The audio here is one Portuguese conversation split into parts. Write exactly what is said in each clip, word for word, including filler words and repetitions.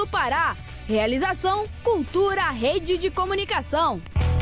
Pará. Realização Cultura Rede de Comunicação.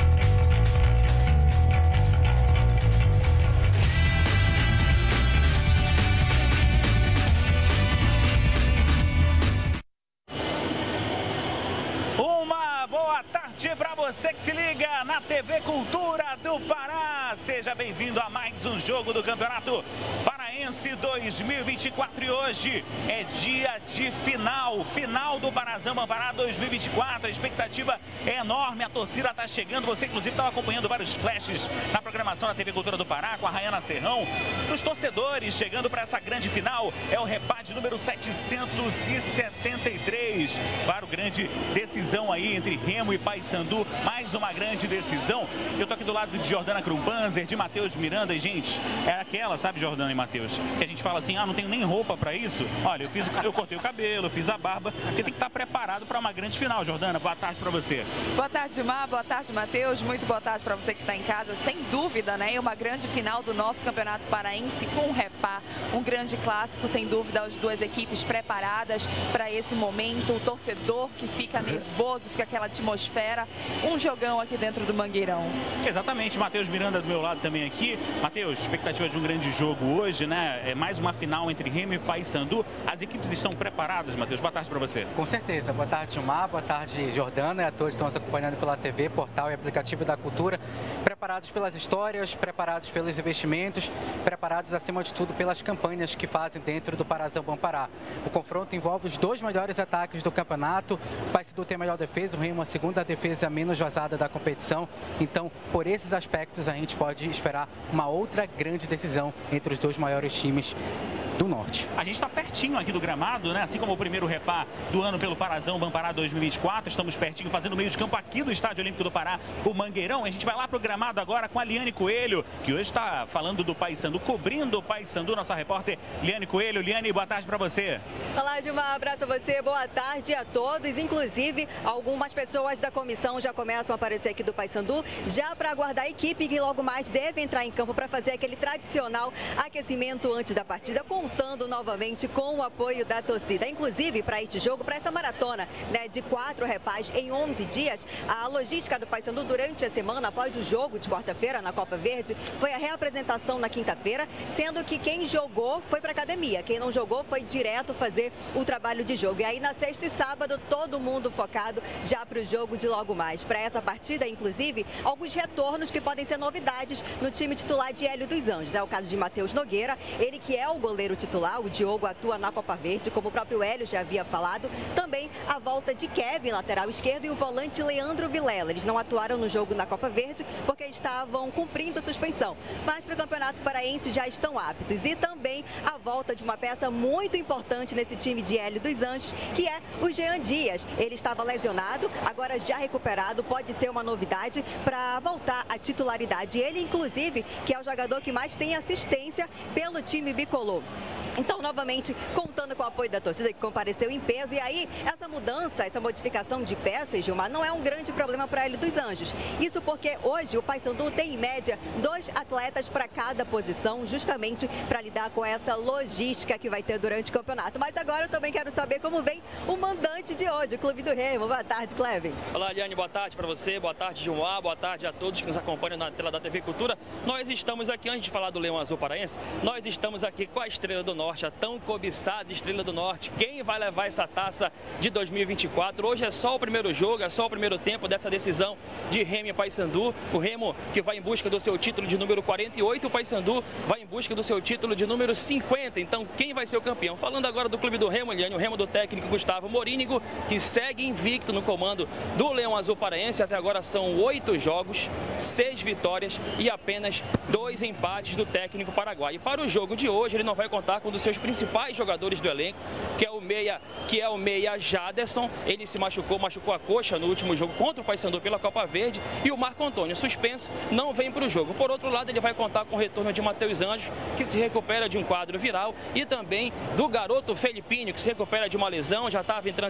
Boa tarde para você que se liga na T V Cultura do Pará. Seja bem-vindo a mais um jogo do Campeonato Paraense dois mil e vinte e quatro. E hoje é dia de final, final do Parazão Pará dois mil e vinte e quatro. A expectativa é enorme, a torcida está chegando. Você, inclusive, estava acompanhando vários flashes na programação da T V Cultura do Pará com a Rayana Serrão. Os torcedores chegando para essa grande final é o repá de número setecentos e setenta e três. Claro, grande decisão aí entre Remo e Paysandu, mais uma grande decisão. Eu tô aqui do lado de Jordana Krumpanzer, de Matheus Miranda, e gente, é aquela, sabe, Jordana e Matheus, que a gente fala assim, ah, não tenho nem roupa para isso. Olha, eu fiz, eu cortei o cabelo, eu fiz a barba, porque tem que estar preparado para uma grande final. Jordana, boa tarde para você. Boa tarde, Mar, boa tarde, Matheus, muito boa tarde para você que está em casa. Sem dúvida, né, uma grande final do nosso Campeonato Paraense com o repá, um grande clássico, sem dúvida, as duas equipes preparadas para esse momento, o torcedor que fica nervoso, fica aquela atmosfera, um jogão aqui dentro do Mangueirão. Exatamente, Matheus Miranda do meu lado também aqui. Matheus, expectativa de um grande jogo hoje, né? É mais uma final entre Remo e Paysandu. As equipes estão preparadas, Matheus? Boa tarde para você. Com certeza. Boa tarde, Mar. Boa tarde, Jordana, e a todos que estão nos acompanhando pela T V, portal e aplicativo da Cultura. Preparados pelas histórias, preparados pelos investimentos, preparados, acima de tudo, pelas campanhas que fazem dentro do Parazão Pará. O confronto envolve os dois melhores ataques do campeonato. O Paysandu tem a melhor defesa, o Remo a segunda defesa menos vazada da competição. Então, por esses aspectos, a gente pode esperar uma outra grande decisão entre os dois maiores times do Norte. A gente está pertinho aqui do gramado, né? Assim como o primeiro repá do ano pelo Parazão Pará dois mil e vinte e quatro. Estamos pertinho, fazendo o meio de campo aqui do Estádio Olímpico do Pará, o Mangueirão. A gente vai lá para o gramado agora com a Liane Coelho, que hoje está falando do Paysandu, cobrindo o Paysandu, nossa repórter Liane Coelho. Liane, boa tarde para você. Olá, Gilmar, um abraço a você, boa tarde a todos. Inclusive, algumas pessoas da comissão já começam a aparecer aqui do Paysandu, já para aguardar a equipe que logo mais deve entrar em campo para fazer aquele tradicional aquecimento antes da partida, contando novamente com o apoio da torcida. Inclusive, para este jogo, para essa maratona, né, de quatro repás em onze dias, a logística do Paysandu durante a semana, após o jogo de quarta-feira na Copa Verde, foi a reapresentação na quinta-feira, sendo que quem jogou foi para academia, quem não jogou foi direto fazer o trabalho de jogo. E aí, na sexta e sábado, todo mundo focado já para o jogo de logo mais. Para essa partida, inclusive, alguns retornos que podem ser novidades no time titular de Hélio dos Anjos. É o caso de Matheus Nogueira, ele que é o goleiro titular, o Diogo atua na Copa Verde, como o próprio Hélio já havia falado. Também a volta de Kevin, lateral esquerdo, e o volante Leandro Vilela. Eles não atuaram no jogo na Copa Verde porque estavam cumprindo a suspensão, mas para o Campeonato Paraense já estão aptos. E também a volta de uma peça muito importante nesse time de Hélio dos Anjos, que é o Jean Dias. Ele estava lesionado, agora já recuperado, pode ser uma novidade para voltar à titularidade. Ele, inclusive, que é o jogador que mais tem assistência pelo time bicolor. Então, novamente, contando com o apoio da torcida que compareceu em peso. E aí, essa mudança, essa modificação de peças, Gilmar, não é um grande problema para Hélio dos Anjos. Isso porque hoje o Paysandu tem, em média, dois atletas para cada posição, justamente para lidar com essa logística que vai ter durante o campeonato. Mas agora eu também quero saber como vem o mandante de hoje, o Clube do Remo. Boa tarde, Clevin. Olá, Liane, boa tarde para você, boa tarde, Gilmar, boa tarde a todos que nos acompanham na tela da T V Cultura. Nós estamos aqui, antes de falar do Leão Azul Paraense, nós estamos aqui com a Estrela do Norte, a tão cobiçada Estrela do Norte. Quem vai levar essa taça de dois mil e vinte e quatro? Hoje é só o primeiro jogo, é só o primeiro tempo dessa decisão de Remo e Paysandu. O Remo que vai em busca do seu título de número quarenta e oito, o Paysandu vai em busca do seu título de número cinquenta. Então, quem vai ser o campeão? Falando agora do Clube do Remo, Liane, o Remo do técnico Gustavo Morínigo, que segue invicto no comando do Leão Azul Paraense. Até agora são oito jogos, seis vitórias e apenas dois empates do técnico paraguaio. E para o jogo de hoje, ele não vai contar com um dos seus principais jogadores do elenco, que é o meia, que é o meia Jaderson. Ele se machucou, machucou a coxa no último jogo contra o Paysandu pela Copa Verde, e o Marco Antônio, suspenso, não vem para o jogo. Por outro lado, ele vai contar com o retorno de Matheus Anjos, que se recupera de um quadro viral, e também do garoto Felipinho, que se recupera de uma lesão, já estava em transição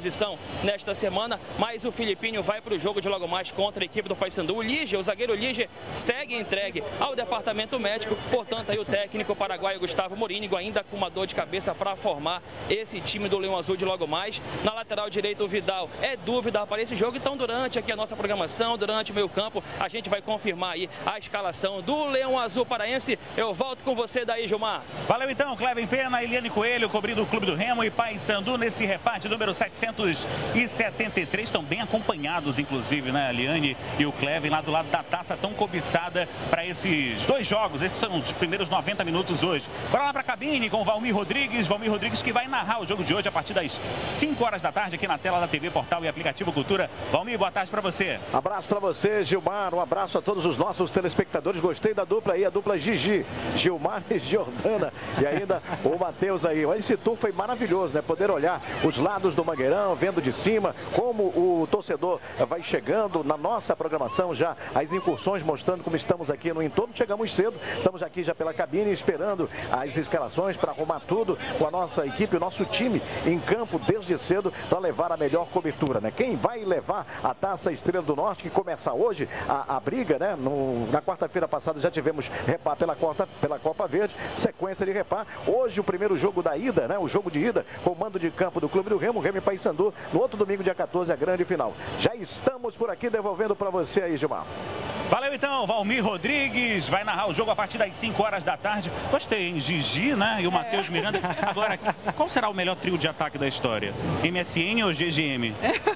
nesta semana, mas o Filipinho vai para o jogo de logo mais contra a equipe do Paysandu. O Lige, o zagueiro Lige, segue entregue ao departamento médico, portanto aí o técnico paraguaio Gustavo Morínigo ainda com uma dor de cabeça para formar esse time do Leão Azul de logo mais. Na lateral direita o Vidal é dúvida para esse jogo, então durante aqui a nossa programação, durante o meio campo, a gente vai confirmar aí a escalação do Leão Azul paraense. Eu volto com você daí, Gilmar. Valeu então, Clevin Pena, Eliane Coelho, cobrindo o Clube do Remo e Paysandu nesse reparte número setecentos e setenta e três. Estão bem acompanhados, inclusive, né, a Eliane e o Clevin, lá do lado da taça tão cobiçada para esses dois jogos. Esses são os primeiros noventa minutos hoje. Bora lá para a cabine com o Valmir Rodrigues. Valmir Rodrigues que vai narrar o jogo de hoje a partir das cinco horas da tarde aqui na tela da T V Portal e aplicativo Cultura. Valmir, boa tarde para você. Abraço para você, Gilmar. Um abraço a todos os nossos telespectadores. Gostei da dupla aí, a dupla Gigi, Gilmar e Jordana. E ainda o Matheus aí. Esse tour foi maravilhoso, né? Poder olhar os lados do Mangueirão, vendo de cima como o torcedor vai chegando na nossa programação já, as incursões mostrando como estamos aqui no entorno. Chegamos cedo, estamos aqui já pela cabine esperando as escalações para arrumar tudo com a nossa equipe, o nosso time em campo desde cedo para levar a melhor cobertura, né? Quem vai levar a Taça Estrela do Norte, que começa hoje a, a briga, né? No, na quarta-feira passada já tivemos repá pela, quarta, pela Copa Verde, sequência de repá. Hoje o primeiro jogo da ida, né? O jogo de ida com o mando de campo do Clube do Remo, Remo e Paysandu. No outro domingo, dia quatorze, a grande final. Já estamos por aqui devolvendo para você aí, Gilmar. Valeu então, Valmir Rodrigues vai narrar o jogo a partir das cinco horas da tarde. Gostei, hein? Gigi, né? E o Matheus Miranda. Agora, qual será o melhor trio de ataque da história? M S N ou G G M?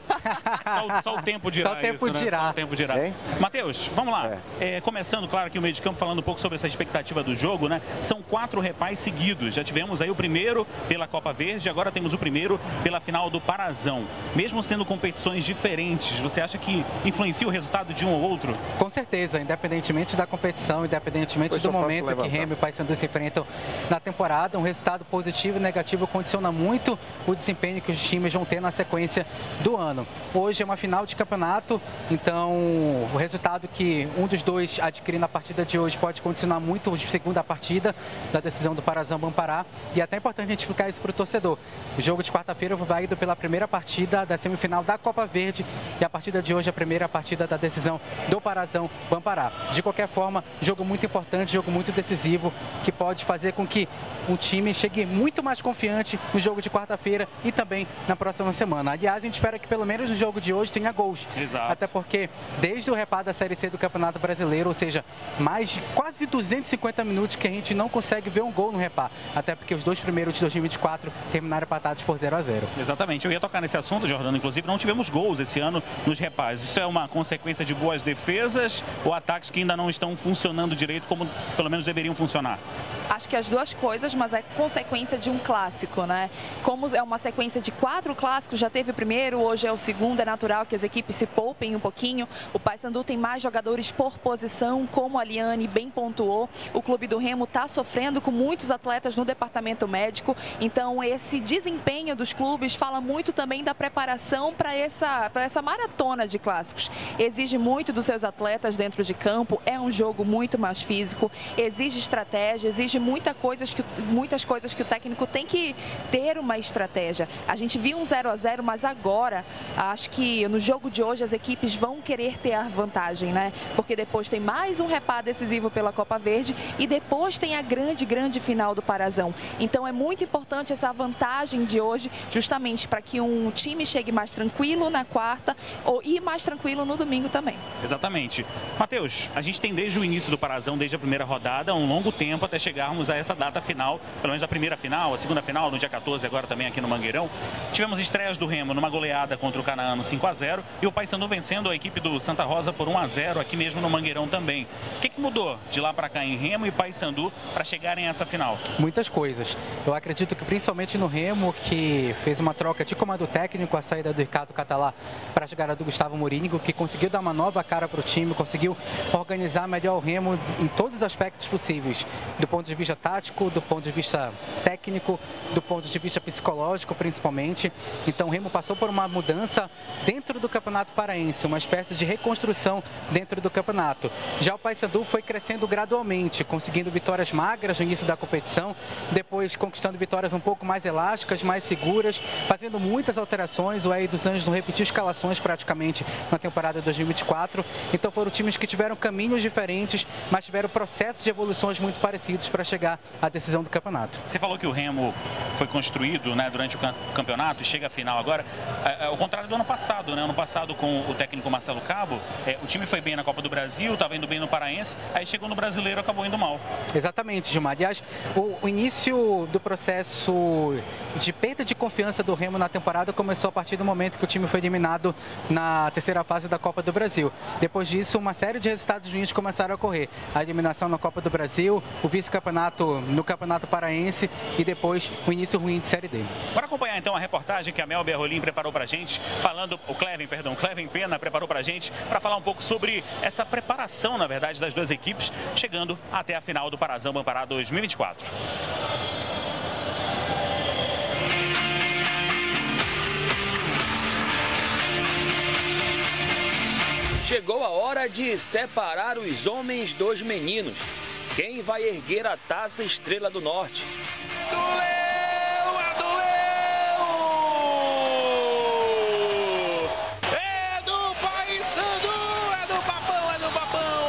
Só, só o tempo dirá. Só o tempo isso, dirá. Né? Só o tempo dirá. Matheus, vamos lá. É. É, começando, claro, aqui o meio de campo falando um pouco sobre essa expectativa do jogo, né? São quatro repás seguidos. Já tivemos aí o primeiro pela Copa Verde, agora temos o primeiro pela final do Parazão. Mesmo sendo competições diferentes, você acha que influencia o resultado de um ou outro? Com certeza, independentemente da competição, independentemente Pois do eu posso momento que levantar. Remo e Paysandu se enfrentam na temporada, um resultado positivo e negativo condiciona muito o desempenho que os times vão ter na sequência do ano. Hoje é uma final de campeonato, então o resultado que um dos dois adquirir na partida de hoje pode condicionar muito a segunda partida da decisão do Parazão Bampará, e é até importante a gente explicar isso para o torcedor. O jogo de quarta-feira vai ido pela primeira partida da semifinal da Copa Verde e a partida de hoje é a primeira partida da decisão do Parazão Bampará. De qualquer forma, jogo muito importante, jogo muito decisivo, que pode fazer com que o time chegue muito mais confiante no jogo de quarta-feira e também na próxima semana. Aliás, a gente espera que pelo menos no jogo de hoje tenha gols. Exato. Até porque desde o repá da Série C do Campeonato Brasileiro, ou seja, mais de quase duzentos e cinquenta minutos que a gente não consegue ver um gol no repá. Até porque os dois primeiros de dois mil e vinte e quatro terminaram empatados por zero a zero. Exatamente. Eu ia tocar nesse assunto, Jordano. Inclusive, não tivemos gols esse ano nos repás. Isso é uma consequência de boas defesas ou ataques que ainda não estão funcionando direito como pelo menos deveriam funcionar? Acho que as duas coisas, mas é consequência de um clássico, né? Como é uma sequência de quatro clássicos, já teve o primeiro, hoje é o segundo, é natural que as equipes se poupem um pouquinho. O Paysandu tem mais jogadores por posição, como a Liane bem pontuou. O Clube do Remo está sofrendo com muitos atletas no departamento médico, então esse desempenho dos clubes fala muito também da preparação para essa, para essa maratona de clássicos. Exige muito dos seus atletas dentro de campo, é um jogo muito mais físico, exige estratégia, exige muita coisas que, muitas coisas que o técnico tem que ter uma estratégia. A gente viu um zero a zero, mas agora acho que no jogo de hoje as equipes vão querer ter a vantagem, né? Porque depois tem mais um repá decisivo pela Copa Verde e depois tem a grande, grande final do Parazão. Então é muito importante essa vantagem de hoje, justamente para que um time chegue mais tranquilo na quarta ou ir mais tranquilo no domingo também. Exatamente. Matheus, a gente tem desde o início do Parazão, desde a primeira rodada, um longo tempo até chegarmos a essa data final, pelo menos a primeira final, a segunda final, no dia quatorze, agora também aqui no Mangueirão. Tivemos estreias do Remo numa goleada contra o Canaã cinco a zero e o Paysandu vencendo a equipe do Santa Rosa por um a zero aqui mesmo no Mangueirão também. O que, que mudou de lá para cá em Remo e Paysandu para chegarem a essa final? Muitas coisas. Eu acredito que principalmente no Remo, que fez uma troca de comando técnico, a saída do Ricardo Catalá para a chegada do Gustavo Morínigo, que conseguiu dar uma nova cara para o time, conseguiu organizar melhor o Remo em todos os aspectos possíveis, do ponto de vista tático, do ponto de vista técnico, do ponto de vista psicológico, principalmente. Então o Remo passou por uma mudança dentro do Campeonato Paraense, uma espécie de reconstrução dentro do campeonato. Já o Paysandu foi crescendo gradualmente, conseguindo vitórias magras no início da competição, depois conquistando vitórias um pouco mais elásticas, mais seguras, fazendo muitas alterações. O Hélio dos Anjos não repetiu escalações praticamente na temporada dois mil e vinte e quatro. Então foram times que tiveram caminhos diferentes, mas tiveram processos de evoluções muito parecidos para chegar à decisão do campeonato. Você falou que o Remo foi construído, né, durante o campeonato e chega à final agora. É, é, ao contrário do ano passado, né? Ano passado com o técnico Marcelo Cabo, é, o time foi bem na Copa do Brasil, estava indo bem no Paraense, aí chegou no Brasileiro e acabou indo mal. Exatamente, Gilmar. Aliás, o, o início do processo de perda de confiança do Remo na temporada começou a partir do momento que o time foi eliminado na terceira fase da Copa do Brasil. Depois disso, uma série de resultados ruins começaram a ocorrer. A eliminação na Copa do Brasil, o vice-campeonato no Campeonato Paraense e depois o início ruim de Série D. Bora acompanhar então a reportagem que a Mel Berrolim preparou pra gente, falando, o Cleven, perdão, Cleven Pena preparou pra gente para falar um pouco sobre essa preparação, na verdade, das duas equipes, chegando até a final do Parazão Bampará dois mil e vinte e quatro. Chegou a hora de separar os homens dos meninos. Quem vai erguer a taça Estrela do Norte? Do Leão, é do Leão! É do Paysandu, é do Papão, é do Papão!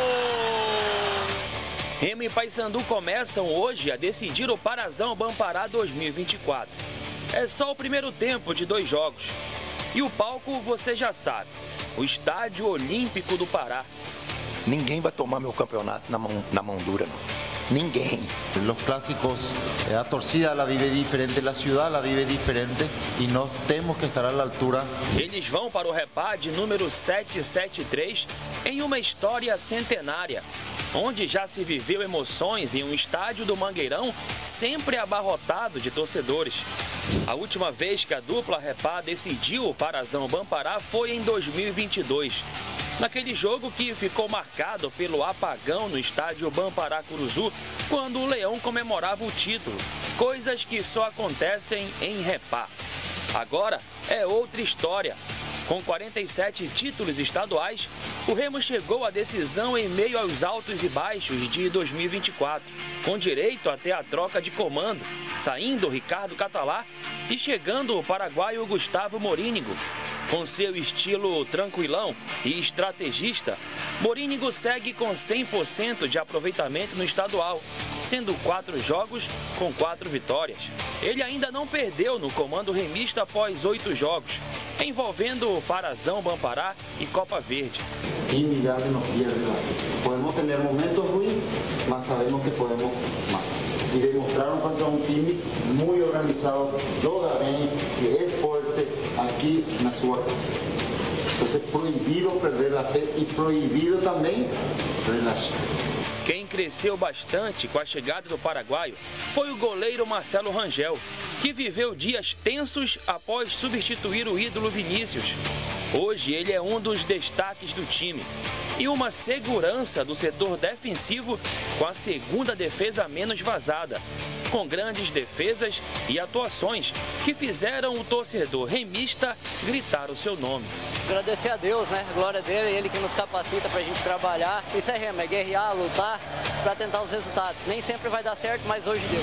Remo e Paysandu começam hoje a decidir o Parazão Bampará dois mil e vinte e quatro. É só o primeiro tempo de dois jogos. E o palco você já sabe. O Estádio Olímpico do Pará. Ninguém vai tomar meu campeonato na mão, na mão dura, não. Ninguém. Los clásicos, a torcida la vive diferente, la ciudad la vive diferente e nós temos que estar à altura. Eles vão para o Repá de número setecentos e setenta e três em uma história centenária, onde já se viveu emoções em um estádio do Mangueirão sempre abarrotado de torcedores. A última vez que a dupla Repá decidiu o Parazão Bampará foi em dois mil e vinte e dois. Naquele jogo que ficou marcado pelo apagão no estádio Bampará Curuzu, quando o Leão comemorava o título. Coisas que só acontecem em Repá. Agora é outra história. Com quarenta e sete títulos estaduais, o Remo chegou à decisão em meio aos altos e baixos de dois mil e vinte e quatro, com direito até a troca de comando, saindo o Ricardo Catalá e chegando o paraguaio Gustavo Morínigo. Com seu estilo tranquilão e estrategista, Morínigo segue com cem por cento de aproveitamento no estadual, sendo quatro jogos com quatro vitórias. Ele ainda não perdeu no comando remista após oito jogos, envolvendo o Parazão Bampará e Copa Verde. Time grande nos pierde la fe. Podemos ter momentos ruins, mas sabemos que podemos mais. E demonstraram contra um time muito organizado, joga bem, que é forte aqui na sua casa. Então é proibido perder a fé e proibido também relaxar. Quem cresceu bastante com a chegada do paraguaio foi o goleiro Marcelo Rangel, que viveu dias tensos após substituir o ídolo Vinícius. Hoje ele é um dos destaques do time e uma segurança do setor defensivo com a segunda defesa menos vazada, com grandes defesas e atuações que fizeram o torcedor remista gritar o seu nome. Agradecer a Deus, né? Glória dele, ele que nos capacita para a gente trabalhar. Isso é Remo, é guerrear, lutar para tentar os resultados. Nem sempre vai dar certo, mas hoje deu.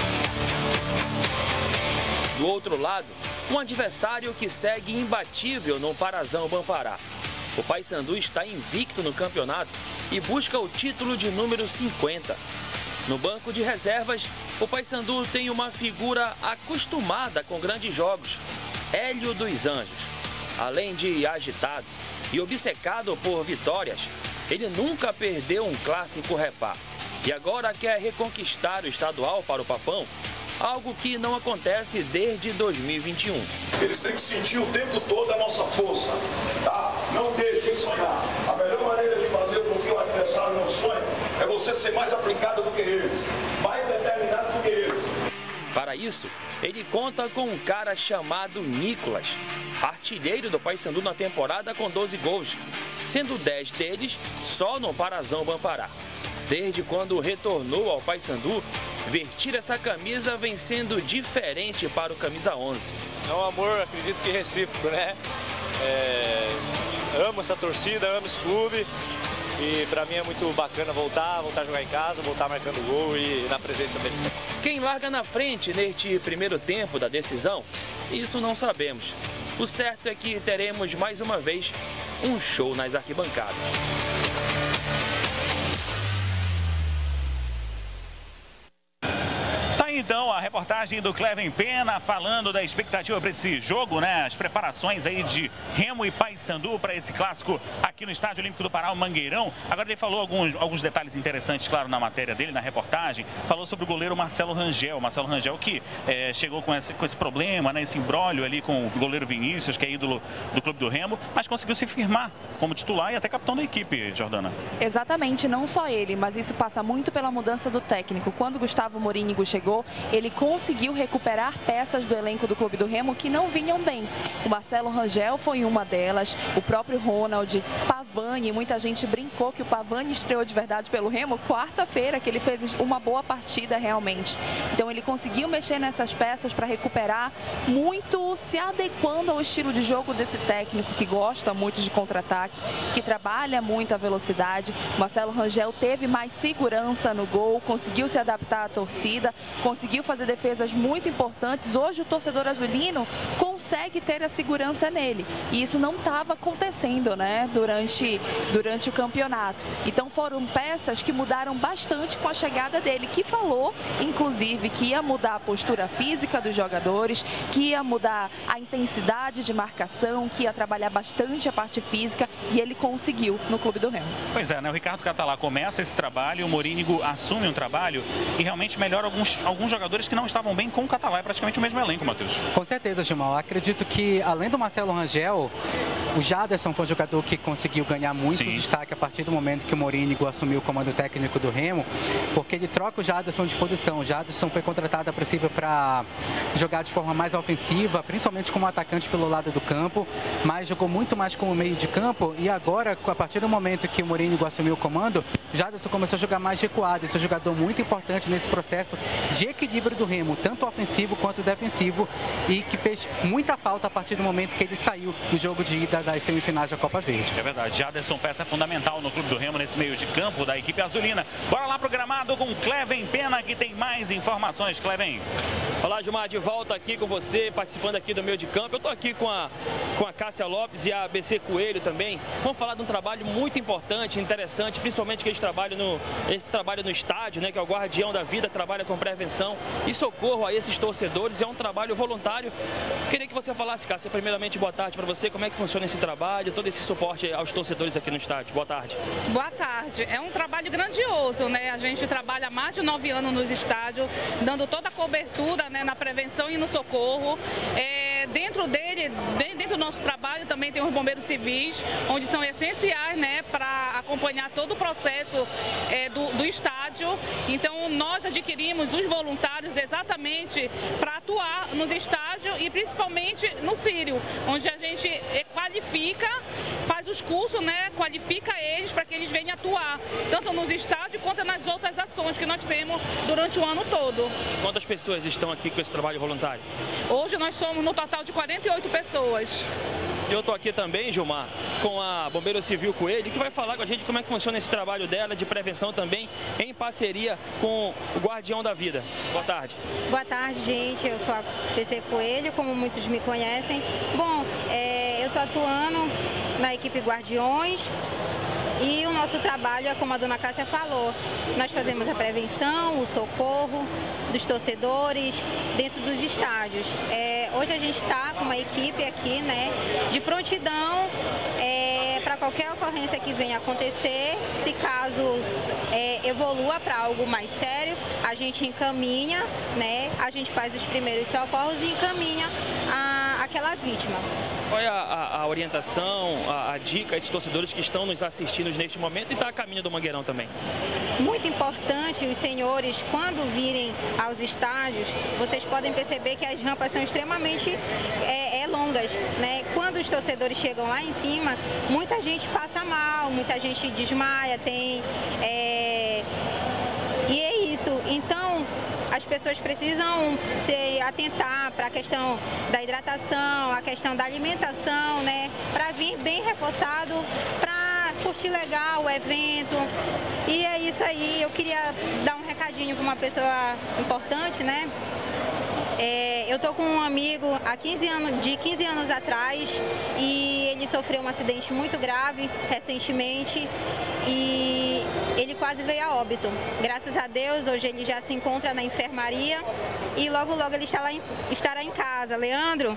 Do outro lado, um adversário que segue imbatível no Parazão Bampará. O Paysandu está invicto no campeonato e busca o título de número cinquenta. No banco de reservas, o Paysandu tem uma figura acostumada com grandes jogos, Hélio dos Anjos. Além de agitado e obcecado por vitórias, ele nunca perdeu um clássico Repá. E agora quer reconquistar o estadual para o Papão, algo que não acontece desde dois mil e vinte e um. Eles têm que sentir o tempo todo a nossa força, tá? Não deixem sonhar. A melhor maneira de fazer com que o adversário não sonhe é você ser mais aplicado do que eles, mais determinado do que eles. Para isso, ele conta com um cara chamado Nicolas, artilheiro do Paysandu na temporada com doze gols, sendo dez deles só no Parazão Bampará. desde quando retornou ao Paysandu, vestir essa camisa vem sendo diferente para o camisa onze. É um amor, acredito que recíproco, né? É... Amo essa torcida, amo esse clube e para mim é muito bacana voltar, voltar a jogar em casa, voltar marcando gol e na presença deles. Quem larga na frente neste primeiro tempo da decisão, isso não sabemos. O certo é que teremos mais uma vez um show nas arquibancadas. Então, a reportagem do Cleven Pena falando da expectativa para esse jogo, né? As preparações aí de Remo e Paysandu para esse clássico aqui no Estádio Olímpico do Pará, o Mangueirão. Agora ele falou alguns, alguns detalhes interessantes, claro, na matéria dele, na reportagem. Falou sobre o goleiro Marcelo Rangel. Marcelo Rangel que é, chegou com esse, com esse problema, né? Esse imbróglio ali com o goleiro Vinícius, que é ídolo do clube do Remo, mas conseguiu se firmar como titular e até capitão da equipe, Jordana. Exatamente, não só ele, mas isso passa muito pela mudança do técnico. Quando Gustavo Morínigo chegou, ele conseguiu recuperar peças do elenco do Clube do Remo que não vinham bem. O Marcelo Rangel foi uma delas, o próprio Ronald, Pavani, muita gente brincou que o Pavani estreou de verdade pelo Remo quarta-feira, que ele fez uma boa partida realmente. Então ele conseguiu mexer nessas peças para recuperar, muito se adequando ao estilo de jogo desse técnico que gosta muito de contra-ataque, que trabalha muito a velocidade. O Marcelo Rangel teve mais segurança no gol, conseguiu se adaptar à torcida, conseguiu fazer defesas muito importantes. Hoje o torcedor azulino consegue ter a segurança nele e isso não estava acontecendo, né, durante, durante o campeonato. Então foram peças que mudaram bastante com a chegada dele, que falou inclusive que ia mudar a postura física dos jogadores, que ia mudar a intensidade de marcação, que ia trabalhar bastante a parte física, e ele conseguiu no Clube do Remo. Pois é, né, o Ricardo Catalá começa esse trabalho, o Morínigo assume um trabalho e realmente melhora alguns, alguns jogadores que não estavam bem com o Catalá, é praticamente o mesmo elenco, Matheus. Com certeza, Gilmar. Acredito que, além do Marcelo Rangel, o Jaderson foi um jogador que conseguiu ganhar muito Sim. destaque a partir do momento que o Morínigo assumiu o comando técnico do Remo, porque ele troca o Jaderson de posição. O Jaderson foi contratado a princípio para jogar de forma mais ofensiva, principalmente como atacante pelo lado do campo, mas jogou muito mais como meio de campo e agora, a partir do momento que o Morínigo assumiu o comando, o Jaderson começou a jogar mais recuado. Esse é um jogador muito importante nesse processo de equilíbrio do Remo, tanto ofensivo quanto defensivo, e que fez muita falta a partir do momento que ele saiu do jogo de ida das semifinais da Copa Verde. É verdade, Jaderson, peça fundamental no Clube do Remo nesse meio de campo da equipe azulina. Bora lá pro gramado com Cleven Pena, que tem mais informações. Cleven. Olá, Gilmar, de volta aqui com você, participando aqui do meio de campo. Eu tô aqui com a, com a Cássia Lopes e a A B C Coelho também. Vamos falar de um trabalho muito importante, interessante, principalmente que eles trabalham no, eles trabalham no estádio, né, que é o Guardião da Vida, trabalha com prevenção e socorro a esses torcedores. É um trabalho voluntário. Queria que você falasse, Cássia, primeiramente, boa tarde para você. Como é que funciona esse trabalho, todo esse suporte aos torcedores aqui no estádio? Boa tarde. Boa tarde. É um trabalho grandioso, né? A gente trabalha há mais de nove anos nos estádios, dando toda a cobertura, né, na prevenção e no socorro. É, dentro dele, dentro do nosso trabalho, também tem os bombeiros civis, onde são essenciais, né, para acompanhar todo o processo é, do, do estádio. Então, nós adquirimos os voluntários exatamente para atuar nos estádios e principalmente no Sírio, onde a gente qualifica, faz os cursos, né, qualifica eles para que eles venham atuar, tanto nos estádios quanto nas outras ações que nós temos durante o ano todo. Quantas pessoas estão aqui com esse trabalho voluntário? Hoje nós somos no total de quarenta e oito pessoas. Eu estou aqui também, Gilmar, com a Bombeiro Civil Coelho, que vai falar com a gente como é que funciona esse trabalho dela de prevenção também, em parceria com o Guardião da Vida. Boa tarde. Boa tarde, gente. Eu sou a P C Coelho, como muitos me conhecem. Bom, é, eu estou atuando na equipe Guardiões. E o nosso trabalho é como a dona Cássia falou, nós fazemos a prevenção, o socorro dos torcedores dentro dos estádios. É, hoje a gente está com uma equipe aqui, né, de prontidão é, para qualquer ocorrência que venha acontecer. Se caso é, evolua para algo mais sério, a gente encaminha, né, a gente faz os primeiros socorros e encaminha a aquela vítima. Qual é a, a, a orientação, a, a dica a esses torcedores que estão nos assistindo neste momento e está a caminho do Mangueirão também? Muito importante, os senhores, quando virem aos estádios, vocês podem perceber que as rampas são extremamente é, é, longas, né? Quando os torcedores chegam lá em cima, muita gente passa mal, muita gente desmaia, tem... É... E é isso. Então, as pessoas precisam se atentar para a questão da hidratação, a questão da alimentação, né? Para vir bem reforçado, para curtir legal o evento. E é isso aí. Eu queria dar um recadinho para uma pessoa importante, né? É, eu tô com um amigo há quinze anos, de quinze anos atrás e ele sofreu um acidente muito grave recentemente e ele quase veio a óbito. Graças a Deus, hoje ele já se encontra na enfermaria e logo logo ele estará em, estará em casa. Leandro,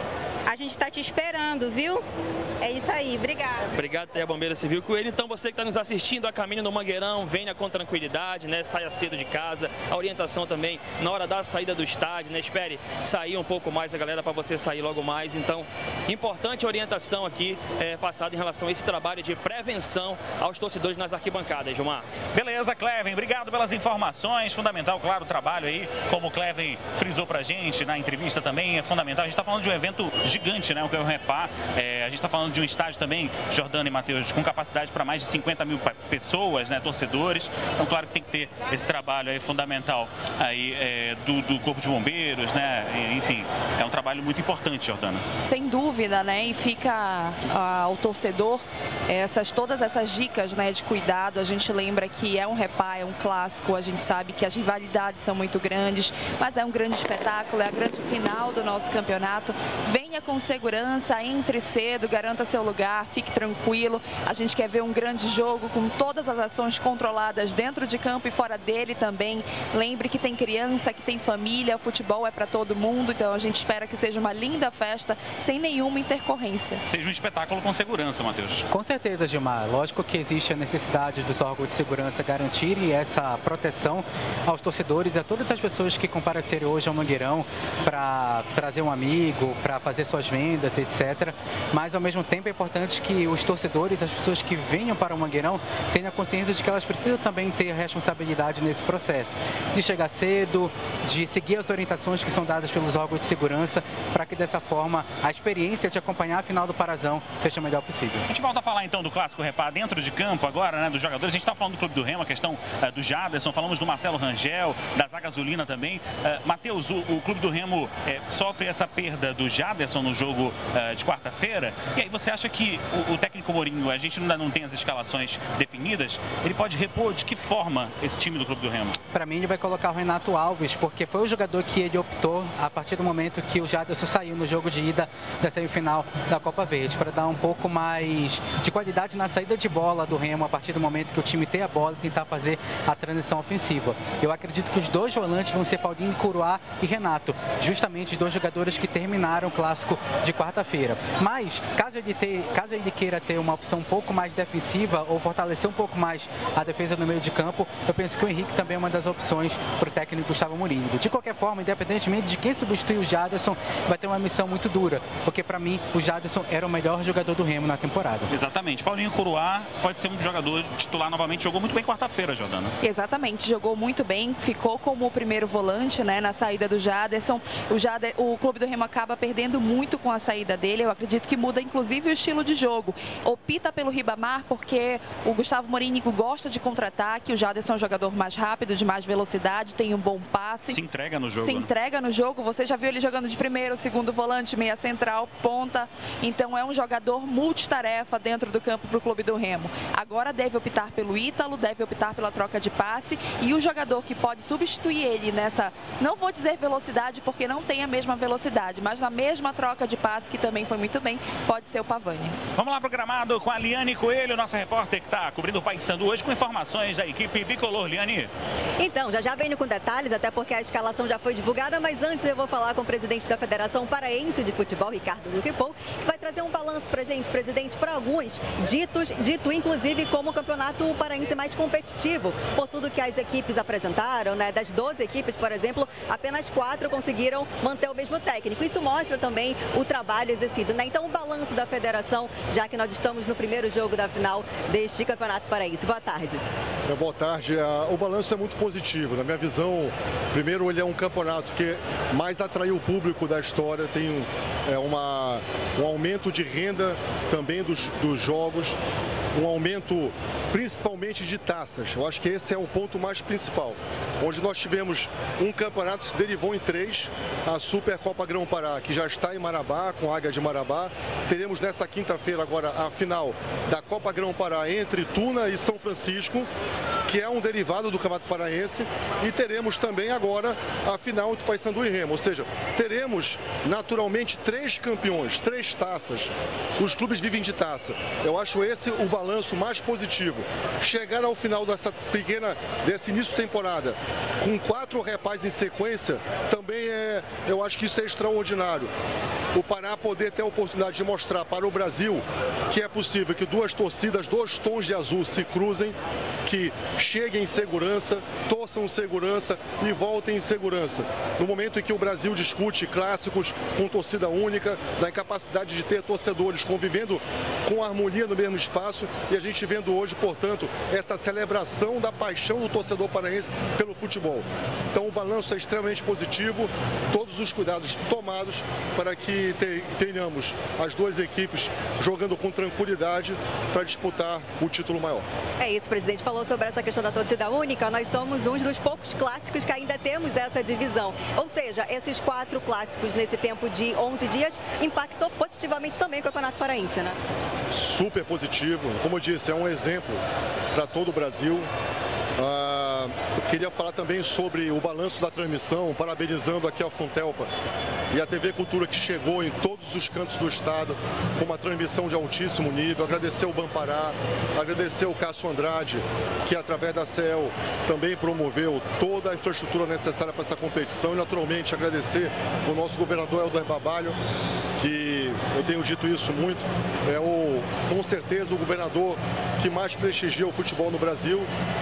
a gente está te esperando, viu? É isso aí, obrigada. Obrigado, Teia Bombeira Civil Coelho. Então, você que está nos assistindo a caminho no Mangueirão, venha com tranquilidade, né? Saia cedo de casa. A orientação também na hora da saída do estádio, né? Espere sair um pouco mais a galera para você sair logo mais. Então, importante a orientação aqui é, passada em relação a esse trabalho de prevenção aos torcedores nas arquibancadas, Gilmar. Beleza, Cleven. Obrigado pelas informações. Fundamental, claro, o trabalho aí, como o Cleven frisou pra gente na entrevista também, é fundamental. A gente está falando de um evento gigante, né? O que é o Repar. É, a gente está falando de um estádio também, Jordana e Matheus, com capacidade para mais de cinquenta mil pessoas, né, torcedores. Então, claro que tem que ter esse trabalho aí fundamental aí, é, do, do Corpo de Bombeiros, né? E, enfim, é um trabalho muito importante, Jordana. Sem dúvida, né? E fica ah, ao torcedor essas, todas essas dicas, né, de cuidado. A gente lembra que é um Repar, é um clássico, a gente sabe que as rivalidades são muito grandes, mas é um grande espetáculo, é a grande final do nosso campeonato. Venha com segurança, entre cedo, garanta seu lugar, fique tranquilo. A gente quer ver um grande jogo com todas as ações controladas dentro de campo e fora dele também. Lembre que tem criança, que tem família, futebol é para todo mundo, então a gente espera que seja uma linda festa sem nenhuma intercorrência. Seja um espetáculo com segurança, Matheus. Com certeza, Gilmar. Lógico que existe a necessidade dos órgãos de segurança garantirem essa proteção aos torcedores e a todas as pessoas que comparecerem hoje ao Mangueirão para trazer um amigo, para fazer suas vendas, etcétera. Mas, ao mesmo tempo, é importante que os torcedores, as pessoas que venham para o Mangueirão, tenham consciência de que elas precisam também ter responsabilidade nesse processo. De chegar cedo, de seguir as orientações que são dadas pelos órgãos de segurança, para que, dessa forma, a experiência de acompanhar a final do Parazão seja a melhor possível. A gente volta a falar, então, do Clássico Repar dentro de campo agora, né, dos jogadores. A gente está falando do Clube do Remo, a questão uh, do Jaderson, falamos do Marcelo Rangel, da Zaga Azulina também. Uh, Matheus, o, o Clube do Remo uh, sofre essa perda do Jaderson no jogo uh, de quarta-feira. E aí você acha que o, o técnico Mourinho, a gente ainda não tem as escalações definidas, ele pode repor de que forma esse time do Clube do Remo? Para mim, ele vai colocar o Renato Alves, porque foi o jogador que ele optou a partir do momento que o Jaderson saiu no jogo de ida da semifinal da Copa Verde, para dar um pouco mais de qualidade na saída de bola do Remo a partir do momento que o time tem a bola e tentar fazer a transição ofensiva. Eu acredito que os dois volantes vão ser Paulinho Curuá e Renato, justamente os dois jogadores que terminaram o clássico de quarta-feira. Mas, caso ele, ter, caso ele queira ter uma opção um pouco mais defensiva ou fortalecer um pouco mais a defesa no meio de campo, eu penso que o Henrique também é uma das opções para o técnico Gustavo Mourinho. De qualquer forma, independentemente de quem substitui o Jaderson, vai ter uma missão muito dura, porque para mim o Jaderson era o melhor jogador do Remo na temporada. Exatamente. Paulinho Curuá pode ser um jogador titular novamente, jogou muito bem quarta-feira, Jordana. Exatamente, jogou muito bem, ficou como o primeiro volante, né, na saída do Jaderson. O, Jader, o Clube do Remo acaba perdendo muito com a saída dele, eu acredito que muda inclusive o estilo de jogo. Opta pelo Ribamar porque o Gustavo Mourinho gosta de contra-ataque, o Jaderson é um jogador mais rápido, de mais velocidade, tem um bom passe. Se entrega no jogo. Se né? entrega no jogo, você já viu ele jogando de primeiro, segundo volante, meia central, ponta. Então é um jogador multitarefa dentro do campo para o Clube do Remo. Agora deve optar pelo Ítalo, deve optar pela troca de passe e o jogador que pode substituir ele nessa, não vou dizer velocidade porque não tem a mesma velocidade, mas na mesma troca de passe que também foi muito bem, pode ser o Pavani. Vamos lá pro gramado com a Liane Coelho, nossa repórter que está cobrindo o Paysandu hoje com informações da equipe bicolor. Liane. Então, já já venho com detalhes, até porque a escalação já foi divulgada, mas antes eu vou falar com o presidente da Federação Paraense de Futebol, Ricardo Luque Pou, que vai trazer um balanço pra gente, presidente, para alguns ditos, dito inclusive como o campeonato paraense mais competitivo, por tudo que as equipes apresentaram, né? Das doze equipes, por exemplo, apenas quatro conseguiram manter o mesmo técnico. Isso mostra também também o trabalho exercido, né? Então, o balanço da federação, já que nós estamos no primeiro jogo da final deste Campeonato Paraense. Boa tarde. É, boa tarde. O balanço é muito positivo. Na minha visão, primeiro, ele é um campeonato que mais atraiu o público da história, tem é, uma, um aumento de renda também dos, dos jogos, um aumento principalmente de taças. Eu acho que esse é o ponto mais principal. Onde nós tivemos um campeonato que se derivou em três, a Supercopa Grão-Pará, que já está em Marabá, com a Águia de Marabá. Teremos nessa quinta-feira agora a final da Copa Grão-Pará entre Tuna e São Francisco, que é um derivado do Campeonato Paraense, e teremos também agora a final entre Paysandu e Remo, ou seja, teremos naturalmente três campeões, três taças. Os clubes vivem de taça. Eu acho esse o balanço mais positivo. Chegar ao final dessa pequena, desse início de temporada, com quatro repais em sequência, também é, eu acho que isso é extraordinário. O Pará poder ter a oportunidade de mostrar para o Brasil que é possível que duas torcidas, dois tons de azul se cruzem, que cheguem em segurança, torçam em segurança e voltem em segurança. No momento em que o Brasil discute clássicos com torcida única, da incapacidade de ter torcedores convivendo com harmonia no mesmo espaço, e a gente vendo hoje, portanto, essa celebração da paixão do torcedor paraense pelo futebol. Então o balanço é extremamente positivo, todos os cuidados tomados para que tenhamos as duas equipes jogando com tranquilidade para disputar o título maior. É isso, presidente. Falou sobre essa questão da torcida única. Nós somos um dos poucos clássicos que ainda temos essa divisão. Ou seja, esses quatro clássicos nesse tempo de onze dias impactou positivamente também o Campeonato Paraense, né? Super positivo. Como eu disse, é um exemplo para todo o Brasil. Ah, eu queria falar também sobre o balanço da transmissão, parabenizando aqui a Fontelpa e a T V Cultura, que chegou em todos os cantos do estado com uma transmissão de altíssimo nível. Agradecer o Banpará, agradecer o Cássio Andrade, que através da C E L também promoveu toda a infraestrutura necessária para essa competição, e naturalmente agradecer o nosso governador Helder Barbalho, que eu tenho dito isso muito, é o, com certeza o governador que mais prestigia o futebol no Brasil.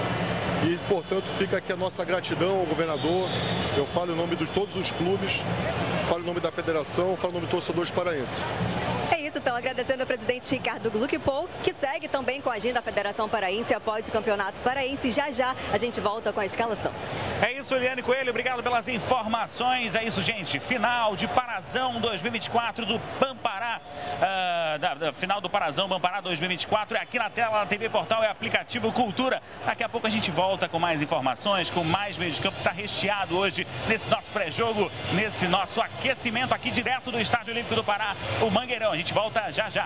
E, portanto, fica aqui a nossa gratidão ao governador. Eu falo em nome de todos os clubes, falo em nome da federação, falo em nome dos torcedores paraenses. É isso, então, agradecendo ao presidente Ricardo Gluckpol, que segue também com a agenda da Federação Paraense após o Campeonato Paraense. Já já a gente volta com a escalação. É isso, Eliane Coelho, obrigado pelas informações. É isso, gente, final de Parazão dois mil e vinte e quatro do Banpará, uh, da, da final do Parazão Banpará dois mil e vinte e quatro, é aqui na tela da T V Portal, é aplicativo Cultura. Daqui a pouco a gente volta com mais informações, com mais meio de campo. Está recheado hoje nesse nosso pré-jogo, nesse nosso aquecimento aqui direto do Estádio Olímpico do Pará, o Mangueirão. A gente volta já já.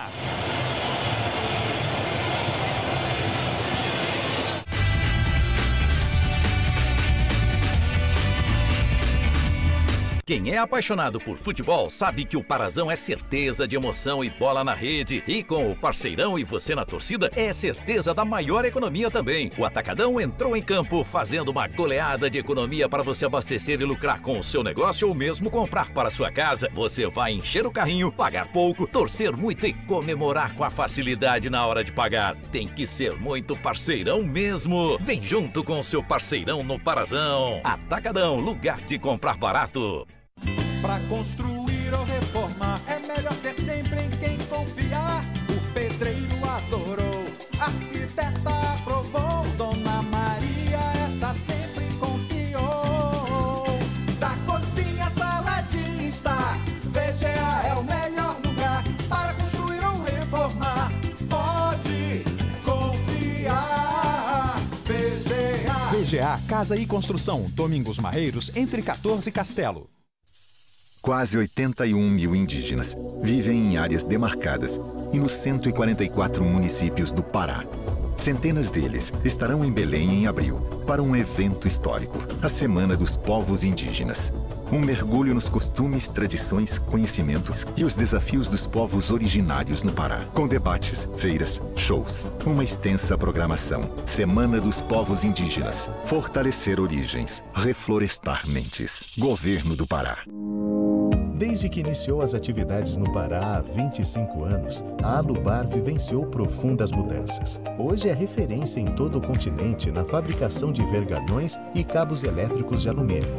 Quem é apaixonado por futebol sabe que o Parazão é certeza de emoção e bola na rede. E com o parceirão e você na torcida, é certeza da maior economia também. O Atacadão entrou em campo fazendo uma goleada de economia para você abastecer e lucrar com o seu negócio ou mesmo comprar para sua casa. Você vai encher o carrinho, pagar pouco, torcer muito e comemorar com a facilidade na hora de pagar. Tem que ser muito parceirão mesmo. Vem junto com o seu parceirão no Parazão. Atacadão, lugar de comprar barato. Pra construir ou reformar é melhor ter sempre em quem confiar. O pedreiro adorou, a arquiteta aprovou, Dona Maria essa sempre confiou. Da cozinha à sala de estar, V G A é o melhor lugar para construir ou reformar. Pode confiar, V G A. V G A Casa e Construção, Domingos Marreiros, entre quatorze e Castelo. Quase oitenta e um mil indígenas vivem em áreas demarcadas e nos cento e quarenta e quatro municípios do Pará. Centenas deles estarão em Belém em abril para um evento histórico, a Semana dos Povos Indígenas. Um mergulho nos costumes, tradições, conhecimentos e os desafios dos povos originários no Pará. Com debates, feiras, shows, uma extensa programação. Semana dos Povos Indígenas. Fortalecer origens, reflorestar mentes. Governo do Pará. Desde que iniciou as atividades no Pará há vinte e cinco anos, a Alubar vivenciou profundas mudanças. Hoje é referência em todo o continente na fabricação de vergalhões e cabos elétricos de alumínio.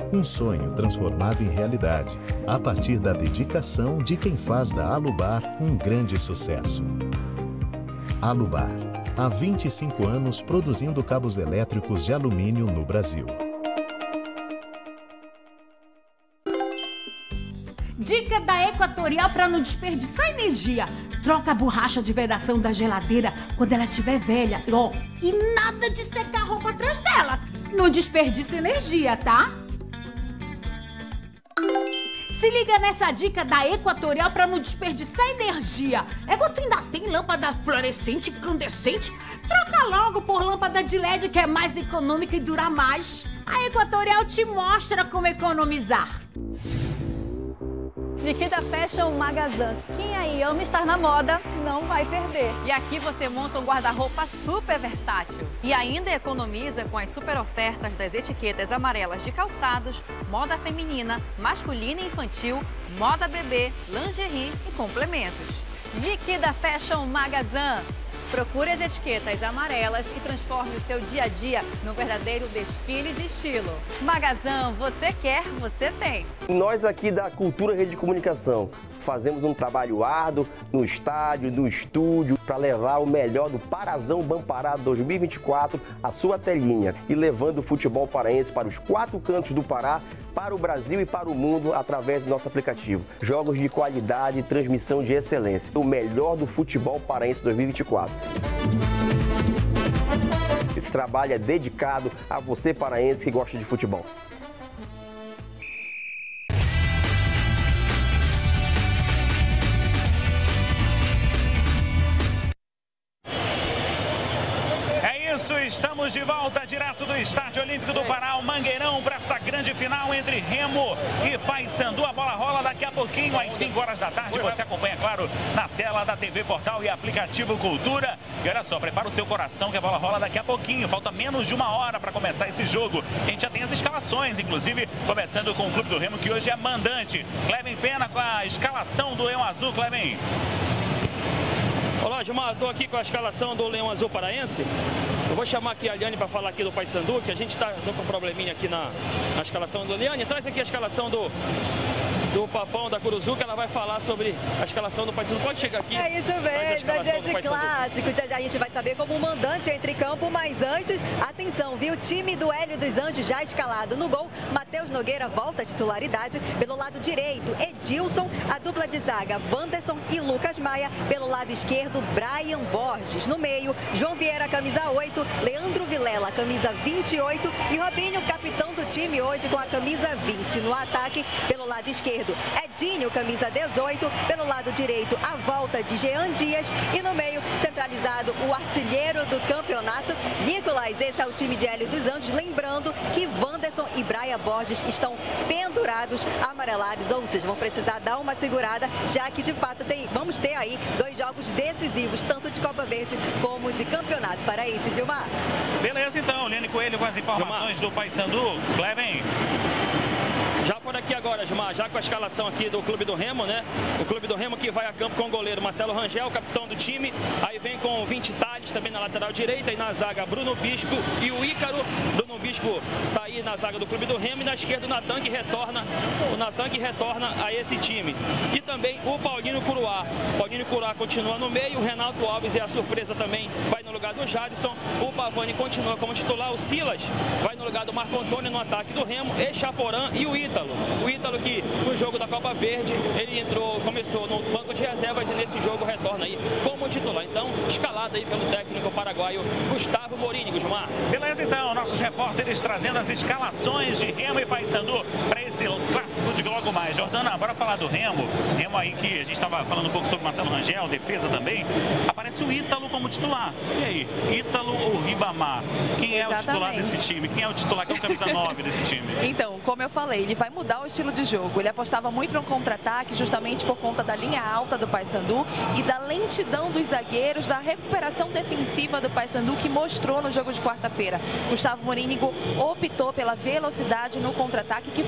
Um sonho transformado em realidade, a partir da dedicação de quem faz da Alubar um grande sucesso. Alubar, há vinte e cinco anos produzindo cabos elétricos de alumínio no Brasil. Dica da Equatorial para não desperdiçar energia. Troca a borracha de vedação da geladeira quando ela estiver velha. Oh, e nada de secar a roupa atrás dela. Não desperdiça energia, tá? Se liga nessa dica da Equatorial para não desperdiçar energia. É que tu ainda tem lâmpada fluorescente incandescente? Troca logo por lâmpada de L E D que é mais econômica e dura mais. A Equatorial te mostra como economizar. Liquida Fashion Magazine. Quem aí ama estar na moda não vai perder. E aqui você monta um guarda-roupa super versátil. E ainda economiza com as super ofertas das etiquetas amarelas de calçados, moda feminina, masculina e infantil, moda bebê, lingerie e complementos. Liquida Fashion Magazine. Procure as etiquetas amarelas e transforme o seu dia a dia num verdadeiro desfile de estilo. Magazine, você quer, você tem. Nós aqui da Cultura Rede de Comunicação fazemos um trabalho árduo no estádio, no estúdio, para levar o melhor do Parazão Bampará dois mil e vinte e quatro à sua telinha e levando o futebol paraense para os quatro cantos do Pará, para o Brasil e para o mundo através do nosso aplicativo. Jogos de qualidade e transmissão de excelência. O melhor do futebol paraense dois mil e vinte e quatro. Esse trabalho é dedicado a você paraense que gosta de futebol. Estamos de volta direto do Estádio Olímpico do Pará, o Mangueirão, para essa grande final entre Remo e Paysandu. A bola rola daqui a pouquinho, às cinco horas da tarde. Você acompanha, claro, na tela da T V Portal e aplicativo Cultura. E olha só, prepara o seu coração que a bola rola daqui a pouquinho. Falta menos de uma hora para começar esse jogo. A gente já tem as escalações, inclusive, começando com o Clube do Remo, que hoje é mandante. Cleven Pena com a escalação do Leão Azul. Cleven. Olá, Gilmar, estou aqui com a escalação do Leão Azul Paraense. Eu vou chamar aqui a Aliane para falar aqui do Paysandu, que a gente está com um probleminha aqui na, na escalação do Aliane. Traz aqui a escalação do, do Papão da Curuzu, que ela vai falar sobre a escalação do Paysandu. Pode chegar aqui. É isso mesmo, é dia de clássico. Já já a gente vai saber como o mandante entra em campo, mas antes, atenção, viu? O time do Hélio dos Anjos já escalado no gol. Matheus Nogueira volta à titularidade. Pelo lado direito, Edilson, a dupla de zaga, Wanderson e Lucas Maia. Pelo lado esquerdo, Brian Borges. No meio, João Vieira, camisa oito, Leandro Vilela, camisa vinte e oito e Robinho, capitão do time hoje com a camisa vinte. No ataque, pelo lado esquerdo, Edinho, camisa dezoito, pelo lado direito, a volta de Jean Dias e no meio, centralizado, o artilheiro do campeonato, Nicolas. Esse é o time de Hélio dos Anjos, lembrando que Wanderson e Brian Borges estão pendurados, amarelados, ou seja, vão precisar dar uma segurada, já que de fato tem, vamos ter aí dois jogos decisivos, tanto de Copa Verde como de Campeonato Paraense. Gilmar. Beleza, então, Lene Coelho com as informações Gilmar. do Paysandu. Cleven. Já por aqui agora, Gilmar, já com a escalação aqui do Clube do Remo, né? O Clube do Remo que vai a campo com o goleiro Marcelo Rangel, capitão do time. Aí vem com o Vinte Tales também na lateral direita. E na zaga, Bruno Bispo e o Ícaro. Bruno Bispo tá aí na zaga do Clube do Remo. E na esquerda, o Natan que retorna. O Natan que retorna a esse time. E também o Paulinho Curuá. O Paulinho Curuá continua no meio. O Renato Alves é a surpresa também. Vai no lugar do Jadson. O Pavani continua como titular. O Silas vai no lugar do Marco Antônio no ataque do Remo. E Chaporã e o Ítalo. O Ítalo que no jogo da Copa Verde, ele entrou, começou no banco de reservas e nesse jogo retorna aí como titular. Então, escalado aí pelo técnico paraguaio Gustavo Morini, Gilmar. Beleza, então, nossos repórteres trazendo as escalações de Remo e Paysandu para esse clássico de logo mais. Jordana, bora falar do Remo. Remo aí que a gente estava falando um pouco sobre Marcelo Rangel, defesa também. Aparece o Ítalo como titular. E aí, Ítalo ou Ribamar? Quem é Exatamente. o titular desse time? Quem é o titular que é o camisa nove desse time? Então, como eu falei, ele vai mudar o estilo de jogo. Ele apostava muito no contra-ataque, justamente por conta da linha alta do Paysandu e da lentidão dos zagueiros, da recuperação defensiva do Paysandu que mostrou no jogo de quarta-feira. Gustavo Morínigo optou pela velocidade no contra-ataque que funcionou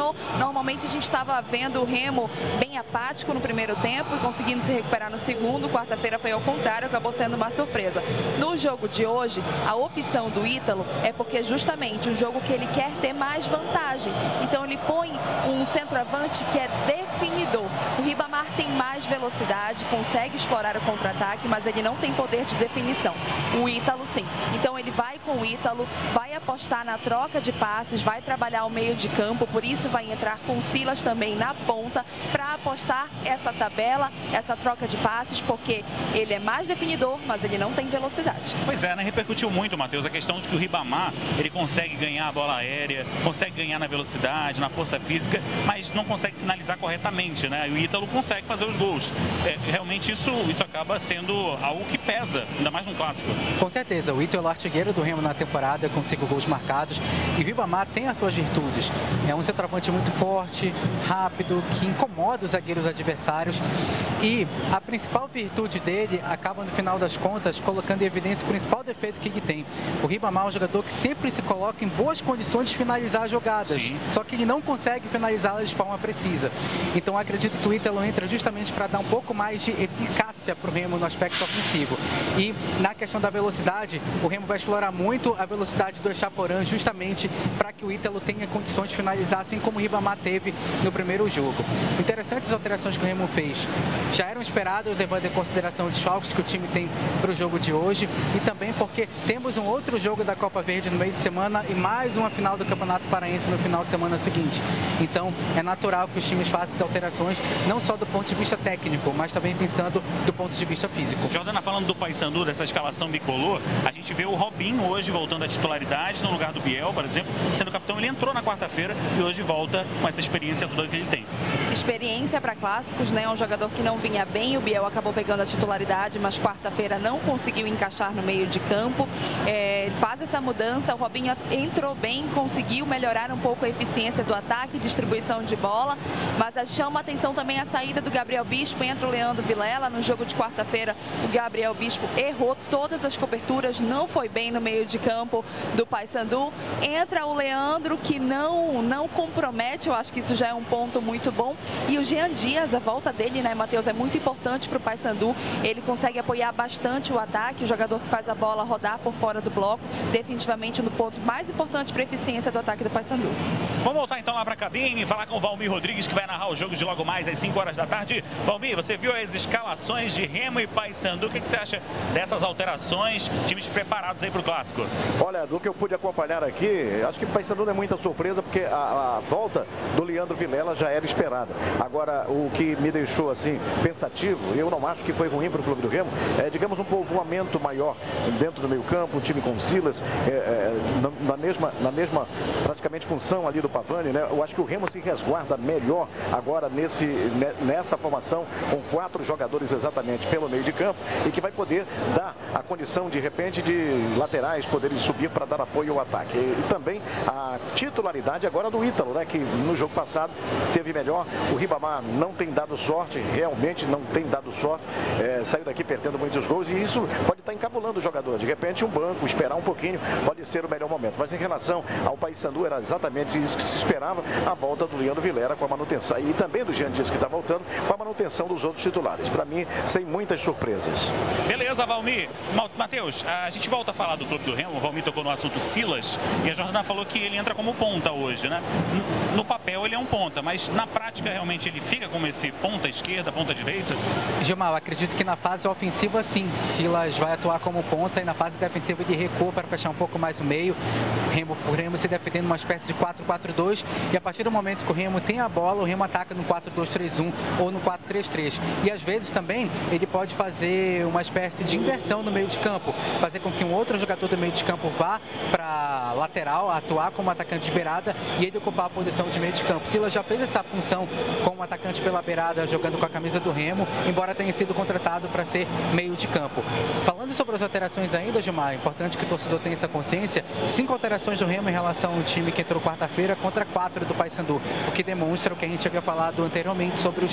funcionou. Normalmente a gente estava vendo o Remo bem apático no primeiro tempo e conseguindo se recuperar no segundo. Quarta-feira foi ao contrário, acabou sendo uma surpresa. No jogo de hoje, a opção do Ítalo é porque é justamente um jogo que ele quer ter mais vantagem. Então ele põe um centroavante que é definidor. O Ribamar tem mais velocidade, consegue explorar o contra-ataque, mas ele não tem poder de definição. O Ítalo sim. Então ele vai com o Ítalo, vai apostar na troca de passes, vai trabalhar o meio de campo, por isso vai entrar com o Silas também na ponta para apostar essa tabela, essa troca de passes, porque ele é mais definidor, mas ele não tem velocidade. Pois é, né? Repercutiu muito, Matheus, a questão de que o Ribamar, ele consegue ganhar a bola aérea, consegue ganhar na velocidade, na força física, mas não consegue finalizar corretamente, né? E o Ítalo consegue fazer os gols. É, realmente isso, isso acaba sendo algo que pesa, ainda mais num clássico. Com certeza, o Ítalo é o artilheiro do Remo na temporada, com cinco gols marcados, e o Ribamar tem as suas virtudes. É um centroavante muito forte, rápido, que incomoda os zagueiros adversários, e a principal virtude dele acaba, no final das contas, colocando em evidência o principal defeito que ele tem. O Ribamar é um jogador que sempre se coloca em boas condições de finalizar as jogadas, Sim. só que ele não consegue finalizá-las de forma precisa. Então acredito que o Ítalo entra justamente para dar um pouco mais de eficácia para o Remo no aspecto ofensivo. E na questão da velocidade, o Remo vai explorar muito a velocidade do Echaporã, justamente para que o Ítalo tenha condições de finalizar, assim como o Ribamar teve no primeiro jogo. Interessantes alterações que o Remo fez já eram esperadas, levando em consideração os desfalques que o time tem para o jogo de hoje, e também porque temos um outro jogo da Copa Verde no meio de semana e mais uma final do Campeonato Paraense no final de semana seguinte. Então é natural que os times façam essas alterações, não só do ponto de vista técnico, mas também pensando do ponto de vista físico. Jordana, falando do Paysandu, dessa escalação bicolor, a gente vê o Robinho hoje voltando à titularidade no lugar do Biel, por exemplo, sendo capitão. Ele entrou na quarta-feira e hoje volta com essa experiência toda que ele tem. Experiência para clássicos, né? Um jogador que não vinha bem, o Biel acabou pegando a titularidade, mas quarta-feira não conseguiu encaixar no meio de campo. É, faz essa mudança, o Robinho entrou bem, conseguiu melhorar um pouco a eficiência do ataque, distribuição de bola, mas chama a atenção também a saída do Gabriel Bispo, entra o Leandro Vilela. No jogo de quarta-feira, o Gabriel Bispo errou todas as coberturas, não foi bem no meio de campo do Paysandu. Entra o Leandro, que não, não compromete, eu acho que isso já é um ponto muito bom. E o Jean Dias, a volta dele, né, Matheus, é muito importante para o Paysandu. Ele consegue apoiar bastante o ataque, o jogador que faz a bola rodar por fora do bloco, definitivamente no ponto mais importante para a eficiência do ataque do Paysandu. Vamos voltar então lá para a cabine e falar com o Valmir Rodrigues, que vai narrar o jogo de logo mais às cinco horas da tarde. Valmir, você viu as escalações de Remo e Paysandu, o que, que você acha dessas alterações, times preparados aí para o clássico? Olha, do que eu pude acompanhar aqui, acho que o Paysandu não é muita surpresa, porque a, a volta do Leandro Vilela já era esperada. Agora, o que me deixou assim pensativo, eu não acho que foi ruim para o clube do Remo, é, digamos, um povoamento maior dentro do meio campo, um time com Silas, é, é, na, na, mesma, na mesma praticamente função ali do Pavani, né? Eu acho que o Remo se resguarda melhor agora nesse, nessa formação, com quatro jogadores exatamente pelo meio de campo, e que vai poder dar a condição, de repente, de laterais poderem subir para dar apoio ao ataque. E, e também a titularidade agora do Ítalo, né? Que no jogo passado teve melhor. O Ribamar não tem dado sorte, realmente não tem dado sorte, é, saiu daqui perdendo muitos gols, e isso pode estar encabulando o jogador. De repente, um banco, esperar um pouquinho, pode ser o melhor momento. Mas em relação ao Paysandu, era exatamente isso que se esperava, a volta do Leandro Vilela com a manutenção, e também do Jean Dias, que está voltando, com a manutenção dos outros titulares. Para mim, sem muitas surpresas. Beleza, Valmir. Matheus, a gente volta a falar do clube do Remo. O Valmir tocou no assunto Silas, e a Jordana falou que ele entra como ponta hoje, né? No papel ele é um ponta, mas na prática realmente ele fica como esse ponta esquerda, ponta direita? Gilmar, eu acredito que na fase ofensiva sim, Silas vai atuar como ponta, e na fase defensiva ele recua para fechar um pouco mais o meio. O Remo, o Remo se defendendo uma espécie de quatro quatro dois, e a partir do momento que o Remo tem a bola, o Remo ataca no quatro dois três um ou no quatro três três. E às vezes também ele pode fazer uma espécie de inversão no meio de campo, fazer com que um outro jogador do meio de campo vá para lateral, atuar como atacante de beirada, e ele ocupar a posição de meio de campo. Silas já fez essa função como atacante pela beirada, jogando com a camisa do Remo, embora tenha sido contratado para ser meio de campo. Falando sobre as alterações ainda, Gilmar, é importante que o torcedor tenha essa consciência. Cinco alterações do Remo em relação ao time que entrou quarta-feira contra quatro do Paysandu, o que demonstra o que a gente havia falado anteriormente sobre os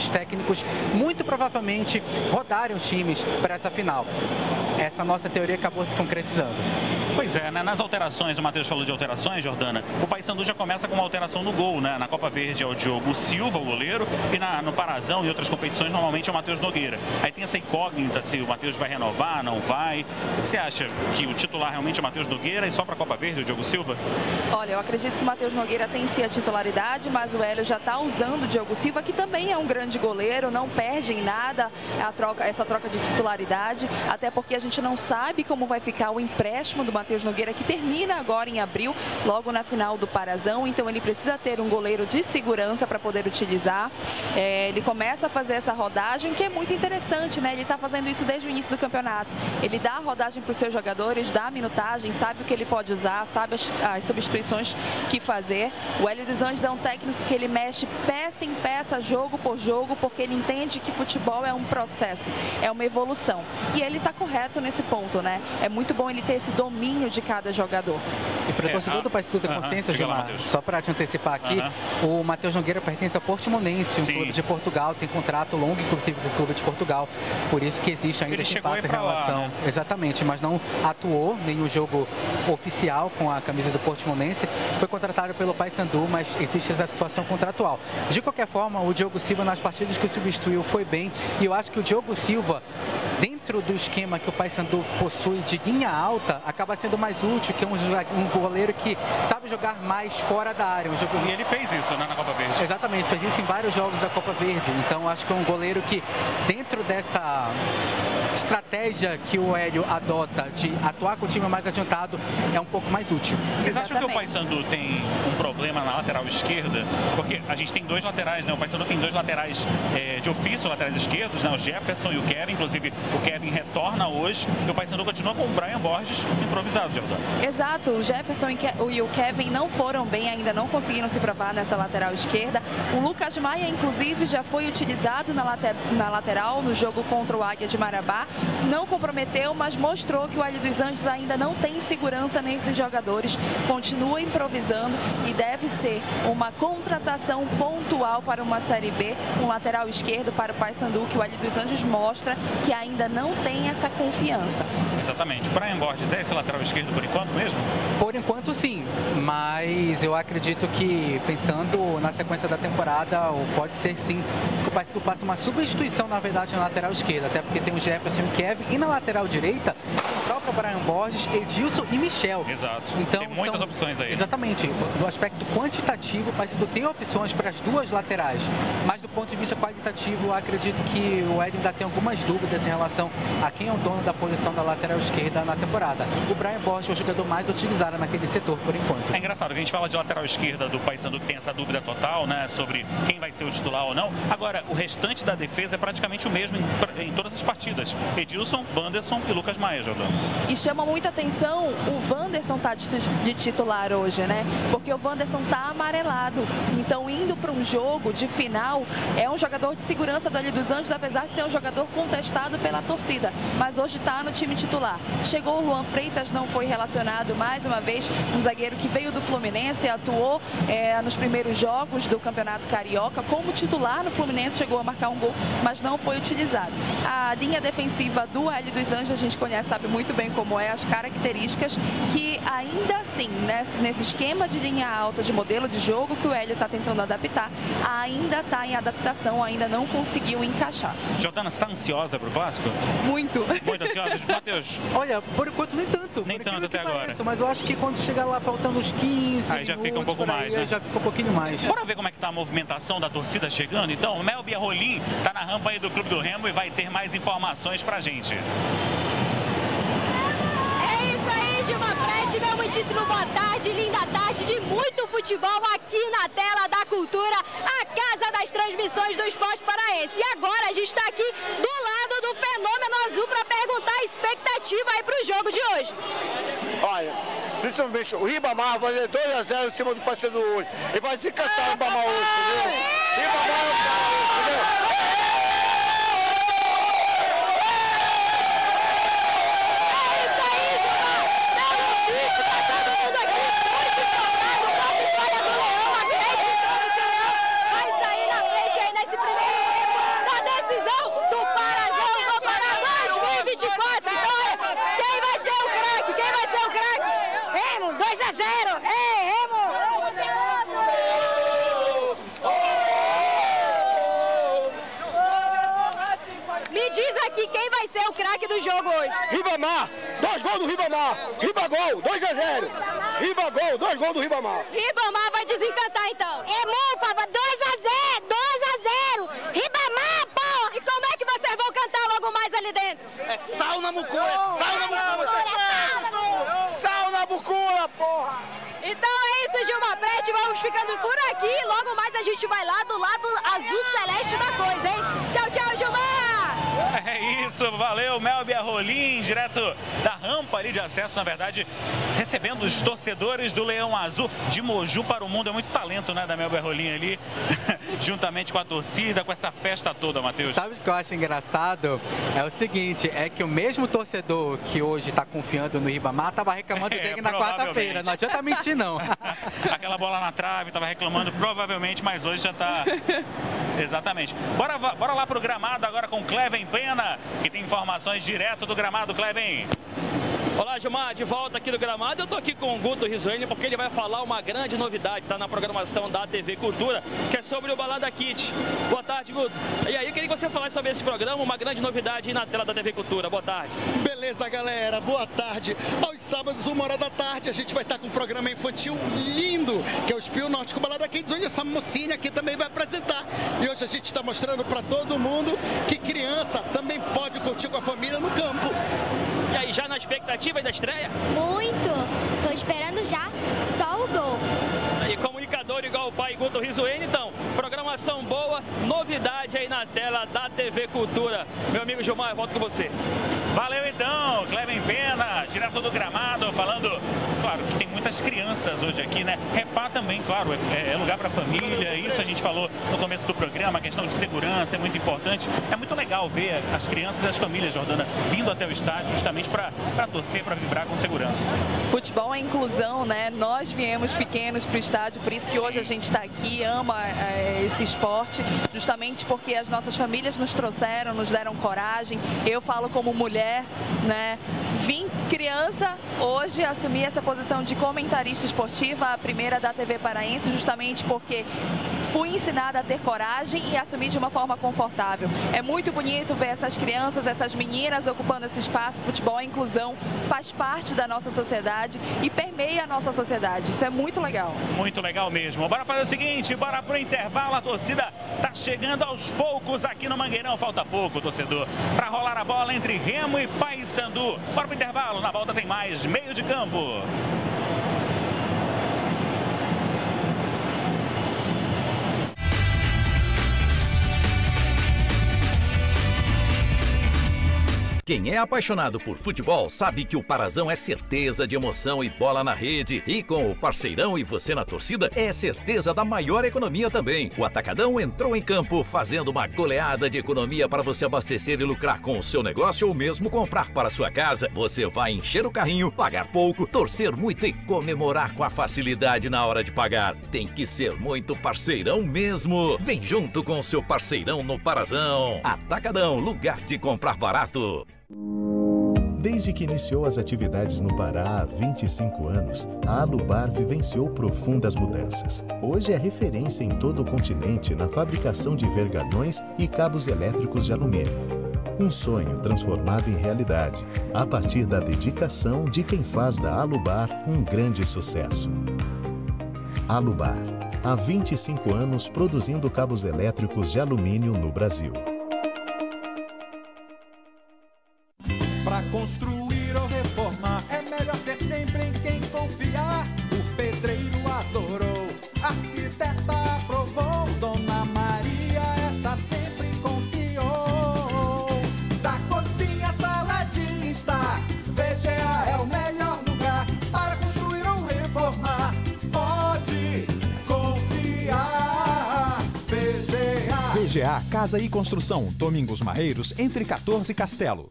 os técnicos muito provavelmente rodarem os times para essa final. Essa nossa teoria acabou se concretizando. Pois é, né? Nas alterações, o Matheus falou de alterações, Jordana, o Paysandu já começa com uma alteração no gol, né? Na Copa Verde é o Diogo Silva, o goleiro, e na, no Parazão e outras competições normalmente é o Matheus Nogueira. Aí tem essa incógnita se o Matheus vai renovar, não vai. O que você acha? Que o titular realmente é o Matheus Nogueira e só para a Copa Verde o Diogo Silva? Olha, eu acredito que o Matheus Nogueira tem sim a titularidade, mas o Hélio já está usando o Diogo Silva, que também é um grande goleiro, não perde em nada a troca, essa troca de titularidade, até porque a gente não sabe como vai ficar o empréstimo do Matheus Nogueira, que termina agora em abril, logo na final do Parazão, então ele precisa ter um goleiro de segurança para poder utilizar. É, ele começa a fazer essa rodagem, que é muito interessante, né? Ele está fazendo isso desde o início do campeonato. Ele dá a rodagem para os seus jogadores, dá a minutagem, sabe o que ele pode usar, sabe as, as substituições que fazer. O Hélio dos Anjos é um técnico que ele mexe peça em peça, jogo por jogo, porque ele entende que futebol é um processo, é uma evolução. E ele está correto nesse ponto, né? É muito bom ele ter esse domínio de cada jogador. E para o É, torcedor a- do Paysandu ter Aham, consciência, diga lá, Gilmar, Matheus. só para te antecipar aqui, o Matheus Nogueira pertence ao Portimonense, um Sim. clube de Portugal, tem contrato longo, inclusive, com o clube de Portugal, por isso que existe ainda Ele esse chegou impasse aí em pra lá, relação. né? Exatamente, mas não atuou em nenhum jogo oficial com a camisa do Portimonense, foi contratado pelo Paysandu, mas existe essa situação contratual. De qualquer forma, o Diogo Silva nas partidas que o substituiu foi bem, e eu acho que o Diogo Silva, dentro do esquema que o Paysandu possui de linha alta, acaba sendo mais útil, que é um, joga- um goleiro que sabe jogar mais fora da área. Um jogo... E ele fez isso, né, na Copa Verde. Exatamente, fez isso em vários jogos da Copa Verde. Então acho que é um goleiro que, dentro dessa estratégia que o Hélio adota de atuar com o time mais adiantado, é um pouco mais útil. Vocês acham que o Paysandu tem um problema na lateral esquerda? Porque a gente tem dois laterais, né? O Paysandu tem dois laterais é, de ofício, laterais esquerdos, né? O Jefferson e o Kevin. Inclusive, o Kevin retorna hoje e o Paysandu continua com o Brian Borges improvisado, Jordana. Exato, o Jefferson e Ke- e o Kevin não foram bem ainda, não conseguiram se provar nessa lateral esquerda. O Lucas Maia, inclusive, já foi utilizado na, late- na lateral no jogo contra o Águia de Marabá. Não comprometeu, mas mostrou que o Hélio dos Anjos ainda não tem segurança nesses jogadores. Continua improvisando e deve ser uma contratação pontual para uma Série B, um lateral esquerdo para o Paysandu, que o Hélio dos Anjos mostra que ainda não tem essa confiança. Exatamente. O Brian Borges é esse lateral esquerdo por enquanto mesmo? Por enquanto sim, mas eu acredito que, pensando na sequência da temporada, ou pode ser sim que o Paysandu faça uma substituição, na verdade, na lateral esquerda, até porque tem o Jefferson e o Kevin, e na lateral direita tem o próprio Brian Borges, Edilson e Michel. Exato. Então, tem muitas são- opções aí. né? Exatamente. Do aspecto quantitativo, o Paysandu tem opções para as duas laterais, mas do ponto de vista qualitativo, eu acredito que o Hélio ainda tem algumas dúvidas em relação a quem é o dono da posição da lateral esquerda na temporada. O Brian Borges é o jogador mais utilizado naquele setor por enquanto. É engraçado que a gente fala de lateral esquerda do Paysandu, que tem essa dúvida total, né, sobre quem vai ser o titular ou não. Agora, o restante da defesa é praticamente o mesmo em, em todas as partidas. Edilson, Wanderson e Lucas Maia, Jordana. E chama muita atenção o Wanderson tá de, de titular hoje, né? Porque o Wanderson tá amarelado. Então, indo para um jogo de final, é um jogador de segurança do Hélio dos Anjos, apesar de ser um jogador contestado pela torcida. Mas hoje está no time titular. Chegou o Luan Freitas, não foi relacionado mais uma vez, um zagueiro que veio do Fluminense, atuou é, nos primeiros jogos do Campeonato Carioca como titular no Fluminense, chegou a marcar um gol, mas não foi utilizado. A linha defensiva do Hélio dos Anjos, a gente conhece, sabe muito bem como é, as características que ainda assim, nesse, nesse esquema de linha alta, de modelo de jogo que o Hélio está tentando adaptar, ainda está em adaptação, ainda não conseguiu encaixar. Jordana, você está ansiosa para o Clássico? Muito. Muito ansiosa? Matheus? Olha, por enquanto nem tanto. Nem por tanto incrível que até agora. pareça, mas eu acho que quando chegar lá faltando uns quinze Aí já fica um minutos, pouco por aí, mais, né? Já fica um pouquinho mais. Bora ver como é que tá a movimentação da torcida chegando? Então, o Mel Biarrolim tá na rampa aí do Clube do Remo e vai ter mais informações pra gente. É isso aí, Gilmar Prete, meu muitíssimo boa tarde, linda tarde de muito futebol aqui na tela da Cultura, a casa das transmissões do esporte paraense. E agora a gente está aqui do lado do Fenômeno Azul para perguntar a expectativa aí para o jogo de hoje. Olha, principalmente o Ribamar vai fazer dois a zero em cima do Paysandu hoje. E vai se cantar o Ribamar hoje, entendeu? Ribamar é o cara, entendeu? Vai sair na frente aí nesse primeiro tempo, do jogo hoje? Ribamar, dois gols do Ribamar. Ribagol, dois a zero. Ribagol, dois gols do Ribamar. Ribamar vai desencantar então. É Mufa, dois a zero, dois a zero. Ribamar, pô! E como é que vocês vão cantar logo mais ali dentro? É sal na mucura, é sal na mucura. Sal na mucura, porra. Então é isso, Gilmar Prete, vamos ficando por aqui. Logo mais a gente vai lá do lado azul celeste da coisa, hein? Tchau, tchau, Gilmar! É isso, valeu, Melbia Rolim, direto da rampa ali de acesso, na verdade, recebendo os torcedores do Leão Azul de Moju para o mundo. É muito talento, né, da Melbia Rolim ali, juntamente com a torcida, com essa festa toda, Matheus. Sabe o que eu acho engraçado? É o seguinte, é que o mesmo torcedor que hoje está confiando no Ribamar estava reclamando É, dele na quarta-feira. Não adianta mentir, não. Aquela bola na trave, estava reclamando provavelmente, mas hoje já está... Exatamente. Bora, bora lá pro gramado agora com Cleven Pena, que tem informações direto do gramado. Cleven. Olá, Gilmar, de volta aqui do gramado. Eu tô aqui com o Guto Risoene porque ele vai falar uma grande novidade, tá na programação da T V Cultura, que é sobre o Balada Kids. Boa tarde, Guto. E aí, eu queria que você falasse sobre esse programa, uma grande novidade aí na tela da T V Cultura. Boa tarde. Beleza, galera, boa tarde. Aos sábados, uma hora da tarde, a gente vai estar com um programa infantil lindo, que é o Espio Nórdico Balada Kids, onde essa mocinha aqui também vai apresentar. E hoje a gente está mostrando para todo mundo que criança também pode curtir com a família no campo. E aí, já na expectativa da estreia? Muito! Tô esperando já só o gol. E comunicador igual o pai Guto Risoene, então, programação boa, novidade aí na tela da T V Cultura. Meu amigo Gilmar, eu volto com você. Valeu então, Cleven Pena, direto do gramado, falando, claro, que tem muitas crianças hoje aqui, né? Repá também, claro, é, é lugar para família, isso a gente falou no começo do programa, a questão de segurança é muito importante. É muito legal ver as crianças e as famílias, Jordana, vindo até o estádio justamente para torcer, para vibrar com segurança. Futebol é inclusão, né? Nós viemos pequenos para o estádio, por isso que hoje a gente está aqui, ama é, esse esporte, justamente porque as nossas famílias nos trouxeram, nos deram coragem. Eu falo como mulher, né? Vim criança, hoje assumi essa posição de comentarista esportiva, a primeira da T V Paraense, justamente porque fui ensinada a ter coragem e assumir de uma forma confortável. É muito bonito ver essas crianças, essas meninas ocupando esse espaço. Futebol e inclusão faz parte da nossa sociedade e permeia a nossa sociedade. Isso é muito legal. Muito legal mesmo. Bora fazer o seguinte, bora pro intervalo. A torcida tá chegando aos poucos aqui no Mangueirão. Falta pouco, torcedor, para rolar a bola entre Remo e Paysandu. Bora pro intervalo. Na volta tem mais meio de campo. Quem é apaixonado por futebol sabe que o Parazão é certeza de emoção e bola na rede. E com o Parceirão e você na torcida, é certeza da maior economia também. O Atacadão entrou em campo fazendo uma goleada de economia para você abastecer e lucrar com o seu negócio ou mesmo comprar para sua casa. Você vai encher o carrinho, pagar pouco, torcer muito e comemorar com a facilidade na hora de pagar. Tem que ser muito parceirão mesmo. Vem junto com o seu Parceirão no Parazão. Atacadão, lugar de comprar barato. Desde que iniciou as atividades no Pará há vinte e cinco anos, a Alubar vivenciou profundas mudanças. Hoje é referência em todo o continente na fabricação de vergalhões e cabos elétricos de alumínio. Um sonho transformado em realidade, a partir da dedicação de quem faz da Alubar um grande sucesso. Alubar, há vinte e cinco anos produzindo cabos elétricos de alumínio no Brasil. Pra construir ou reformar é melhor ter sempre em quem confiar. O pedreiro adorou, a arquiteta aprovou, Dona Maria essa sempre confiou. Da cozinha, sala de estar, V G A é o melhor lugar para construir ou reformar. Pode confiar, V G A. V G A Casa e Construção, Domingos Marreiros, entre quatorze e Castelo.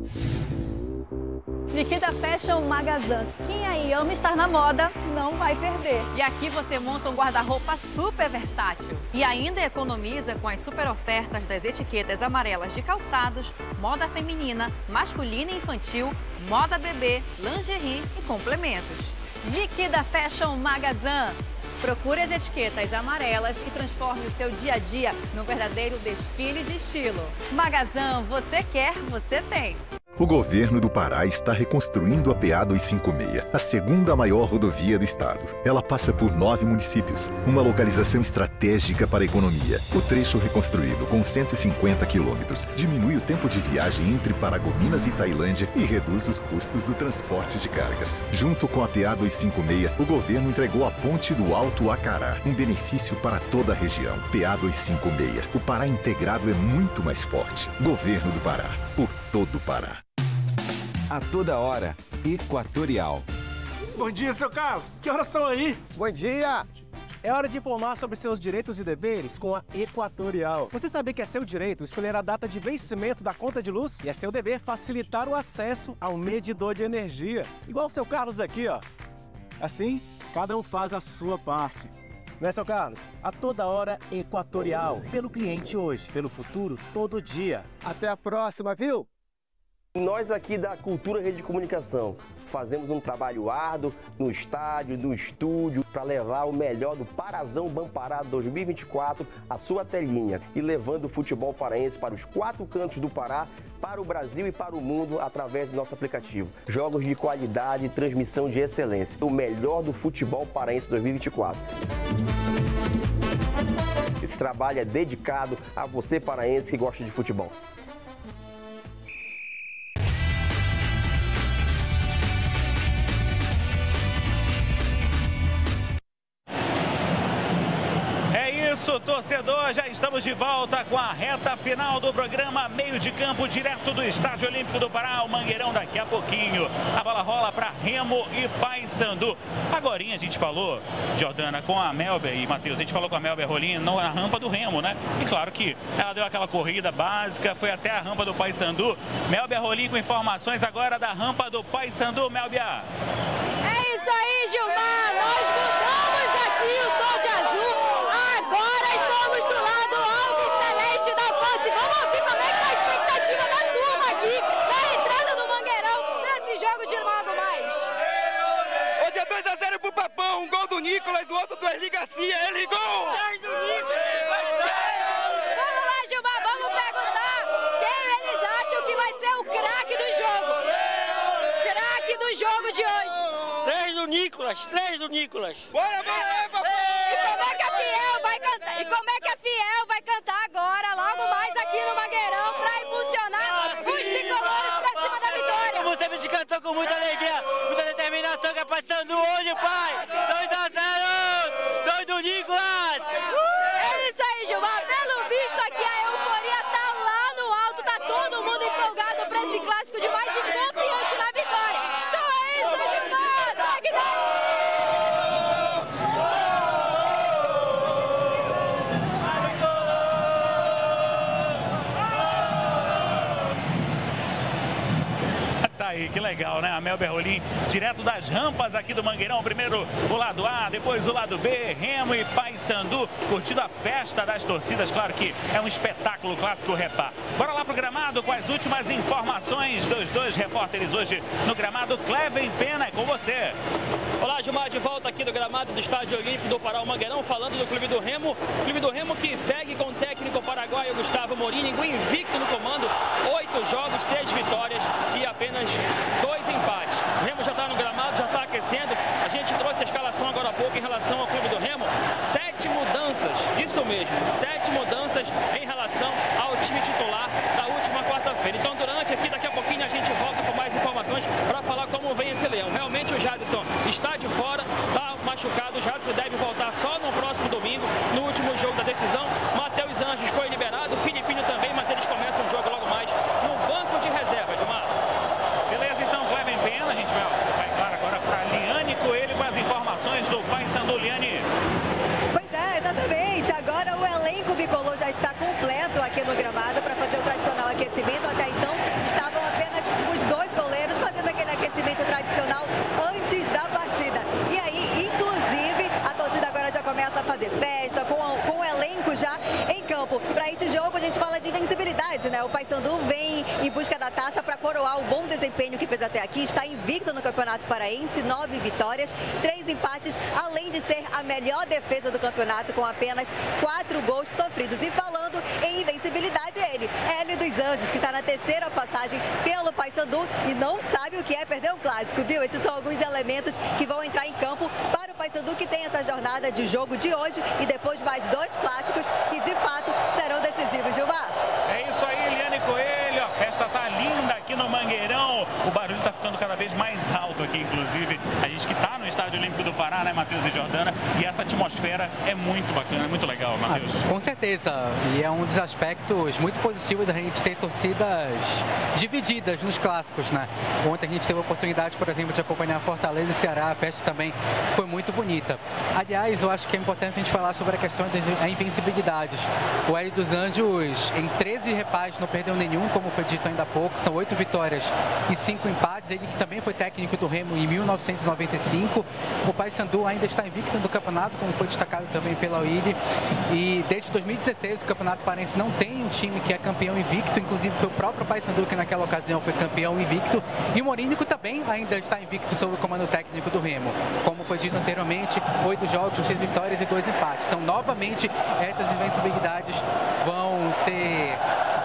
Nikita Fashion Magazine. Quem aí ama estar na moda, não vai perder. E aqui você monta um guarda-roupa super versátil. E ainda economiza com as super ofertas das etiquetas amarelas de calçados, moda feminina, masculina e infantil, moda bebê, lingerie e complementos. Nikita Fashion Magazine. Procure as etiquetas amarelas e transforme o seu dia a dia num verdadeiro desfile de estilo. Magazine, você quer, você tem. O governo do Pará está reconstruindo a P A duzentos e cinquenta e seis, a segunda maior rodovia do estado. Ela passa por nove municípios, uma localização estratégica para a economia. O trecho reconstruído, com cento e cinquenta quilômetros, diminui o tempo de viagem entre Paragominas e Tailândia e reduz os custos do transporte de cargas. Junto com a P A duzentos e cinquenta e seis, o governo entregou a Ponte do Alto Acará, um benefício para toda a região. P A duzentos e cinquenta e seis. O Pará integrado é muito mais forte. Governo do Pará, por todo o Pará. A toda hora, Equatorial. Bom dia, seu Carlos. Que horas são aí? Bom dia. É hora de informar sobre seus direitos e deveres com a Equatorial. Você sabia que é seu direito escolher a data de vencimento da conta de luz? E é seu dever facilitar o acesso ao medidor de energia. Igual o seu Carlos aqui, ó. Assim, cada um faz a sua parte. Não é, seu Carlos? A toda hora, Equatorial. Pelo cliente hoje, pelo futuro, todo dia. Até a próxima, viu? Nós aqui da Cultura Rede de Comunicação fazemos um trabalho árduo no estádio, no estúdio, para levar o melhor do Parazão Bampará dois mil e vinte e quatro à sua telinha e levando o futebol paraense para os quatro cantos do Pará, para o Brasil e para o mundo através do nosso aplicativo. Jogos de qualidade e transmissão de excelência. O melhor do futebol paraense dois mil e vinte e quatro. Esse trabalho é dedicado a você paraense que gosta de futebol. Isso, torcedor, já estamos de volta com a reta final do programa Meio de Campo, direto do Estádio Olímpico do Pará, o Mangueirão daqui a pouquinho. A bola rola para Remo e Paysandu. Agorinha a gente falou, Jordana, com a Melber e Matheus, a gente falou com a Melber Rolim na rampa do Remo, né? E claro que ela deu aquela corrida básica, foi até a rampa do Paysandu. Melber Rolim com informações agora da rampa do Paysandu, Melber. É isso aí, Gilmar, nós mudamos aqui o tom de azul. Agora estamos do lado alvo e celeste da face. Vamos ouvir como é que tá a expectativa da turma aqui, da entrada no Mangueirão para esse jogo de logo mais. Hoje é dois a zero pro Papão, um gol do Nicolas, o outro do Erli Garcia, ele gol! Vamos lá, Gilmar, vamos perguntar quem eles acham que vai ser o craque do jogo. Craque do jogo de hoje. Três do Nicolas, três do Nicolas. Bora, bora, Papão! E como é que a Fiel vai cantar? E como é que a Fiel vai cantar agora, logo mais aqui no Mangueirão, para impulsionar os tricolores para cima da vitória? Como sempre te cantou com muita alegria, muita determinação, que é passando hoje, pai. dois a zero, dois do Nicolas. É isso aí, Gilmar. Pelo visto aqui a euforia tá lá no alto, tá todo mundo empolgado para esse clássico demais e confiante na vitória. Então é isso, Gilmar. Tá que tá. Aí, que legal, né? A Melber Rolim, direto das rampas aqui do Mangueirão. Primeiro o lado A, depois o lado B, Remo e Paysandu, curtindo a festa das torcidas. Claro que é um espetáculo clássico Repá. Bora lá pro gramado com as últimas informações dos dois repórteres hoje no gramado. Cleven Pena, é com você. Olá, Gilmar, de volta aqui do gramado do Estádio Olímpico do Pará, o Mangueirão, falando do Clube do Remo. Clube do Remo que segue com o técnico paraguaio Gustavo Morínigo, invicto no comando, oito jogos, seis vitórias e apenas dois empates. O Remo já está no gramado, já está aquecendo. A gente trouxe a escalação agora há pouco em relação ao Clube do Remo. Sete mudanças, isso mesmo, sete mudanças em relação ao time titular da última quarta-feira. Então, durante aqui, daqui a pouquinho, a gente volta com mais informações para falar como vem esse leão. Realmente o Jadson está de fora, está machucado. O Jadson deve voltar só no próximo domingo, no último jogo da decisão. Matheus Anjos foi liberado, o Filipinho também, mas eles começam o jogo logo mais no banco de reserva, Gilmar. Beleza, então, Cleven Pena, a gente vai, vai claro, agora para Liane Coelho com as informações do Paysandu. Liane. Pois é, exatamente. Agora o elenco bicolor já está completo aqui no gramado para fazer o tradicional aquecimento. Até então estavam apenas os dois goleiros fazendo aquele aquecimento tradicional antes da partida. E aí, inclusive, a torcida agora já começa a fazer festa com, com o elenco já em campo. Para este jogo a gente fala de invencibilidade, né? O Paysandu vem em busca da taça para coroar o bom desempenho que fez até aqui. Está invicto no Campeonato Paraense, nove vitórias, três empates, além de ser a melhor defesa do campeonato com apenas quatro gols sofridos. E falando em invencibilidade, é ele, Hélio dos Anjos, que está na terceira passagem pelo Paysandu e não sabe o que é perder um clássico, viu? Esses são alguns elementos que vão entrar em campo para o Paysandu, que tem essa jornada de jogo de hoje e depois mais dois clássicos que, de fato, serão decisivos, Gilmar. É isso aí, Eliane Coelho. A festa tá linda aqui no Mangueirão. O barulho tá ficando cada vez mais alto aqui, inclusive. A gente que tá no Estádio Olímpico do Pará, né, Matheus e Jordana? E essa atmosfera é muito bacana, é muito legal, Matheus. Ah, com certeza. E é um dos aspectos muito positivos a gente ter torcidas divididas nos clássicos, né? Ontem a gente teve a oportunidade, por exemplo, de acompanhar Fortaleza e Ceará. A festa também foi muito bonita. Aliás, eu acho que é importante a gente falar sobre a questão das invencibilidades. O Hélio dos Anjos, em treze repares, não perdeu nenhum, como foi dito ainda há pouco. São oito vitórias e cinco empates. Ele que também foi técnico do Remo em mil novecentos e noventa e cinco. O Paysandu ainda está invicto no campeonato, como foi destacado também pela U I D. E desde dois mil e dezesseis o Campeonato Paraense não tem um time que é campeão invicto. Inclusive foi o próprio Paysandu que naquela ocasião foi campeão invicto. E o Morínigo também ainda está invicto sob o comando técnico do Remo. Como foi dito anteriormente, oito jogos, seis vitórias e dois empates. Então, novamente, essas invencibilidades vão ser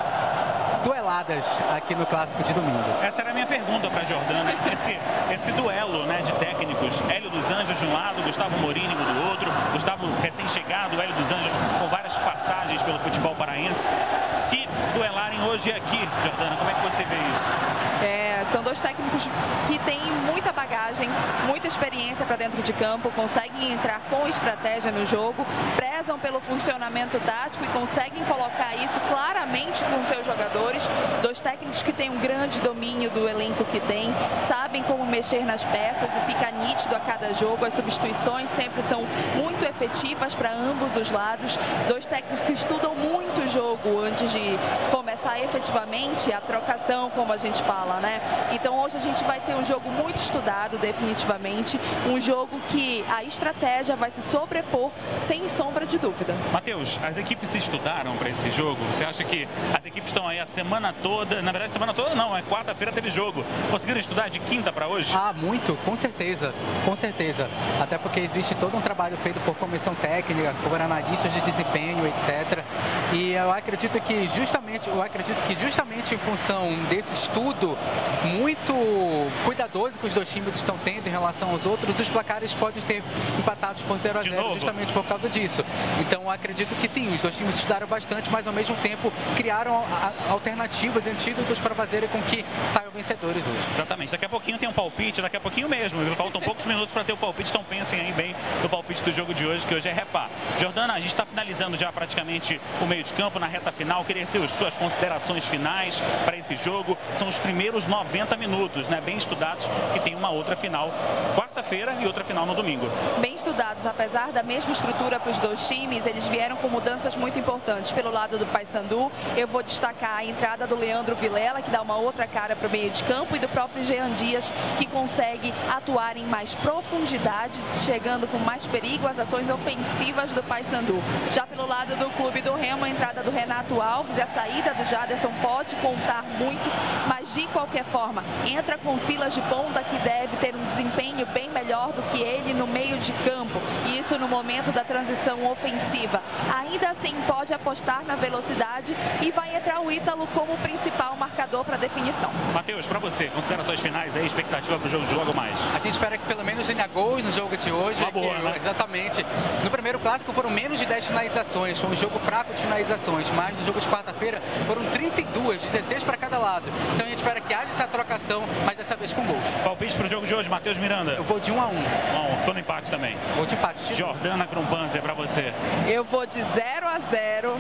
dueladas aqui no Clássico de domingo. Essa era a minha pergunta para a Jordana. Esse, esse duelo, né, de técnicos, Hélio dos Anjos de um lado, Gustavo Morínigo do outro, Gustavo recém-chegado, Hélio dos Anjos com várias passagens pelo futebol paraense. Se duelarem hoje aqui, Jordana, como é que você vê isso? É, são dois técnicos que têm muita bagagem, muita experiência para dentro de campo, conseguem entrar com estratégia no jogo, prezam pelo funcionamento tático e conseguem colocar isso claramente com seus jogadores. Dois técnicos que têm um grande domínio do elenco que tem, sabem como mexer nas peças e fica nítido a cada jogo. As substituições sempre são muito efetivas para ambos os lados. Dois técnicos que estudam muito o jogo antes de começar efetivamente a trocação, como a gente fala, né? Então hoje a gente vai ter um jogo muito estudado, definitivamente. Um jogo que a estratégia vai se sobrepor sem sombra de dúvida. Matheus, as equipes se estudaram para esse jogo? Você acha que as equipes estão aí a semana toda, na verdade semana toda não, é quarta-feira teve jogo. Conseguiram estudar de quinta para hoje? Ah, muito, com certeza, com certeza. Até porque existe todo um trabalho feito por comissão técnica, por analistas de desempenho, etcétera. E eu acredito que justamente, eu acredito que justamente em função desse estudo muito cuidadoso que os dois times estão tendo em relação aos outros, os placares podem ter empatados por zero a zero justamente por causa disso. Então eu acredito que sim, os dois times estudaram bastante, mas ao mesmo tempo criaram alternativas, antídotos para fazerem com que saiam vencedores hoje. Exatamente. Daqui a pouquinho tem um palpite, daqui a pouquinho mesmo. Faltam poucos minutos para ter o palpite, então pensem aí bem no palpite do jogo de hoje, que hoje é repá. Jordana, a gente está finalizando já praticamente o meio de campo, na reta final. Queria ser as suas considerações finais para esse jogo. São os primeiros noventa minutos, né? Bem estudados, que tem uma outra final quarta-feira e outra final no domingo. Bem estudados, apesar da mesma estrutura para os dois times, eles vieram com mudanças muito importantes. Pelo lado do Paysandu, eu vou destacar a entrada do Leandro Vilela, que dá uma outra cara para o meio de campo, e do próprio Jean Dias, que consegue atuar em mais profundidade, chegando com mais perigo às ações ofensivas do Paysandu. Já pelo lado do clube do Remo, a entrada do Renato Alves e a saída do Jaderson pode contar muito, mas de qualquer forma, entra com Silas de ponta, que deve ter um desempenho bem melhor do que ele no meio de campo, e isso no momento da transição ofensiva. Ainda assim, pode apostar na velocidade e vai entrar o Ítalo como principal marcador para definição. Matheus, para você, considerações finais aí, expectativa para o jogo de logo mais? A gente espera que pelo menos tenha gols no jogo de hoje. Uma boa, que, né? Exatamente. No primeiro clássico foram menos de dez finalizações, foi um jogo fraco de finalizações, mas no jogo de quarta-feira foram trinta e duas, dezesseis para cada lado. Então a gente espera que haja essa trocação, mas dessa vez com gols. Palpite para o jogo de hoje, Matheus Miranda? Eu vou de um a um. um a um, ficou no empate também. Vou de empate. Jordana Krumpanzer, para você? Eu vou de zero a zero,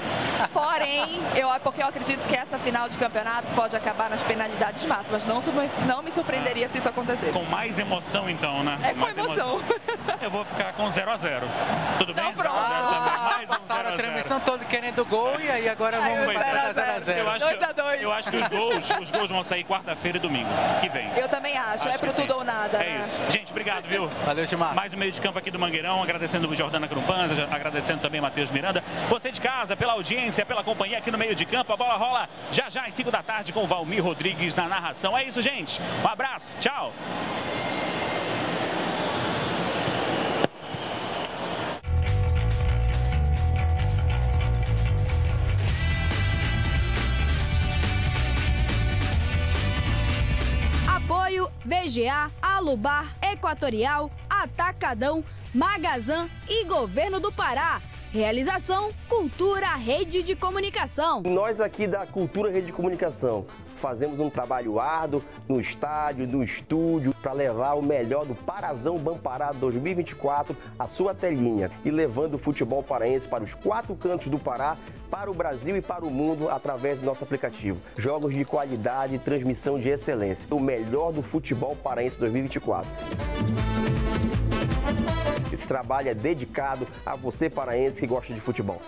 porém, eu, porque eu acredito que essa final de campeonato pode acabar nas penalidades máximas. Não, não me surpreenderia se isso acontecesse. Com mais emoção, então, né? É, com, com mais emoção. emoção. Eu vou ficar com zero a zero. Tudo bem? Não, pronto. Ah, mais um passaram a transmissão toda querendo gol e aí agora vamos Ai, para zero a zero. dois a dois. Eu acho que os gols, os gols vão sair quarta-feira e domingo que vem. Eu também acho. acho é pro tudo ou nada. É né? isso. Gente, obrigado, viu? Valeu, Gilmar. Mais um meio de campo aqui do Mangueirão, agradecendo o Jordana Krumpanzer, agradecendo também Matheus Miranda. Você de casa, pela audiência, pela companhia aqui no meio de campo. A bola rola já já às cinco da tarde com o Valmir Rodrigues na narração. É isso, gente. Um abraço. Tchau. Apoio V G A, Alubar, Equatorial, Atacadão, Magazan e Governo do Pará. Realização Cultura Rede de Comunicação. Nós aqui da Cultura Rede de Comunicação fazemos um trabalho árduo no estádio, no estúdio, para levar o melhor do Parazão Bampará dois mil e vinte e quatro à sua telinha e levando o futebol paraense para os quatro cantos do Pará, para o Brasil e para o mundo através do nosso aplicativo. Jogos de qualidade e transmissão de excelência. O melhor do futebol paraense dois mil e vinte e quatro. Esse trabalho é dedicado a você paraense que gosta de futebol.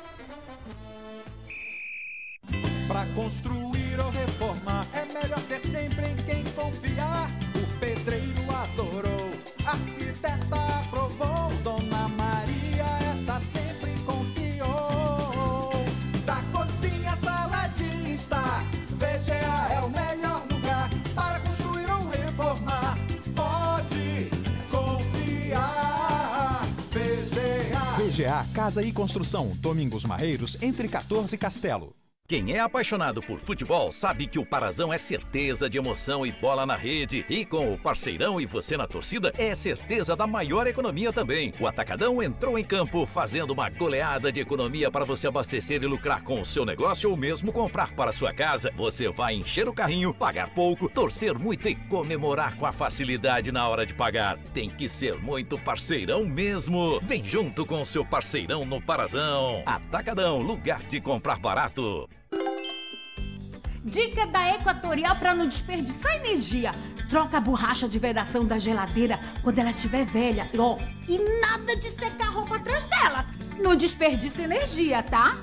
Para construir ou reformar é melhor ter sempre em quem confiar. O pedreiro adorou, a arquiteta aprovou, Dona Maria essa sempre confiou. Da cozinha, sala de estar, V G A é o melhor lugar para construir ou reformar. Pode confiar, V G A. V G A Casa e Construção, Domingos Marreiros, entre quatorze e Castelo. Quem é apaixonado por futebol sabe que o Parazão é certeza de emoção e bola na rede. E com o Parceirão e você na torcida, é certeza da maior economia também. O Atacadão entrou em campo fazendo uma goleada de economia para você abastecer e lucrar com o seu negócio ou mesmo comprar para sua casa. Você vai encher o carrinho, pagar pouco, torcer muito e comemorar com a facilidade na hora de pagar. Tem que ser muito parceirão mesmo. Vem junto com o seu Parceirão no Parazão. Atacadão, lugar de comprar barato. Dica da Equatorial para não desperdiçar energia. Troca a borracha de vedação da geladeira quando ela estiver velha. Oh, e nada de secar a roupa atrás dela. Não desperdiça energia, tá?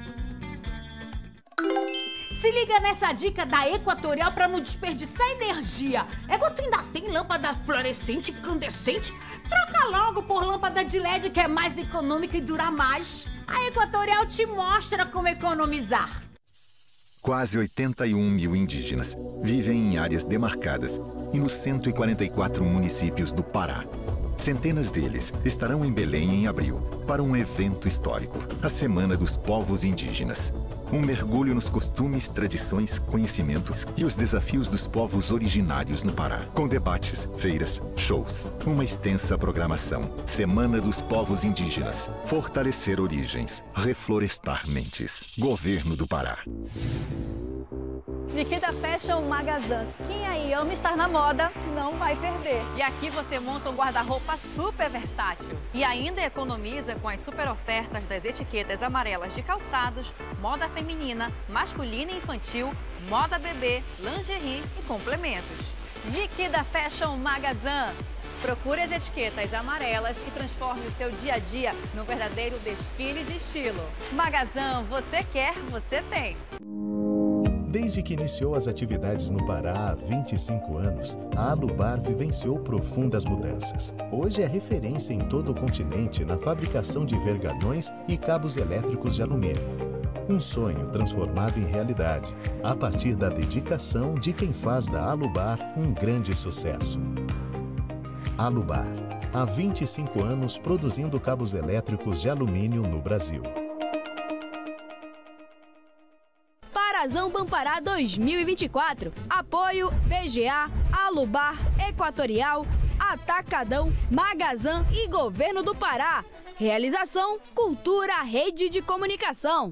Se liga nessa dica da Equatorial para não desperdiçar energia. É que tu ainda tem lâmpada fluorescente incandescente? Troca logo por lâmpada de L E D que é mais econômica e dura mais. A Equatorial te mostra como economizar. Quase oitenta e um mil indígenas vivem em áreas demarcadas e nos cento e quarenta e quatro municípios do Pará. Centenas deles estarão em Belém em abril para um evento histórico, a Semana dos Povos Indígenas. Um mergulho nos costumes, tradições, conhecimentos e os desafios dos povos originários no Pará. Com debates, feiras, shows, uma extensa programação. Semana dos Povos Indígenas. Fortalecer origens, reflorestar mentes. Governo do Pará. Liquida Fashion Magazan. Quem aí ama estar na moda não vai perder. E aqui você monta um guarda-roupa super versátil. E ainda economiza com as super ofertas das etiquetas amarelas de calçados, moda feminina, masculina e infantil, moda bebê, lingerie e complementos. Liquida Fashion Magazan. Procure as etiquetas amarelas e transforme o seu dia a dia num verdadeiro desfile de estilo. Magazan, você quer, você tem. Desde que iniciou as atividades no Pará há vinte e cinco anos, a Alubar vivenciou profundas mudanças. Hoje é referência em todo o continente na fabricação de vergalhões e cabos elétricos de alumínio. Um sonho transformado em realidade, a partir da dedicação de quem faz da Alubar um grande sucesso. Alubar, há vinte e cinco anos produzindo cabos elétricos de alumínio no Brasil. Parazão Bampará dois mil e vinte e quatro. Apoio V G A, Alubar, Equatorial, Atacadão, Magazan e Governo do Pará. Realização Cultura Rede de Comunicação.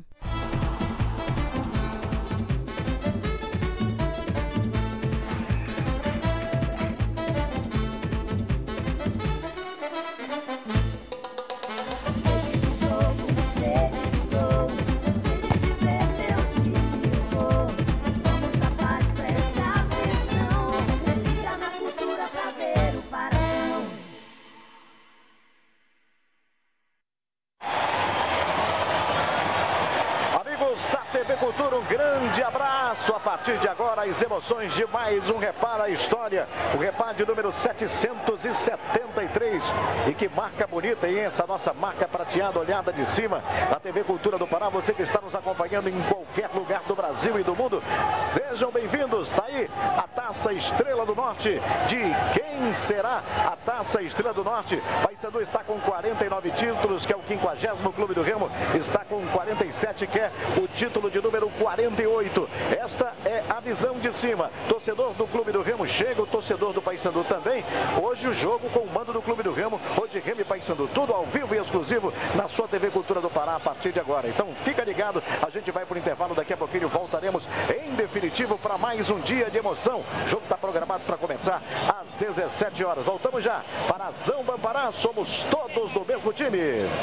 A partir de agora, as emoções de mais um Repara a História. O Repar de número setecentos e setenta e três. E que marca bonita, hein? Essa nossa marca prateada, olhada de cima. Da T V Cultura do Pará, você que está nos acompanhando em qualquer lugar do Brasil e do mundo, sejam bem-vindos. Está aí a Taça Estrela do Norte. De quem será a Taça Estrela do Norte? Paysandu está com quarenta e nove títulos, que é o quinquagésimo Clube do Remo. Está com quarenta e sete, que é o título título de número quarenta e oito. Esta é a visão de cima. Torcedor do Clube do Remo chega, o torcedor do Paysandu também. Hoje o jogo com o mando do Clube do Remo, hoje Remo e Paysandu, tudo ao vivo e exclusivo na sua T V Cultura do Pará a partir de agora. Então fica ligado, a gente vai por intervalo, daqui a pouquinho voltaremos em definitivo para mais um dia de emoção. O jogo está programado para começar às dezessete horas. Voltamos já para Zamba Pará, somos todos do mesmo time.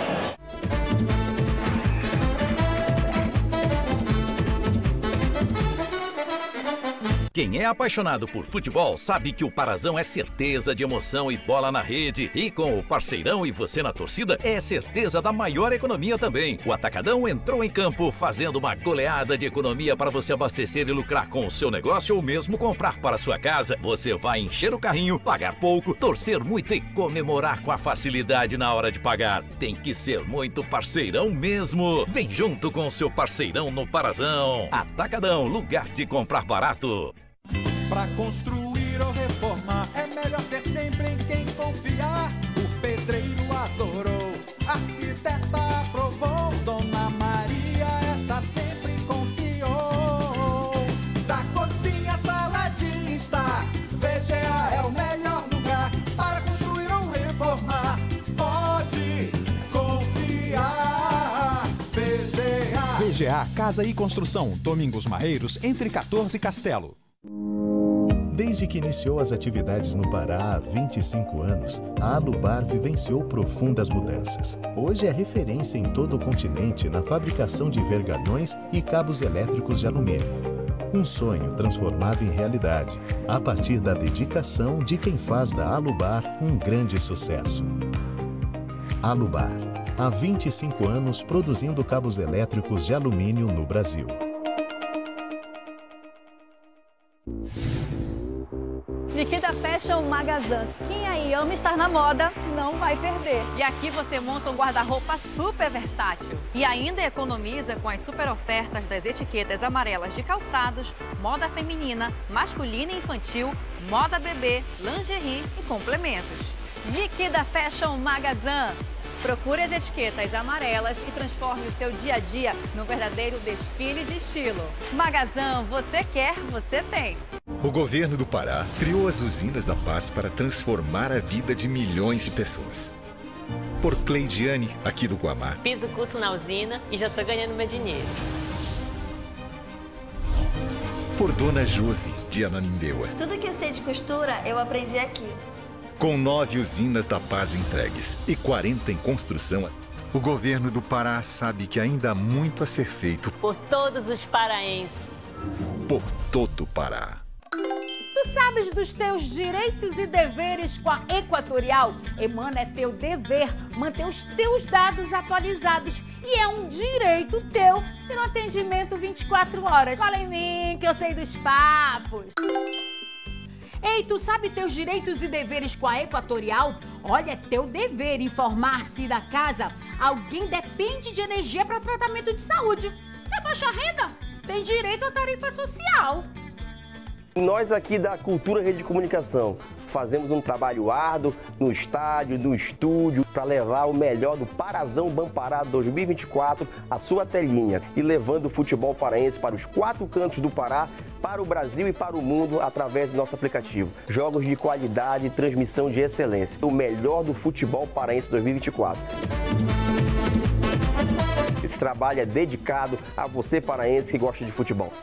Quem é apaixonado por futebol sabe que o Parazão é certeza de emoção e bola na rede. E com o Parceirão e você na torcida, é certeza da maior economia também. O Atacadão entrou em campo fazendo uma goleada de economia para você abastecer e lucrar com o seu negócio ou mesmo comprar para a sua casa. Você vai encher o carrinho, pagar pouco, torcer muito e comemorar com a facilidade na hora de pagar. Tem que ser muito parceirão mesmo. Vem junto com o seu Parceirão no Parazão. Atacadão, lugar de comprar barato. Pra construir ou reformar é melhor ter sempre em quem confiar. O pedreiro adorou, a arquiteta aprovou, Dona Maria essa sempre confiou. Da cozinha à sala de estar, V G A é o melhor lugar para construir ou reformar. Pode confiar, V G A. V G A Casa e Construção, Domingos Marreiros, entre quatorze e Castelo. Desde que iniciou as atividades no Pará há vinte e cinco anos, a Alubar vivenciou profundas mudanças. Hoje é referência em todo o continente na fabricação de vergalhões e cabos elétricos de alumínio. Um sonho transformado em realidade, a partir da dedicação de quem faz da Alubar um grande sucesso. Alubar, há vinte e cinco anos produzindo cabos elétricos de alumínio no Brasil. Liquida Fashion Magazine. Quem aí ama estar na moda, não vai perder. E aqui você monta um guarda-roupa super versátil. E ainda economiza com as super ofertas das etiquetas amarelas de calçados, moda feminina, masculina e infantil, moda bebê, lingerie e complementos. Liquida Fashion Magazine. Procure as etiquetas amarelas e transforme o seu dia a dia num verdadeiro desfile de estilo. Magazine, você quer, você tem. O governo do Pará criou as usinas da paz para transformar a vida de milhões de pessoas. Por Cleidiane, aqui do Guamá. Fiz o curso na usina e já estou ganhando meu dinheiro. Por Dona Josi, de Ananindeua. Tudo que eu sei de costura, eu aprendi aqui. Com nove usinas da paz entregues e quarenta em construção, o governo do Pará sabe que ainda há muito a ser feito por todos os paraenses. Por todo o Pará. Tu sabes dos teus direitos e deveres com a Equatorial? Emana, é teu dever manter os teus dados atualizados e é um direito teu e no atendimento vinte e quatro horas. Fala em mim que eu sei dos papos. Ei, tu sabe teus direitos e deveres com a Equatorial? Olha, é teu dever informar se da casa alguém depende de energia para tratamento de saúde. É baixa renda? Tem direito à tarifa social. Nós aqui da Cultura Rede de Comunicação fazemos um trabalho árduo no estádio, no estúdio, para levar o melhor do Parazão Bampará dois mil e vinte e quatro à sua telinha e levando o futebol paraense para os quatro cantos do Pará, para o Brasil e para o mundo através do nosso aplicativo. Jogos de qualidade e transmissão de excelência. O melhor do futebol paraense dois mil e vinte e quatro. Esse trabalho é dedicado a você paraense que gosta de futebol.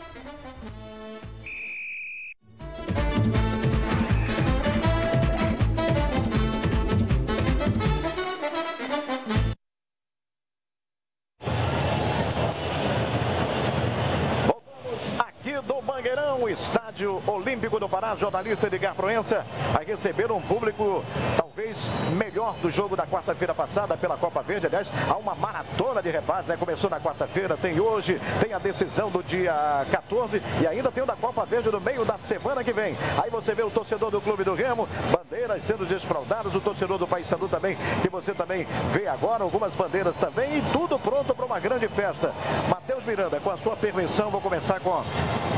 Estádio Olímpico do Pará, jornalista Edgar Proença, vai receber um público talvez melhor do jogo da quarta-feira passada pela Copa Verde. Aliás, há uma maratona de repasses, né? Começou na quarta-feira, tem hoje, tem a decisão do dia quatorze e ainda tem o da Copa Verde no meio da semana que vem. Aí você vê o torcedor do Clube do Remo, bandeiras sendo desfraldadas, o torcedor do Paysandu também, que você também vê agora, algumas bandeiras também, e tudo pronto para uma grande festa. Matheus Miranda, com a sua permissão, vou começar com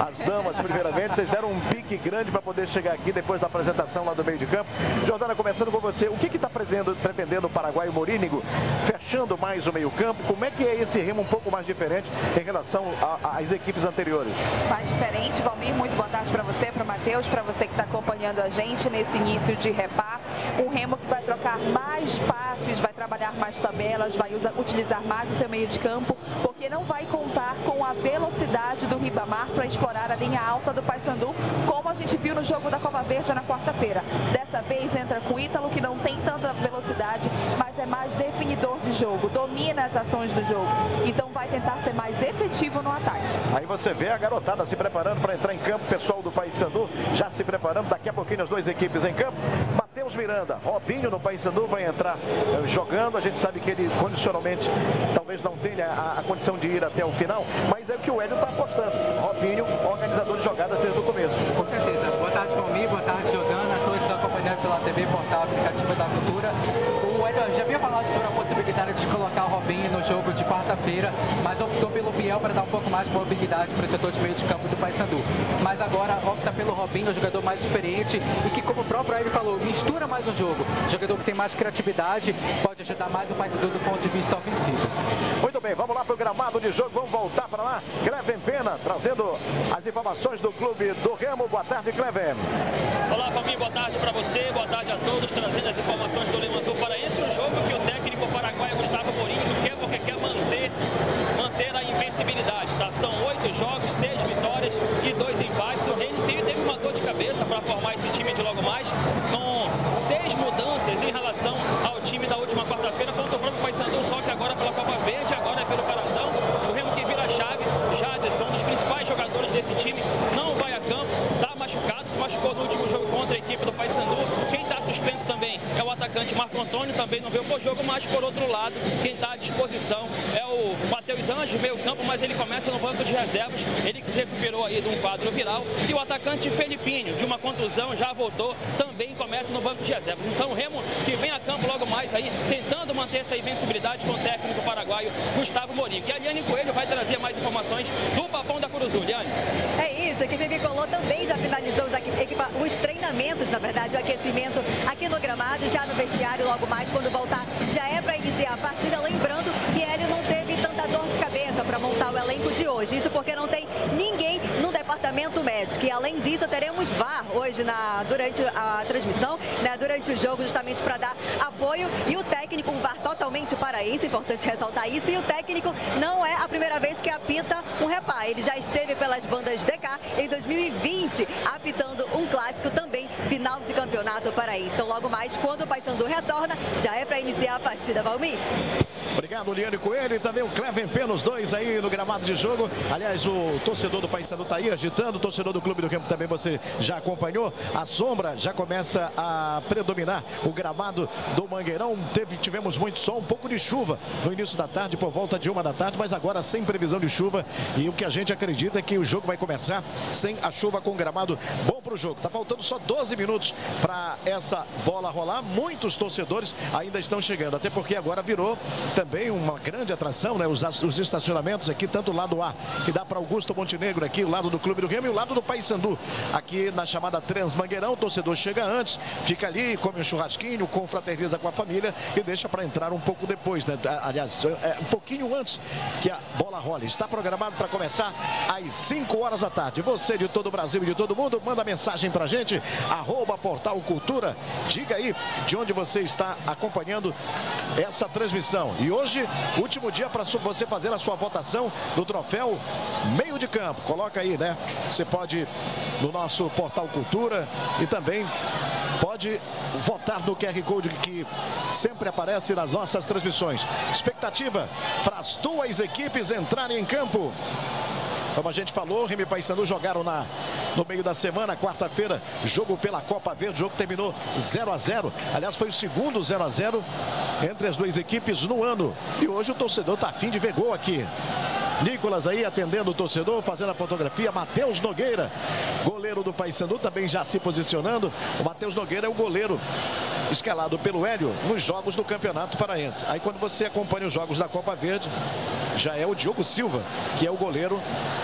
as damas primeiramente. Vocês deram um pique grande para poder chegar aqui depois da apresentação lá do meio de campo. Jordana, começando com você, o que está pretendendo, pretendendo o paraguaio Morínigo, fechando mais o meio campo? Como é que é esse Remo um pouco mais diferente em relação às equipes anteriores? Mais diferente, Valmir, muito boa tarde para você, para o Matheus, para você que está acompanhando a gente nesse início de Repar. Um Remo que vai trocar mais passes, vai trabalhar mais tabelas, vai usar, utilizar mais o seu meio de campo, porque não vai contar com a velocidade do Ribamar para explorar a linha alta do Paysandu, como a gente viu no jogo da Copa Verde na quarta-feira. Dessa vez entra com o Ítalo, que não tem tanta velocidade, mas é mais definidor de jogo, domina as ações do jogo, então vai tentar ser mais efetivo no ataque. Aí você vê a garotada se preparando para entrar em campo, pessoal do Paysandu já se preparando, daqui a pouquinho as duas equipes em campo. Matheus Miranda, Robinho no Paysandu vai entrar eh, jogando, a gente sabe que ele condicionalmente talvez não tenha a, a condição de ir até o final, mas é o que o Hélio está apostando. Robinho, organizador de jogadas desde o começo. Com certeza. Boa tarde, Valmir, boa tarde, Jordana, a todos que estão acompanhando pela T V, portal, aplicativo da Cultura. O Hélio já havia falado sobre a possibilidade de colocar o Robinho no jogo de quarta-feira, mas optou pelo Biel para dar um pouco mais de mobilidade para o setor de meio de campo do Paysandu. Mas agora opta pelo Robinho, o jogador mais experiente e que, como o próprio Hélio falou, mistura mais no jogo. Jogador que tem mais criatividade, pode ajudar mais o Paysandu do ponto de vista ofensivo. Muito bem, vamos lá para o gramado de jogo, vamos voltar para lá. Cleven Pena, trazendo as informações do clube do Remo. Boa tarde, Cleven. Olá, Valmir, boa tarde para você, boa tarde a todos, trazendo as informações do Leão Azul Paraense, um jogo que o técnico paraguaio Gustavo Morínigo quer porque quer manter, manter a invencibilidade, tá? São oito jogos, seis vitórias e dois empates. O Remo teve uma dor de cabeça para formar esse time de logo mais, com seis mudanças em relação ao time da última quarta-feira, contra o próprio Paysandu, só que agora pela Copa Verde, agora é pelo Parazão. O Remo que vira a chave, Jaderson, um dos principais jogadores desse time, não vai a campo, tá machucado, se machucou no último jogo contra a equipe do Paysandu. Quem está suspenso também é o atacante Marco Antônio, também não veio pro jogo, mas por outro lado, quem está à disposição é o Matheus Anjos, meio campo, mas ele começa no banco de reservas, ele que se recuperou aí de um quadro viral, e o atacante Felipinho, de uma contusão, já voltou, também começa no banco de reservas. Então o Remo que vem a campo logo mais aí, tentando manter essa invencibilidade com o técnico paraguaio Gustavo Morínigo. E a Liane Coelho vai trazer mais informações do Papão da Curuzu. Liane. É isso, a equipe bicolor também já finalizou os, equipa, os treinamentos, na verdade, o aquecimento aqui no gramado, já no vestiário, logo mais quando voltar, já é para iniciar a partida. Lembrando que Hélio não teve tanta dor de cabeça para montar o elenco de hoje, isso porque não tem ninguém no departamento médico. E além disso, teremos V A R hoje na, durante a transmissão, né, durante o jogo, justamente para dar apoio. E o técnico, um V A R totalmente paraense, importante ressaltar isso. E o técnico não é a primeira vez que apita um Repar, ele já esteve pelas bandas D K em dois mil e vinte, apitando um clássico também, final de campeonato paraense. Então logo mais, quando o Paysandu retorna, já é para iniciar a partida, Valmir. Obrigado, Liane Coelho, e também o Cleven Pena, os dois aí no gramado de jogo. Aliás, o torcedor do Paysandu está aí agitando, o torcedor do Clube do Campo também você já acompanhou. A sombra já começa a predominar o gramado do Mangueirão. Teve, tivemos muito sol, um pouco de chuva no início da tarde, por volta de uma da tarde, mas agora sem previsão de chuva. E o que a gente acredita é que o jogo vai começar sem a chuva, com gramado bom para o jogo. Tá faltando só doze minutos para essa bola rolar. Muitos torcedores ainda estão chegando, até porque agora virou também uma grande atração, né? Os, os estacionamentos aqui, tanto o lado A, que dá para Augusto Montenegro aqui, o lado do Clube do Remo, e o lado do Paysandu, aqui na chamada Transmangueirão. O torcedor chega antes, fica ali, come um churrasquinho, confraterniza com a família e deixa para entrar um pouco depois, né? Aliás, é, um pouquinho antes que a bola role. Está programado para começar às cinco horas da tarde. Você de todo o Brasil e de todo mundo, manda mensagem pra gente, arroba Portal Cultura. Diga aí de onde você está acompanhando essa transmissão. E hoje, último dia para você fazer a sua votação do troféu Meio de Campo. Coloca aí, né? Você pode no nosso Portal Cultura e também pode votar no Q R Code que sempre aparece nas nossas transmissões. Expectativa para as duas equipes entrarem em campo. Como a gente falou, Remo e Paysandu jogaram na, no meio da semana, quarta-feira, jogo pela Copa Verde. O jogo terminou zero a zero. Aliás, foi o segundo zero a zero entre as duas equipes no ano. E hoje o torcedor está afim de ver gol aqui. Nicolas aí atendendo o torcedor, fazendo a fotografia. Matheus Nogueira, goleiro do Paysandu, também já se posicionando. O Matheus Nogueira é o goleiro escalado pelo Hélio nos jogos do Campeonato Paraense. Aí quando você acompanha os jogos da Copa Verde, já é o Diogo Silva, que é o goleiro da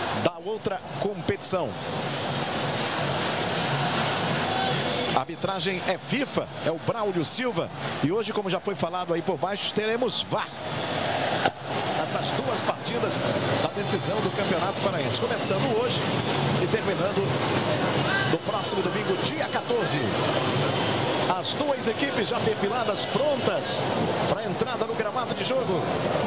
outra competição. A arbitragem é FIFA, é o Braulio Silva. E hoje, como já foi falado aí por baixo, teremos V A R. Essas duas partidas da decisão do Campeonato Paraense. Começando hoje e terminando no próximo domingo, dia quatorze. As duas equipes já perfiladas, prontas para a entrada no gramado de jogo.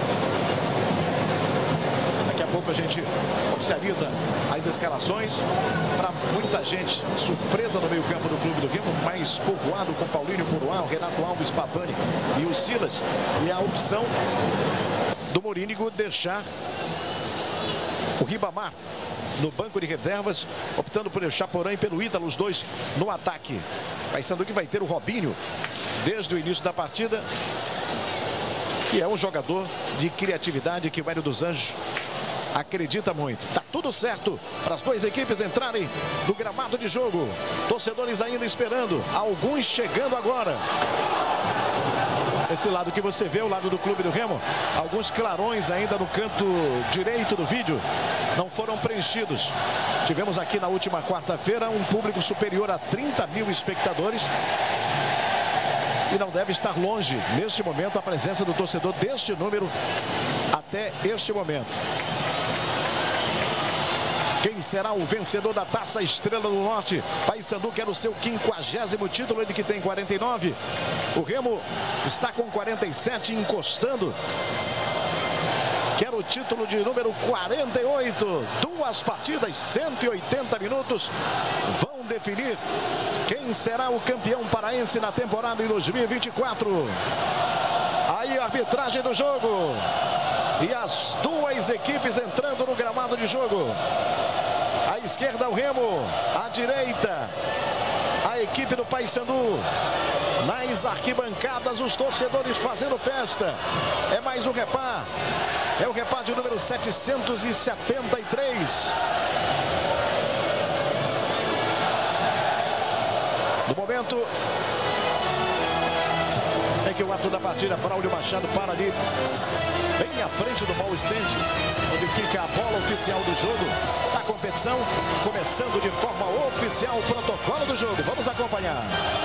Daqui a pouco a gente oficializa as escalações. Para muita gente, surpresa no meio campo do Clube do Remo, mais povoado com Paulinho Curuá, Renato Alves, Pavani e o Silas. E a opção do Morínigo deixar o Ribamar no banco de reservas, optando por deixar Porã e pelo Ítalo, os dois no ataque. Paysandu que vai ter o Robinho desde o início da partida, que é um jogador de criatividade que o Hélio dos Anjos acredita muito. Tá tudo certo para as duas equipes entrarem no gramado de jogo. Torcedores ainda esperando, alguns chegando agora. Esse lado que você vê, o lado do Clube do Remo, alguns clarões ainda no canto direito do vídeo não foram preenchidos. Tivemos aqui na última quarta-feira um público superior a trinta mil espectadores. E não deve estar longe, neste momento, a presença do torcedor deste número até este momento. Quem será o vencedor da Taça Estrela do Norte? Paysandu quer o seu quinquagésimo título, ele que tem quarenta e nove. O Remo está com quarenta e sete, encostando. Quer o título de número quarenta e oito. Duas partidas, cento e oitenta minutos, vão definir quem será o campeão paraense na temporada em dois mil e vinte e quatro. Aí a arbitragem do jogo. E as duas equipes entrando no gramado de jogo. À esquerda o Remo, à direita a equipe do Paysandu. Nas arquibancadas os torcedores fazendo festa. É mais um repá. É o repá de número setecentos e setenta e três. No momento é que o ato da partida, Braulio Machado para ali, bem à frente do ball stand, onde fica a bola oficial do jogo da competição, começando de forma oficial o protocolo do jogo. Vamos acompanhar.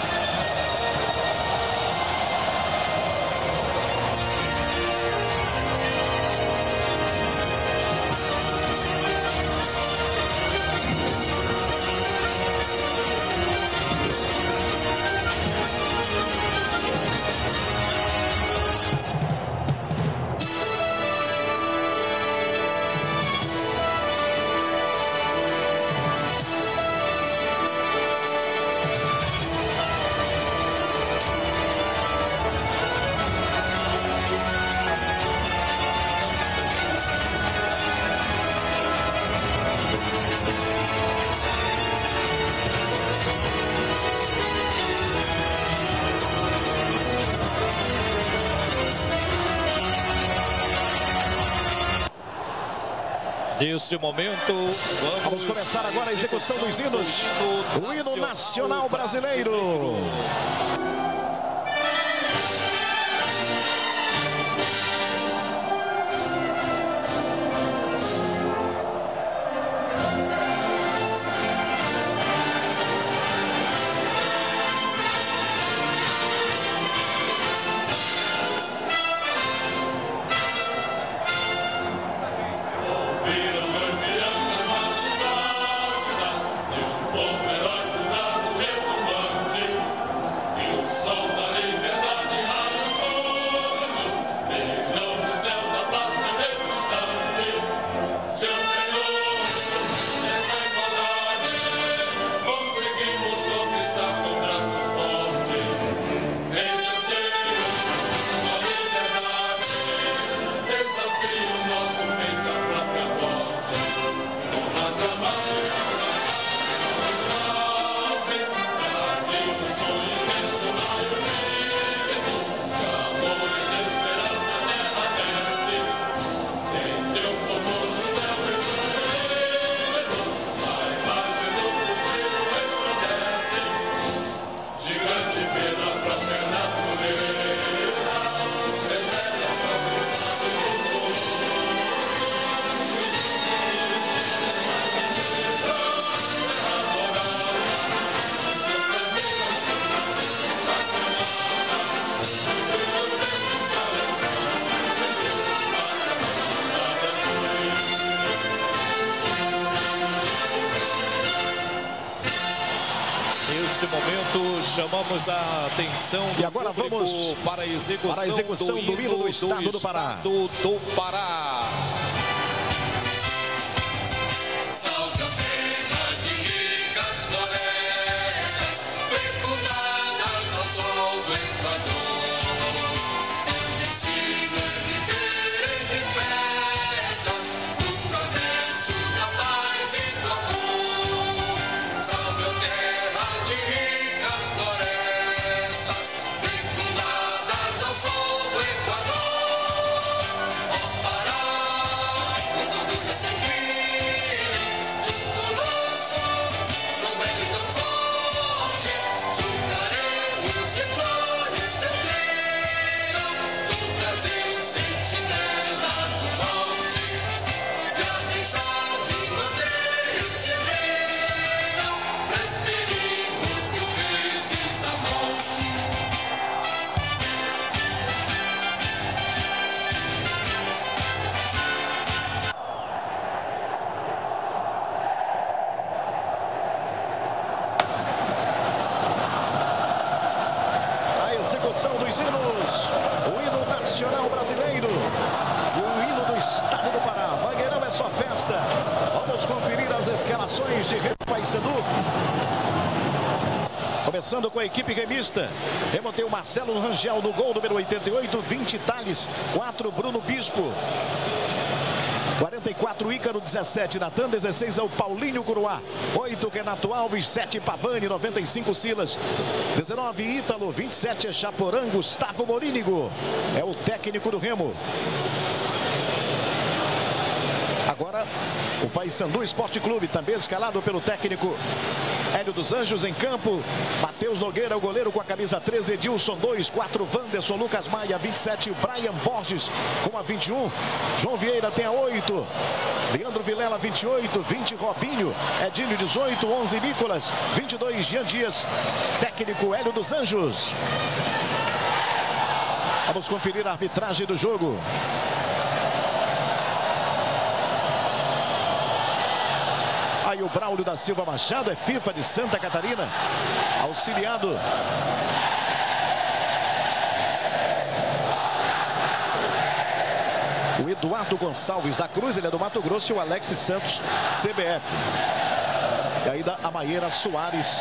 Neste momento, vamos, vamos começar agora a execução dos hinos. O hino nacional brasileiro. chamamos a atenção do e agora vamos para a execução, para a execução do, do hino do Estado do, do Pará. Do, do Pará. Dos hinos, o hino nacional brasileiro e o hino do Estado do Pará. Mangueirão é só festa. Vamos conferir as escalações de Remo Paysandu. Começando com a equipe remista. Remo tem o Marcelo Rangel no gol, número oitenta e oito, vinte Thales, quatro Bruno Bispo. quarenta e quatro Ícaro, dezessete Natan, dezesseis é o Paulinho Curuá, oito Renato Alves, sete Pavani, noventa e cinco Silas, dezenove Ítalo, vinte e sete é Chaporã, Gustavo Morínigo é o técnico do Remo. Agora o Paysandu Esporte Clube, também escalado pelo técnico Hélio dos Anjos em campo. Matheus Nogueira, o goleiro, com a camisa treze. Edilson, dois, quatro, Wanderson, Lucas Maia, vinte e sete, Brian Borges com a vinte e um. João Vieira tem a oito. Leandro Vilela, vinte e oito, vinte, Robinho. Edinho, dezoito, onze, Nicolas, vinte e dois, Jean Dias. Técnico Hélio dos Anjos. Vamos conferir a arbitragem do jogo. Aí o Braulio da Silva Machado, é FIFA de Santa Catarina, auxiliado o Eduardo Gonçalves da Cruz, ele é do Mato Grosso, e o Alex Santos, C B F. E aí da Amaieira Soares,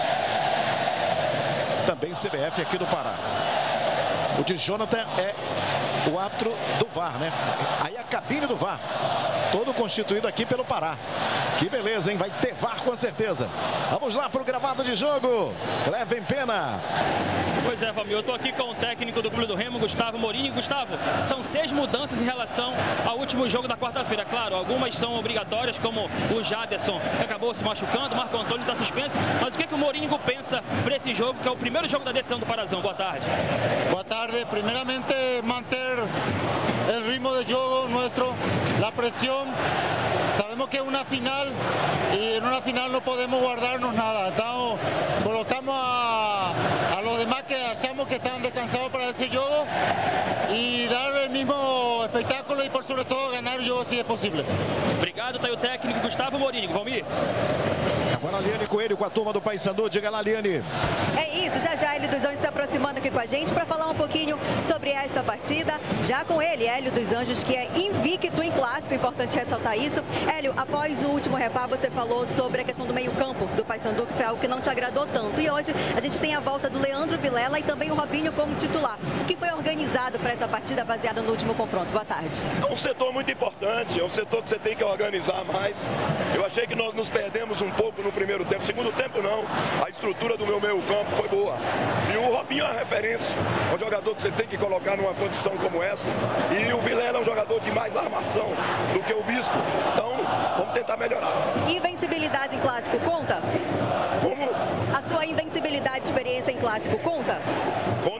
também C B F aqui do Pará. O de Jonathan é o árbitro do V A R, né? Aí a cabine do V A R, todo constituído aqui pelo Pará. Que beleza, hein? Vai ter V A R com certeza. Vamos lá para o gravado de jogo. Cleven Pena. Pois é, Valmir, eu estou aqui com o técnico do Clube do Remo, Gustavo Morini. Gustavo, são seis mudanças em relação ao último jogo da quarta-feira. Claro, algumas são obrigatórias, como o Jaderson, que acabou se machucando, o Marco Antônio está suspenso. Mas o que, é que o Morínigo pensa para esse jogo, que é o primeiro jogo da decisão do Parazão? Boa tarde. Boa tarde. Primeiramente, manter o ritmo de jogo nosso, a pressão. Sabemos que é uma final e em uma final não podemos guardarnos nada. Então, colocamos a, a los demás que achamos que estão descansados para esse jogo e dar o mesmo espetáculo e, por sobre todo, ganhar o jogo se é possível. Obrigado, tá aí o técnico Gustavo Morínigo. Valmir. Agora a Liane Coelho com a turma do Paysandu. Diga lá, Liane. É isso, já já Hélio dos Anjos se aproximando aqui com a gente para falar um pouquinho sobre esta partida. Já com ele, Hélio dos Anjos, que é invicto em clássico, importante ressaltar isso. Hélio, após o último repá, você falou sobre a questão do meio-campo do Paysandu, que foi algo que não te agradou tanto. E hoje a gente tem a volta do Leandro Vilela e também o Robinho como titular. O que foi organizado para essa partida baseada no último confronto? Boa tarde. É um setor muito importante, é um setor que você tem que organizar mais. Eu achei que nós nos perdemos um pouco no primeiro tempo. Segundo tempo, não. A estrutura do meu meio-campo foi boa. E o Robinho é uma referência. É um jogador que você tem que colocar numa condição como essa. E o Vilela é um jogador de mais armação do que o Bispo. Então, vamos tentar melhorar. Invencibilidade em clássico conta? Como? A sua invencibilidade, experiência em clássico conta? Conta.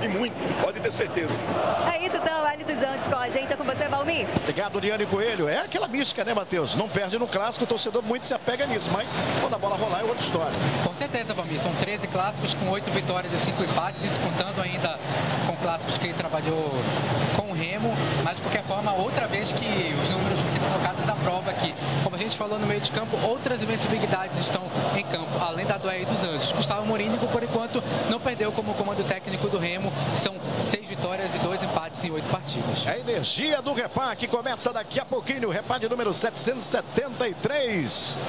e muito, pode ter certeza. É isso então, Ali dos Anjos com a gente. É com você, Valmir. Obrigado, Diane Coelho. É aquela mística, né, Matheus? Não perde no clássico, o torcedor muito se apega nisso, mas quando a bola rolar é outra história. Com certeza, Valmir. São treze clássicos com oito vitórias e cinco empates, isso contando ainda com clássicos que ele trabalhou com o Remo, mas de qualquer forma, outra vez que os números vão ser colocados à prova aqui. Como a gente falou no meio de campo, outras invencibilidades estão em campo, além da do Aí dos Anjos. Gustavo Morínigo, por enquanto, não perdeu como comando técnico do Remo. São seis vitórias e dois empates em oito partidas. É a energia do Repá que começa daqui a pouquinho. O Repá de número setecentos e setenta e três.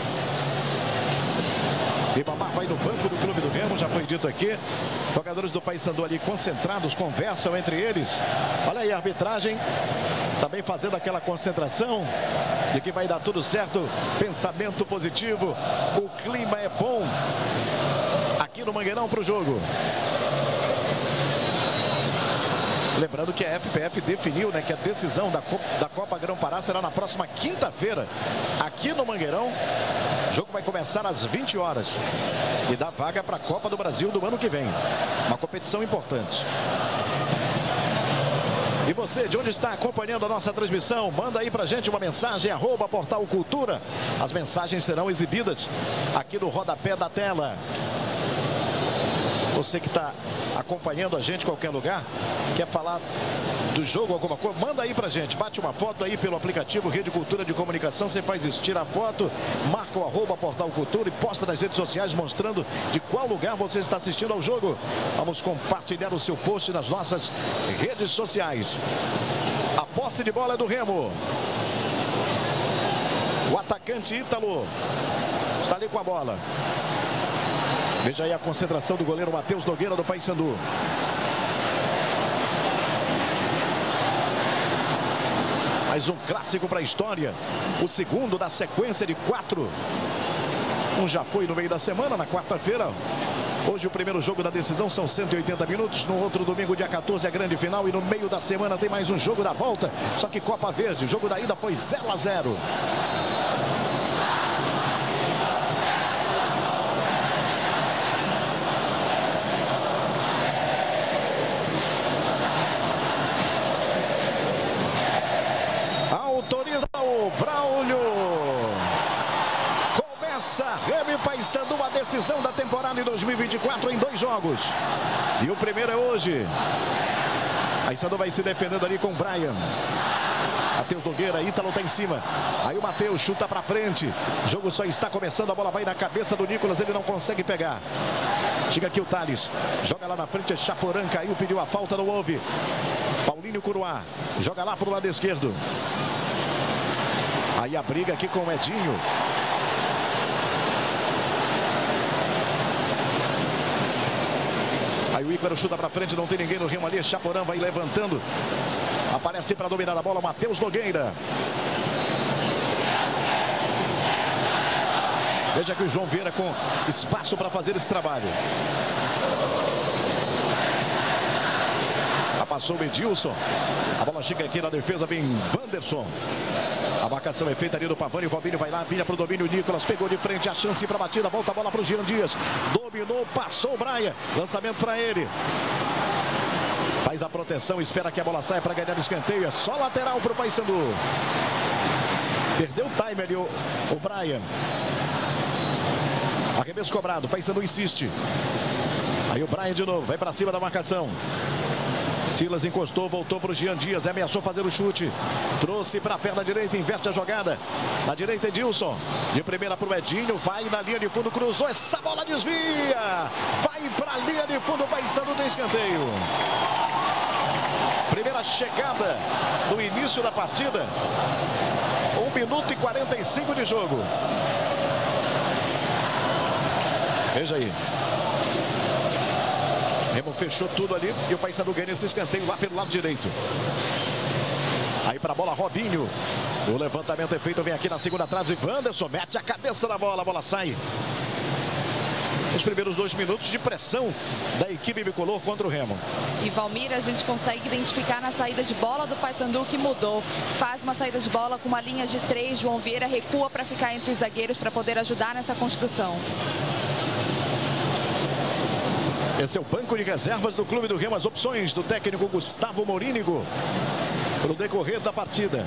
Ribamar vai no banco do clube do Remo, já foi dito aqui. Jogadores do Paysandu ali concentrados, conversam entre eles. Olha aí a arbitragem, também fazendo aquela concentração de que vai dar tudo certo. Pensamento positivo, o clima é bom aqui no Mangueirão para o jogo. Lembrando que a F P F definiu, né, que a decisão da Copa, da Copa Grão-Pará será na próxima quinta-feira, aqui no Mangueirão. O jogo vai começar às vinte horas e dá vaga para a Copa do Brasil do ano que vem. Uma competição importante. E você, de onde está acompanhando a nossa transmissão, manda aí pra gente uma mensagem, arroba Portal Cultura. As mensagens serão exibidas aqui no rodapé da tela. Você que está acompanhando a gente em qualquer lugar, quer falar do jogo, alguma coisa, manda aí pra gente, bate uma foto aí pelo aplicativo Rede Cultura de Comunicação, você faz isso, tira a foto, marca o arroba Portal Cultura e posta nas redes sociais mostrando de qual lugar você está assistindo ao jogo. Vamos compartilhar o seu post nas nossas redes sociais. A posse de bola é do Remo. O atacante Ítalo está ali com a bola. Veja aí a concentração do goleiro Matheus Nogueira do Paysandu. Mais um clássico para a história. O segundo da sequência de quatro. Um já foi no meio da semana, na quarta-feira. Hoje o primeiro jogo da decisão são cento e oitenta minutos. No outro domingo, dia quatorze, a grande final. E no meio da semana tem mais um jogo da volta. Só que Copa Verde. O jogo da ida foi zero a zero. Autoriza o Braulio. Começa Remo e Paysandu, a decisão da temporada em dois mil e vinte e quatro em dois jogos. E o primeiro é hoje. Paysandu vai se defendendo ali com o Brian. Matheus Nogueira, Ítalo tá em cima. Aí o Matheus chuta pra frente. O jogo só está começando, a bola vai na cabeça do Nicolas, ele não consegue pegar. Chega aqui o Thales. Joga lá na frente, é Chaporã, caiu, pediu a falta, não houve. Paulinho Curuá. Joga lá pro lado esquerdo. Aí a briga aqui com o Edinho. Aí o Ícaro chuta pra frente, não tem ninguém no Remo ali. Chaporã vai levantando. Aparece para dominar a bola, Matheus Nogueira. Veja que o João Vieira com espaço para fazer esse trabalho. Passou o Edilson. A bola chega aqui na defesa, vem Wanderson. A marcação é feita ali do Pavani. O Robinho vai lá, vinha para o domínio. O Nicolas pegou de frente, a chance para a batida. Volta a bola para o Jean Dias. Dominou, passou o Braia. Lançamento para ele. Faz a proteção, espera que a bola saia para ganhar escanteio. É só lateral para o Paysandu. Perdeu o time ali o, o Brian. Arremesso cobrado, o Paysandu insiste. Aí o Brian de novo, vai para cima da marcação. Silas encostou, voltou para o Jean Dias, ameaçou fazer o chute. Trouxe para a perna direita, inverte a jogada. Na direita, Edilson. De primeira para o Edinho, vai na linha de fundo, cruzou, essa bola desvia. Vai para a linha de fundo, o Paysandu tem escanteio. Primeira chegada no início da partida. um minuto e quarenta e cinco de jogo. Veja aí. Remo fechou tudo ali e o Paysandu ganha esse escanteio lá pelo lado direito. Aí para a bola, Robinho. O levantamento é feito, vem aqui na segunda trave. Wanderson mete a cabeça na bola, a bola sai. Os primeiros dois minutos de pressão da equipe bicolor contra o Remo. E Valmir, a gente consegue identificar na saída de bola do Paysandu que mudou. Faz uma saída de bola com uma linha de três. João Vieira recua para ficar entre os zagueiros para poder ajudar nessa construção. Esse é o banco de reservas do Clube do Remo. As opções do técnico Gustavo Morínigo para o decorrer da partida.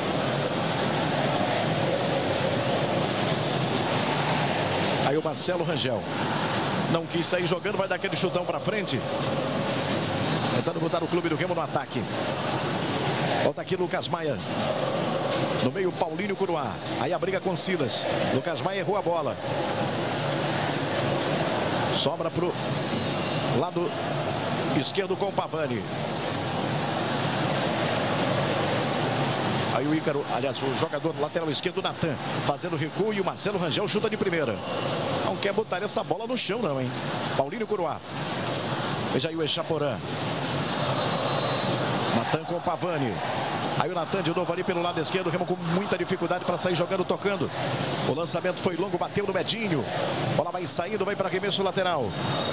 Aí o Marcelo Rangel não quis sair jogando, vai dar aquele chutão para frente. Tentando botar o Clube do Remo no ataque. Volta aqui Lucas Maia. No meio, Paulinho Curuá. Aí a briga com Silas. Lucas Maia errou a bola. Sobra pro lado esquerdo com o Pavani. Aí o Ícaro, aliás, o jogador lateral esquerdo, Natan, fazendo recuo, e o Marcelo Rangel chuta de primeira. Não quer botar essa bola no chão não, hein? Paulinho Curuá. Veja aí o Echaporã. Natan com o Pavani. Aí o Natan de novo ali pelo lado esquerdo. O Remo com muita dificuldade para sair jogando, tocando. O lançamento foi longo, bateu no Medinho. Bola vai saindo, vai para arremesso lateral.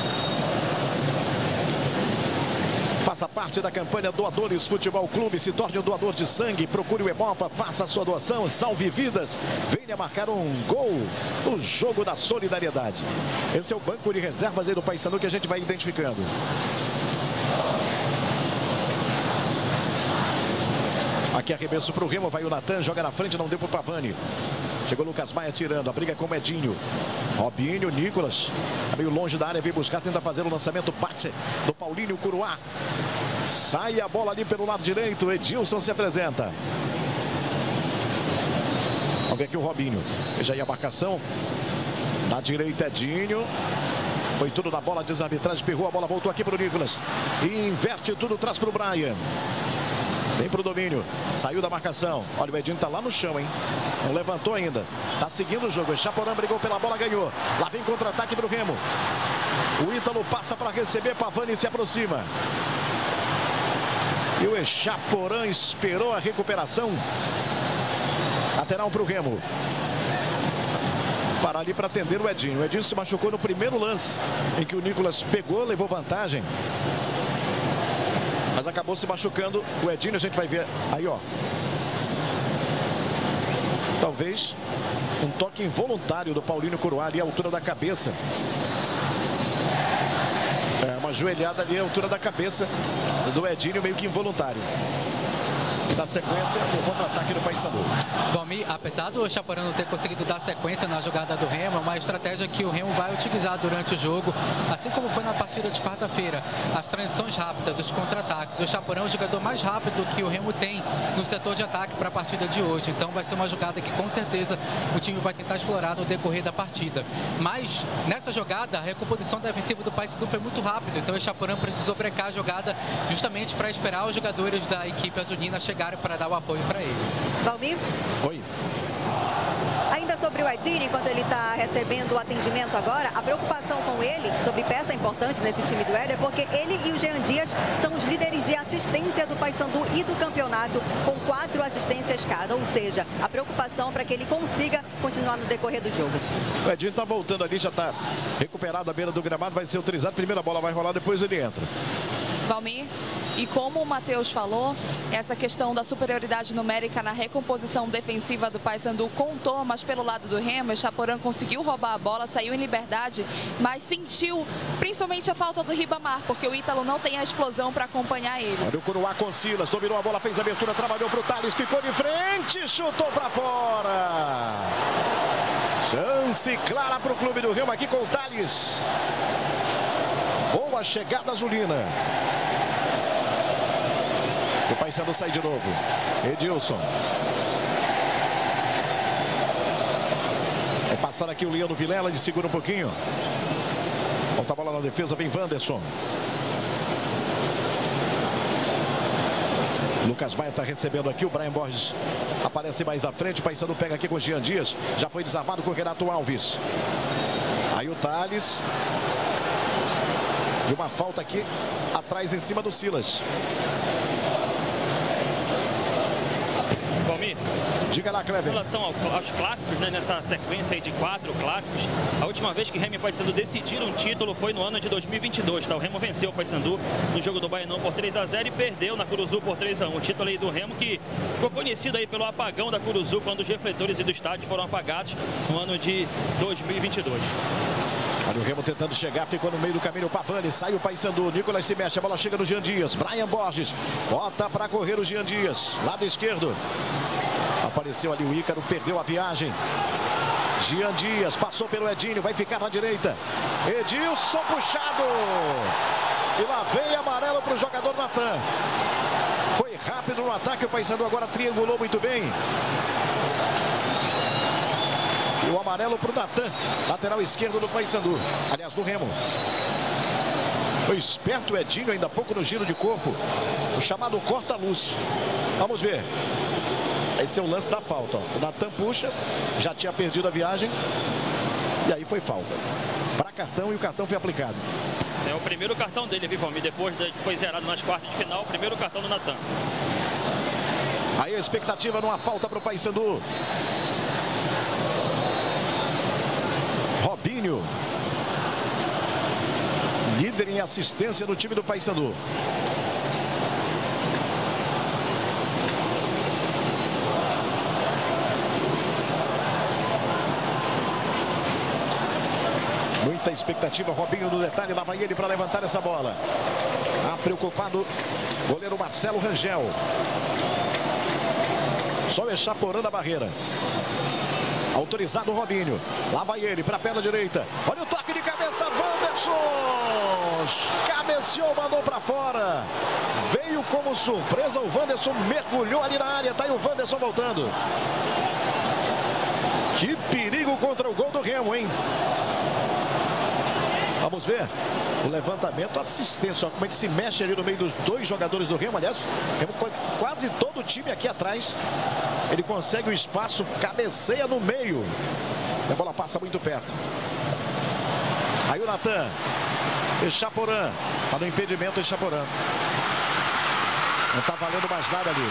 Faça parte da campanha Doadores Futebol Clube. Se torne um doador de sangue. Procure o Hemopa, faça a sua doação. Salve vidas. Venha marcar um gol no jogo da solidariedade. Esse é o banco de reservas aí do Paysandu que a gente vai identificando. Aqui arremesso para o Remo, vai o Natan, joga na frente, não deu para o Pavani. Chegou o Lucas Maia tirando, a briga com o Medinho. Robinho, Nicolas, meio longe da área, vem buscar, tenta fazer o lançamento, bate do Paulinho Curuá. Sai a bola ali pelo lado direito, Edilson se apresenta. Vamos ver aqui o Robinho, veja aí a marcação. Na direita, Edinho. Foi tudo na bola, desarbitragem, espirrou a bola, voltou aqui para o Nicolas. E inverte tudo, traz para o Brian. Vem pro domínio, saiu da marcação. Olha, o Edinho tá lá no chão, hein? Não levantou ainda. Tá seguindo o jogo. O Echaporã brigou pela bola, ganhou. Lá vem contra-ataque pro Remo. O Ítalo passa para receber, Pavani se aproxima. E o Echaporã esperou a recuperação. Lateral pro Remo. Para ali para atender o Edinho. O Edinho se machucou no primeiro lance, em que o Nicolas pegou, levou vantagem. Mas acabou se machucando o Edinho, a gente vai ver aí, ó. Talvez um toque involuntário do Paulinho Curuá ali à altura da cabeça. É, uma joelhada ali à altura da cabeça do Edinho, meio que involuntário. E na sequência, o contra-ataque do Paysandu. Valmir, apesar do Echaporã não ter conseguido dar sequência na jogada do Remo, é uma estratégia que o Remo vai utilizar durante o jogo, assim como foi na partida de quarta-feira. As transições rápidas dos contra-ataques. O Echaporã é o jogador mais rápido que o Remo tem no setor de ataque para a partida de hoje. Então vai ser uma jogada que com certeza o time vai tentar explorar no decorrer da partida. Mas nessa jogada, a recomposição defensiva do Paysandu foi muito rápida. Então o Echaporã precisou brecar a jogada justamente para esperar os jogadores da equipe azulina chegar para dar o apoio para ele. Valmir? Oi. Ainda sobre o Edinho, enquanto ele está recebendo o atendimento agora, a preocupação com ele, sobre peça importante nesse time do Hélio, é porque ele e o Jean Dias são os líderes de assistência do Paysandu e do campeonato, com quatro assistências cada. Ou seja, a preocupação para que ele consiga continuar no decorrer do jogo. O Edinho está voltando ali, já está recuperado à beira do gramado, vai ser utilizado. Primeira bola vai rolar, depois ele entra. Valmir, e como o Matheus falou, essa questão da superioridade numérica na recomposição defensiva do Paysandu contou, mas pelo lado do Remo, o Echaporã conseguiu roubar a bola, saiu em liberdade, mas sentiu principalmente a falta do Ribamar, porque o Ítalo não tem a explosão para acompanhar ele. Olha o Curuá com Silas, dominou a bola, fez a abertura, trabalhou para o Thales, ficou de frente, chutou para fora. Chance clara para o Clube do Remo aqui com o Thales. Boa chegada azulina. O Paysandu sai de novo. Edilson. Vai passar aqui o Leandro Vilela, ele segura um pouquinho. Volta a bola na defesa, vem Wanderson. Lucas Maia está recebendo aqui, o Brian Borges aparece mais à frente. O Paysandu pega aqui com o Jean Dias. Já foi desarmado com o Renato Alves. Aí o Thales. E uma falta aqui atrás em cima do Silas. Valmir, diga lá, Cleber. Em relação ao, aos clássicos, né, nessa sequência aí de quatro clássicos, a última vez que Remo e Paysandu decidiram um título foi no ano de dois mil e vinte e dois. Tá? O Remo venceu o Paysandu no jogo do Baianão por três a zero e perdeu na Curuzu por três a um. O título aí do Remo que ficou conhecido aí pelo apagão da Curuzu, quando os refletores do estádio foram apagados no ano de dois mil e vinte e dois. Olha o Remo tentando chegar, ficou no meio do caminho o Pavani, sai o Paysandu, Nicolas se mexe, a bola chega no Jean Dias, Brian Borges, bota para correr o Jean Dias, lado esquerdo. Apareceu ali o Ícaro, perdeu a viagem. Jean Dias, passou pelo Edinho, vai ficar na direita. Edilson puxado. E lá vem amarelo para o jogador Natan. Foi rápido no ataque, o Paysandu agora triangulou muito bem. E o amarelo para o Natan, lateral esquerdo do Paysandu, aliás do Remo. Foi esperto o Edinho, ainda há pouco no giro de corpo. O chamado corta-luz. Vamos ver. Esse é o lance da falta. Ó. O Natan puxa, já tinha perdido a viagem. E aí foi falta. Para cartão e o cartão foi aplicado. É o primeiro cartão dele, Vivão. E depois de que foi zerado nas quartas de final, o primeiro cartão do Natan. Aí a expectativa numa falta para o Paysandu. Robinho. Líder em assistência do time do Paysandu. Muita expectativa, Robinho no detalhe, lá vai ele para levantar essa bola. Ah, preocupado, goleiro Marcelo Rangel. Só echaporando a barreira. Autorizado o Robinho. Lá vai ele para a perna direita. Olha o toque de cabeça, Wanderson. Cabeceou, mandou para fora. Veio como surpresa, o Wanderson mergulhou ali na área. Tá aí o Wanderson voltando. Que perigo contra o gol do Remo, hein? Vamos ver o levantamento, assistência, ó, como é que se mexe ali no meio dos dois jogadores do Remo. Aliás, Remo, quase todo o time aqui atrás. Ele consegue o espaço, cabeceia no meio. A bola passa muito perto. Aí o Natan. Echaporã. Está no impedimento, Echaporã. Não está valendo mais nada ali.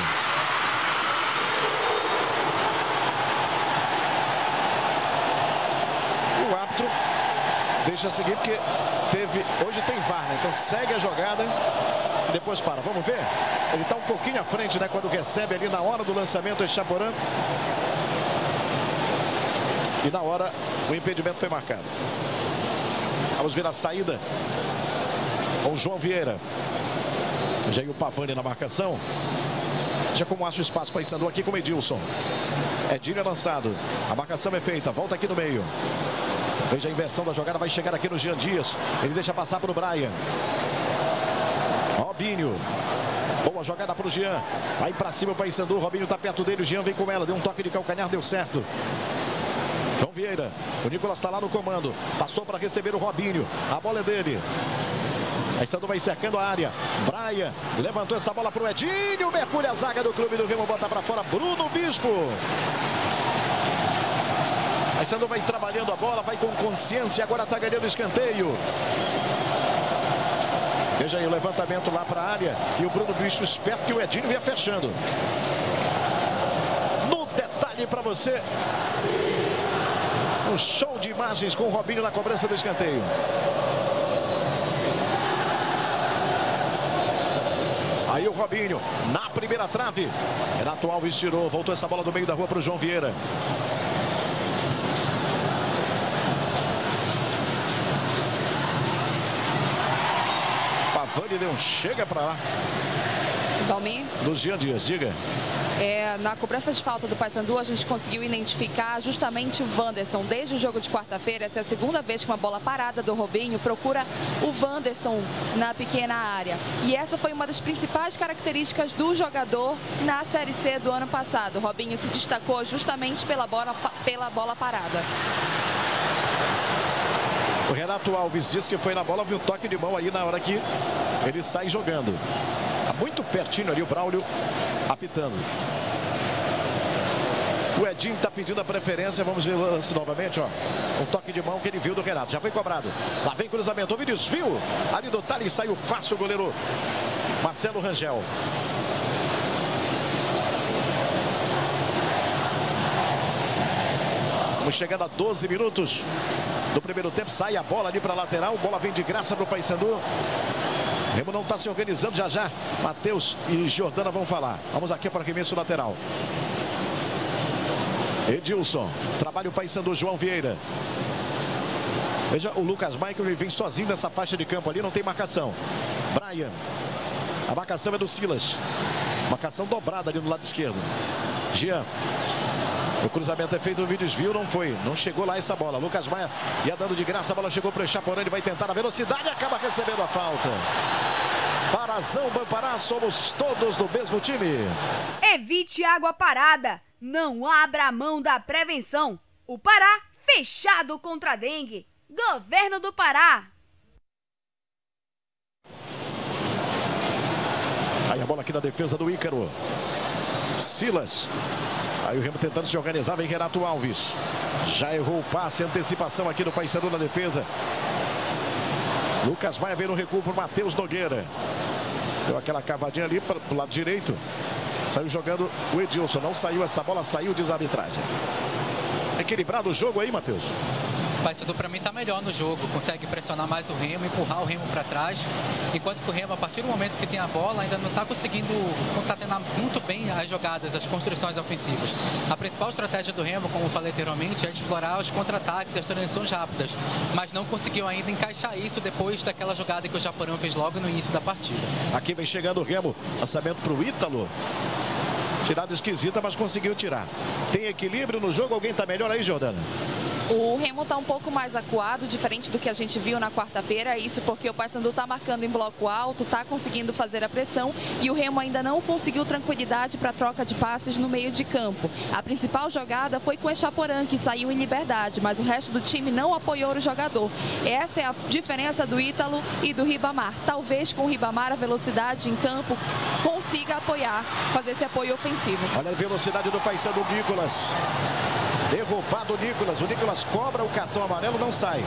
O árbitro deixa seguir porque teve... Hoje tem V A R, né? Então segue a jogada e depois para. Vamos ver? Ele está um pouquinho à frente, né? Quando recebe ali na hora do lançamento o Echaporã. E na hora o impedimento foi marcado. Vamos ver a saída com o João Vieira. Já aí o Pavani na marcação. Já como acha o espaço para Paysandu aqui com o Edilson. Edinho é lançado. A marcação é feita. Volta aqui no meio. Veja a inversão da jogada. Vai chegar aqui no Jean Dias. Ele deixa passar para o Brian. Robinho. Boa jogada para o Jean. Vai para cima o Paysandu. Robinho está perto dele. O Jean vem com ela. Deu um toque de calcanhar. Deu certo. João Vieira. O Nicolas está lá no comando. Passou para receber o Robinho. A bola é dele. Paysandu vai cercando a área. Brian levantou essa bola para o Edinho. Mergulha a zaga do clube do Remo. Bota para fora Bruno Bispo. Paysandu vai trabalhando a bola. Vai com consciência. Agora está ganhando o escanteio. Veja aí o levantamento lá para a área. E o Bruno Bispo esperto que o Edinho vinha fechando. No detalhe para você. Um show de imagens com o Robinho na cobrança do escanteio. Aí o Robinho, na primeira trave. Renato Alves tirou, voltou essa bola do meio da rua para o João Vieira. Pavani deu um chega para lá. Valmir? Dos Jean Dias, diga. É, na cobrança de falta do Paysandu, a gente conseguiu identificar justamente o Wanderson. Desde o jogo de quarta-feira, essa é a segunda vez que uma bola parada do Robinho procura o Wanderson na pequena área. E essa foi uma das principais características do jogador na Série C do ano passado. O Robinho se destacou justamente pela bola, pela bola parada. O Renato Alves disse que foi na bola, viu um toque de mão ali na hora que ele sai jogando. Está muito pertinho ali o Braulio apitando. O Edinho está pedindo a preferência. Vamos ver o lance novamente, ó. Um toque de mão que ele viu do Renato. Já foi cobrado. Lá vem cruzamento. Houve desvio. Ali do Thales saiu fácil o goleiro Marcelo Rangel. Vamos chegando a doze minutos do primeiro tempo. Sai a bola ali para a lateral. Bola vem de graça para o Paysandu. Remo não está se organizando, já já Matheus e Jordana vão falar. Vamos aqui para o arremesso lateral. Edilson, trabalha o Paysandu, João Vieira. Veja, o Lucas Michael, ele vem sozinho nessa faixa de campo ali, não tem marcação. Brian. A marcação é do Silas. Marcação dobrada ali no lado esquerdo. Jean. O cruzamento é feito, o desvio, não foi. Não chegou lá essa bola. Lucas Maia ia dando de graça, a bola chegou para o Chaporã, ele vai tentar na velocidade e acaba recebendo a falta. Parazão, Bampará, somos todos do mesmo time. Evite água parada. Não abra mão da prevenção. O Pará fechado contra a dengue. Governo do Pará. Aí a bola aqui na defesa do Ícaro. Silas. Aí o Remo tentando se organizar, vem Renato Alves. Já errou o passe, antecipação aqui do Paysandu na defesa. Lucas Maia veio no recuo por Matheus Nogueira. Deu aquela cavadinha ali para o lado direito. Saiu jogando o Edilson. Não saiu essa bola, saiu de arbitragem. Equilibrado o jogo aí, Matheus? O Paysandu para mim está melhor no jogo, consegue pressionar mais o Remo, empurrar o Remo para trás, enquanto que o Remo, a partir do momento que tem a bola, ainda não está conseguindo concatenar muito bem as jogadas, as construções ofensivas. A principal estratégia do Remo, como eu falei anteriormente, é explorar os contra-ataques e as transições rápidas, mas não conseguiu ainda encaixar isso depois daquela jogada que o Chaporã fez logo no início da partida. Aqui vem chegando o Remo, lançamento para o Ítalo. Tirada esquisita, mas conseguiu tirar. Tem equilíbrio no jogo, alguém está melhor aí, Jordana? O Remo está um pouco mais acuado, diferente do que a gente viu na quarta-feira. Isso porque o Paysandu está marcando em bloco alto, está conseguindo fazer a pressão e o Remo ainda não conseguiu tranquilidade para troca de passes no meio de campo. A principal jogada foi com o Chaporã, que saiu em liberdade, mas o resto do time não apoiou o jogador. Essa é a diferença do Ítalo e do Ribamar. Talvez com o Ribamar a velocidade em campo consiga apoiar, fazer esse apoio ofensivo. Olha a velocidade do Paysandu, Nicolas. Derrubado o Nicolas. O Nicolas cobra o cartão amarelo, não sai.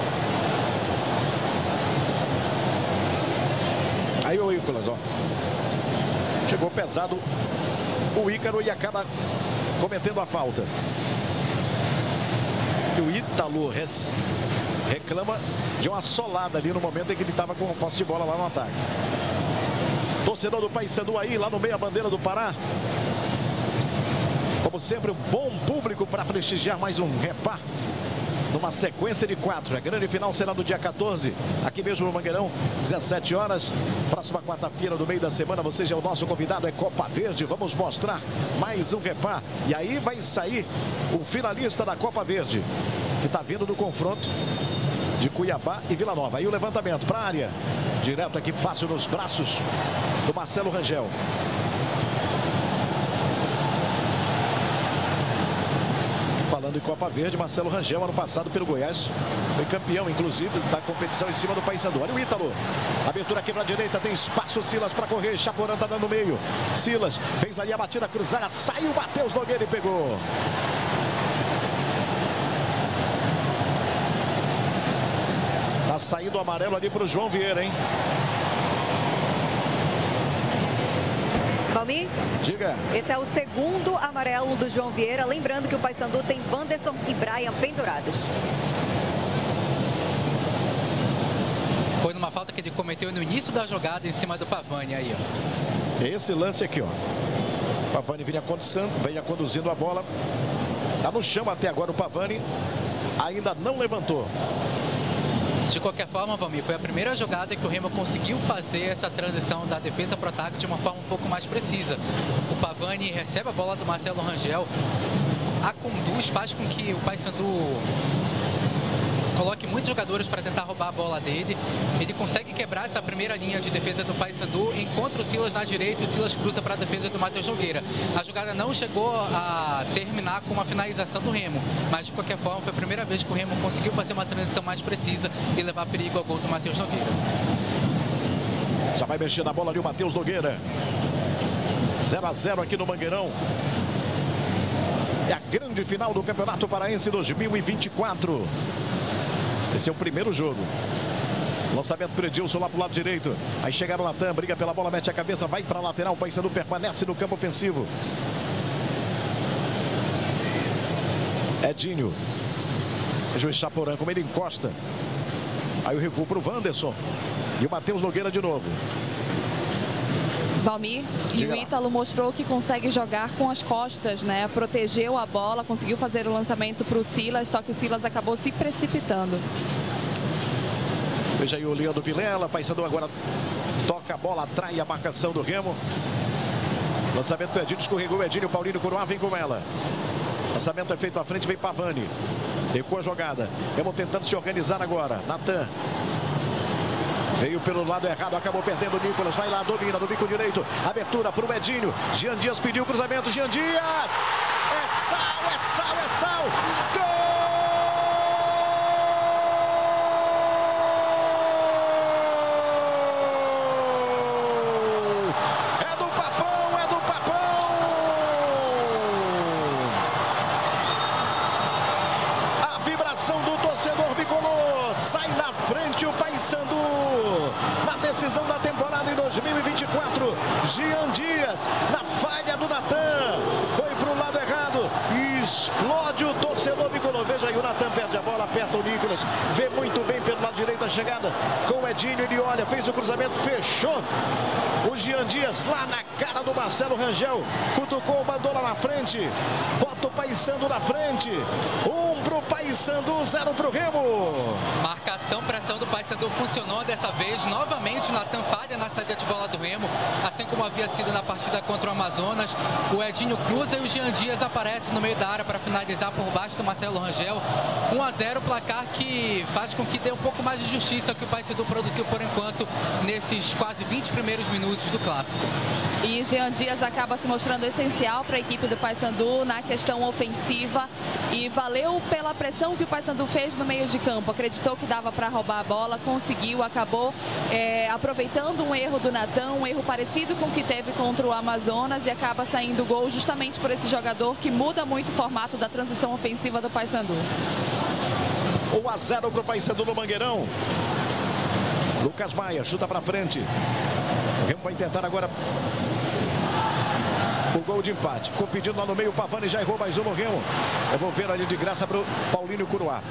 Aí o Nicolas, ó. Chegou pesado o Ícaro e acaba cometendo a falta. E o Ítalo res... reclama de uma solada ali no momento em que ele estava com o posse de bola lá no ataque. Torcedor do Paysandu aí, lá no meio a bandeira do Pará. Como sempre, um bom público para prestigiar mais um Repá. Numa sequência de quatro. A grande final será no dia quatorze, aqui mesmo no Mangueirão, dezessete horas. Próxima quarta-feira do meio da semana, você já é o nosso convidado, é Copa Verde. Vamos mostrar mais um Repá. E aí vai sair o finalista da Copa Verde, que está vindo do confronto de Cuiabá e Vila Nova. Aí o levantamento para a área. Direto aqui, fácil nos braços do Marcelo Rangel. Falando em Copa Verde, Marcelo Rangel, ano passado pelo Goiás, foi campeão, inclusive, da competição em cima do Paysandu. Olha o Ítalo. Abertura aqui para a direita, tem espaço, Silas para correr. Chaporã está dando no meio. Silas fez ali a batida cruzada, saiu, Matheus Nogueira e pegou. Tá saindo o amarelo ali para o João Vieira, hein? Valmir? Diga. Esse é o segundo amarelo do João Vieira. Lembrando que o Paysandu tem Wanderson e Brian pendurados. Foi numa falta que ele cometeu no início da jogada em cima do Pavani aí, ó. Esse lance aqui, ó. Pavani vinha conduzindo, vinha conduzindo a bola. Tá no chão até agora o Pavani. Ainda não levantou. De qualquer forma, Valmir, foi a primeira jogada que o Remo conseguiu fazer essa transição da defesa para o ataque de uma forma um pouco mais precisa. O Pavani recebe a bola do Marcelo Rangel, a conduz, faz com que o Paysandu coloque muitos jogadores para tentar roubar a bola dele. Ele consegue quebrar essa primeira linha de defesa do Paysandu, encontra o Silas na direita e o Silas cruza para a defesa do Matheus Nogueira. A jogada não chegou a terminar com uma finalização do Remo, mas de qualquer forma foi a primeira vez que o Remo conseguiu fazer uma transição mais precisa e levar perigo ao gol do Matheus Nogueira. Já vai mexer na bola ali o Matheus Nogueira. zero a zero aqui no Mangueirão. É a grande final do Campeonato Paraense dois mil e vinte e quatro. Esse é o primeiro jogo. Lançamento para Edilson lá para o lado direito. Aí chegaram o Natan, briga pela bola, mete a cabeça, vai para a lateral. O Paysandu permanece no campo ofensivo. Edinho. Veja o Chaporã como ele encosta. Aí o recuo para o Wanderson. E o Matheus Nogueira de novo. Valmir, e o Ítalo mostrou que consegue jogar com as costas, né? Protegeu a bola, conseguiu fazer o lançamento para o Silas, só que o Silas acabou se precipitando. Veja aí o Leandro Vilela, Paysandu agora toca a bola, atrai a marcação do Remo. Lançamento do Edinho, escorregou o Edinho, o Paulinho Curuá vem com ela. Lançamento é feito à frente, vem Pavani. Recua a jogada. Remo tentando se organizar agora. Natan. Veio pelo lado errado, acabou perdendo o Nicolas. Vai lá, domina no bico direito. Abertura para o Edinho. Jean Dias pediu o cruzamento. Jean Dias! É sal, é sal, é sal! Gol! Decisão da temporada em dois mil e vinte e quatro. Jean Dias, na falha do Natan, foi para o lado errado e explode o torcedor bicolor. Veja aí, o Natan perde a bola, aperta o Nicolas, vê muito bem pelo lado direito a chegada com o Edinho. Ele olha, fez o cruzamento, fechou. O Jean Dias lá na cara do Marcelo Rangel, cutucou, mandou lá na frente, bota o Paysandu na frente. Um pro Paysandu, zero pro Remo. Marcação, pressão do Paysandu funcionou dessa vez. Novamente o Natan falha na saída de bola do Remo, assim como havia sido na partida contra o Amazonas. O Edinho cruza e o Jean Dias aparece no meio da área para finalizar por baixo do Marcelo Rangel. um a zero, placar que faz com que dê um pouco mais de justiça que o Paysandu produziu por enquanto nesses quase vinte primeiros minutos do clássico. E Jean Dias acaba se mostrando essencial para a equipe do Paysandu na questão ofensiva e valeu pela pressão que o Paysandu fez no meio de campo. Acreditou que dava para roubar a bola, conseguiu, acabou é, aproveitando um erro do Natan, um erro parecido com o que teve contra o Amazonas, e acaba saindo o gol justamente por esse jogador que muda muito o formato da transição ofensiva do Paysandu. um a zero para o Paysandu no Mangueirão. Lucas Maia chuta para frente. O Remo vai tentar agora o gol de empate. Ficou pedindo lá no meio, o Pavani já errou mais um no Remo. Devolvendo ali de graça para o Paulinho Curuá.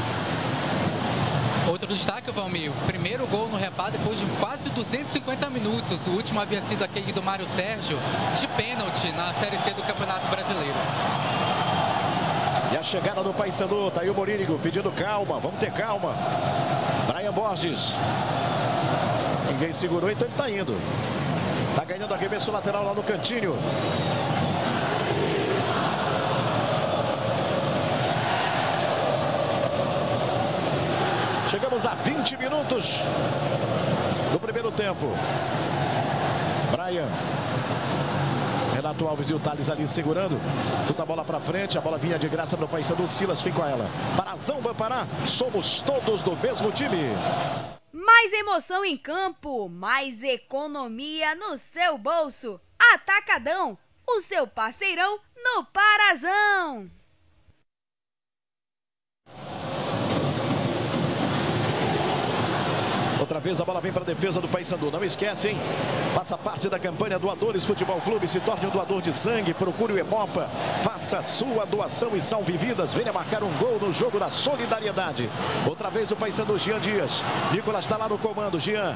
Outro destaque, Valmir, primeiro gol no Repá depois de quase duzentos e cinquenta minutos. O último havia sido aquele do Mário Sérgio, de pênalti na Série C do Campeonato Brasileiro. E a chegada do Paysandu, tá aí o Morínigo pedindo calma, vamos ter calma. Brian Borges. Ninguém segurou, então ele tá indo. Tá ganhando arremesso lateral lá no cantinho. Chegamos a vinte minutos do primeiro tempo. Brian. Renato Alves e o Thales ali segurando. Puta a bola pra frente, a bola vinha de graça pro Paysandu. Silas fica com ela. Parazão Bampará, somos todos do mesmo time. Mais emoção em campo, mais economia no seu bolso. Atacadão, o seu parceirão no Parazão. Outra vez a bola vem para a defesa do Paysandu. Não esquece, hein? Faça parte da campanha Doadores Futebol Clube. Se torne um doador de sangue. Procure o Hemopa. Faça a sua doação e salve vidas. Venha marcar um gol no jogo da solidariedade. Outra vez o Paysandu, Jean Dias. Nicolas está lá no comando. Jean.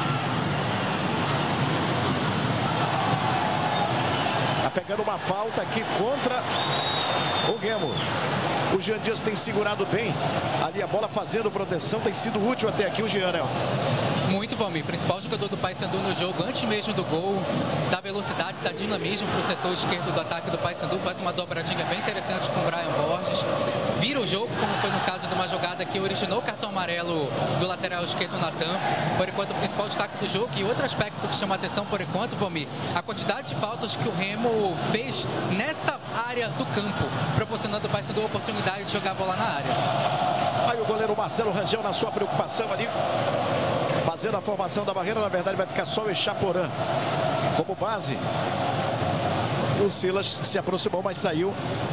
Está pegando uma falta aqui contra o Remo. O Jean Dias tem segurado bem ali a bola, fazendo proteção, tem sido útil até aqui o Jean, né? Muito, Valmir. Principal jogador do Paysandu no jogo, antes mesmo do gol, dá velocidade, dá dinamismo para o setor esquerdo do ataque do Paysandu, faz uma dobradinha bem interessante com o Brian Borges, vira o jogo, como foi no caso de uma jogada que originou o cartão amarelo do lateral esquerdo Natan. Por enquanto, o principal destaque do jogo. E outro aspecto que chama a atenção por enquanto, Valmir, a quantidade de faltas que o Remo fez nessa área do campo, proporcionando ao Paysandu a oportunidade de jogar a bola na área. Aí o goleiro Marcelo Rangel na sua preocupação ali, fazendo a formação da barreira. Na verdade vai ficar só o Echaporã como base. O Silas se aproximou, mas saiu.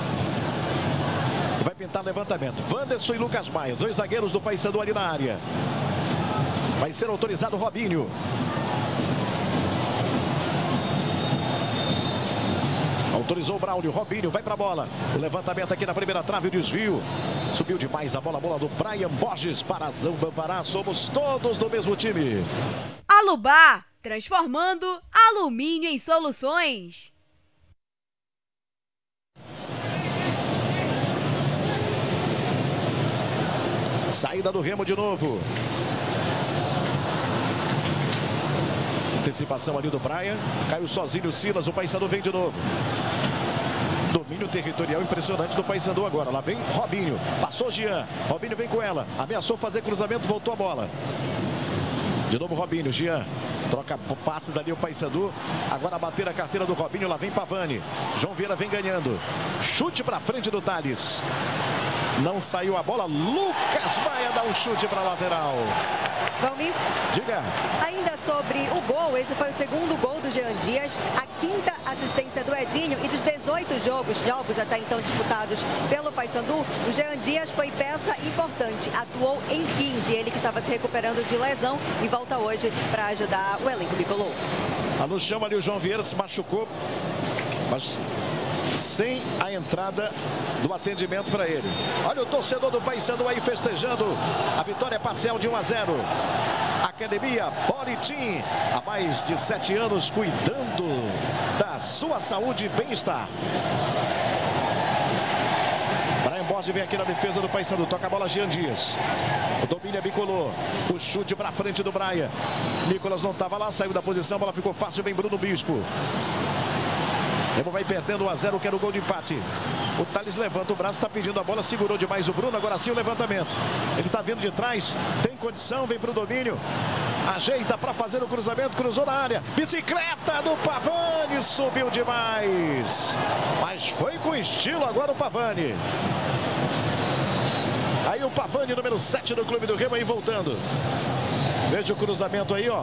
Vai pintar levantamento. Wanderson e Lucas Maia, dois zagueiros do Paysandu ali na área. Vai ser autorizado o Robinho. Autorizou o Braulio. Robinho vai para a bola. O levantamento aqui na primeira trave, o desvio. Subiu demais a bola, a bola do Brian Borges. Parazão Bampará, somos todos do mesmo time. Alubá, transformando alumínio em soluções. Saída do Remo de novo. Antecipação ali do Brian. Caiu sozinho o Silas. O Paysandu vem de novo. Domínio territorial impressionante do Paysandu agora. Lá vem Robinho. Passou Jean. Robinho vem com ela. Ameaçou fazer cruzamento. Voltou a bola. De novo Robinho. Jean. Troca passes ali o Paysandu. Agora bater a carteira do Robinho. Lá vem Pavani. João Vieira vem ganhando. Chute para frente do Thales. Não saiu a bola. Lucas Maia dá um chute para a lateral. Valmir? Diga. Ainda sobre o gol, esse foi o segundo gol do Jean Dias, a quinta assistência do Edinho e dos dezoito jogos, jogos até então disputados pelo Paysandu, o Jean Dias foi peça importante, atuou em quinze, ele que estava se recuperando de lesão e volta hoje para ajudar o elenco bicolor. Ah, no chão ali o João Vieira se machucou, mas sem a entrada do atendimento para ele. Olha o torcedor do Paysandu aí festejando a vitória parcial de um a zero. Academia Boritim, há mais de sete anos cuidando da sua saúde e bem-estar. Brian Borges vem aqui na defesa do Paysandu, toca a bola Jean Dias. O domínio é bicolor, o chute para frente do Brian. Nicolas não estava lá, saiu da posição, a bola ficou fácil, vem Bruno Bispo. Remo vai perdendo um a zero, quer o gol de empate. O Thales levanta o braço, está pedindo a bola, segurou demais o Bruno, agora sim o levantamento. Ele está vindo de trás, tem condição, vem para o domínio. Ajeita para fazer o cruzamento, cruzou na área. Bicicleta do Pavani, subiu demais. Mas foi com estilo agora o Pavani. Aí o Pavani, número sete do clube do Remo, aí voltando. Veja o cruzamento aí, ó.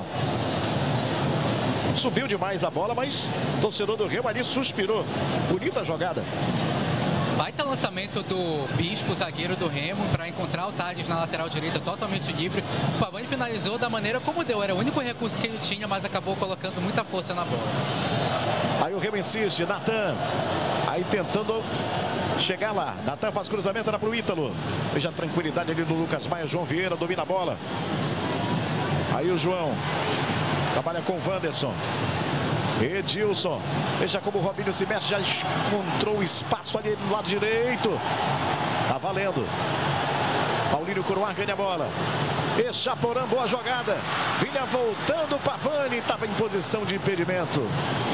Subiu demais a bola, mas o torcedor do Remo ali suspirou. Bonita jogada. Baita lançamento do Bispo, zagueiro do Remo, para encontrar o Thales na lateral direita totalmente livre. O Pavani finalizou da maneira como deu. Era o único recurso que ele tinha, mas acabou colocando muita força na bola. Aí o Remo insiste, Natan. Aí tentando chegar lá. Natan faz cruzamento, era para o Ítalo. Veja a tranquilidade ali do Lucas Maia. João Vieira domina a bola. Aí o João trabalha com o Wanderson. Edilson. Veja como o Robinho se mexe. Já encontrou o espaço ali do lado direito. Tá valendo. Paulinho Coroar ganha a bola. Echaporã, boa jogada. Vinha voltando o Pavani. Estava em posição de impedimento.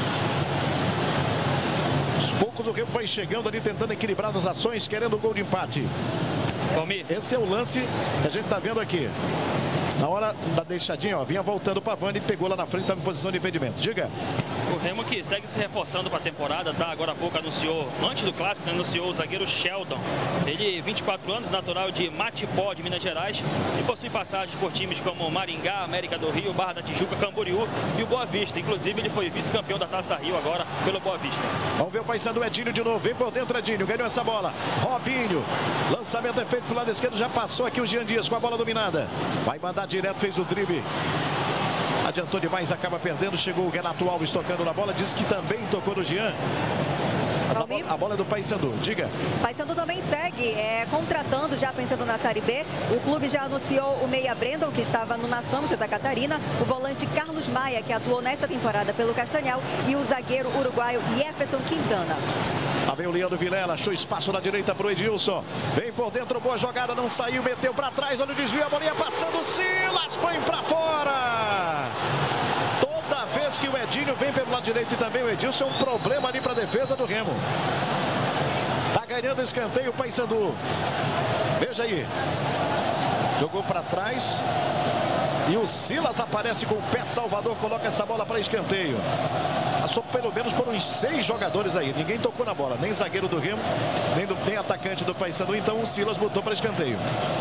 Aos poucos o Remo vai chegando ali, tentando equilibrar as ações, querendo o gol de empate. Esse é o lance que a gente está vendo aqui. Na hora da deixadinha, ó, vinha voltando o Pavani, pegou lá na frente, estava em posição de impedimento. Diga. O Remo que segue se reforçando para a temporada, tá? Agora há pouco anunciou, antes do clássico, né, anunciou o zagueiro Sheldon. Ele, vinte e quatro anos, natural de Matipó, de Minas Gerais, e possui passagens por times como Maringá, América do Rio, Barra da Tijuca, Camboriú e o Boa Vista. Inclusive, ele foi vice-campeão da Taça Rio agora pelo Boa Vista. Vamos ver o Paysandu, Edinho de novo, vem por dentro Edinho, ganhou essa bola. Robinho, lançamento é feito pro lado esquerdo, já passou aqui o Jean Dias com a bola dominada. Vai mandar direto, fez o drible. Adiantou demais, acaba perdendo. Chegou o Renato Alves tocando na bola. Disse que também tocou no Jean. Mas a bola, a bola é do Paysandu. Diga. O Paysandu também segue é, contratando, já pensando na Série B. O clube já anunciou o meia Brandon, que estava no Nação, Santa Catarina. O volante Carlos Maia, que atuou nesta temporada pelo Castanhal. E o zagueiro uruguaio Jefferson Quintana. Lá vem o Leandro Vilela, achou espaço na direita para o Edilson. Vem por dentro, boa jogada, não saiu, meteu para trás. Olha o desvio, a bolinha passando. Silas põe para fora. Toda vez que o Edinho vem pelo lado direito e também o Edilson, é um problema ali para a defesa do Remo. Tá ganhando escanteio o Paysandu. Veja aí. Jogou para trás. E o Silas aparece com o pé salvador, coloca essa bola para escanteio. Passou pelo menos por uns seis jogadores aí. Ninguém tocou na bola, nem zagueiro do Remo, nem, do, nem atacante do Paysandu. Então o Silas botou para escanteio.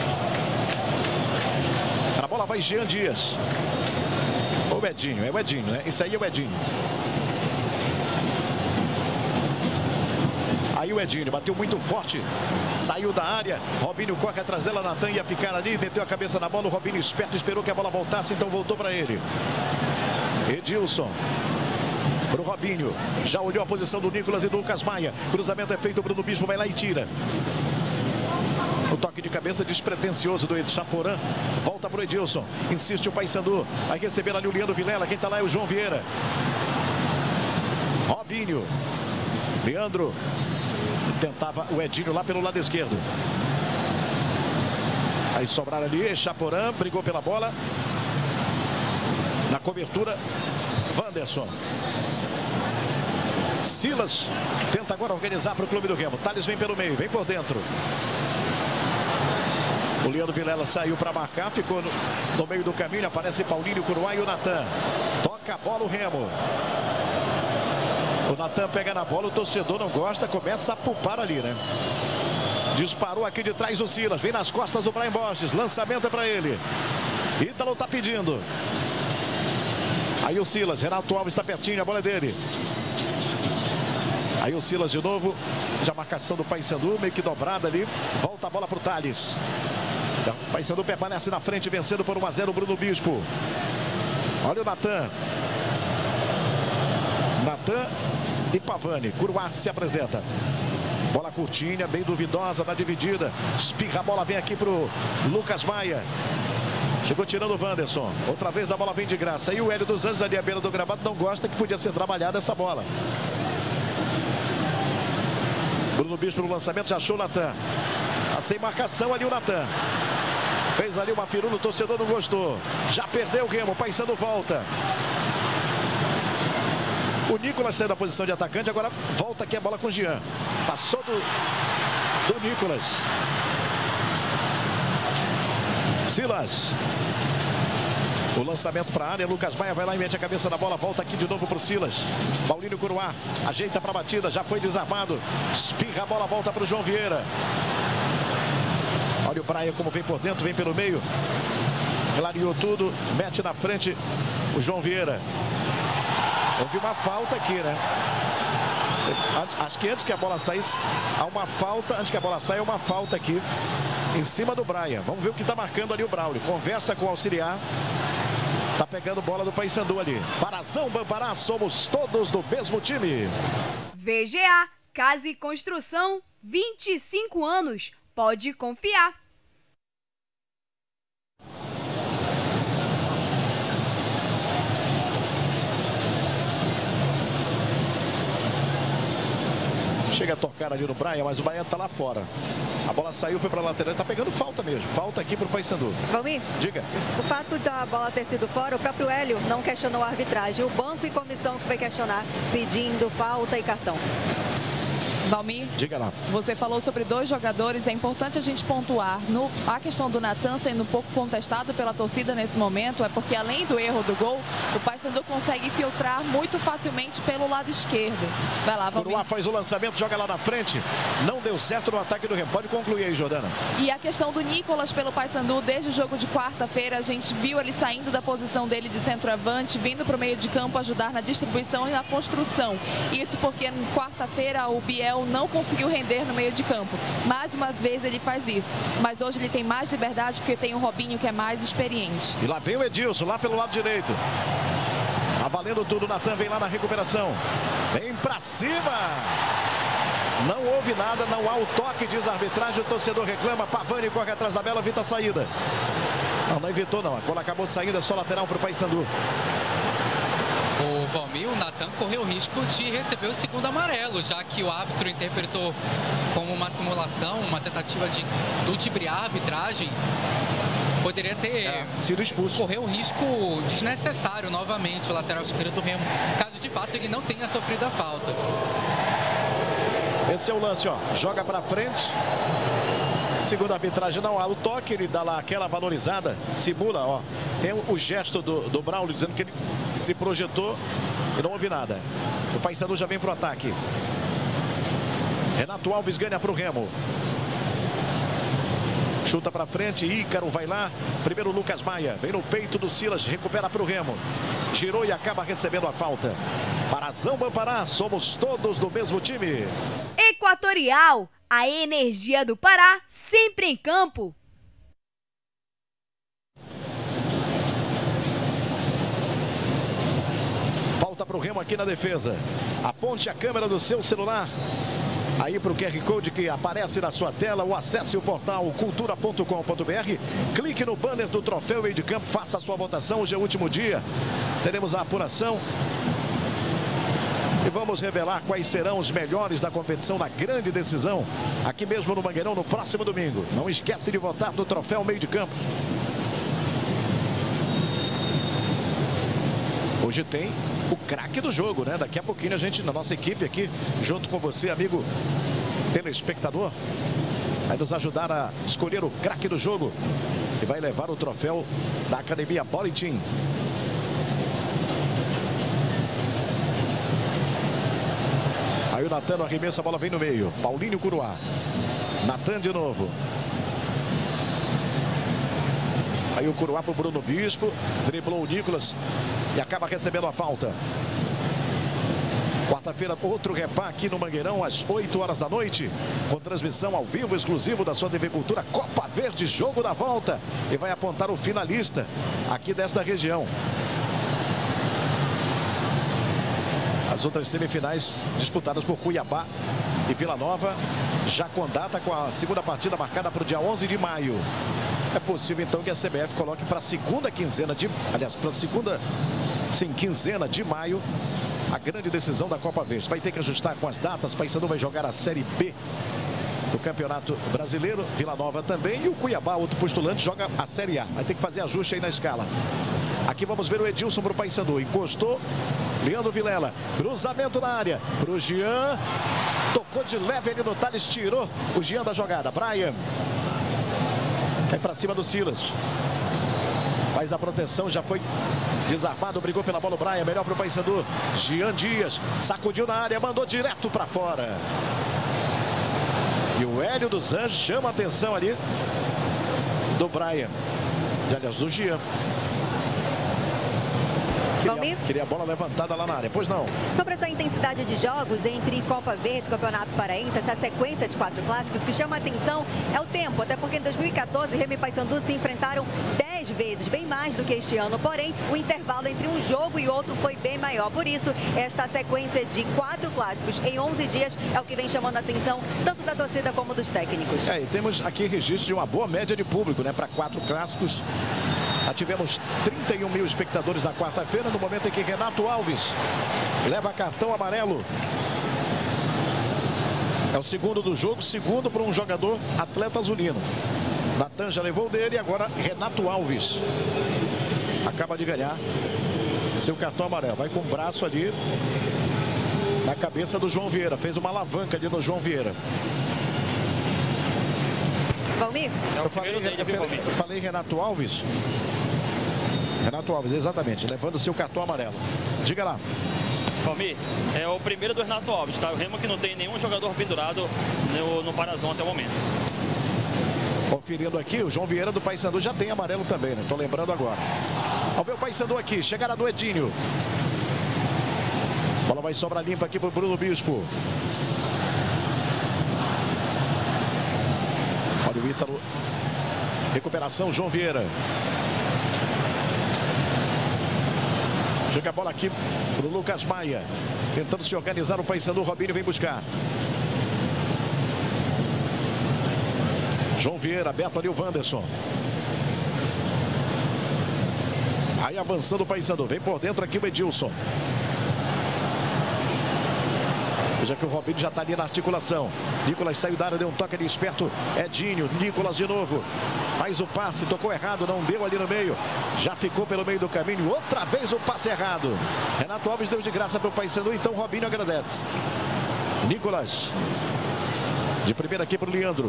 A bola vai Jean Dias. O Edinho, é o Edinho, né? Isso aí é o Edinho. Aí o Edinho bateu muito forte, saiu da área. Robinho corre atrás dela, Natan ia ficar ali, meteu a cabeça na bola. O Robinho esperto, esperou que a bola voltasse, então voltou para ele. Edilson. Para o Robinho, já olhou a posição do Nicolas e do Lucas Maia. Cruzamento é feito, o Bruno Bispo vai lá e tira. O toque de cabeça despretensioso do Echaporã. Volta para o Edilson, insiste o Paysandu. Vai receber ali o Leandro Vilela, quem está lá é o João Vieira. Robinho. Leandro. Tentava o Edinho lá pelo lado esquerdo. Aí sobraram ali, Echaporã brigou pela bola. Na cobertura Wanderson. Silas tenta agora organizar para o clube do Remo. Thales vem pelo meio, vem por dentro. O Leandro Vilela saiu para marcar, ficou no, no meio do caminho. Aparece Paulinho, Curuá e o Natan. Toca a bola o Remo. O Natan pega na bola, o torcedor não gosta, começa a pupar ali, né? Disparou aqui de trás o Silas, vem nas costas do Brian Borges, lançamento é para ele. Ítalo tá pedindo. Aí o Silas, Renato Alves está pertinho, a bola é dele. Aí o Silas de novo, já marcação do Paysandu, meio que dobrada ali. Volta a bola para o Thales. O Paysandu permanece na frente, vencendo por um a zero o Bruno Bispo. Olha o Natan. Natan e Pavani. Curuá se apresenta. Bola curtinha, bem duvidosa na dividida. Espirra a bola, vem aqui para o Lucas Maia. Chegou tirando o Wanderson. Outra vez a bola vem de graça. E o Hélio dos Anjos ali à beira do gramado não gosta, que podia ser trabalhada essa bola. Bruno Bispo no lançamento, já achou o Natan. Tá sem marcação ali o Natan. Fez ali uma firula, o torcedor não gostou. Já perdeu o Remo, o Paysandu volta. O Nicolas saiu da posição de atacante, agora volta aqui a bola com o Jean. Passou do, do Nicolas. Silas. O lançamento para a área, Lucas Maia vai lá e mete a cabeça na bola, volta aqui de novo para o Silas. Paulinho Curuá, ajeita para a batida, já foi desarmado. Espirra a bola, volta para o João Vieira. Olha o Braia como vem por dentro, vem pelo meio. Clareou tudo, mete na frente o João Vieira. Houve uma falta aqui, né? Acho que antes que a bola saísse, há uma falta, antes que a bola saia, uma falta aqui em cima do Braia. Vamos ver o que está marcando ali o Braulio. Conversa com o auxiliar. Tá pegando bola do Paysandu ali. Parazão, Bampará, somos todos do mesmo time. V G A, Casa e Construção, vinte e cinco anos. Pode confiar. Chega a tocar ali no Braia, mas o Braia tá lá fora. A bola saiu, foi para a lateral, tá pegando falta mesmo. Falta aqui pro Paysandu. Valmir? Diga. O fato da bola ter sido fora, o próprio Hélio não questionou a arbitragem. O banco e comissão que vai questionar, pedindo falta e cartão. Valmir, diga lá. Você falou sobre dois jogadores, é importante a gente pontuar. No, a questão do Natan sendo um pouco contestado pela torcida nesse momento, é porque além do erro do gol, o Paysandu consegue filtrar muito facilmente pelo lado esquerdo. Vai lá, Valmir. Curuá faz o lançamento, joga lá na frente. Não deu certo no ataque do Remo. Pode concluir aí, Jordana. E a questão do Nicolas pelo Paysandu, desde o jogo de quarta-feira, a gente viu ele saindo da posição dele de centroavante, vindo para o meio de campo ajudar na distribuição e na construção. Isso porque na quarta-feira o Biel não conseguiu render no meio de campo. Mais uma vez ele faz isso. Mas hoje ele tem mais liberdade porque tem o Robinho que é mais experiente. E lá vem o Edilson, lá pelo lado direito. Tá valendo tudo, o Natan vem lá na recuperação. Vem pra cima! Não houve nada, não há o toque, diz a arbitragem, o torcedor reclama, Pavani corre atrás da bola, evita a saída. Não, não evitou não, a bola acabou saindo, é só lateral pro Paysandu. O Valmir, o Natan correu o risco de receber o segundo amarelo, já que o árbitro interpretou como uma simulação, uma tentativa de ludibriar a arbitragem. Poderia ter é, sido expulso. Correu um risco desnecessário novamente o lateral esquerdo do Remo, caso de fato ele não tenha sofrido a falta. Esse é o lance, ó. Joga pra frente. Segundo a arbitragem, não há o toque, ele dá lá aquela valorizada, simula, ó. Tem o gesto do, do Braulio dizendo que ele se projetou e não houve nada. O Paysandu já vem pro ataque. Renato Alves ganha pro Remo. Chuta pra frente, Ícaro vai lá. Primeiro Lucas Maia, vem no peito do Silas, recupera pro Remo. Girou e acaba recebendo a falta. Parazão, Bampará, somos todos do mesmo time. Equatorial, a energia do Pará sempre em campo. Falta pro Remo aqui na defesa. Aponte a câmera do seu celular aí para o Q R Code que aparece na sua tela, ou acesse o portal cultura ponto com ponto br, clique no banner do troféu meio de campo, faça a sua votação. Hoje é o último dia, teremos a apuração e vamos revelar quais serão os melhores da competição na grande decisão, aqui mesmo no Mangueirão, no próximo domingo. Não esquece de votar no troféu meio de campo. Hoje tem o craque do jogo, né? Daqui a pouquinho a gente, na nossa equipe aqui, junto com você, amigo telespectador, vai nos ajudar a escolher o craque do jogo e vai levar o troféu da Academia Bola e Team. Aí o Natan arremessa, a bola vem no meio. Paulinho Curuá. Natan de novo. Aí o Curuá pro Bruno Bispo. Driblou o Nicolas e acaba recebendo a falta. Quarta-feira, outro repá aqui no Mangueirão, às oito horas da noite, com transmissão ao vivo, exclusivo da sua T V Cultura, Copa Verde, jogo da volta. E vai apontar o finalista aqui desta região. As outras semifinais disputadas por Cuiabá e Vila Nova, já com data, com a segunda partida marcada para o dia onze de maio. É possível então que a C B F coloque para a segunda quinzena de, aliás, para a segunda, sim, quinzena de maio, a grande decisão da Copa Verde. Vai ter que ajustar com as datas. Paysandu vai jogar a Série B do Campeonato Brasileiro, Vila Nova também, e o Cuiabá, outro postulante, joga a Série A. Vai ter que fazer ajuste aí na escala. Aqui vamos ver o Edilson para o Paysandu. Encostou, Leandro Vilela, cruzamento na área, para o Jean, tocou de leve ali no Thales, tirou o Jean da jogada. Brian, cai para cima do Silas, faz a proteção, já foi desarmado, brigou pela bola o Brian, melhor para o Paysandu. Jean Dias, sacudiu na área, mandou direto para fora. E o Hélio dos Anjos chama a atenção ali do Brian, aliás, do Jean. Queria, queria a bola levantada lá na área, pois não. Sobre essa intensidade de jogos entre Copa Verde e Campeonato Paraense, essa sequência de quatro clássicos, que chama a atenção é o tempo, até porque em dois mil e quatorze, Remo e Paysandu se enfrentaram dez vezes, bem mais do que este ano, porém o intervalo entre um jogo e outro foi bem maior, por isso esta sequência de quatro clássicos em onze dias é o que vem chamando a atenção tanto da torcida como dos técnicos. É, e temos aqui registro de uma boa média de público, né, para quatro clássicos. Já tivemos trinta e um mil espectadores na quarta-feira, no momento em que Renato Alves leva cartão amarelo. É o segundo do jogo, segundo para um jogador atleta azulino. Natan já levou dele e agora Renato Alves acaba de ganhar seu cartão amarelo. Vai com o braço ali na cabeça do João Vieira. Fez uma alavanca ali no João Vieira. Valmir? Eu falei, eu falei, eu falei Renato Alves. Renato Alves, exatamente, levando seu cartão amarelo. Diga lá. Valmir, é o primeiro do Renato Alves, tá? O Remo que não tem nenhum jogador pendurado no, no Parazão até o momento. Conferindo aqui, o João Vieira do Paysandu já tem amarelo também, né? Tô lembrando agora. Ao ver o Paysandu aqui, chegada do Edinho. A bola vai sobrar limpa aqui pro Bruno Bispo. Olha o Ítalo. Recuperação, João Vieira. Chega a bola aqui pro Lucas Maia. Tentando se organizar o Paysandu. Robinho vem buscar. João Vieira, aberto ali o Wanderson. Aí avançando o Paysandu. Vem por dentro aqui o Edilson. Veja que o Robinho já está ali na articulação. Nicolas saiu da área, deu um toque ali esperto. Edinho, Nicolas de novo. Faz o passe, tocou errado, não deu ali no meio. Já ficou pelo meio do caminho. Outra vez o passe errado. Renato Alves deu de graça para o Paysandu, então o Robinho agradece. Nicolas. De primeira aqui para o Leandro.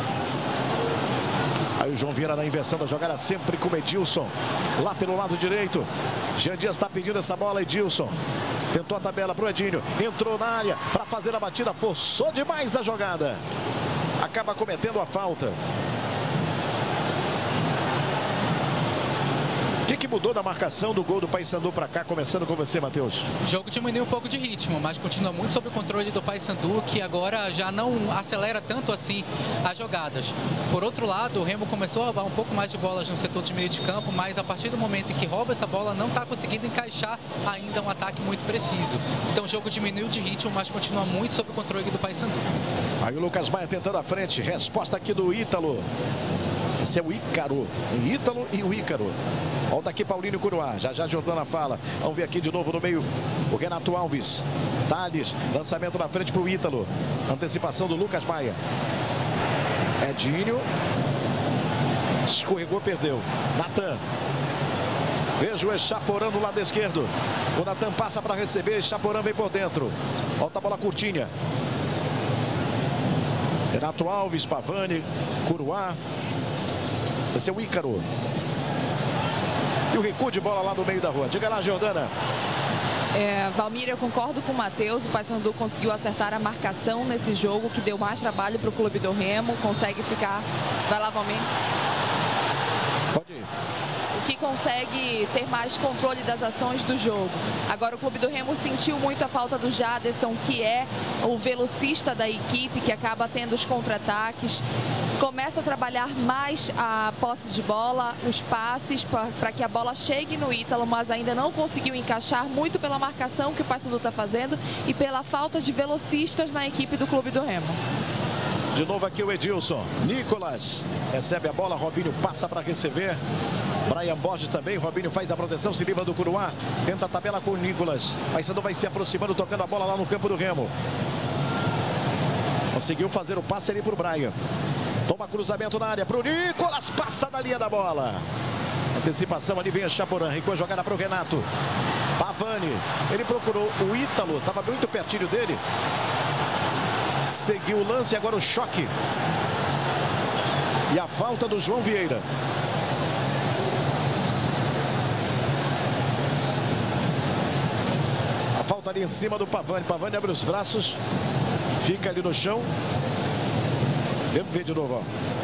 Aí o João Vieira na inversão da jogada, sempre com o Edilson. Lá pelo lado direito. Jean Dias está pedindo essa bola, Edilson. Tentou a tabela para o Edinho. Entrou na área para fazer a batida. Forçou demais a jogada. Acaba cometendo a falta. O que, que mudou da marcação do gol do Paysandu para cá? Começando com você, Matheus. O jogo diminuiu um pouco de ritmo, mas continua muito sob o controle do Paysandu, que agora já não acelera tanto assim as jogadas. Por outro lado, o Remo começou a roubar um pouco mais de bolas no setor de meio de campo, mas a partir do momento em que rouba essa bola, não está conseguindo encaixar ainda um ataque muito preciso. Então o jogo diminuiu de ritmo, mas continua muito sob o controle do Paysandu. Aí o Lucas Maia tentando a frente. Resposta aqui do Ítalo. Esse é o Ícaro. O Ítalo e o Ícaro. Volta aqui Paulinho Curuá. Já já Jordana fala. Vamos ver aqui de novo no meio o Renato Alves. Thales. Lançamento na frente para o Ítalo. Antecipação do Lucas Maia. Edinho. Escorregou, perdeu. Natan. Vejo o Echaporã do lado esquerdo. O Natan passa para receber, Echaporã vem por dentro. Volta a bola curtinha. Renato Alves, Pavani, Curuá. Esse é o Ícaro. E o recuo de bola lá no meio da rua. Diga lá, Jordana. É, Valmir, eu concordo com o Matheus. O Paysandu conseguiu acertar a marcação nesse jogo, que deu mais trabalho para o clube do Remo. Consegue ficar... Vai lá, Valmir. Pode ir. Que consegue ter mais controle das ações do jogo. Agora o clube do Remo sentiu muito a falta do Jaderson, que é o velocista da equipe, que acaba tendo os contra-ataques. Começa a trabalhar mais a posse de bola, os passes, para que a bola chegue no Ítalo, mas ainda não conseguiu encaixar, muito pela marcação que o Paysandu está fazendo e pela falta de velocistas na equipe do clube do Remo. De novo aqui o Edilson. Nicolas recebe a bola, Robinho passa para receber. Brian Borges também, Robinho faz a proteção, se livra do Curuá. Tenta a tabela com o Nicolas. Paysandu vai se aproximando, tocando a bola lá no campo do Remo. Conseguiu fazer o passe ali para o Brian. Toma cruzamento na área para o Nicolas, passa da linha da bola. Antecipação ali, vem a Chaporã, recuou a jogada para o Renato. Pavani, ele procurou o Ítalo, estava muito pertinho dele. Seguiu o lance, agora o choque. E a falta do João Vieira. A falta ali em cima do Pavani. Pavani abre os braços. Fica ali no chão. Vamos ver de novo, ó.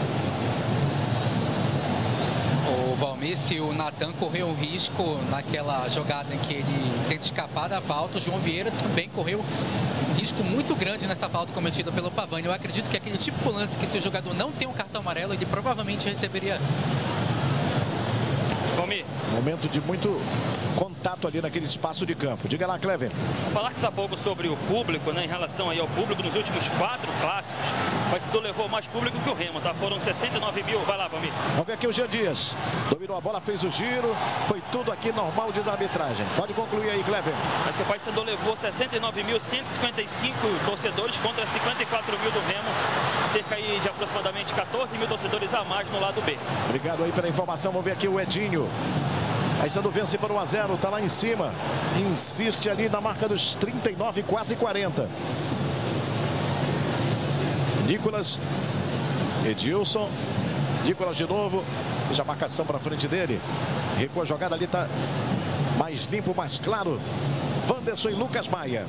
O Valmir, se o Natan correu um risco naquela jogada em que ele tenta escapar da falta, o João Vieira também correu um risco muito grande nessa falta cometida pelo Pavani. Eu acredito que aquele tipo de lance que, se o jogador não tem um cartão amarelo, ele provavelmente receberia. Valmir. Momento de muito contato ali naquele espaço de campo. Diga lá, Clever. Vou falar um pouco sobre o público, né, em relação aí ao público. Nos últimos quatro clássicos, o Paysandu levou mais público que o Remo, tá? Foram sessenta e nove mil. Vai lá, Valmir. Vamos ver aqui o Jean Dias. Dominou a bola, fez o giro. Foi tudo aqui normal, diz a arbitragem. Pode concluir aí, Clever. Aqui o Paysandu levou sessenta e nove mil cento e cinquenta e cinco torcedores contra cinquenta e quatro mil do Remo. Cerca aí de aproximadamente quatorze mil torcedores a mais no lado B. Obrigado aí pela informação. Vamos ver aqui o Edinho. Paysandu vence por um a zero, tá lá em cima. Insiste ali na marca dos trinta e nove, quase quarenta. Nicolas. Edilson. Nicolas de novo. Já a marcação para frente dele. Recua a jogada ali, tá mais limpo, mais claro. Wanderson e Lucas Maia.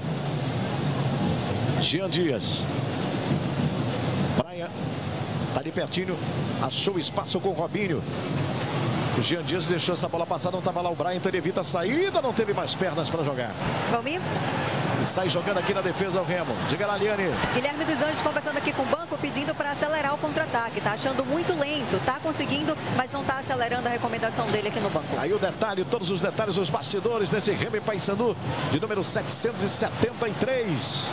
Jean Dias. Brian. Tá ali pertinho. Achou espaço com o Robinho. O Jean Dias deixou essa bola passar, não estava lá o Brian, então ele evita a saída, não teve mais pernas para jogar. Valmir? E sai jogando aqui na defesa o Remo. Diga lá, Liane. Guilherme dos Anjos conversando aqui com o banco, pedindo para acelerar o contra-ataque. Tá achando muito lento, tá conseguindo, mas não tá acelerando a recomendação dele aqui no banco. Aí o detalhe, todos os detalhes, os bastidores desse Remo e Paysandu, de número setecentos e setenta e três.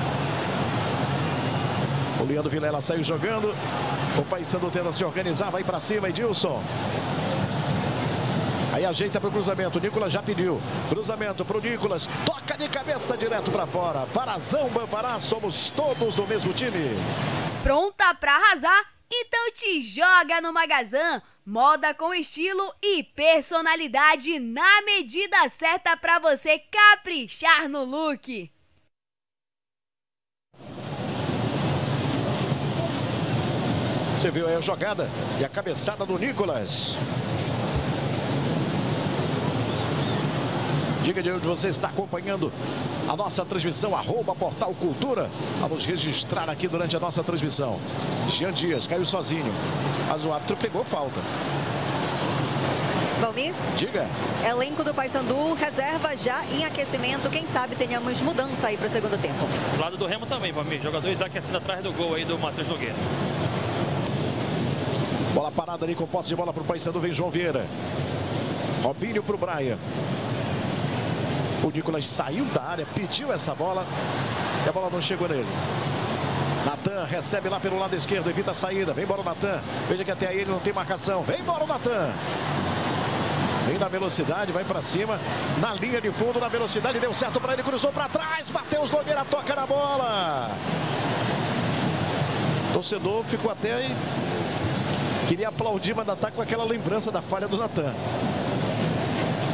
O Leandro Vilela saiu jogando. O Paysandu tenta se organizar, vai para cima, Edilson. Aí ajeita para o cruzamento, o Nicolas já pediu. Cruzamento para o Nicolas, toca de cabeça direto para fora. Parazão, Bampará, somos todos do mesmo time. Pronta para arrasar? Então te joga no Magazan. Moda com estilo e personalidade na medida certa para você caprichar no look. Você viu aí a jogada e a cabeçada do Nicolas. Diga de onde você está acompanhando a nossa transmissão, arroba Portal Cultura. Vamos registrar aqui durante a nossa transmissão. Jean Dias caiu sozinho, mas o árbitro pegou falta. Valmir? Diga. Elenco do Paysandu, reserva já em aquecimento. Quem sabe tenhamos mudança aí para o segundo tempo. Do lado do Remo também, Valmir. Jogador Isaac assina atrás do gol aí do Matheus Nogueira. Bola parada ali com posse de bola para o Paysandu, vem João Vieira. Robinho para o Brian. O Nicolas saiu da área, pediu essa bola e a bola não chegou nele. Natan recebe lá pelo lado esquerdo, evita a saída. Vem embora o Natan. Veja que até aí ele não tem marcação. Vem embora o Natan. Vem na velocidade, vai para cima. Na linha de fundo, na velocidade, deu certo para ele. Cruzou para trás. Matheus Nogueira toca na bola. O torcedor ficou até aí. Queria aplaudir, mas ainda tá com aquela lembrança da falha do Natan.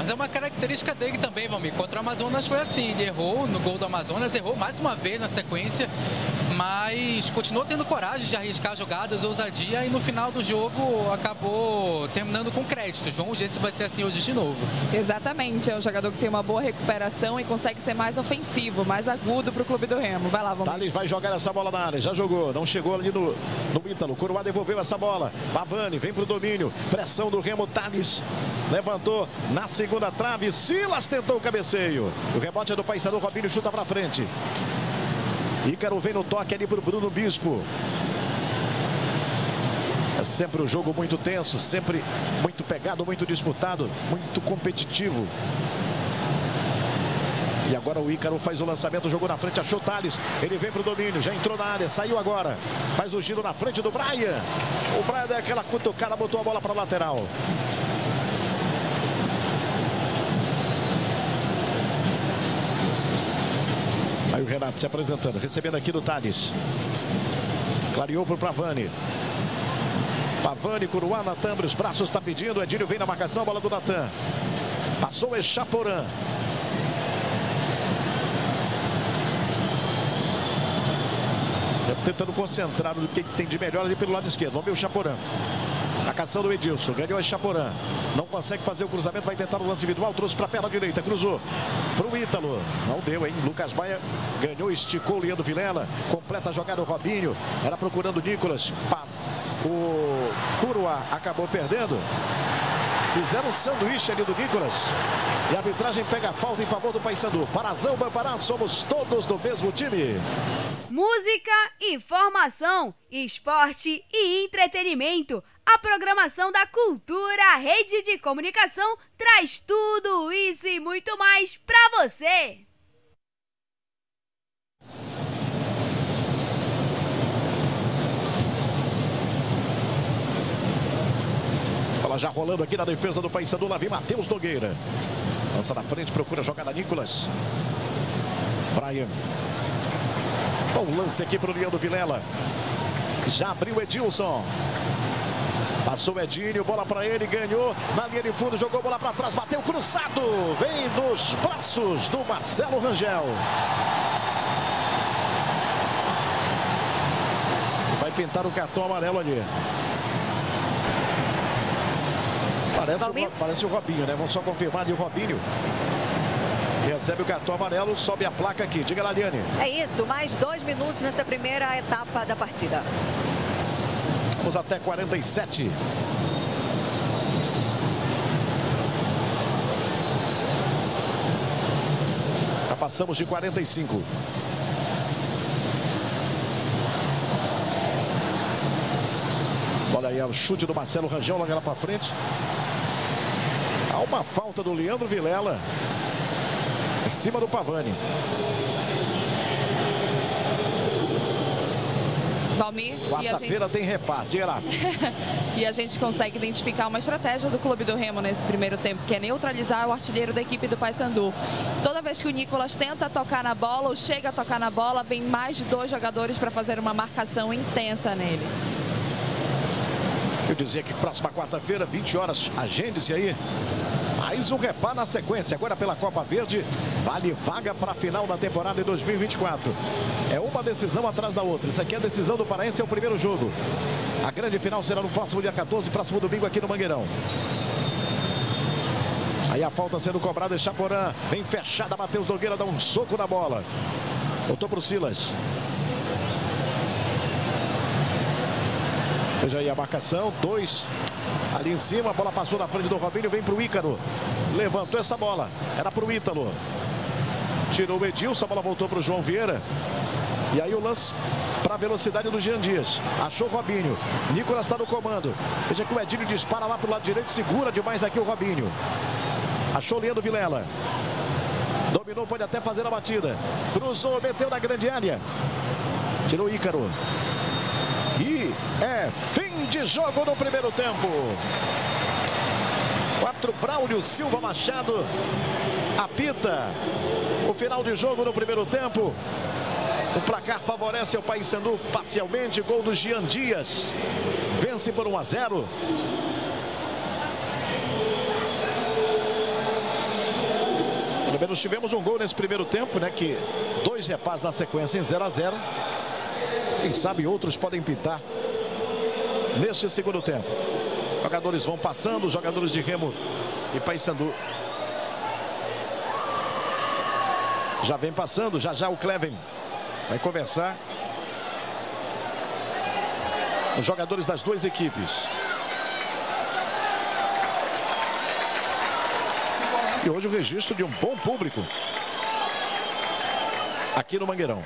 Mas é uma característica dele também, Valmir. Contra o Amazonas foi assim, ele errou no gol do Amazonas, errou mais uma vez na sequência, mas continuou tendo coragem de arriscar jogadas, ousadia, e no final do jogo acabou terminando com créditos. Vamos ver se vai ser assim hoje de novo. Exatamente, é um jogador que tem uma boa recuperação e consegue ser mais ofensivo, mais agudo para o clube do Remo. Vai lá, vamos. Thales vai jogar essa bola na área, já jogou, não chegou ali no, no Ítalo. Coroá devolveu essa bola, Pavani vem para o domínio, pressão do Remo, Thales levantou na segunda trave, Silas tentou o cabeceio. O rebote é do Paysandu, Robinho chuta para frente. Ícaro vem no toque ali para o Bruno Bispo. É sempre um jogo muito tenso, sempre muito pegado, muito disputado, muito competitivo. E agora o Ícaro faz o lançamento, jogou na frente, achou Thales. Ele vem para o domínio, já entrou na área, saiu agora. Faz o giro na frente do Brian. O Brian deu aquela cutucada, botou a bola para a lateral. Aí o Renato se apresentando, recebendo aqui do Thales. Clareou para o Pavani. Pavani, Coroá, Natan abre os braços, está pedindo. Edílio vem na marcação, a bola do Natan. Passou o Echaporã. Tentando concentrar no que tem de melhor ali pelo lado esquerdo. Vamos ver o Chaporã. Marcação do Edilson, ganhou a Chaporã. Não consegue fazer o cruzamento, vai tentar o lance individual. Trouxe para a perna direita, cruzou para o Ítalo. Não deu, hein? Lucas Baia ganhou, esticou o Leandro Vilela. Completa a jogada o Robinho. Era procurando o Nicolas. O Coroá acabou perdendo. Fizeram um sanduíche ali do Nicolas. E a arbitragem pega a falta em favor do Paysandu. Parazão, Bampará, somos todos do mesmo time. Música, informação, esporte e entretenimento. A programação da Cultura, Rede de Comunicação, traz tudo isso e muito mais pra você. Bola já rolando aqui na defesa do Paysandu. Lá vem Matheus Nogueira. Lança na frente, procura a jogada Nicolas. Brian. Bom lance aqui para o Leandro Vilela. Já abriu Edilson. Passou o Edinho, bola para ele, ganhou na linha de fundo, jogou bola para trás, bateu cruzado. Vem nos braços do Marcelo Rangel. Vai pintar o cartão amarelo ali. Parece, o, parece o Robinho, né? Vamos só confirmar ali o Robinho. Recebe o cartão amarelo, sobe a placa aqui. Diga lá, Liane. É isso, mais dois minutos nesta primeira etapa da partida. Vamos até quarenta e sete. Já passamos de quarenta e cinco. Olha aí o chute do Marcelo Rangel, logo lá para frente. Há uma falta do Leandro Vilela em cima do Pavani. Valmir, quarta-feira gente... tem repasse, diga lá. E a gente consegue identificar uma estratégia do Clube do Remo nesse primeiro tempo, que é neutralizar o artilheiro da equipe do Paysandu. Toda vez que o Nicolas tenta tocar na bola ou chega a tocar na bola, vem mais de dois jogadores para fazer uma marcação intensa nele. Eu dizia que próxima quarta-feira, vinte horas, agende-se aí. Mais um repá na sequência. Agora pela Copa Verde, vale vaga para a final da temporada em dois mil e vinte e quatro. É uma decisão atrás da outra. Isso aqui é a decisão do Paraense, é o primeiro jogo. A grande final será no próximo dia quatorze, próximo domingo aqui no Mangueirão. Aí a falta sendo cobrada em Chaporã. Bem fechada, Matheus Nogueira dá um soco na bola. Voltou para o Silas. Veja aí a marcação, dois ali em cima, a bola passou na frente do Robinho, vem para o Ícaro. Levantou essa bola, era para o Ítalo. Tirou o Edilson, a bola voltou para o João Vieira. E aí o lance para a velocidade do Jean Dias. Achou o Robinho, Nicolas está no comando. Veja que o Edinho dispara lá para o lado direito, segura demais aqui o Robinho. Achou o Leandro Vilela. Dominou, pode até fazer a batida. Cruzou, meteu na grande área. Tirou o Ícaro. E é fim de jogo no primeiro tempo. Quatro Braulio Silva Machado apita o final de jogo no primeiro tempo. O placar favorece o Paysandu parcialmente. Gol do Jean Dias. Vence por um a zero. Pelo menos tivemos um gol nesse primeiro tempo, né? Que dois repasses na sequência em zero a zero. Quem sabe outros podem pintar neste segundo tempo. Jogadores vão passando, jogadores de Remo e Paysandu já vem passando. Já já o Cleven vai conversar com os jogadores das duas equipes. E hoje o registro de um bom público aqui no Mangueirão.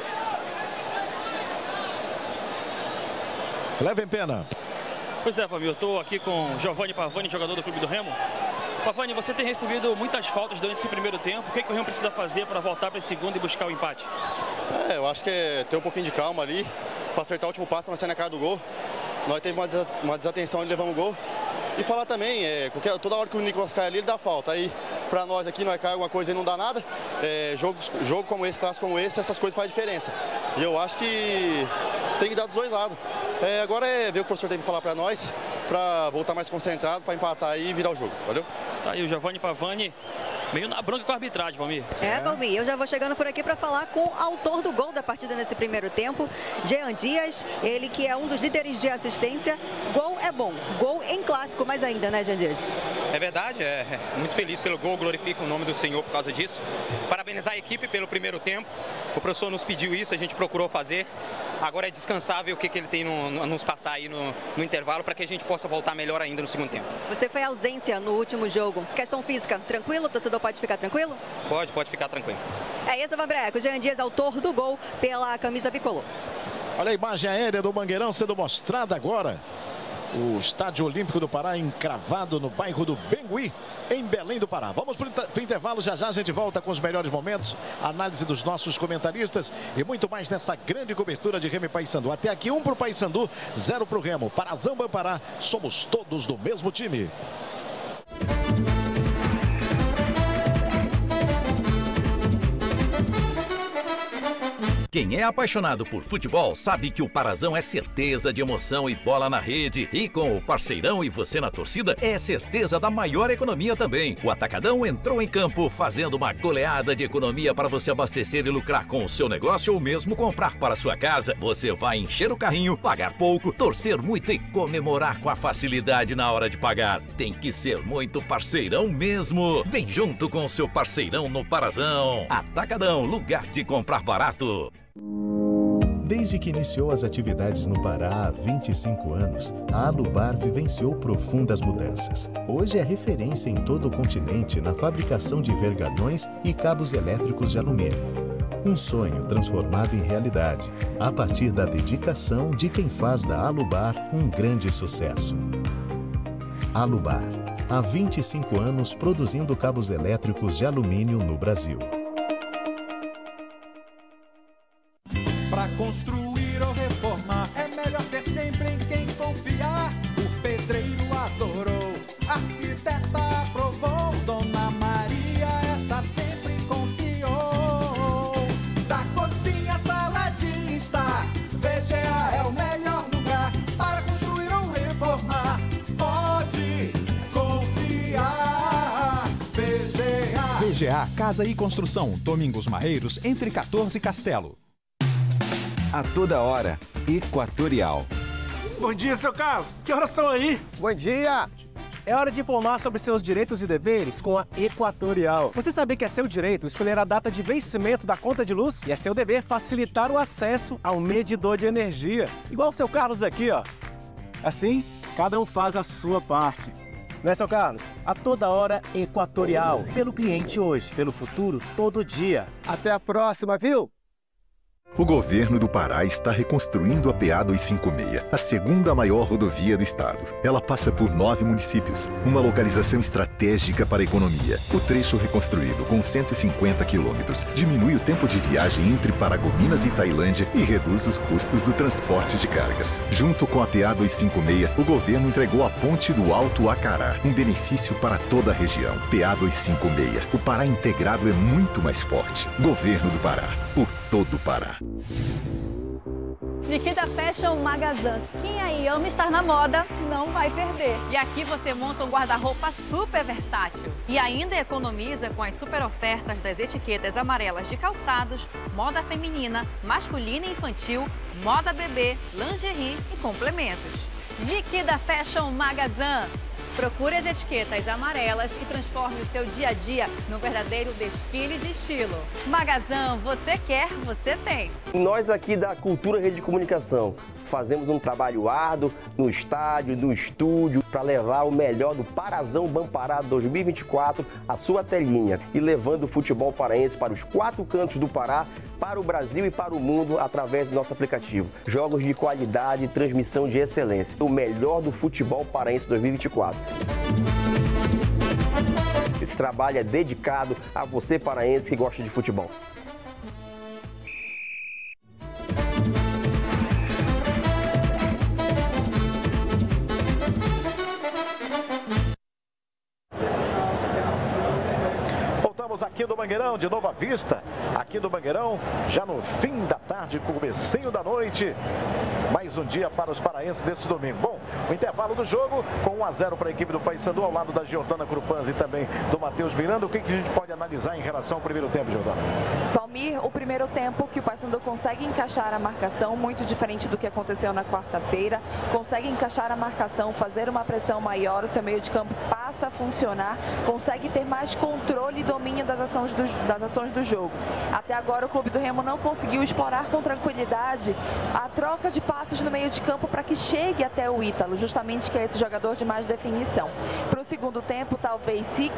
Cleven Pena. Pois é, Família, eu estou aqui com Giovanni Pavani, jogador do Clube do Remo. Pavani, você tem recebido muitas faltas durante esse primeiro tempo. O que, é que o Remo precisa fazer para voltar para esse segundo e buscar o empate? É, eu acho que é ter um pouquinho de calma ali, para acertar o último passo para não sair na cara do gol. Nós teve uma, desa uma desatenção e levamos o gol. E falar também, é, qualquer, toda hora que o Nicolas cai ali, ele dá falta. Aí, pra nós aqui, nós cai alguma coisa e não dá nada. É, jogo, jogo como esse, clássico como esse, essas coisas fazem diferença. E eu acho que tem que dar dos dois lados. É, agora é ver o que o professor tem que falar pra nós, pra voltar mais concentrado, pra empatar e virar o jogo. Valeu? Tá aí o Giovanni Pavani, meio na bronca com a arbitragem, Valmir. É, Valmir, eu já vou chegando por aqui para falar com o autor do gol da partida nesse primeiro tempo, Jean Dias, ele que é um dos líderes de assistência. Gol é bom, gol em clássico mais ainda, né, Jean Dias? É verdade, é muito feliz pelo gol, glorifico o nome do Senhor por causa disso. Parabenizar a equipe pelo primeiro tempo, o professor nos pediu isso, a gente procurou fazer. Agora é descansar, ver o que, que ele tem no, no, nos passar aí no, no intervalo para que a gente possa voltar melhor ainda no segundo tempo. Você foi ausência no último jogo. Questão física, tranquilo? O torcedor pode ficar tranquilo? Pode, pode ficar tranquilo. É isso, Vambreco. Jean Dias, autor do gol pela camisa bicolor. Olha a imagem aérea do Mangueirão sendo mostrada agora. O Estádio Olímpico do Pará encravado no bairro do Bengui, em Belém do Pará. Vamos para o intervalo, já já a gente volta com os melhores momentos, análise dos nossos comentaristas e muito mais nessa grande cobertura de Remo e Paysandu. Até aqui um para o Paysandu, zero para o Remo. Parazão Bampará, somos todos do mesmo time. Quem é apaixonado por futebol sabe que o Parazão é certeza de emoção e bola na rede. E com o Parceirão e você na torcida, é certeza da maior economia também. O Atacadão entrou em campo fazendo uma goleada de economia para você abastecer e lucrar com o seu negócio ou mesmo comprar para sua casa. Você vai encher o carrinho, pagar pouco, torcer muito e comemorar com a facilidade na hora de pagar. Tem que ser muito parceirão mesmo. Vem junto com o seu Parceirão no Parazão. Atacadão, lugar de comprar barato. Desde que iniciou as atividades no Pará há vinte e cinco anos, a Alubar vivenciou profundas mudanças. Hoje é referência em todo o continente na fabricação de vergalhões e cabos elétricos de alumínio. Um sonho transformado em realidade, a partir da dedicação de quem faz da Alubar um grande sucesso. Alubar, há vinte e cinco anos produzindo cabos elétricos de alumínio no Brasil. Para construir ou reformar, é melhor ter sempre em quem confiar. O pedreiro adorou, a arquiteta aprovou, Dona Maria, essa sempre confiou. Da cozinha, sala de estar, V G A é o melhor lugar. Para construir ou reformar, pode confiar. V G A. V G A Casa e Construção, Domingos Marreiros, entre quatorze e Castelo. A toda hora, Equatorial. Bom dia, seu Carlos. Que horas são aí? Bom dia. É hora de informar sobre seus direitos e deveres com a Equatorial. Você sabia que é seu direito escolher a data de vencimento da conta de luz? E é seu dever facilitar o acesso ao medidor de energia. Igual o seu Carlos aqui, ó. Assim, cada um faz a sua parte. Não é, seu Carlos? A toda hora, Equatorial. Pelo cliente hoje, pelo futuro, todo dia. Até a próxima, viu? O governo do Pará está reconstruindo a P A duzentos e cinquenta e seis, a segunda maior rodovia do estado. Ela passa por nove municípios, uma localização estratégica para a economia. O trecho reconstruído, com cento e cinquenta quilômetros, diminui o tempo de viagem entre Paragominas e Tailândia e reduz os custos do transporte de cargas. Junto com a P A duzentos e cinquenta e seis, o governo entregou a ponte do Alto Acará, um benefício para toda a região. P A duzentos e cinquenta e seis, o Pará integrado é muito mais forte. Governo do Pará, por todo o Pará. Liquida Fashion Magazine. Quem aí ama estar na moda, não vai perder. E aqui você monta um guarda-roupa super versátil. E ainda economiza com as super ofertas das etiquetas amarelas de calçados, moda feminina, masculina e infantil, moda bebê, lingerie e complementos. Liquida Fashion Magazine. Procure as etiquetas amarelas e transforme o seu dia a dia num verdadeiro desfile de estilo. Magazine, você quer, você tem. Nós aqui da Cultura Rede de Comunicação fazemos um trabalho árduo no estádio, no estúdio, para levar o melhor do Parazão Bampará dois mil e vinte e quatro à sua telinha e levando o futebol paraense para os quatro cantos do Pará, para o Brasil e para o mundo através do nosso aplicativo. Jogos de qualidade e transmissão de excelência. O melhor do futebol paraense dois mil e vinte e quatro. Esse trabalho é dedicado a você paraense que gosta de futebol. Aqui do Mangueirão, de Nova Vista, aqui do Mangueirão, já no fim da tarde, comecinho da noite, mais um dia para os paraenses desse domingo. Bom, o intervalo do jogo, com um a zero para a equipe do Paysandu, ao lado da Jordana Crupans e também do Matheus Miranda. O que, que a gente pode analisar em relação ao primeiro tempo, Jordana? Valmir, o primeiro tempo que o Paysandu consegue encaixar a marcação, muito diferente do que aconteceu na quarta-feira, consegue encaixar a marcação, fazer uma pressão maior, o seu meio de campo passa a funcionar, consegue ter mais controle e domínio das ações do, das ações do jogo. Até agora o Clube do Remo não conseguiu explorar com tranquilidade a troca de passes no meio de campo para que chegue até o Ítalo, justamente que é esse jogador de mais definição. Para o segundo tempo, talvez, se,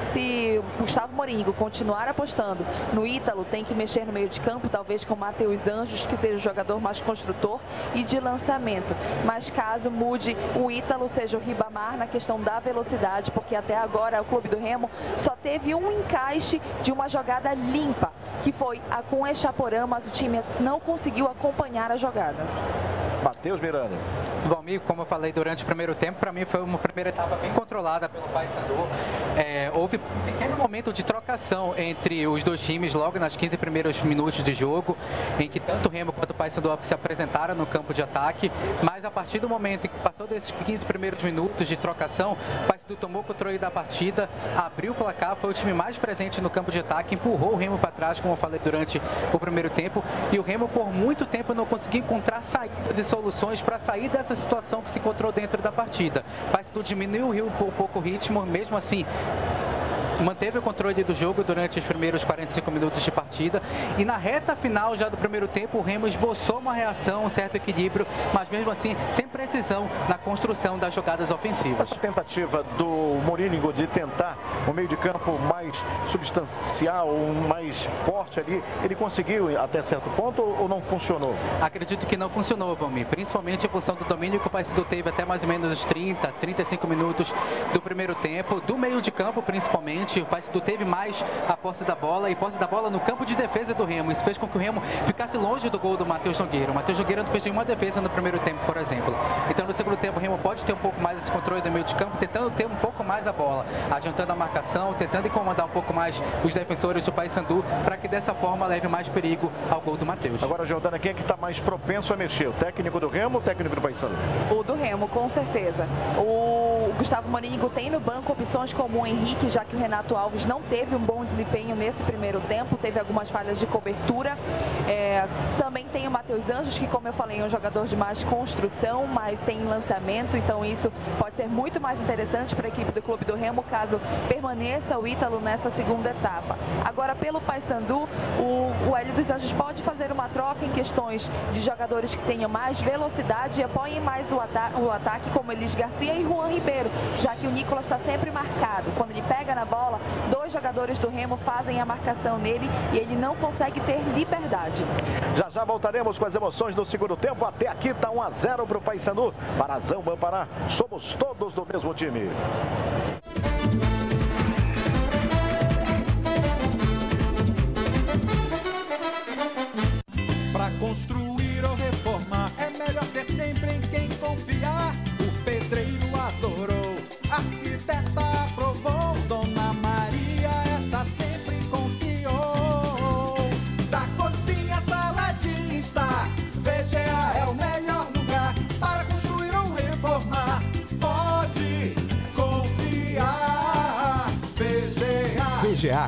se Gustavo Morínigo continuar apostando no Ítalo, tem que mexer no meio de campo, talvez com Matheus Anjos, que seja o jogador mais construtor e de lançamento. Mas caso mude, o Ítalo seja o Ribamar na questão da velocidade, porque até agora o Clube do Remo só teve um encaixe de uma jogada limpa, que foi a com Echaporã, mas o time não conseguiu acompanhar a jogada. Matheus Miranda. Valmir, como eu falei durante o primeiro tempo, para mim foi uma primeira etapa bem controlada pelo Paysandu. É, houve um pequeno momento de trocação entre os dois times logo nas quinze primeiros minutos de jogo, em que tanto o Remo quanto o Paysandu se apresentaram no campo de ataque, mas a partir do momento em que passou desses quinze primeiros minutos de trocação, o Paysandu tomou o controle da partida, abriu o placar, foi o time mais presente no campo de ataque, empurrou o Remo para trás, como eu falei durante o primeiro tempo, e o Remo por muito tempo não conseguiu encontrar saídas e soluções para sair dessa situação que se encontrou dentro da partida. O Paysandu diminuiu um pouco o ritmo, mesmo assim manteve o controle do jogo durante os primeiros quarenta e cinco minutos de partida, e na reta final já do primeiro tempo o Remo esboçou uma reação, um certo equilíbrio, mas mesmo assim sem precisão na construção das jogadas ofensivas. Essa tentativa do Morínigo de tentar um meio de campo mais substancial, mais forte ali, ele conseguiu até certo ponto ou não funcionou? Acredito que não funcionou, Valmir, principalmente em função do domínio que o Paysandu teve até mais ou menos os trinta, trinta e cinco minutos do primeiro tempo, do meio de campo principalmente. O Paysandu teve mais a posse da bola e posse da bola no campo de defesa do Remo. Isso fez com que o Remo ficasse longe do gol do Matheus Nogueira. O Matheus Nogueira não fez nenhuma defesa no primeiro tempo, por exemplo. Então, no segundo tempo, o Remo pode ter um pouco mais esse controle do meio de campo, tentando ter um pouco mais a bola, adiantando a marcação, tentando incomodar um pouco mais os defensores do Paysandu, para que dessa forma leve mais perigo ao gol do Matheus. Agora, Jordana, quem é que está mais propenso a mexer? O técnico do Remo ou o técnico do Paysandu? O do Remo, com certeza. O Gustavo Morínigo tem no banco opções como o Henrique, já que o Renato Alves não teve um bom desempenho nesse primeiro tempo, teve algumas falhas de cobertura. É, também tem o Matheus Anjos, que, como eu falei, é um jogador de mais construção, mas tem lançamento, então isso pode ser muito mais interessante para a equipe do Clube do Remo, caso permaneça o Ítalo nessa segunda etapa. Agora, pelo Paysandu, o, o Hélio dos Anjos pode fazer uma troca em questões de jogadores que tenham mais velocidade e apoiem mais o, ata o ataque, como Elis Garcia e Juan Ribeiro, já que o Nicolas está sempre marcado. Quando ele pega na bola, dois jogadores do Remo fazem a marcação nele e ele não consegue ter liberdade. Já já voltaremos com as emoções do segundo tempo. Até aqui está um a zero para o Paysandu. Parazão Bampará, somos todos do mesmo time. Para construir ou reformar é melhor ter sempre em quem confiar. O pedreiro adorou, a arquiteta aprovou, Dona Maria essa sempre confiou. Da cozinha, sala de estar, V G A é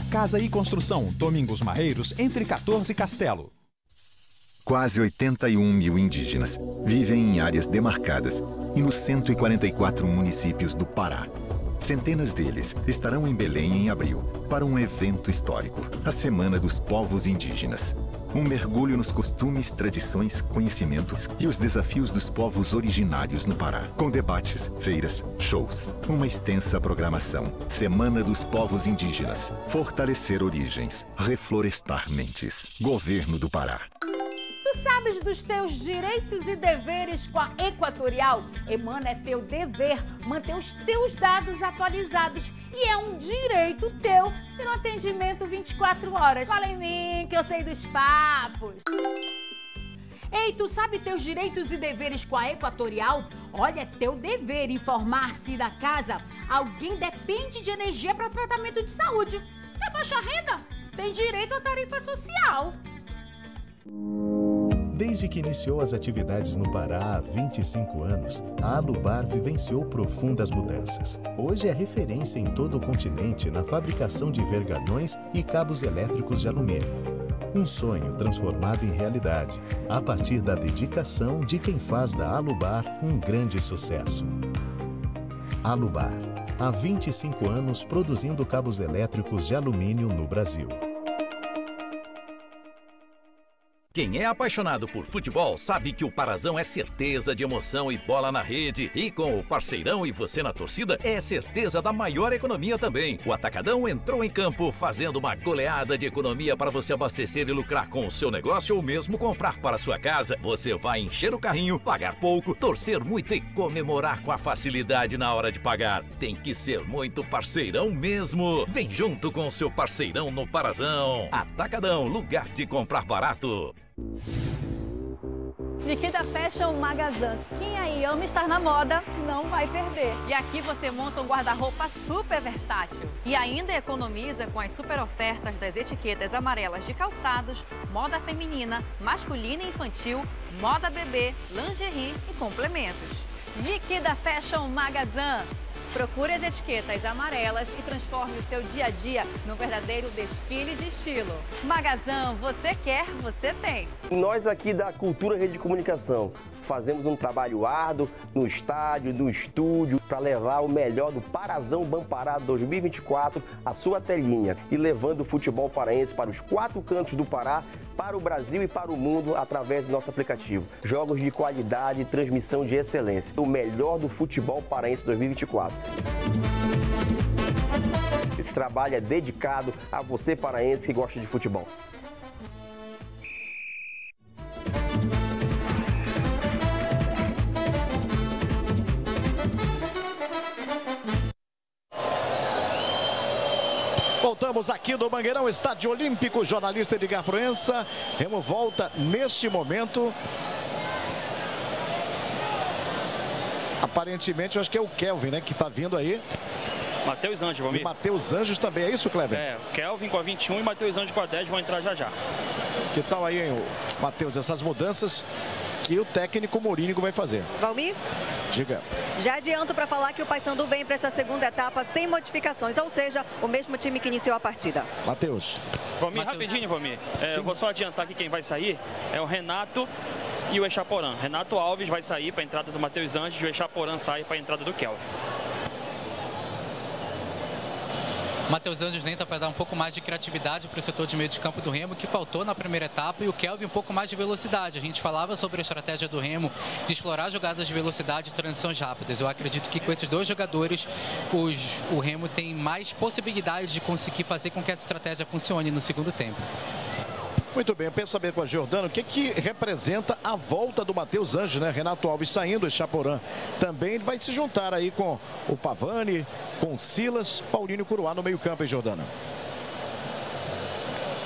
Casa e Construção, Domingos Marreiros, entre quatorze e Castelo. Quase oitenta e um mil indígenas vivem em áreas demarcadas e nos cento e quarenta e quatro municípios do Pará. Centenas deles estarão em Belém em abril para um evento histórico, a Semana dos Povos Indígenas. Um mergulho nos costumes, tradições, conhecimentos e os desafios dos povos originários no Pará. Com debates, feiras, shows, uma extensa programação. Semana dos Povos Indígenas. Fortalecer origens, reflorestar mentes. Governo do Pará. Tu sabes dos teus direitos e deveres com a Equatorial? Emana, é teu dever manter os teus dados atualizados e é um direito teu ter um atendimento vinte e quatro horas. Fala em mim que eu sei dos papos. Ei, tu sabe teus direitos e deveres com a Equatorial? Olha, é teu dever informar se da casa alguém depende de energia para tratamento de saúde. É baixa renda? Tem direito à tarifa social. Desde que iniciou as atividades no Pará há vinte e cinco anos, a Alubar vivenciou profundas mudanças. Hoje é referência em todo o continente na fabricação de vergalhões e cabos elétricos de alumínio. Um sonho transformado em realidade, a partir da dedicação de quem faz da Alubar um grande sucesso. Alubar, há vinte e cinco anos produzindo cabos elétricos de alumínio no Brasil. Quem é apaixonado por futebol sabe que o Parazão é certeza de emoção e bola na rede. E com o Parceirão e você na torcida, é certeza da maior economia também. O Atacadão entrou em campo fazendo uma goleada de economia para você abastecer e lucrar com o seu negócio ou mesmo comprar para sua casa. Você vai encher o carrinho, pagar pouco, torcer muito e comemorar com a facilidade na hora de pagar. Tem que ser muito parceirão mesmo. Vem junto com o seu Parceirão no Parazão. Atacadão, lugar de comprar barato. Liquida Fashion Magazã. Quem aí ama estar na moda não vai perder. E aqui você monta um guarda-roupa super versátil. E ainda economiza com as super ofertas das etiquetas amarelas de calçados, moda feminina, masculina e infantil, moda bebê, lingerie e complementos. Liquida Fashion Magazã. Procure as etiquetas amarelas e transforme o seu dia a dia num verdadeiro desfile de estilo. Magazã, você quer, você tem. Nós aqui da Cultura Rede de Comunicação fazemos um trabalho árduo no estádio, no estúdio, para levar o melhor do Parazão Bampará dois mil e vinte e quatro à sua telinha e levando o futebol paraense para os quatro cantos do Pará, para o Brasil e para o mundo através do nosso aplicativo. Jogos de qualidade e transmissão de excelência. O melhor do futebol paraense dois mil e vinte e quatro. Esse trabalho é dedicado a você paraense que gosta de futebol. Voltamos aqui do Mangueirão, Estádio Olímpico, jornalista Edgar Proença. Remo volta neste momento. Aparentemente, eu acho que é o Kelvin, né, que está vindo aí. Matheus Anjos, vamos ver. E Matheus Anjos também, é isso, Kleber? É, Kelvin com a vinte e um e Matheus Anjos com a dez vão entrar já já. Que tal aí, hein, Matheus, essas mudanças que o técnico Mourinho vai fazer? Valmir? Diga. Já adianto para falar que o Paysandu vem para essa segunda etapa sem modificações, ou seja, o mesmo time que iniciou a partida. Matheus. Valmir, rapidinho, Valmir. É, eu vou só adiantar que quem vai sair é o Renato e o Echaporã. Renato Alves vai sair para a entrada do Matheus Anjos e o Echaporã sai para a entrada do Kelvin. Matheus Anjos entra para dar um pouco mais de criatividade para o setor de meio de campo do Remo, que faltou na primeira etapa, e o Kelvin um pouco mais de velocidade. A gente falava sobre a estratégia do Remo de explorar jogadas de velocidade e transições rápidas. Eu acredito que com esses dois jogadores, os, o Remo tem mais possibilidade de conseguir fazer com que essa estratégia funcione no segundo tempo. Muito bem, eu penso saber com a Giordano o que, que representa a volta do Matheus Anjos, né? Renato Alves saindo, o Chaporã também vai se juntar aí com o Pavani, com o Silas, Paulinho Curuá no meio campo, hein, Giordano?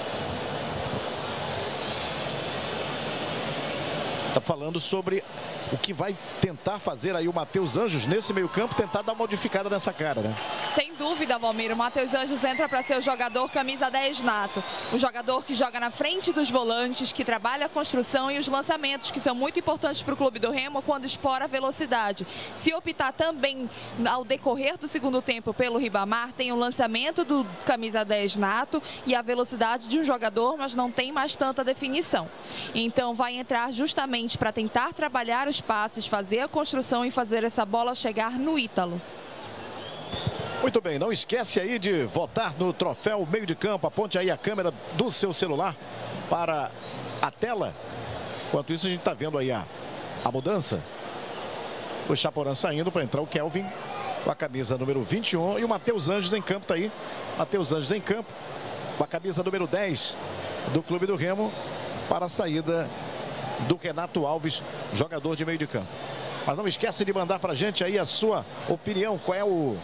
Tá falando sobre o que vai tentar fazer aí o Matheus Anjos nesse meio campo, tentar dar uma modificada nessa cara, né? Sem dúvida, Valmir, o Matheus Anjos entra para ser o jogador camisa dez nato. O jogador que joga na frente dos volantes, que trabalha a construção e os lançamentos, que são muito importantes para o clube do Remo quando explora a velocidade. Se optar também ao decorrer do segundo tempo pelo Ribamar, tem o lançamento do camisa dez nato e a velocidade de um jogador, mas não tem mais tanta definição. Então vai entrar justamente para tentar trabalhar os passes, fazer a construção e fazer essa bola chegar no Ítalo. Muito bem, não esquece aí de votar no troféu meio de campo. Aponte aí a câmera do seu celular para a tela. Enquanto isso, a gente está vendo aí a, a mudança. O Chaporã saindo para entrar o Kelvin com a camisa número vinte e um. E o Matheus Anjos em campo, tá aí. Matheus Anjos em campo com a camisa número dez do Clube do Remo para a saída do Renato Alves, jogador de meio de campo. Mas não esquece de mandar para a gente aí a sua opinião. Qual é o,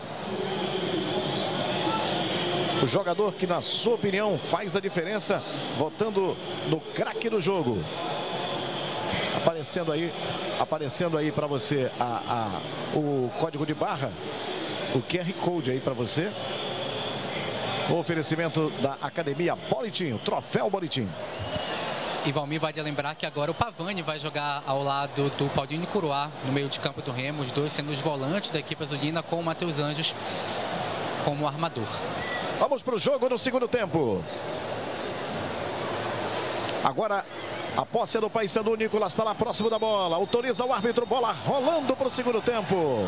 o jogador que, na sua opinião, faz a diferença, votando no craque do jogo. Aparecendo aí, aparecendo aí para você a, a, o código de barra, o Q R Code aí para você. O oferecimento da Academia Bolitinho, troféu Bolitinho. E Valmir vai lembrar que agora o Pavani vai jogar ao lado do Paulinho Curuá no meio de campo do Remo, os dois sendo os volantes da equipe azulina, com o Matheus Anjos como armador. Vamos para o jogo no segundo tempo. Agora a posse é do Paysandu. Nicolas está lá próximo da bola, autoriza o árbitro, bola rolando para o segundo tempo.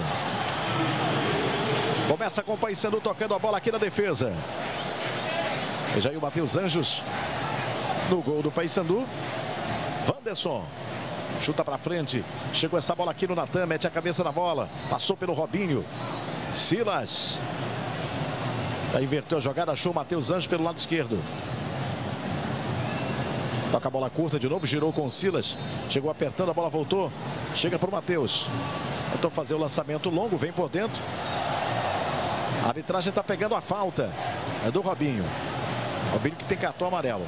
Começa com o Paysandu tocando a bola aqui na defesa. Veja aí o Matheus Anjos no gol do Paysandu. Wanderson chuta para frente. Chegou essa bola aqui no Natan, mete a cabeça na bola. Passou pelo Robinho. Silas. Aí inverteu a jogada, achou o Matheus Anjos pelo lado esquerdo. Toca a bola curta de novo, girou com o Silas. Chegou apertando, a bola voltou. Chega para o Matheus. Tentou fazer o lançamento longo, vem por dentro. A arbitragem está pegando a falta. É do Robinho. Robinho que tem cartão amarelo.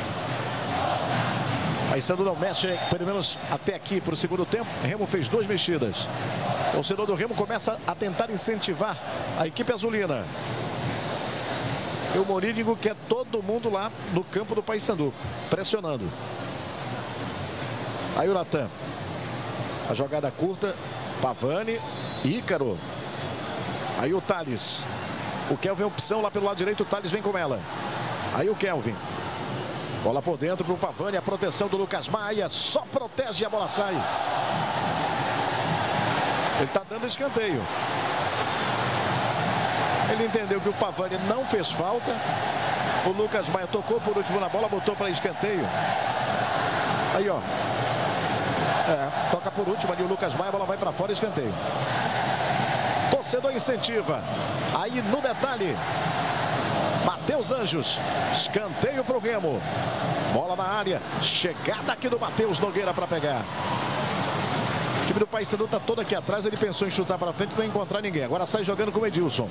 Paysandu não mexe, pelo menos até aqui para o segundo tempo. Remo fez duas mexidas. O torcedor do Remo começa a tentar incentivar a equipe azulina. E o Morínigo quer todo mundo lá no campo do Paysandu, pressionando. Aí o Natan. A jogada curta. Pavani. Ícaro. Aí o Thales. O Kelvin opção lá pelo lado direito. O Thales vem com ela. Aí o Kelvin. Bola por dentro para o Pavani. A proteção do Lucas Maia. Só protege e a bola sai. Ele está dando escanteio. Ele entendeu que o Pavani não fez falta. O Lucas Maia tocou por último na bola. Botou para escanteio. Aí, ó. É, toca por último ali o Lucas Maia. A bola vai para fora, escanteio. Torcedor incentiva. Aí no detalhe. Matheus Anjos, escanteio para o Remo. Bola na área, chegada aqui do Matheus Nogueira para pegar. O time do Paysandu está todo aqui atrás, ele pensou em chutar para frente, não encontrar ninguém. Agora sai jogando com o Edilson.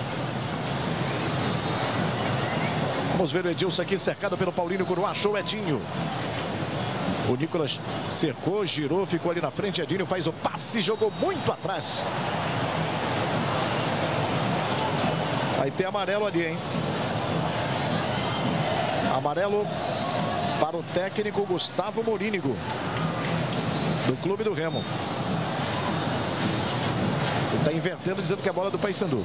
Vamos ver o Edilson aqui cercado pelo Paulinho Curuá, achou o Edinho. O Nicolas cercou, girou, ficou ali na frente. Edinho faz o passe, jogou muito atrás. Aí tem amarelo ali, hein? Amarelo para o técnico Gustavo Morínigo, do Clube do Remo. Ele está invertendo, dizendo que a bola é do Paysandu.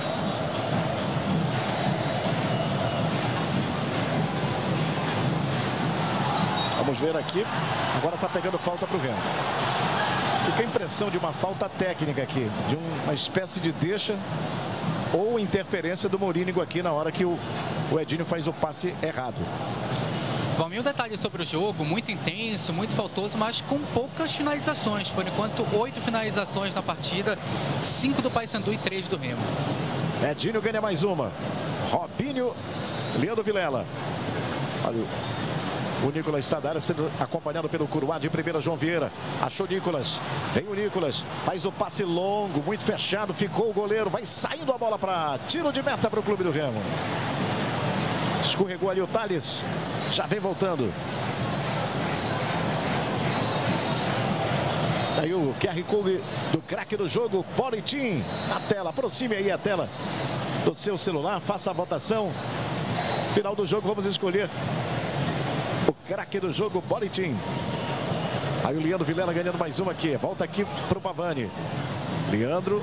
Vamos ver aqui. Agora está pegando falta para o Remo. Fica a impressão de uma falta técnica aqui, de uma espécie de deixa ou interferência do Morínigo aqui na hora que o, o Edinho faz o passe errado. Valmir, um detalhe sobre o jogo, muito intenso, muito faltoso, mas com poucas finalizações. Por enquanto, oito finalizações na partida, cinco do Paysandu e três do Remo. Edinho ganha mais uma. Robinho, Leandro Vilela. Olha o Nicolas Sadara sendo acompanhado pelo Curuá de primeira, João Vieira. Achou Nicolas. Vem o Nicolas. Faz o passe longo, muito fechado. Ficou o goleiro. Vai saindo a bola para tiro de meta para o Clube do Remo. Escorregou ali o Thales. Já vem voltando. Aí o Q R Code do craque do jogo, Boletim, na tela. Aproxime aí a tela do seu celular, faça a votação. Final do jogo, vamos escolher o craque do jogo, Boletim. Aí o Leandro Vilela ganhando mais uma aqui. Volta aqui para o Pavani. Leandro.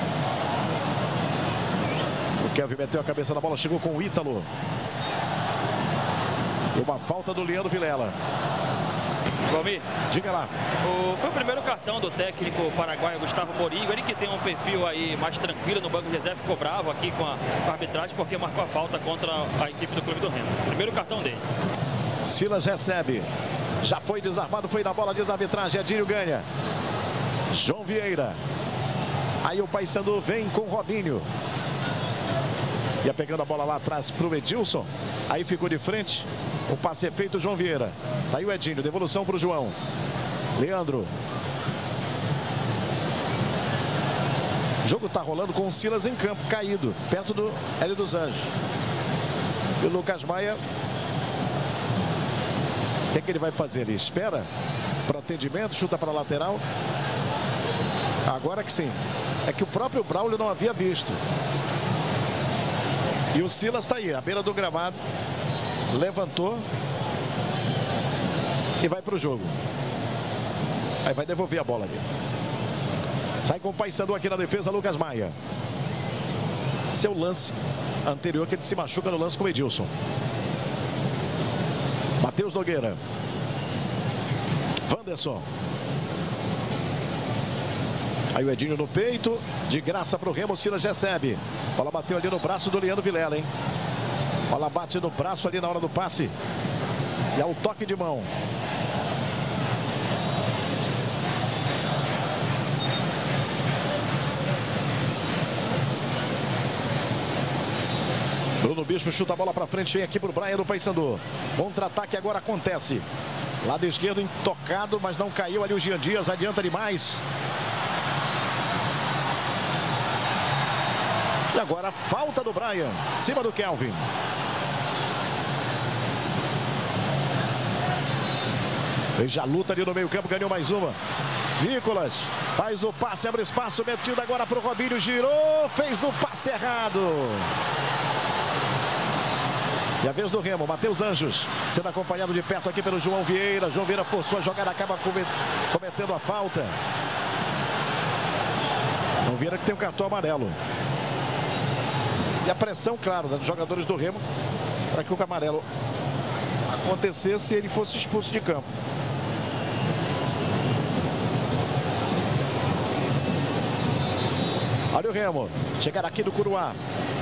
O Kelvin meteu a cabeça na bola, chegou com o Ítalo. Uma falta do Leandro Vilela. Valmir, diga lá. O, foi o primeiro cartão do técnico paraguaio Gustavo Morínigo. Ele que tem um perfil aí mais tranquilo no banco de reserva, ficou bravo aqui com a, com a arbitragem porque marcou a falta contra a equipe do Clube do Remo. Primeiro cartão dele. Silas recebe. Já foi desarmado, foi na bola, diz a arbitragem. Edinho ganha. João Vieira. Aí o Paysandu vem com o Robinho. Ia pegando a bola lá atrás para o Edilson. Aí ficou de frente. O passe é feito, João Vieira. Tá aí o Edinho, devolução para o João. Leandro. O jogo tá rolando com o Silas em campo, caído, perto do Hélio dos Anjos. E o Lucas Maia. O que é que ele vai fazer? Ele espera para atendimento, chuta para a lateral. Agora que sim. É que o próprio Braulio não havia visto. E o Silas está aí, à beira do gramado. Levantou. E vai para o jogo. Aí vai devolver a bola ali. Sai com o Paysandu aqui na defesa, Lucas Maia. Seu lance anterior que ele se machuca no lance com o Edilson. Matheus Nogueira. Wanderson. Aí o Edinho no peito. De graça para o Remo. Silas recebe. Bola bateu ali no braço do Leandro Vilela, hein? Bola bate no braço ali na hora do passe. E é um toque de mão. Bruno Bispo chuta a bola para frente, vem aqui para o Brian do Paysandu. Contra-ataque agora acontece. Lado esquerdo intocado, mas não caiu ali o Jean Dias, adianta demais. E agora falta do Brian, cima do Kelvin. Veja a luta ali no meio campo, ganhou mais uma. Nicolas faz o passe, abre espaço, metido agora para o Robinho, girou, fez o passe errado. E a vez do Remo, Matheus Anjos, sendo acompanhado de perto aqui pelo João Vieira. João Vieira forçou a jogada, acaba cometendo a falta. João Vieira que tem um cartão amarelo. E a pressão, claro, dos jogadores do Remo, para que o amarelo acontecesse e ele fosse expulso de campo. Olha o Remo, chegar aqui do Curuá.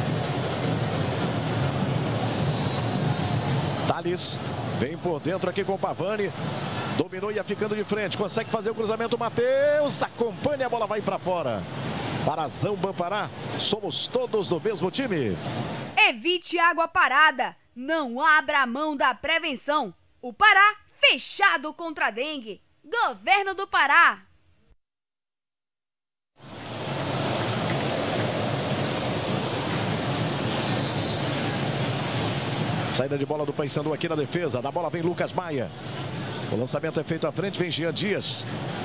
Thales vem por dentro aqui com o Pavani. Dominou e ia ficando de frente. Consegue fazer o cruzamento. Matheus acompanha, a bola vai para fora. Parazão Bampará. Somos todos do mesmo time. Evite água parada. Não abra mão da prevenção. O Pará fechado contra a dengue. Governo do Pará. Saída de bola do Paysandu aqui na defesa. Da bola vem Lucas Maia. O lançamento é feito à frente, vem Jean Dias.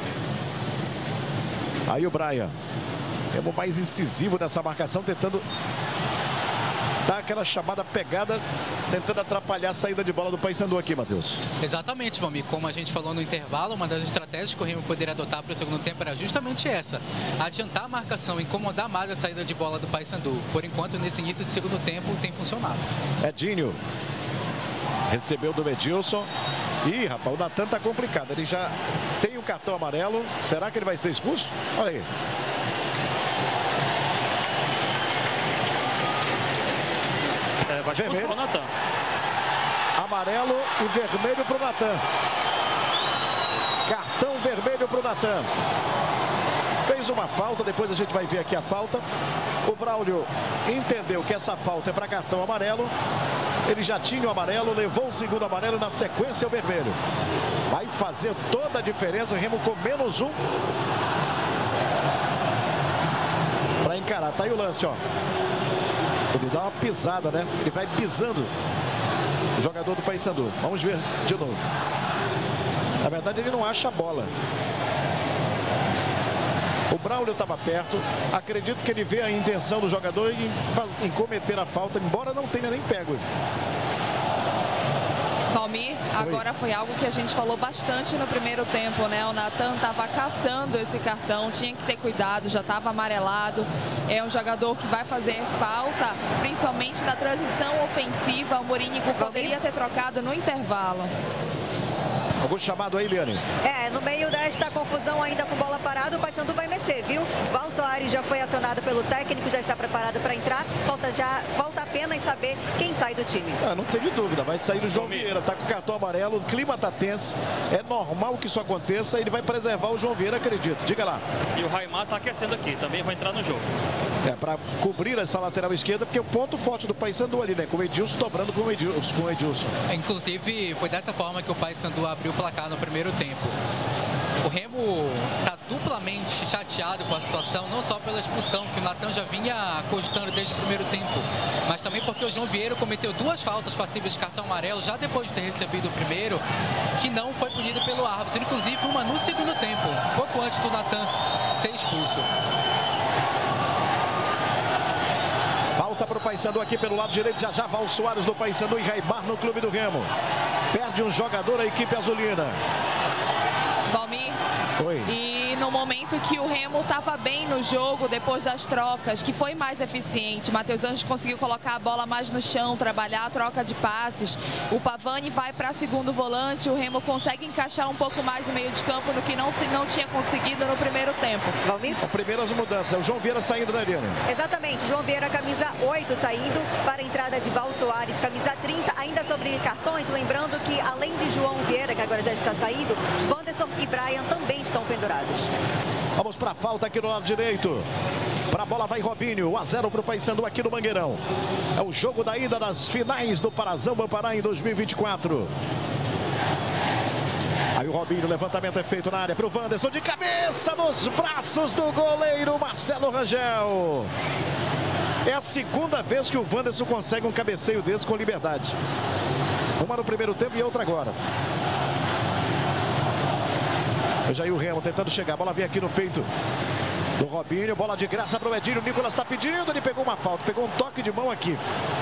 Aí o Brian. É o mais incisivo nessa marcação, tentando dar aquela chamada pegada, tentando atrapalhar a saída de bola do Paysandu aqui, Matheus. Exatamente, Valmir. Como a gente falou no intervalo, uma das estratégias que o Remo poderia adotar para o segundo tempo era justamente essa. Adiantar a marcação, incomodar mais a saída de bola do Paysandu. Por enquanto, nesse início de segundo tempo, tem funcionado. Edinho. Recebeu do Edilson. Ih, rapaz, o Natan tá complicado. Ele já tem o cartão amarelo. Será que ele vai ser expulso? Olha aí. É, vai expulsar o Natan. Amarelo e vermelho para o Natan. Cartão vermelho para o Natan. Fez uma falta, depois a gente vai ver aqui a falta. O Braulio entendeu que essa falta é para cartão amarelo. Ele já tinha o amarelo, levou o segundo amarelo e na sequência o vermelho. Vai fazer toda a diferença, Remo com menos um. Para encarar, tá aí o lance, ó. Ele dá uma pisada, né? Ele vai pisando o jogador do Paysandu. Vamos ver de novo. Na verdade, ele não acha a bola. O Braulio estava perto. Acredito que ele vê a intenção do jogador em, faz, em cometer a falta, embora não tenha nem pego. Valmir, agora foi algo que a gente falou bastante no primeiro tempo, né? O Natan estava caçando esse cartão, tinha que ter cuidado, já estava amarelado. É um jogador que vai fazer falta, principalmente na transição ofensiva. O Morínigo poderia ter trocado no intervalo. Algum chamado aí, Eliane? É, no meio desta confusão ainda com bola parada, o Paysandu vai mexer, viu? Val Soares já foi acionado pelo técnico, já está preparado para entrar. Falta, já, falta apenas saber quem sai do time. Ah, não tem dúvida, vai sair o João Vieira, tá com o cartão amarelo, o clima tá tenso. É normal que isso aconteça, ele vai preservar o João Vieira, acredito. Diga lá. E o Raimar tá aquecendo aqui, também vai entrar no jogo. É, para cobrir essa lateral esquerda, porque o ponto forte do Paysandu ali, né? Com o Edilson dobrando com o Edilson. Com o Edilson. Inclusive, foi dessa forma que o Paysandu abriu o placar no primeiro tempo. O Remo está duplamente chateado com a situação, não só pela expulsão, que o Natan já vinha cogitando desde o primeiro tempo, mas também porque o João Vieira cometeu duas faltas passíveis de cartão amarelo, já depois de ter recebido o primeiro, que não foi punido pelo árbitro, inclusive uma no segundo tempo, um pouco antes do Natan ser expulso. Falta para o Paysandu aqui pelo lado direito, já já Val Soares do Paysandu e Raimar no clube do Remo. Perde um jogador a equipe azulina. Valmir. Oi. E no momento que o Remo estava bem no jogo, depois das trocas, que foi mais eficiente, Matheus Anjos conseguiu colocar a bola mais no chão, trabalhar a troca de passes. O Pavani vai para segundo volante, o Remo consegue encaixar um pouco mais o meio de campo no que não, não tinha conseguido no primeiro tempo. Valmir? Primeiras mudanças, o João Vieira saindo da Eliane. Exatamente, João Vieira, camisa oito, saindo para a entrada de Val Soares, camisa trinta, ainda sobre cartões, lembrando que além de João Vieira, que agora já está saindo, Wanderson e Brian também estão pendurados. Vamos para a falta aqui no lado direito. Para a bola vai Robinho, um a zero para o Paysandu aqui no Mangueirão. É o jogo da ida das finais do Parazão Bampará em dois mil e vinte e quatro. Aí o Robinho, levantamento é feito na área para o Wanderson, de cabeça nos braços do goleiro Marcelo Rangel. É a segunda vez que o Wanderson consegue um cabeceio desse com liberdade. Uma no primeiro tempo e outra agora. Veja aí o Remo tentando chegar. A bola vem aqui no peito do Robinho. Bola de graça para o Edinho. O Nicolas está pedindo. Ele pegou uma falta. Pegou um toque de mão aqui.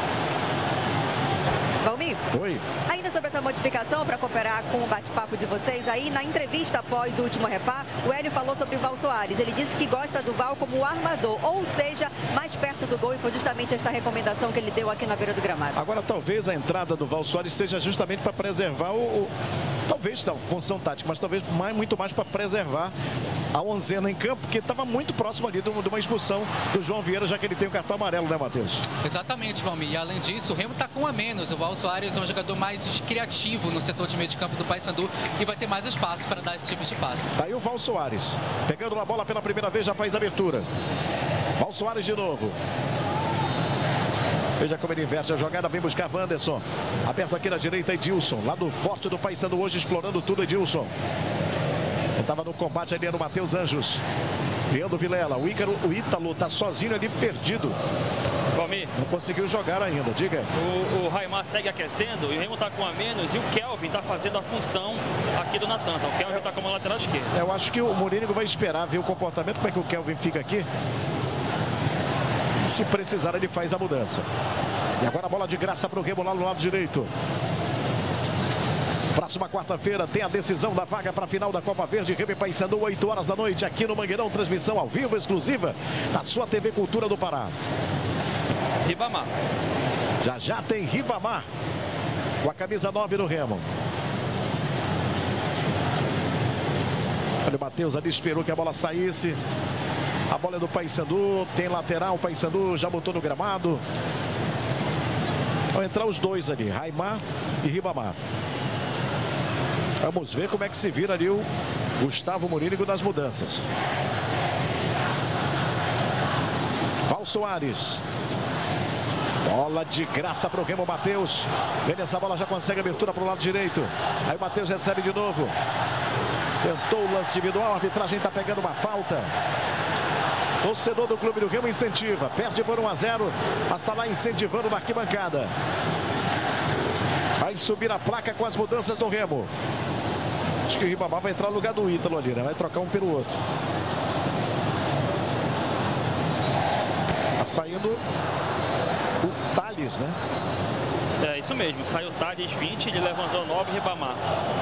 Valmir? Oi. Ainda sobre essa modificação, para cooperar com o bate-papo de vocês aí, na entrevista após o último repar, o Hélio falou sobre o Val Soares. Ele disse que gosta do Val como armador, ou seja, mais perto do gol, e foi justamente esta recomendação que ele deu aqui na beira do gramado. Agora, talvez a entrada do Val Soares seja justamente para preservar o... o... Talvez, não, função tática, mas talvez mais, muito mais para preservar a onzena em campo, porque estava muito próximo ali de uma expulsão do João Vieira, já que ele tem o cartão amarelo, né, Matheus? Exatamente, Valmir. E além disso, o Remo está com um a menos. O Val Soares é um jogador mais criativo no setor de meio de campo do Paysandu e vai ter mais espaço para dar esse tipo de passe. Tá aí o Val Soares, pegando a bola pela primeira vez, já faz a abertura. Val Soares de novo. Veja como ele inverte a jogada, vem buscar Wanderson. Aberto aqui na direita, Edilson. Lado forte do Paysandu hoje, explorando tudo, Edilson. Ele estava no combate ali no Matheus Anjos. Leandro Vilela, o Ícaro, o Ítalo está sozinho ali, perdido. Valmir. Não conseguiu jogar ainda, diga. O, o Raimar segue aquecendo, o Remo está com a menos e o Kelvin está fazendo a função aqui do Natan. O Kelvin está como lateral esquerdo. Eu acho que o Morínigo vai esperar ver o comportamento, como é que o Kelvin fica aqui. Se precisar, ele faz a mudança. E agora a bola de graça para o Remo lá no lado direito. Próxima quarta-feira tem a decisão da vaga para a final da Copa Verde. Remo e Paysandu, oito horas da noite, aqui no Mangueirão. Transmissão ao vivo, exclusiva, da sua T V Cultura do Pará. Ribamar. Já já tem Ribamar, com a camisa nove do Remo. Olha, o Matheus ali esperou que a bola saísse. A bola é do Paysandu, tem lateral, o Paysandu já botou no gramado. Vão entrar os dois ali, Raimar e Ribamar. Vamos ver como é que se vira ali o Gustavo Morínigo nas mudanças. Val Soares. Bola de graça para o Remo, Matheus. Vem essa bola, já consegue abertura para o lado direito. Aí o Matheus recebe de novo. Tentou o lance individual, a arbitragem está pegando uma falta. Torcedor do Clube do Remo incentiva. Perde por um a zero, mas está lá incentivando na arquibancada. Vai subir a placa com as mudanças do Remo. Acho que o Ribamar vai entrar no lugar do Ítalo ali, né? Vai trocar um pelo outro. Tá saindo o Thales, né? É isso mesmo, saiu o Thales vinte, ele levantou nove, Ribamar.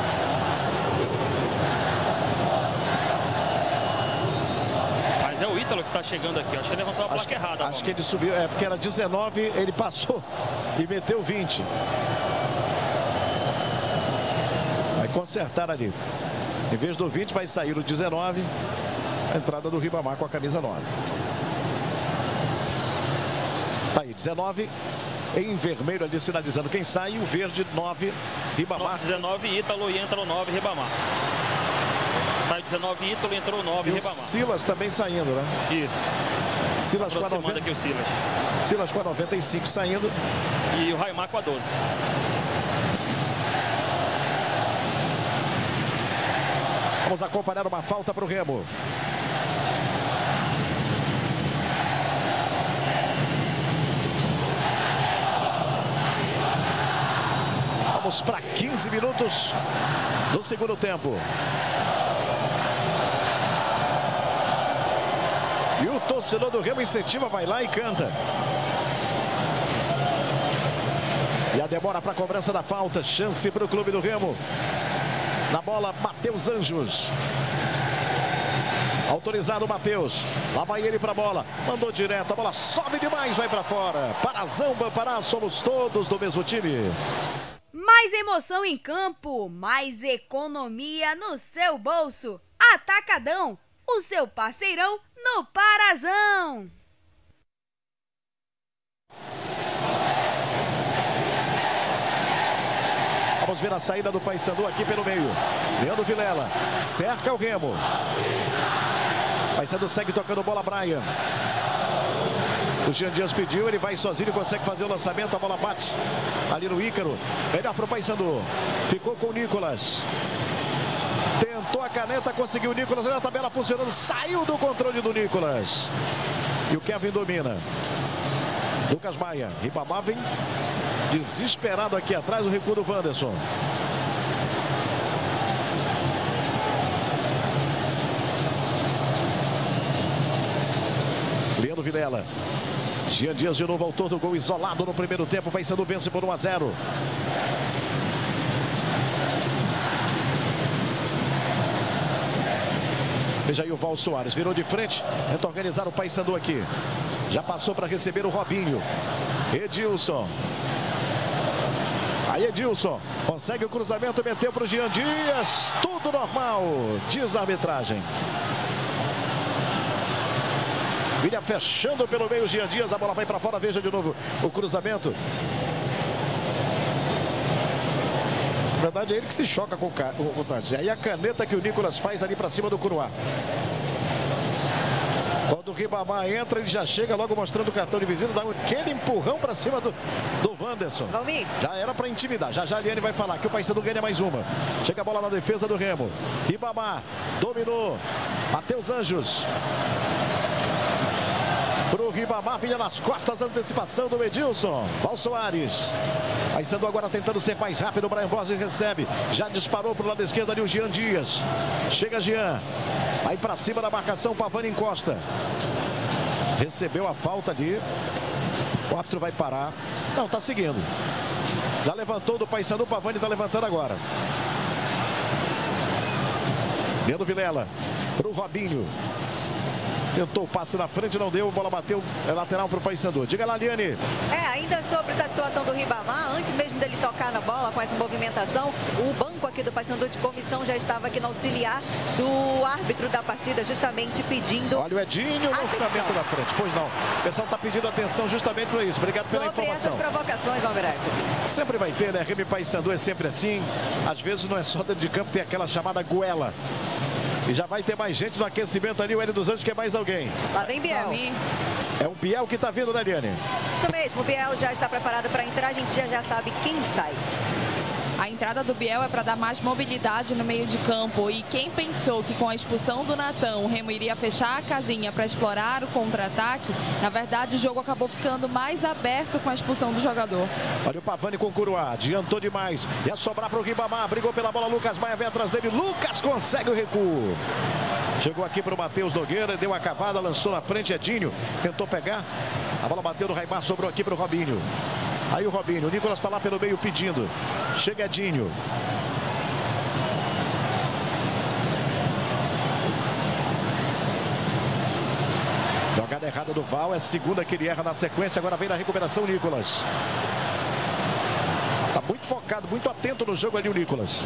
Mas é o Ítalo que tá chegando aqui, acho que ele levantou a placa acho, errada. Acho que ele subiu, é porque era dezenove, ele passou e meteu vinte. Vai consertar ali. Em vez do vinte vai sair o dezenove, a entrada do Ribamar com a camisa nove. Tá aí, dezenove. Em vermelho ali sinalizando quem sai, o verde nove, Ribamar. dezenove, Ítalo e entra o nove, Ribamar. Sai dezenove, Ítalo, entrou o nove, e Ribamar. O Silas também saindo, né? Isso. Silas com a noventa... aqui o Silas. Silas com a noventa e cinco saindo. E o Raimar com a doze. Vamos acompanhar uma falta para o Remo. Vamos para quinze minutos do segundo tempo. E o torcedor do Remo incentiva, vai lá e canta. E a demora para a cobrança da falta. Chance para o clube do Remo. Na bola, Matheus Anjos. Autorizado o Matheus. Lá vai ele para a bola. Mandou direto. A bola sobe demais, vai para fora. Parazão, Bampará, somos todos do mesmo time. Mais emoção em campo, mais economia no seu bolso. Atacadão, o seu parceirão no Parazão. Vamos ver a saída do Paysandu aqui pelo meio. Leandro Vilela cerca o Remo. Paysandu segue tocando bola, Brian. O Jean Dias pediu, ele vai sozinho, consegue fazer o lançamento, a bola bate ali no Ícaro. Melhor para o Paysandu. Ficou com o Nicolas. Tentou a caneta, conseguiu o Nicolas. Olha a tabela funcionando, saiu do controle do Nicolas. E o Kevin domina. Lucas Maia, Ribamar vem desesperado aqui atrás, o recuo do Wanderson. Leandro Vilela. Jean Dias de novo, autor do gol isolado no primeiro tempo. Paysandu vence por um a zero. Veja aí o Val Soares, virou de frente, tenta organizar o Paysandu aqui. Já passou para receber o Robinho. Edilson. Aí Edilson consegue o cruzamento, meteu para o Jean Dias. Tudo normal, diz a arbitragem. Vinha fechando pelo meio o Jean Dias, a bola vai para fora, veja de novo o cruzamento. Na verdade é ele que se choca com o Thales. Aí a caneta que o Nicolas faz ali para cima do Curuá. Quando o Ribamar entra, ele já chega logo mostrando o cartão de visita, dá aquele empurrão para cima do, do Wanderson. Valmir. Já era para intimidar. Já já a Liane vai falar que o Paysandu ganha mais uma. Chega a bola na defesa do Remo. Ribamar dominou. Matheus Anjos. Pro Ribamar, vinha nas costas a antecipação do Edilson. Val Soares. Paysandu agora tentando ser mais rápido. O Brian Borges recebe. Já disparou pro lado esquerdo ali o Jean Dias. Chega Jean. Aí para cima da marcação, Pavani encosta. Recebeu a falta ali. O árbitro vai parar. Não, tá seguindo. Já levantou do Paysandu, Pavani tá levantando agora. Leandro Vilela. Pro Robinho. Tentou o passe na frente, não deu, a bola bateu, é lateral para o Paysandu. Diga lá, Liane. É, ainda sobre essa situação do Ribamar, antes mesmo dele tocar na bola com essa movimentação, o banco aqui do Paysandu de comissão já estava aqui no auxiliar do árbitro da partida, justamente pedindo... Olha o Edinho, lançamento na frente. Pois não, o pessoal está pedindo atenção justamente para isso. Obrigado pela sobre informação. Sobre essas provocações, Alberto. Sempre vai ter, né? Remo e Paysandu é sempre assim. Às vezes não é só dentro de campo, tem aquela chamada goela. E já vai ter mais gente no aquecimento ali, o Hélio dos Anjos quer mais alguém. Lá vem Biel. É o Biel que está vindo, né, Liane? Isso mesmo, o Biel já está preparado para entrar, a gente já, já sabe quem sai. A entrada do Biel é para dar mais mobilidade no meio de campo. E quem pensou que com a expulsão do Natão o Remo iria fechar a casinha para explorar o contra-ataque, na verdade o jogo acabou ficando mais aberto com a expulsão do jogador. Olha o Pavani com o Curuá, adiantou demais. Ia sobrar para o Ribamar, brigou pela bola, Lucas Maia vem atrás dele. Lucas consegue o recuo. Chegou aqui para o Matheus Nogueira, deu a cavada, lançou na frente, Edinho tentou pegar. A bola bateu no Raimar, sobrou aqui para o Robinho. Aí o Robinho, o Nicolas está lá pelo meio pedindo. Chega Edinho. Jogada errada do Val, é a segunda que ele erra na sequência. Agora vem na recuperação o Nicolas. Está muito focado, muito atento no jogo ali o Nicolas.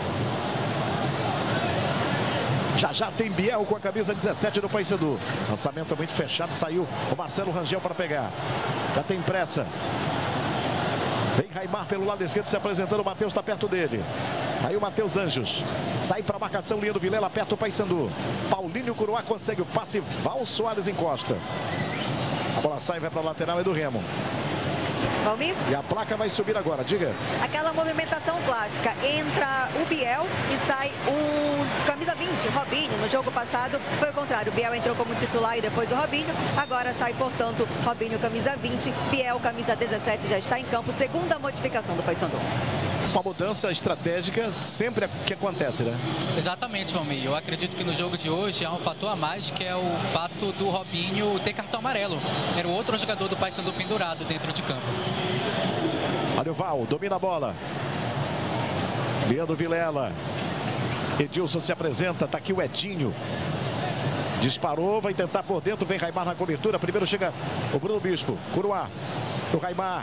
Já já tem Biel com a camisa dezessete do Paysandu. Lançamento muito fechado, saiu o Marcelo Rangel para pegar. Já tem pressa. Vem Raimar pelo lado esquerdo se apresentando, o Matheus está perto dele. Aí o Matheus Anjos. Sai para a marcação, linha do Vilela, aperta o Paysandu. Paulinho Curuá consegue o passe, Val Soares encosta. A bola sai, vai para a lateral, é do Remo. Valmir? E a placa vai subir agora, diga. Aquela movimentação clássica, entra o Biel e sai o camisa vinte, Robinho. No jogo passado foi o contrário, o Biel entrou como titular e depois o Robinho. Agora sai, portanto, Robinho camisa vinte, Biel camisa dezessete já está em campo. Segunda modificação do Paysandu. Uma mudança estratégica sempre é que acontece, né? Exatamente, Valmir. Eu acredito que no jogo de hoje há um fator a mais, que é o fato do Robinho ter cartão amarelo. Era o outro jogador do Paysandu pendurado dentro de campo. Olha o Val, domina a bola. Leandro Vilela. Edilson se apresenta, tá aqui o Edinho. Disparou, vai tentar por dentro, vem Raimar na cobertura. Primeiro chega o Bruno Bispo. Curuá, o Raimar.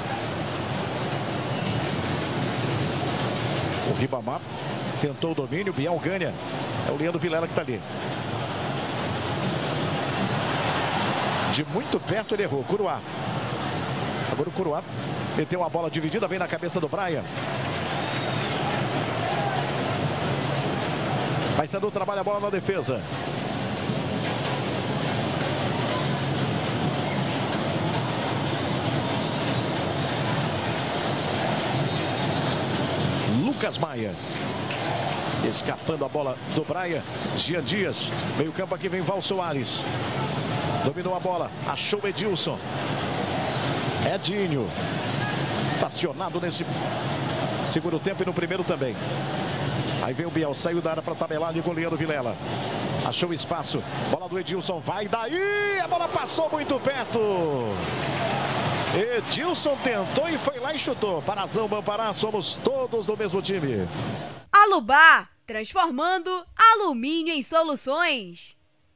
O Ribamar tentou o domínio, Biel ganha. É o Leandro Vilela que está ali. De muito perto ele errou, Curuá. Agora o Curuá meteu uma bola dividida, vem na cabeça do Brian. Paysandu trabalha a bola na defesa. Lucas Maia. Escapando a bola do Brian. Jean Dias. Meio campo aqui vem Val Soares. Dominou a bola. Achou Edilson. Edinho. Acionado nesse segundo tempo e no primeiro também. Aí vem o Biel. Saiu da área para tabelar ali com o Leandro Vilela. Achou espaço. Bola do Edilson. Vai daí. A bola passou muito perto. Edilson tentou e foi lá e chutou. Parazão, Bampará, somos todos do mesmo time. Alubar, transformando alumínio em soluções.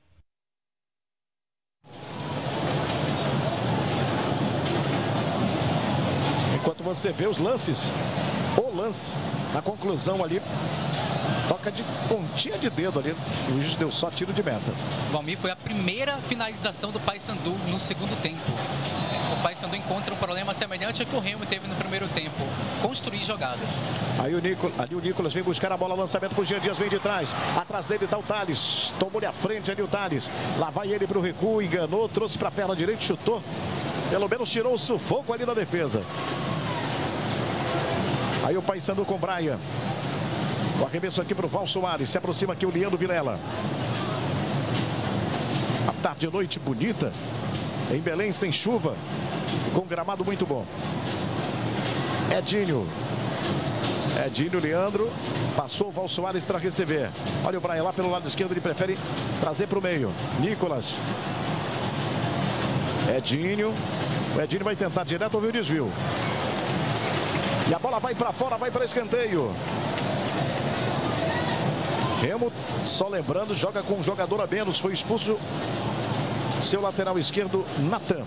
Enquanto você vê os lances, o lance, na conclusão ali, toca de pontinha de dedo ali, o juiz deu só tiro de meta. Valmir, foi a primeira finalização do Paysandu no segundo tempo. O Paysandu encontra um problema semelhante ao que o Remo teve no primeiro tempo, construir jogadas. Aí o Nicolas, ali o Nicolas vem buscar a bola, lançamento pro Jean Dias, vem de trás. Atrás dele tá o Thales, tomou-lhe a frente ali o Thales. Lá vai ele pro recuo, enganou, trouxe pra perna direita, chutou. Pelo menos tirou o sufoco ali da defesa. Aí o Paysandu com o Brian. O arremesso aqui pro Val Soares, se aproxima aqui o Leandro Vilela. A tarde e noite bonita. Em Belém, sem chuva, com um gramado muito bom. Edinho. Edinho, Leandro. Passou o Val Soares para receber. Olha o Brian lá pelo lado esquerdo, ele prefere trazer para o meio. Nicolas. Edinho. O Edinho vai tentar direto, ouvir o desvio. E a bola vai para fora, vai para escanteio. Remo, só lembrando, joga com um jogador a menos. Foi expulso seu lateral esquerdo, Natan.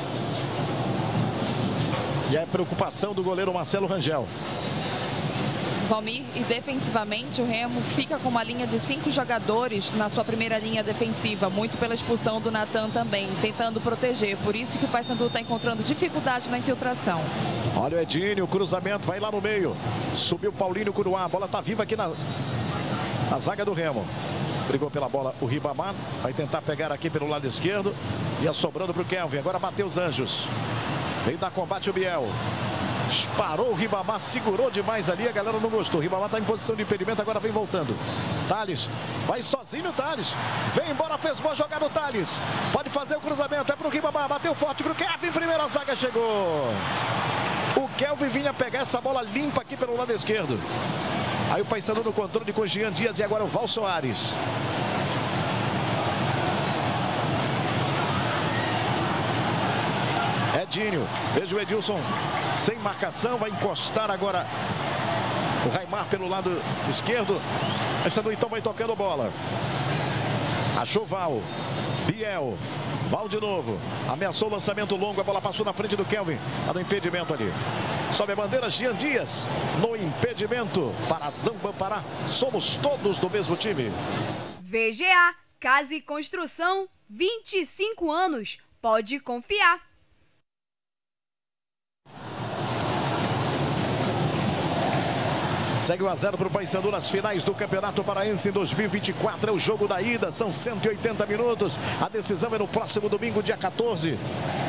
E a preocupação do goleiro Marcelo Rangel. Valmir, e defensivamente o Remo fica com uma linha de cinco jogadores na sua primeira linha defensiva, muito pela expulsão do Natan também, tentando proteger. Por isso que o Paysandu está encontrando dificuldade na infiltração. Olha o Edinho, o cruzamento, vai lá no meio. Subiu Paulinho Curuá, a bola está viva aqui na, na zaga do Remo. Brigou pela bola o Ribamar, vai tentar pegar aqui pelo lado esquerdo. Ia sobrando para o Kelvin, agora Matheus Anjos. Veio dar combate o Biel. Disparou o Ribamar, segurou demais ali, a galera não gostou. O Ribamar está em posição de impedimento, agora vem voltando. Thales, vai sozinho o Thales. Vem embora, fez boa jogada o Thales. Pode fazer o cruzamento, é para o Ribamar, bateu forte para o Kelvin, primeira zaga chegou. O Kelvin vinha pegar essa bola limpa aqui pelo lado esquerdo. Aí o Paysandu no controle com o Jean Dias e agora o Val Soares. Edinho. Veja o Edilson sem marcação, vai encostar agora o Raimar pelo lado esquerdo. Paysandu então vai tocando bola. Achou Val. Biel. Val de novo. Ameaçou o lançamento longo. A bola passou na frente do Kelvin. Está no impedimento ali. Sobe a bandeira, Jean Dias. No impedimento. Parazão Bampará. Somos todos do mesmo time. V G A. Casa e Construção. vinte e cinco anos. Pode confiar. Segue o a zero para o Paysandu nas finais do Campeonato Paraense em dois mil e vinte e quatro. É o jogo da ida, são cento e oitenta minutos. A decisão é no próximo domingo, dia quatorze.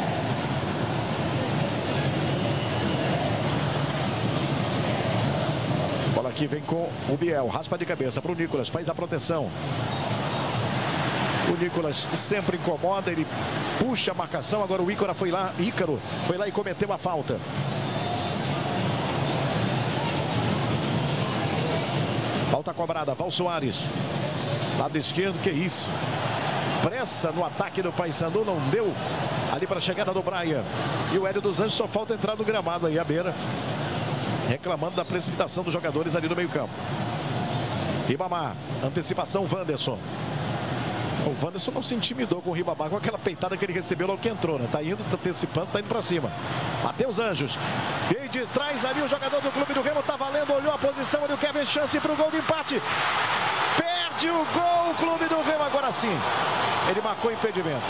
Bola aqui vem com o Biel, raspa de cabeça para o Nicolas, faz a proteção. O Nicolas sempre incomoda, ele puxa a marcação. Agora o Ícaro foi lá, Ícaro foi lá e cometeu a falta. Falta cobrada, Val Soares. Lado esquerdo, que isso. Pressa no ataque do Paysandu, não deu ali para a chegada do Braia. E o Hélio dos Anjos só falta entrar no gramado aí, à beira. Reclamando da precipitação dos jogadores ali no meio campo. Ribamar, antecipação Wanderson. O Wanderson não se intimidou com o Ribamar, com aquela peitada que ele recebeu logo que entrou, né? Tá indo, tá antecipando, tá indo para cima. Matheus Anjos. Veio de trás ali o jogador do Clube do Remo, tá valendo, olhou a posição ali, o Kevin, chance pro gol de empate. Perde o gol o Clube do Remo, agora sim. Ele marcou impedimento.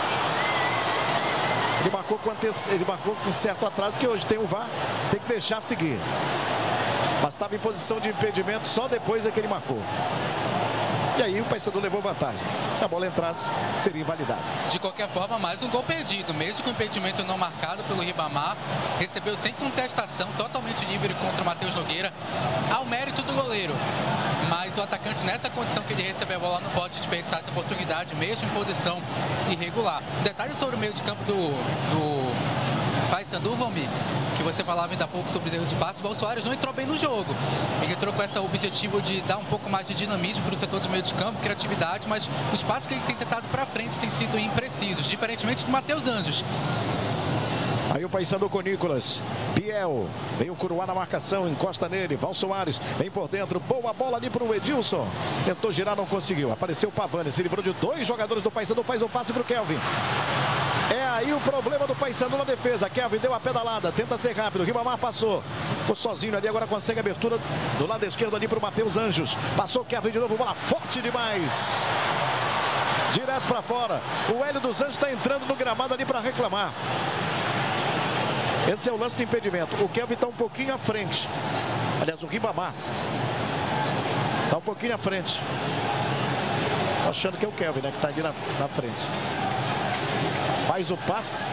Ele marcou com, ante... ele marcou com certo atraso, porque hoje tem o V A R, tem que deixar seguir. Mas estava em posição de impedimento só depois é que ele marcou. E aí o Paysandu levou vantagem. Se a bola entrasse, seria invalidado. De qualquer forma, mais um gol perdido. Mesmo com o impedimento não marcado pelo Ribamar, recebeu sem contestação, totalmente livre contra o Matheus Nogueira, ao mérito do goleiro. Mas o atacante, nessa condição que ele recebeu a bola, não pode desperdiçar essa oportunidade, mesmo em posição irregular. Detalhe sobre o meio de campo do, do Paysandu, Valmir, que você falava ainda há pouco sobre os erros de passe. O Val Soares não entrou bem no jogo. Ele entrou com esse objetivo de dar um pouco mais de dinamismo para o setor de meio de campo, criatividade, mas os passos que ele tem tentado para frente têm sido imprecisos, diferentemente do Matheus Anjos. Aí o Paysandu com o Nicolas. Biel, vem o Curuá na marcação, encosta nele. Val Soares, vem por dentro. Boa bola ali para o Edilson. Tentou girar, não conseguiu. Apareceu o Pavani, se livrou de dois jogadores do Paysandu, faz um passe para o Kelvin. É aí o problema do Paysandu na defesa. Kelvin deu a pedalada, tenta ser rápido. Ribamar passou. Ficou sozinho ali, agora consegue a abertura do lado esquerdo ali para o Matheus Anjos. Passou o Kelvin de novo, bola forte demais. Direto para fora. O Hélio dos Anjos está entrando no gramado ali para reclamar. Esse é o lance de impedimento. O Kelvin está um pouquinho à frente. Aliás, o Ribamar está um pouquinho à frente. Tô achando que é o Kelvin, né, que está ali na, na frente. Faz o passe.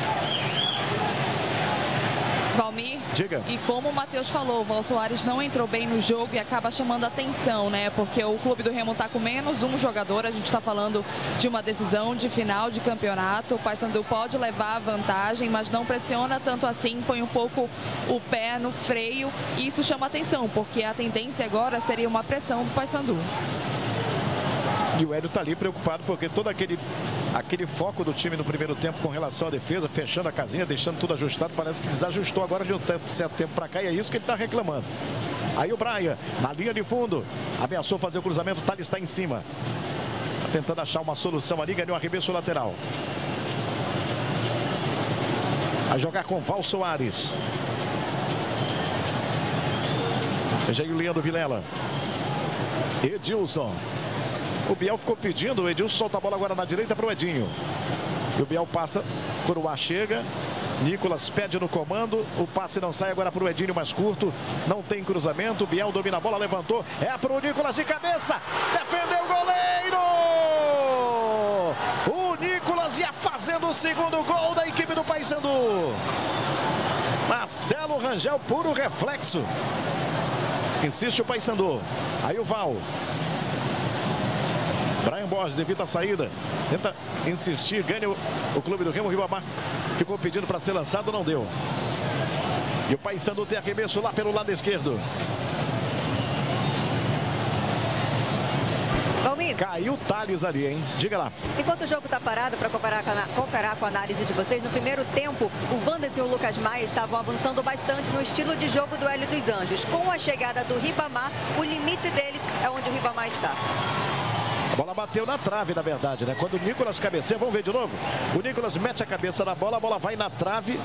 Valmir, diga. E como o Matheus falou, o Val Soares não entrou bem no jogo e acaba chamando a atenção, né? Porque o Clube do Remo está com menos um jogador. A gente está falando de uma decisão de final de campeonato. O Paysandu pode levar a vantagem, mas não pressiona tanto assim, põe um pouco o pé no freio. E isso chama atenção, porque a tendência agora seria uma pressão do Paysandu. E o Hélio está ali preocupado porque todo aquele, aquele foco do time no primeiro tempo com relação à defesa, fechando a casinha, deixando tudo ajustado, parece que desajustou agora de um tempo, certo tempo para cá, e é isso que ele está reclamando. Aí o Braia, na linha de fundo, ameaçou fazer o cruzamento, o Thales está em cima. Tá tentando achar uma solução ali, ganhou um arremesso lateral. Vai jogar com Val Soares. Veja aí o Leandro Vilela. Edilson. O Biel ficou pedindo, o Edilson solta a bola agora na direita para o Edinho. E o Biel passa, Curuá chega, Nicolas pede no comando, o passe não sai agora para o Edinho mais curto, não tem cruzamento, o Biel domina a bola, levantou, é para o Nicolas de cabeça, defendeu o goleiro! O Nicolas ia fazendo o segundo gol da equipe do Paysandu. Marcelo Rangel, puro reflexo. Insiste o Paysandu, aí o Val. Brian Borges evita a saída, tenta insistir, ganha o, o Clube do Remo. O Ribamar ficou pedindo para ser lançado, não deu. E o Paysandu tem arremesso lá pelo lado esquerdo. Valmir. Caiu o Thales ali, hein? Diga lá. Enquanto o jogo está parado, para comparar, comparar com a análise de vocês, no primeiro tempo, o Wanderson e o Lucas Maia estavam avançando bastante no estilo de jogo do Hélio dos Anjos. Com a chegada do Ribamar, o limite deles é onde o Ribamar está. A bola bateu na trave, na verdade, né? Quando o Nicolas cabeceia, vamos ver de novo. O Nicolas mete a cabeça na bola, a bola vai na trave.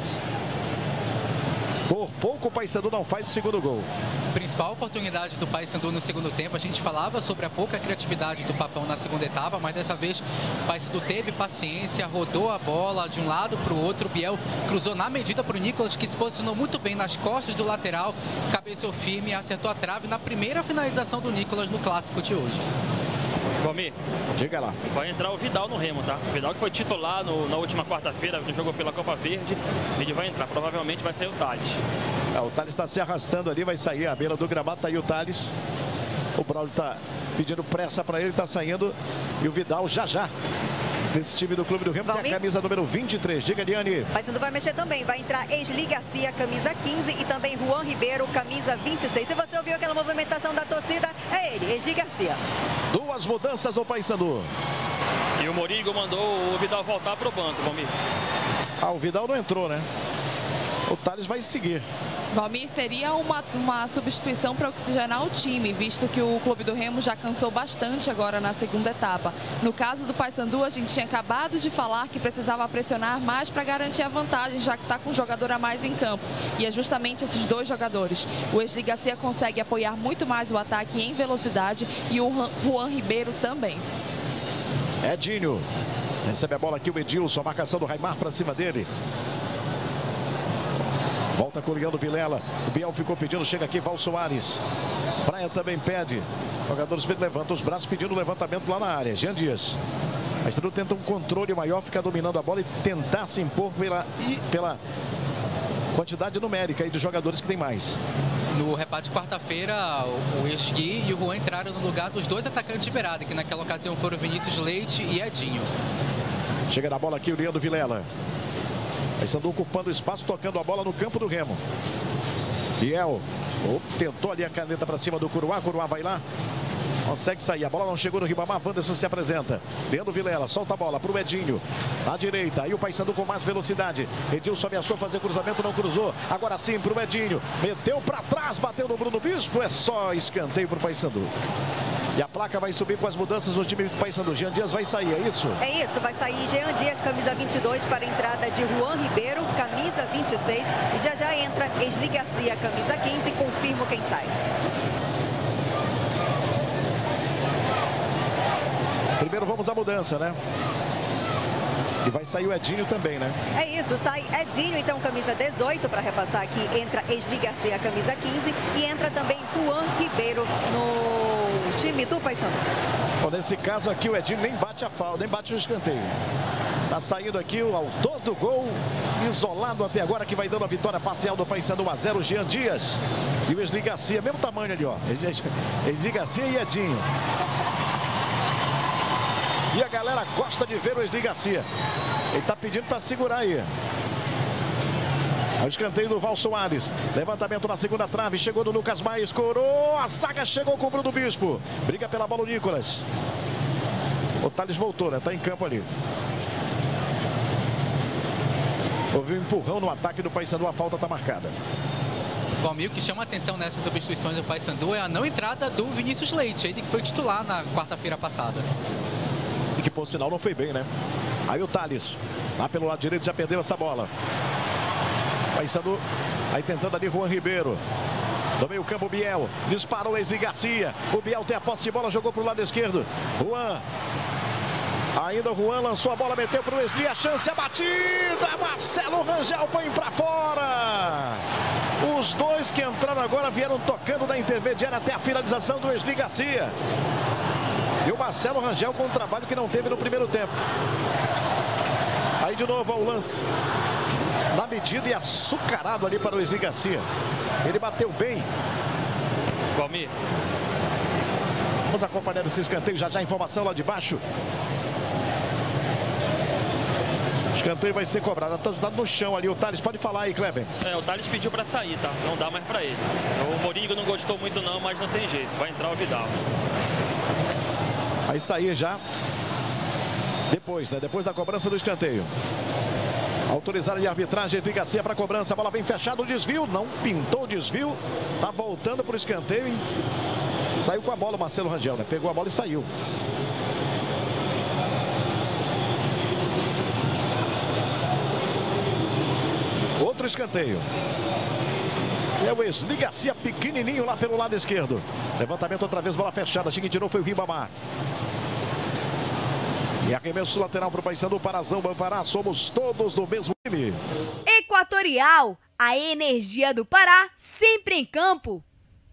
Por pouco o Paysandu não faz o segundo gol. Principal oportunidade do Paysandu no segundo tempo, a gente falava sobre a pouca criatividade do Papão na segunda etapa, mas dessa vez o Paysandu teve paciência, rodou a bola de um lado para o outro. O Biel cruzou na medida para o Nicolas, que se posicionou muito bem nas costas do lateral, cabeceou firme e acertou a trave na primeira finalização do Nicolas no clássico de hoje. Valmir, diga lá. Vai entrar o Vidal no Remo, tá? O Vidal que foi titular no, na última quarta-feira, que jogou pela Copa Verde. Ele vai entrar, provavelmente vai sair o Thales. É, o Thales está se arrastando ali, vai sair à beira do gramado, tá aí o Thales. O Braulio está pedindo pressa para ele, está saindo. E o Vidal já já. Nesse time do Clube do Remo, Valmir, tem a camisa número vinte e três. Diga, Eliane. Paysandu vai mexer também. Vai entrar Esli Garcia, camisa quinze, e também Juan Ribeiro, camisa vinte e seis. Se você ouviu aquela movimentação da torcida, é ele, Esli Garcia. Duas mudanças no Paysandu. E o Morigo mandou o Vidal voltar para o banco, Valmir. Ah, o Vidal não entrou, né? O Thales vai seguir. Valmir, seria uma, uma substituição para oxigenar o time, visto que o Clube do Remo já cansou bastante agora na segunda etapa. No caso do Paysandu, a gente tinha acabado de falar que precisava pressionar mais para garantir a vantagem, já que está com um jogador a mais em campo. E é justamente esses dois jogadores. O Esli Garcia consegue apoiar muito mais o ataque em velocidade e o Juan Ribeiro também. Edinho recebe a bola aqui, o Edilson, a marcação do Raimar para cima dele. Volta com o Leandro Vilela. O Biel ficou pedindo, chega aqui, Val Soares. Praia também pede. Jogadores levantam os braços pedindo levantamento lá na área. Jean Dias. A Paysandu tenta um controle maior, ficar dominando a bola e tentar se impor pela, e pela quantidade numérica aí dos jogadores que tem mais. No reparte de quarta-feira, o Esgui e o Juan entraram no lugar dos dois atacantes de beirada, que naquela ocasião foram Vinícius Leite e Edinho. Chega na bola aqui o Leandro Vilela. Paysandu ocupando o espaço, tocando a bola no campo do Remo. Biel oh, tentou ali a caneta para cima do Curuá. Curuá vai lá. Consegue sair. A bola não chegou no Ribamar. Wanderson se apresenta. Leandro Vilela solta a bola para o Edinho. Na direita. Aí o Paysandu com mais velocidade. Edilson ameaçou fazer cruzamento, não cruzou. Agora sim para o Edinho. Meteu para trás, bateu no Bruno Bispo. É só escanteio para o Paysandu. E a placa vai subir com as mudanças no time do Paysandu. Jean Dias vai sair, é isso? É isso, vai sair Jean Dias, camisa vinte e dois, para a entrada de Juan Ribeiro, camisa vinte e seis. E já já entra Esli Garcia, camisa quinze, e confirmo quem sai. Primeiro vamos à mudança, né? E vai sair o Edinho também, né? É isso, sai Edinho, então camisa dezoito, para repassar aqui, entra Esli Garcia, camisa quinze, e entra também Juan Ribeiro no time do Paysandu. Bom, nesse caso aqui o Edinho nem bate a falta, nem bate o escanteio. Tá saindo aqui o autor do gol, isolado até agora, que vai dando a vitória parcial do Paysandu, um a zero, Jean Dias. E o Esli Garcia, mesmo tamanho ali, ó. Esli Garcia e Edinho. E a galera gosta de ver o Esli Garcia. Ele tá pedindo para segurar aí. O escanteio do Val Soares. Levantamento na segunda trave. Chegou no Lucas Maia. Escorou. A zaga chegou com o Bruno Bispo. Briga pela bola o Nicolas. O Thales voltou, né? Tá em campo ali. Houve um empurrão no ataque do Paysandu. A falta tá marcada. Valmir, o que chama a atenção nessas substituições do Paysandu é a não entrada do Vinícius Leite. Ele que foi titular na quarta-feira passada. E que, por sinal, não foi bem, né? Aí o Thales, lá pelo lado direito, já perdeu essa bola. Paysandu, aí tentando ali Juan Ribeiro. No meio campo, Biel. Disparou Esli Garcia. O Biel tem a posse de bola, jogou para o lado esquerdo. Juan. Ainda o Juan lançou a bola, meteu para o Esli. A chance, a batida. Marcelo Rangel põe para fora. Os dois que entraram agora vieram tocando na intermediária até a finalização do Esli Garcia. E o Marcelo Rangel com um trabalho que não teve no primeiro tempo. Aí de novo ao lance. Na medida e açucarado ali para o Esli Garcia. Ele bateu bem. Valmir. Vamos acompanhar esse escanteio. Já já a informação lá de baixo. O escanteio vai ser cobrado. Está no chão ali. O Thales pode falar aí, Cleber. É, o Thales pediu para sair, tá? Não dá mais para ele. O Morigo não gostou muito não, mas não tem jeito. Vai entrar o Vidal. Vai sair já depois, né? Depois da cobrança do escanteio. Autorizada de arbitragem de Garcia para cobrança. A bola vem fechada, o desvio. Não pintou o desvio. Tá voltando para o escanteio. Hein? Saiu com a bola o Marcelo Rangel, né? Pegou a bola e saiu. Outro escanteio. É o Wesley Garcia pequenininho lá pelo lado esquerdo. Levantamento outra vez, bola fechada. Quem tirou foi o Ribamar. E arremesso lateral para o Paysandu, Parazão, Bampará. Somos todos do mesmo time. Equatorial, a energia do Pará sempre em campo.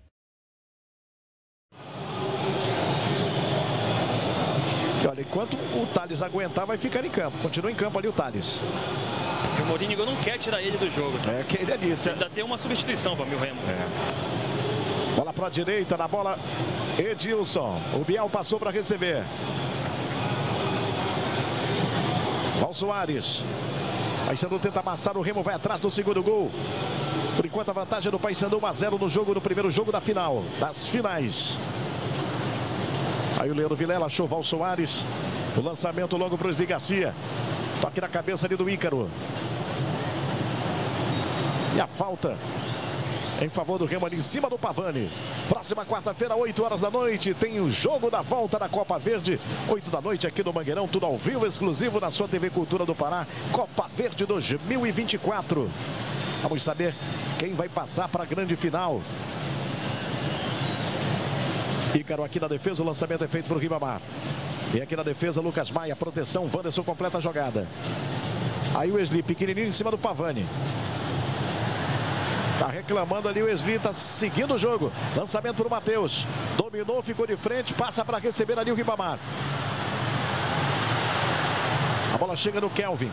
E olha, enquanto o Thales aguentar, vai ficar em campo. Continua em campo ali o Thales. E o Morínigo não quer tirar ele do jogo. Tá? É que ele é nisso. Ainda tem uma substituição, Vamil Remo. É. Bola para a direita, na bola Edilson. O Biel passou para receber. Val Soares. Paysandu tenta amassar, o Remo vai atrás do segundo gol. Por enquanto a vantagem do Paysandu, um a zero no jogo, no primeiro jogo da final, das finais. Aí o Leandro Vilela achou Val Soares. O lançamento logo para o Wesley Garcia. Toque na cabeça ali do Ícaro. E a falta em favor do Remo ali em cima do Pavani. Próxima quarta-feira, oito horas da noite, tem o jogo da volta da Copa Verde. oito da noite aqui no Mangueirão, tudo ao vivo, exclusivo na sua T V Cultura do Pará. Copa Verde dois mil e vinte e quatro. Vamos saber quem vai passar para a grande final. Ícaro aqui na defesa, o lançamento é feito para o Ribamar. E aqui na defesa, Lucas Maia, proteção, Wanderson completa a jogada. Aí o Wesley, pequenininho em cima do Pavani. Tá reclamando ali o Wesley, tá seguindo o jogo. Lançamento para o Matheus. Dominou, ficou de frente, passa para receber ali o Ribamar. A bola chega no Kelvin.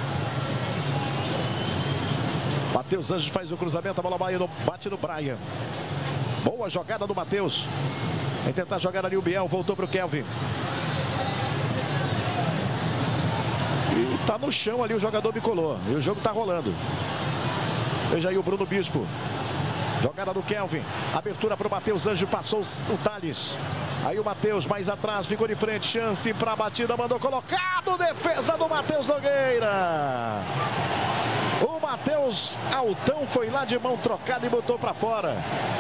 Matheus Anjos faz o cruzamento, a bola bate no Brian. Boa jogada do Matheus. Vai tentar jogar ali o Biel, voltou para o Kelvin. E tá no chão ali o jogador bicolor. E o jogo tá rolando. Veja aí o Bruno Bispo. Jogada do Kelvin. Abertura para o Matheus Anjo. Passou o Thales. Aí o Matheus mais atrás. Ficou de frente. Chance para a batida. Mandou colocado. Defesa do Matheus Nogueira. O Matheus Altão foi lá de mão trocada e botou para fora.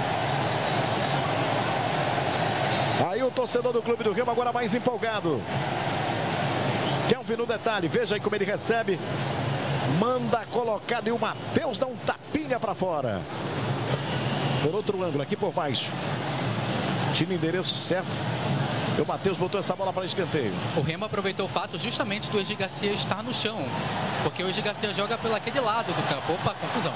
Aí o torcedor do Clube do Remo agora mais empolgado. Kelvin no detalhe. Veja aí como ele recebe. Manda colocado e o Matheus dá um tapinha para fora. Por outro ângulo, aqui por baixo. Tira o endereço certo. E o Matheus botou essa bola para escanteio. O Remo aproveitou o fato justamente do Wesley Garcia estar no chão. Porque o Wesley Garcia joga pelo aquele lado do campo. Opa, confusão.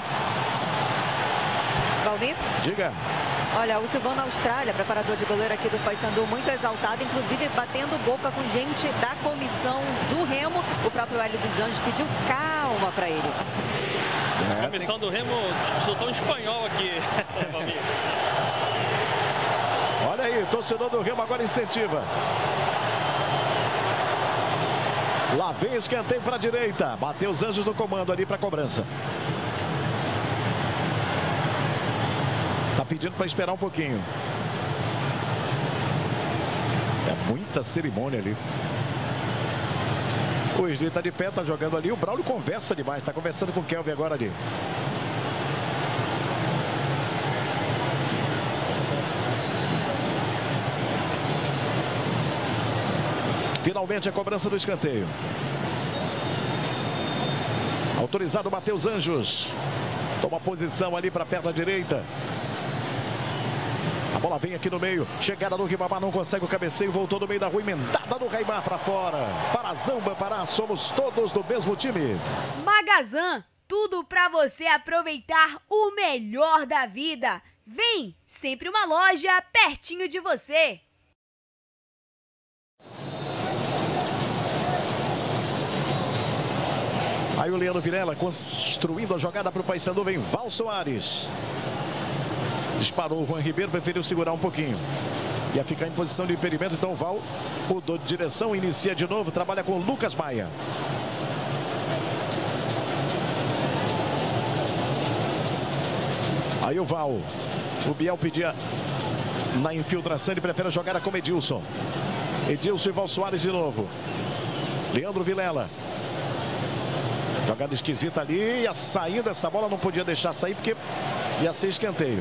Valmir? Diga. Olha, o Silvão na Austrália, preparador de goleiro aqui do Paysandu, muito exaltado, inclusive batendo boca com gente da comissão do Remo. O próprio Hélio dos Anjos pediu calma para ele. É, a comissão tem... do Remo soltou um espanhol aqui, Valmir. Olha aí, torcedor do Remo agora incentiva. Lá vem escanteio para a direita. Bateu os Anjos no comando ali para a cobrança. Tá pedindo para esperar um pouquinho. É muita cerimônia ali. O Wesley tá de pé, tá jogando ali. O Braulio conversa demais. Tá conversando com o Kelvin agora ali. Finalmente a cobrança do escanteio. Autorizado o Matheus Anjos. Toma posição ali para a perna direita. A bola vem aqui no meio. Chegada do Ribamar, não consegue o cabeceio. Voltou no meio da rua, emendada do Raimar para fora. Parazão, Bampará, somos todos do mesmo time. Magazan, tudo para você aproveitar o melhor da vida. Vem, sempre uma loja pertinho de você. Aí o Leandro Vilela construindo a jogada para o Paysandu. Vem Val Soares. Disparou o Juan Ribeiro, preferiu segurar um pouquinho. Ia ficar em posição de impedimento, então o Val mudou de direção, inicia de novo, trabalha com o Lucas Maia. Aí o Val. O Biel pedia na infiltração, ele prefere a jogada com Edilson. Edilson e Val Soares de novo. Leandro Vilela. Jogada esquisita ali. E a saída, essa bola não podia deixar sair porque ia ser escanteio.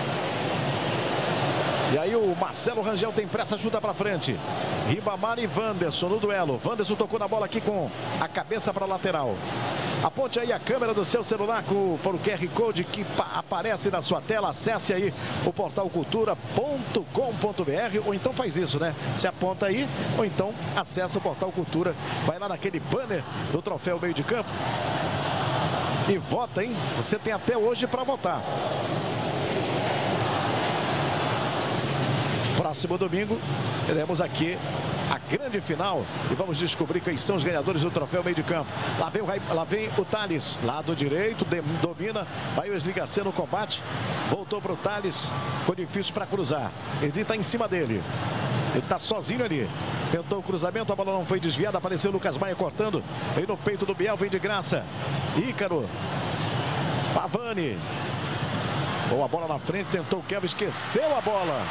E aí o Marcelo Rangel tem pressa, chuta para frente. Ribamar e Wanderson no duelo. Wanderson tocou na bola aqui com a cabeça para a lateral. Aponte aí a câmera do seu celular com, por o Q R Code que aparece na sua tela. Acesse aí o portal cultura ponto com ponto br, ou então faz isso, né? Você aponta aí, ou então acessa o portal Cultura. Vai lá naquele banner do troféu meio de campo e vota, hein? Você tem até hoje para votar. Próximo domingo teremos aqui a grande final e vamos descobrir quem são os ganhadores do troféu meio de campo. Lá vem o, lá vem o Thales, lado direito, domina, vai o Wesley Garcia no combate, voltou para o Thales, ficou difícil para cruzar. Ele está em cima dele, ele está sozinho ali, tentou o cruzamento, a bola não foi desviada, apareceu o Lucas Maia cortando, veio no peito do Biel, vem de graça, Ícaro, Pavani, boa bola na frente, tentou o Kelvin, esqueceu a bola.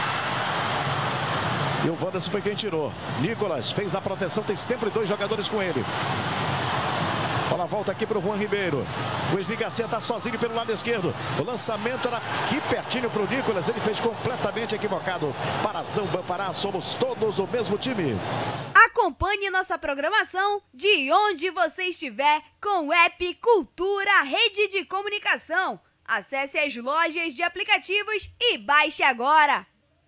E o Wanderson foi quem tirou. Nicolas fez a proteção, tem sempre dois jogadores com ele. Bola volta aqui para o Juan Ribeiro. O Wesley Garcia está sozinho pelo lado esquerdo. O lançamento era aqui pertinho para o Nicolas. Ele fez completamente equivocado. Parazão, Bampará, somos todos o mesmo time. Acompanhe nossa programação de onde você estiver com o app Cultura Rede de Comunicação. Acesse as lojas de aplicativos e baixe agora.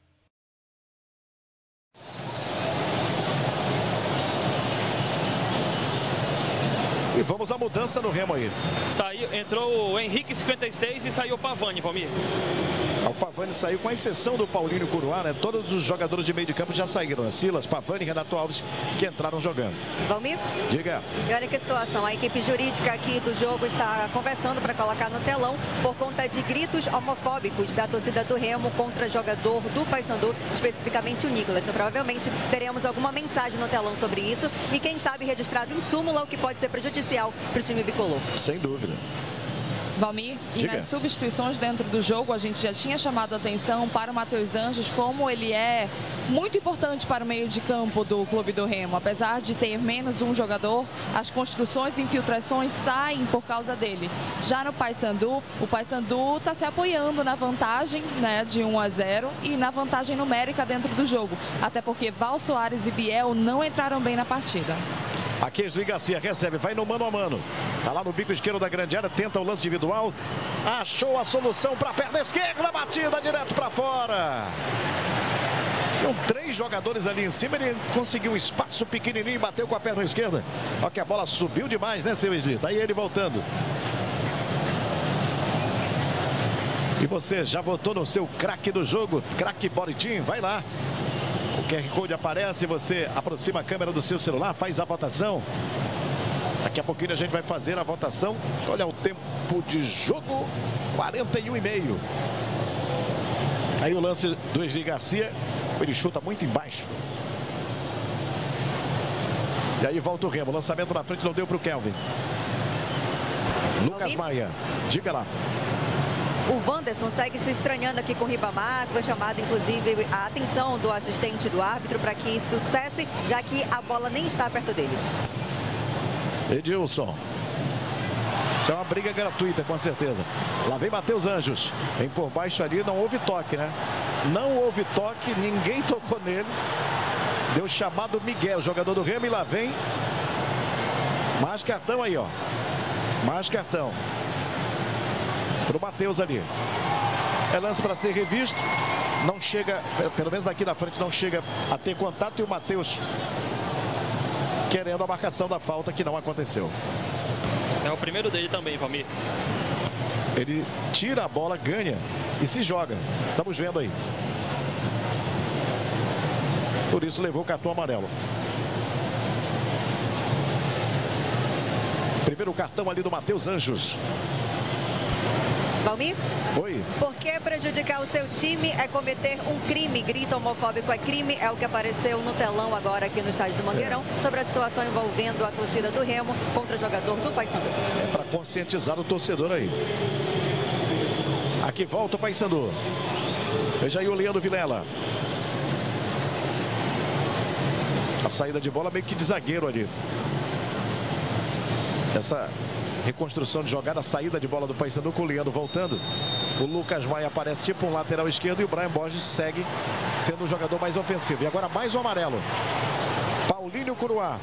E vamos à mudança no Remo aí. Saiu, entrou o Henrique cinquenta e seis e saiu o Pavani, Valmir. O Pavani saiu com a exceção do Paulinho Curuá, né? Todos os jogadores de meio de campo já saíram. Silas, Pavani e Renato Alves que entraram jogando. Valmir? Diga. E olha que situação, a equipe jurídica aqui do jogo está conversando para colocar no telão por conta de gritos homofóbicos da torcida do Remo contra jogador do Paysandu, especificamente o Nicolas. Então provavelmente teremos alguma mensagem no telão sobre isso e quem sabe registrado em súmula, o que pode ser prejudicial para o time bicolor. Sem dúvida. Valmir, e Diga. nas substituições dentro do jogo, a gente já tinha chamado a atenção para o Matheus Anjos, como ele é muito importante para o meio de campo do Clube do Remo. Apesar de ter menos um jogador, as construções e infiltrações saem por causa dele. Já no Paysandu, o Paysandu está se apoiando na vantagem, né, de um a zero e na vantagem numérica dentro do jogo. Até porque Val Soares e Biel não entraram bem na partida. Aqui Wesley Garcia recebe, vai no mano a mano. Tá lá no bico esquerdo da grande área, tenta o lance individual. Achou a solução para a perna esquerda, batida direto para fora. Tinham três jogadores ali em cima, ele conseguiu um espaço pequenininho e bateu com a perna esquerda. Olha que a bola subiu demais, né, seu Wesley? Tá aí ele voltando. E você já votou no seu craque do jogo, craque Boritim? Vai lá. O Q R Code aparece, você aproxima a câmera do seu celular, faz a votação. Daqui a pouquinho a gente vai fazer a votação. Deixa eu olhar o tempo de jogo, quarenta e um e meio. Aí o lance do Wesley Garcia, ele chuta muito embaixo. E aí volta o Remo, lançamento na frente não deu para o Kelvin. Lucas Maia, diga lá. O Wanderson segue se estranhando aqui com o Ribamar, foi chamado inclusive a atenção do assistente do árbitro para que isso cesse, já que a bola nem está perto deles. Edilson. Isso é uma briga gratuita, com certeza. Lá vem Matheus Anjos. Vem por baixo ali, não houve toque, né? Não houve toque, ninguém tocou nele. Deu chamado Miguel, jogador do Remo, e lá vem. Mais cartão aí, ó. Mais cartão. Para o Matheus ali. É lance para ser revisto. Não chega, pelo menos daqui na frente, não chega a ter contato. E o Matheus querendo a marcação da falta, que não aconteceu. É o primeiro dele também, Valmir. Ele tira a bola, ganha e se joga. Estamos vendo aí. Por isso levou o cartão amarelo. Primeiro cartão ali do Matheus Anjos. Valmir? Oi. Por que prejudicar o seu time é cometer um crime? Grito homofóbico é crime, é o que apareceu no telão agora aqui no estádio do Mangueirão, é. sobre a situação envolvendo a torcida do Remo contra o jogador do Paysandu. É para conscientizar o torcedor aí. Aqui volta o Paysandu. Veja aí o Leandro Vilela. A saída de bola meio que de zagueiro ali. Essa reconstrução de jogada, a saída de bola do Paysandu com o Leandro voltando. O Lucas Maia aparece tipo um lateral esquerdo e o Brian Borges segue sendo o jogador mais ofensivo. E agora mais um amarelo. Paulinho Curuá.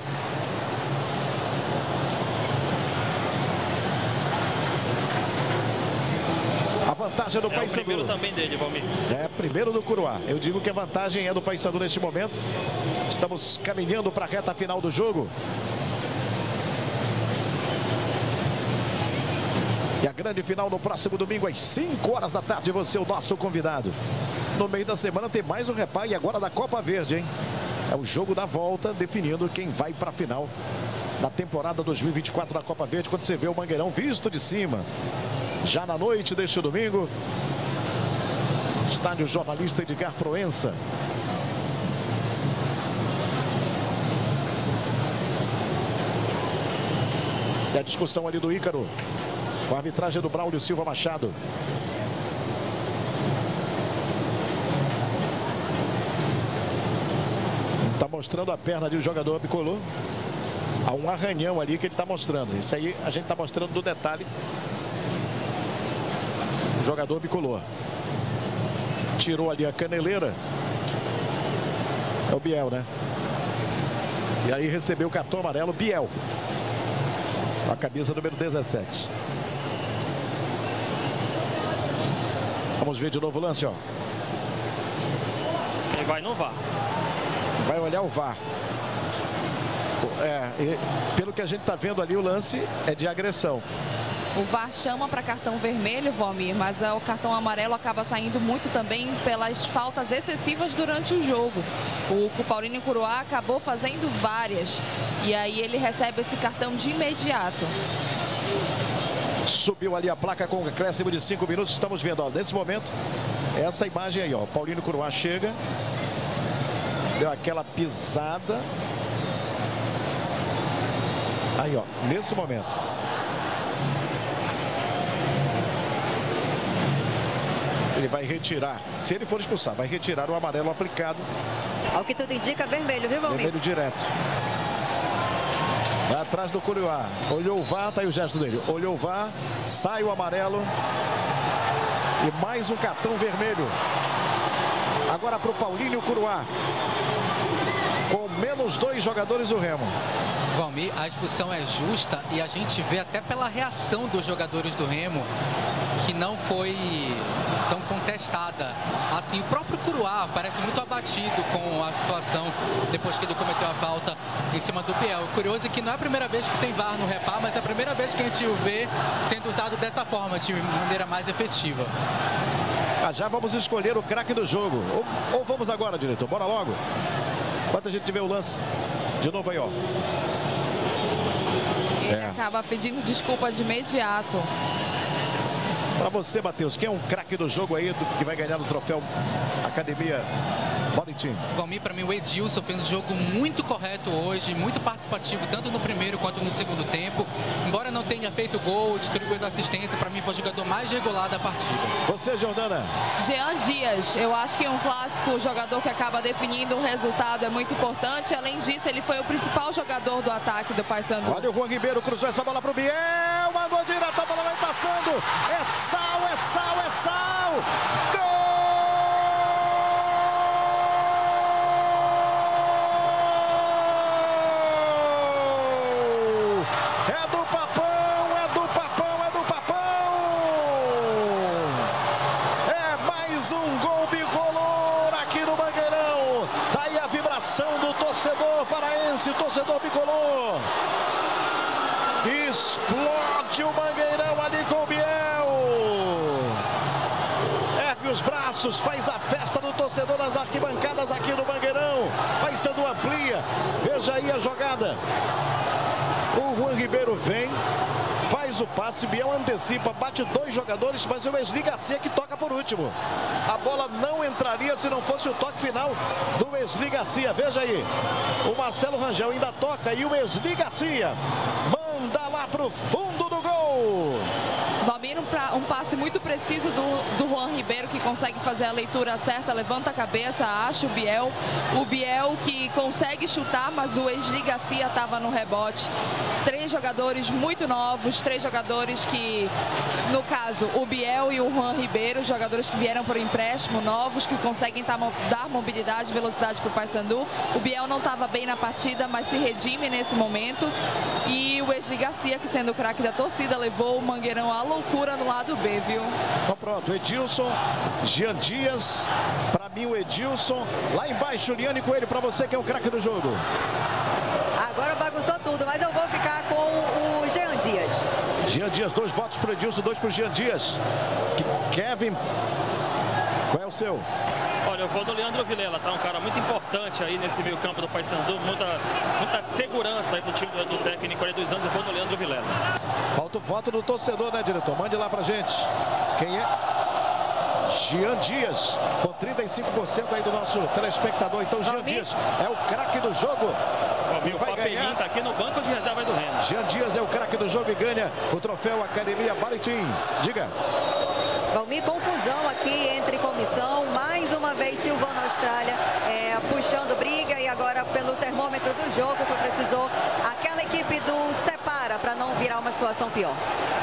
A vantagem do é Paysandu. É o primeiro também dele, Valmir. É, primeiro do Curuá. Eu digo que a vantagem é do Paysandu neste momento. Estamos caminhando para a reta final do jogo. E a grande final no próximo domingo às cinco horas da tarde. Você é o nosso convidado. No meio da semana tem mais um repá e agora da Copa Verde, hein? É o jogo da volta definindo quem vai para a final da temporada dois mil e vinte e quatro da Copa Verde. Quando você vê o Mangueirão visto de cima. Já na noite deste domingo. Estádio Jornalista Edgar Proença. E a discussão ali do Ícaro. Com a arbitragem do Braulio Silva Machado. Está mostrando a perna ali do jogador bicolor. Há um arranhão ali que ele está mostrando. Isso aí a gente está mostrando do detalhe. O jogador bicolor. Tirou ali a caneleira. É o Biel, né? E aí recebeu o cartão amarelo Biel. A camisa número dezessete. Vamos ver de novo o lance, ó. Ele vai no V A R. Vai olhar o V A R. É, e, pelo que a gente está vendo ali, o lance é de agressão. O V A R chama para cartão vermelho, Valmir, mas uh, o cartão amarelo acaba saindo muito também pelas faltas excessivas durante o jogo. O, o Paulinho Curuá acabou fazendo várias e aí ele recebe esse cartão de imediato. Subiu ali a placa com um acréscimo de cinco minutos. Estamos vendo, ó, nesse momento, essa imagem aí, ó. Paulinho Curuá chega. Deu aquela pisada. Aí, ó, nesse momento. Ele vai retirar, se ele for expulsar, vai retirar o amarelo aplicado. Ao que tudo indica, vermelho, viu, Valmir? Vermelho direto. Vai atrás do Curuá. Olhou o V A R, tá aí o gesto dele. Olhou o V A R, sai o amarelo. E mais um cartão vermelho. Agora para o Paulinho Curuá. Com menos dois jogadores do Remo. Valmir, a expulsão é justa e a gente vê até pela reação dos jogadores do Remo que não foi tão contestada. Assim, o próprio Curuá parece muito abatido com a situação depois que ele cometeu a falta em cima do Biel. O curioso é que não é a primeira vez que tem V A R no repá, mas é a primeira vez que a gente o vê sendo usado dessa forma, de maneira mais efetiva. Ah, já vamos escolher o craque do jogo. Ou, ou vamos agora, diretor? Bora logo. Enquanto a gente vê o lance. De novo aí, ó. Ele É. acaba pedindo desculpa de imediato. Para você, Matheus, quem é um craque do jogo aí do, que vai ganhar o troféu Academia Boletim? Valmir, para mim, o Edilson fez um jogo muito correto hoje, muito participativo, tanto no primeiro quanto no segundo tempo. Embora não tenha feito gol, distribuído assistência, para mim foi o jogador mais regular da partida. Você, Jordana? Jean Dias, eu acho que um clássico, o jogador que acaba definindo o resultado é muito importante. Além disso, ele foi o principal jogador do ataque do Paysandu. Olha o Juan Ribeiro, cruzou essa bola pro Biel, mandou direto, a bola vai passando. É sal, é sal, é sal. Gol! É do Papão, é do Papão, é do Papão. É mais um gol bicolor aqui no Mangueirão. Tá aí a vibração do torcedor paraense, torcedor bicolor. Explode o Mangueirão ali com o Biel. Ergue os braços, faz a festa do torcedor nas arquibancadas aqui no Mangueirão. Paysandu amplia. Veja aí a jogada. O Juan Ribeiro vem, faz o passe, Biel antecipa, bate dois jogadores, mas é o Wesley Garcia que toca por último. A bola não entraria se não fosse o toque final do Wesley Garcia. Veja aí, o Marcelo Rangel ainda toca e o Wesley Garcia manda lá pro fundo do gol. Valmir, Valmir, um, pra, um passe muito preciso do, do Juan Ribeiro, que consegue fazer a leitura certa, levanta a cabeça, acha o Biel. O Biel que consegue chutar, mas o Wesley Garcia estava no rebote. Três jogadores muito novos, três jogadores que, no caso, o Biel e o Juan Ribeiro, jogadores que vieram por empréstimo, novos, que conseguem tá, dar mobilidade e velocidade para o Paysandu. O Biel não estava bem na partida, mas se redime nesse momento. E o Wesley Garcia, que sendo o craque da torcida, levou o Mangueirão à loucura no lado B, viu? Então pronto, Edilson, Jean Dias, para mim o Edilson, lá embaixo, Liane Coelho, para você que é o craque do jogo. Agora bagunçou tudo, mas eu vou ficar com o Jean Dias. Jean Dias, dois votos para o Edilson, dois para o Jean Dias. Kevin, qual é o seu? Olha, eu vou do Leandro Vilela, tá? Um cara muito importante aí nesse meio campo do Paysandu, muita, muita segurança aí pro time do, do técnico, quarenta e dois anos, eu vou no Leandro Vilela. Falta o voto do torcedor, né, diretor? Mande lá pra gente. Quem é? Jean Dias, com trinta e cinco por cento aí do nosso telespectador. Então, Jean Dias é o craque do jogo. E vai ganhar. Tá aqui no banco de reserva do Remo. Jean Dias é o craque do jogo e ganha o troféu Academia Baritim. Diga. Valmir, confusão aqui entre comissão, mais uma vez Silvano Austrália é, puxando briga e agora pelo termômetro do jogo foi precisou aquela equipe do separa para não virar uma situação pior.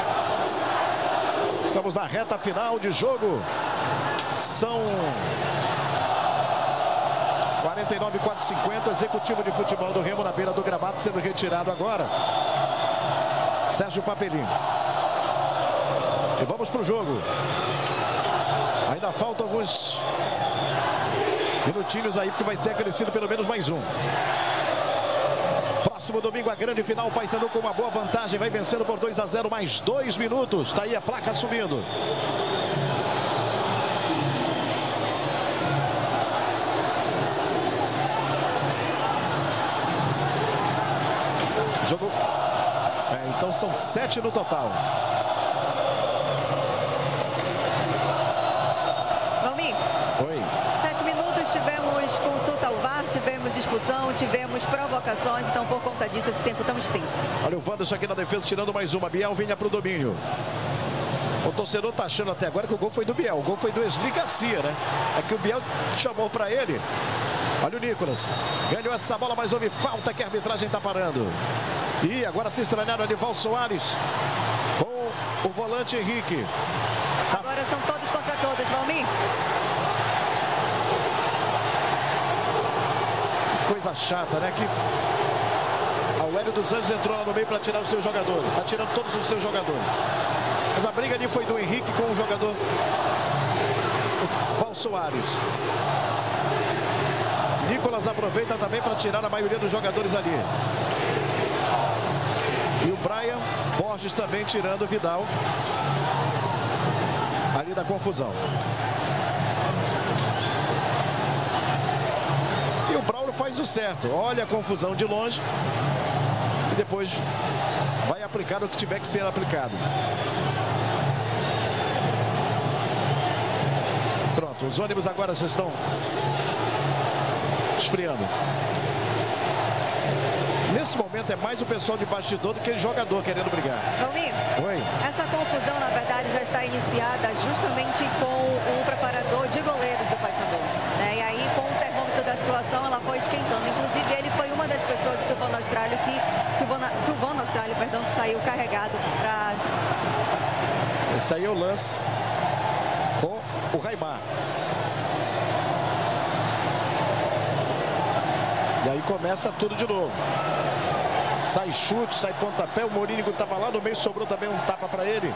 Estamos na reta final de jogo, são quarenta e nove, quatrocentos e cinquenta, executivo de futebol do Remo na beira do gramado sendo retirado agora, Sérgio Papelinho. E vamos para o jogo. Ainda faltam alguns minutinhos aí, porque vai ser acrescido pelo menos mais um. Próximo domingo, a grande final. O Paysandu com uma boa vantagem. Vai vencendo por dois a zero, mais dois minutos. Está aí a placa subindo. Jogo... É, então são sete no total. Oi. Sete minutos, tivemos consulta ao V A R, tivemos expulsão, tivemos provocações, então por conta disso esse tempo tão extenso. Olha o Wanderson aqui na defesa tirando mais uma. Biel vinha para o domínio. O torcedor tá achando até agora que o gol foi do Biel. O gol foi do Wesley Garcia, né? É que o Biel chamou para ele. Olha o Nicolas. Ganhou essa bola, mas houve falta que a arbitragem tá parando. E agora se estranharam Anival Soares com o volante Henrique. Agora são todos contra todos, Valmir. Coisa chata, né? Que o Hélio dos Anjos entrou lá no meio para tirar os seus jogadores. Está tirando todos os seus jogadores. Mas a briga ali foi do Henrique com o jogador Val Soares. Nicolas aproveita também para tirar a maioria dos jogadores ali. E o Brian Borges também tirando o Vidal ali da confusão. E o Braulio faz o certo. Olha a confusão de longe. E depois vai aplicar o que tiver que ser aplicado. Pronto, os ônibus agora já estão esfriando. Nesse momento é mais o pessoal de bastidor do que o jogador querendo brigar. Valmir, Oi. Essa confusão, na verdade, já está iniciada justamente com o preparador de goleiros do Paysandu. Né? E aí, com o termômetro da situação, ela foi esquentando. Inclusive, ele foi uma das pessoas de Silvano Austrália que, Silvano, Silvano Austrália, perdão, que saiu carregado para... Esse aí é o lance com o Raimar. E aí começa tudo de novo. Sai chute, sai pontapé. O Morínigo estava lá no meio, sobrou também um tapa para ele.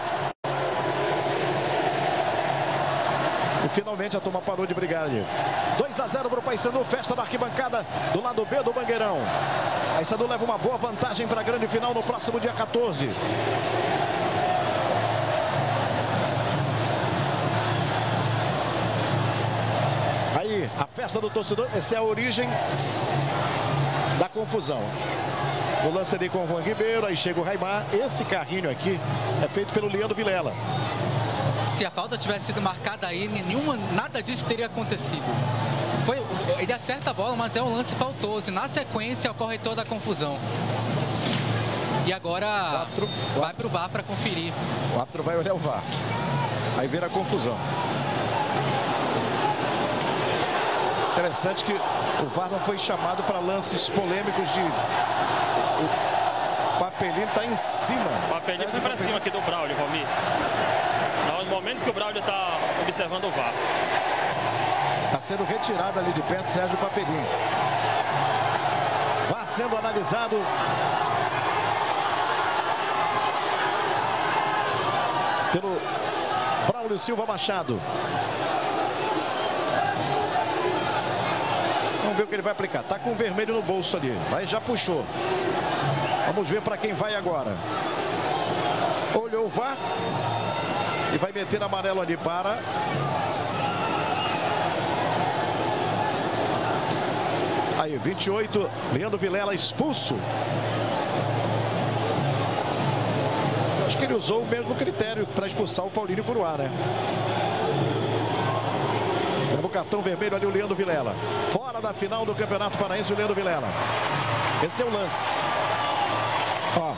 E finalmente a turma parou de brigar ali. dois a zero para o Paysandu, festa da arquibancada do lado B do Mangueirão. Paysandu leva uma boa vantagem para a grande final no próximo dia quatorze. Aí, a festa do torcedor, essa é a origem da confusão. O lance ali com o Juan Ribeiro, aí chega o Raimar. Esse carrinho aqui é feito pelo Leandro Vilela. Se a falta tivesse sido marcada aí, nenhuma, nada disso teria acontecido. Foi, ele acerta a bola, mas é um lance faltoso. E na sequência ocorre toda a confusão. E agora o árbitro, o vai para o V A R para conferir. O árbitro vai olhar o V A R. Aí vira a confusão. Interessante que o V A R não foi chamado para lances polêmicos de... O Papelinho está em cima. O Papelinho foi para cima aqui do Braulio, Valmir. No momento que o Braulio está observando o V A R. Está sendo retirado ali de perto Sérgio Papelinho. V A R sendo analisado. Pelo Braulio Silva Machado. Vamos ver o que ele vai aplicar. Tá com o vermelho no bolso ali, mas já puxou. Vamos ver para quem vai agora. Olhou o V A R e vai meter amarelo ali para... Aí, vinte e oito, Leandro Vilela expulso. Acho que ele usou o mesmo critério para expulsar o Paulinho Curuá, né? Leva o cartão vermelho ali o Leandro Vilela. Fora da final do Campeonato Paraense, o Leandro Vilela. Esse é o lance. Ó.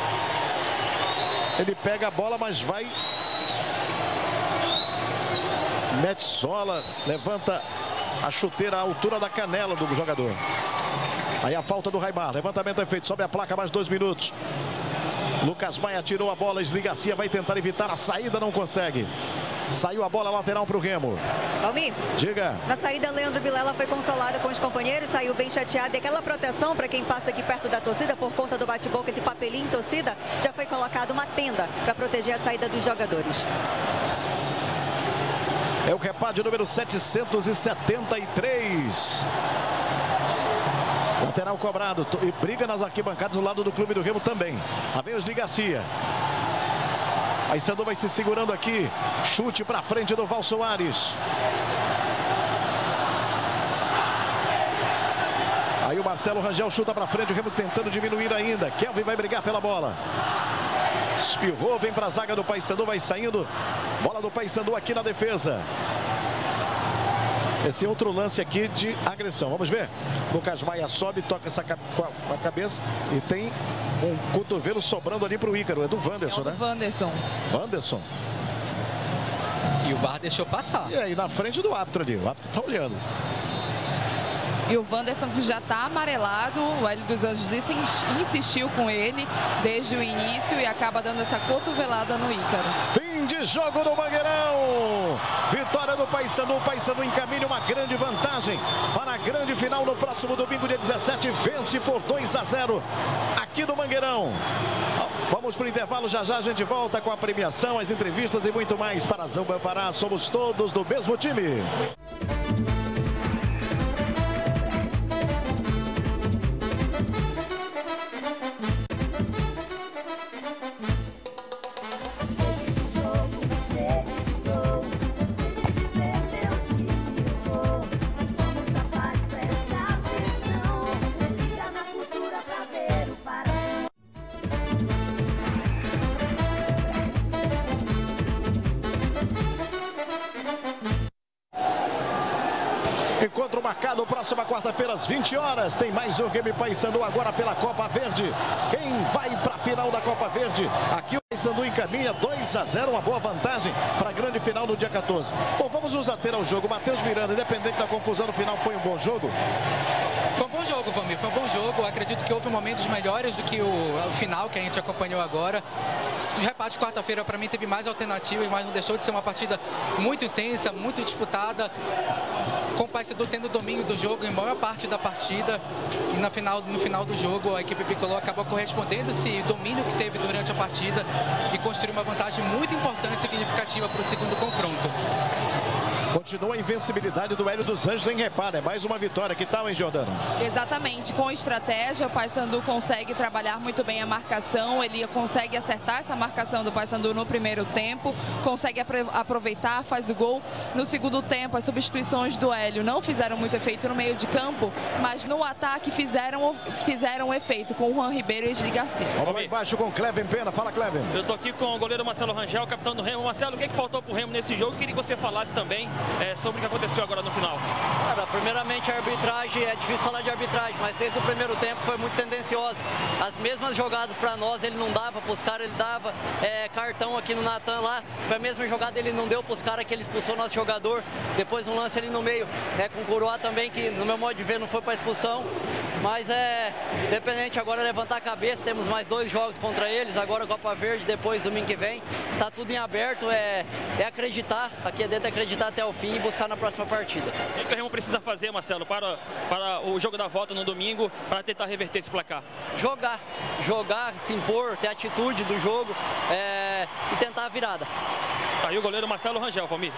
Ele pega a bola, mas vai... Mete sola, levanta a chuteira à altura da canela do jogador. Aí a falta do Raibar. Levantamento é feito sobre a placa, mais dois minutos. Lucas Maia tirou a bola, Esli Garcia vai tentar evitar a saída, não consegue. Saiu a bola lateral para o Remo. Valmir, diga. Na saída, Leandro Vilela foi consolado com os companheiros, saiu bem chateado. E aquela proteção para quem passa aqui perto da torcida, por conta do bate-boca entre Papelinho e torcida, já foi colocada uma tenda para proteger a saída dos jogadores. É o repá de número setecentos e setenta e três. Lateral cobrado e briga nas arquibancadas do lado do Clube do Remo também. Lá vem o Esli Garcia. Aí Sandu vai se segurando aqui. Chute para frente do Val Soares. Aí o Marcelo Rangel chuta para frente. O Remo tentando diminuir ainda. Kelvin vai brigar pela bola. Espirrou, vem para a zaga do Paysandu, vai saindo. Bola do Paysandu aqui na defesa. Esse é outro lance aqui de agressão. Vamos ver. Lucas Maia sobe, toca essa com a cabeça e tem um cotovelo sobrando ali para o Ícaro. É do Wanderson, é do né? Wanderson. Wanderson. E o V A R deixou passar. E aí na frente do árbitro ali. O árbitro está olhando. E o Wanderson já está amarelado, o Hélio dos Anjos insistiu com ele desde o início e acaba dando essa cotovelada no Ícaro. Fim de jogo no Mangueirão. Vitória do Paysandu. O Paysandu encaminha uma grande vantagem para a grande final no próximo domingo, dia dezessete. Vence por dois a zero aqui no Mangueirão. Vamos para o intervalo, já já a gente volta com a premiação, as entrevistas e muito mais para Zamba Pará. Somos todos do mesmo time. Encontro marcado próxima quarta-feira às vinte horas. Tem mais um Remo e Paysandu agora pela Copa Verde. Quem vai para a final da Copa Verde? Aqui o Paysandu encaminha dois a zero, uma boa vantagem para a grande final no dia quatorze. Bom, vamos nos ater ao jogo. Matheus Miranda, independente da confusão no final, foi um bom jogo? Foi um bom jogo, Valmir. Foi um bom jogo. Acredito que houve momentos melhores do que o, o final que a gente acompanhou agora. O reparte de quarta-feira para mim teve mais alternativas, mas não deixou de ser uma partida muito intensa, muito disputada, com o Paysandu tendo o domínio do jogo em maior parte da partida. E na final, no final do jogo a equipe bicolor acabou correspondendo esse domínio que teve durante a partida e construiu uma vantagem muito importante e significativa para o segundo confronto. Continua a invencibilidade do Hélio dos Anjos em reparo. É mais uma vitória. Que tal, hein, Jordano? Exatamente. Com estratégia, o Paysandu consegue trabalhar muito bem a marcação. Ele consegue acertar essa marcação do Paysandu no primeiro tempo. Consegue aproveitar, faz o gol. No segundo tempo, as substituições do Hélio não fizeram muito efeito no meio de campo, mas no ataque fizeram, fizeram efeito com o Juan Ribeiro e Esli Garcia. Vamos lá embaixo com o Cleven Pena. Fala, Cleven. Eu tô aqui com o goleiro Marcelo Rangel, capitão do Remo. Marcelo, o que, é que faltou pro Remo nesse jogo? Queria que você falasse também É, sobre o que aconteceu agora no final. Nada, primeiramente a arbitragem, é difícil falar de arbitragem, mas desde o primeiro tempo foi muito tendenciosa. As mesmas jogadas para nós ele não dava, para os caras ele dava é, cartão aqui no Natan lá, foi a mesma jogada, ele não deu para os caras que ele expulsou nosso jogador. Depois um lance ali no meio, é, com o Coroá também, que no meu modo de ver não foi para expulsão. Mas é dependente agora é levantar a cabeça, temos mais dois jogos contra eles, agora Copa Verde, depois domingo que vem. Tá tudo em aberto, é, é acreditar, aqui dentro é acreditar até o fim e buscar na próxima partida. O que o Remo precisa fazer, Marcelo, para, para o jogo da volta no domingo, para tentar reverter esse placar? Jogar, jogar, se impor, ter atitude do jogo é, e tentar a virada. Aí o goleiro Marcelo Rangel, Valmir.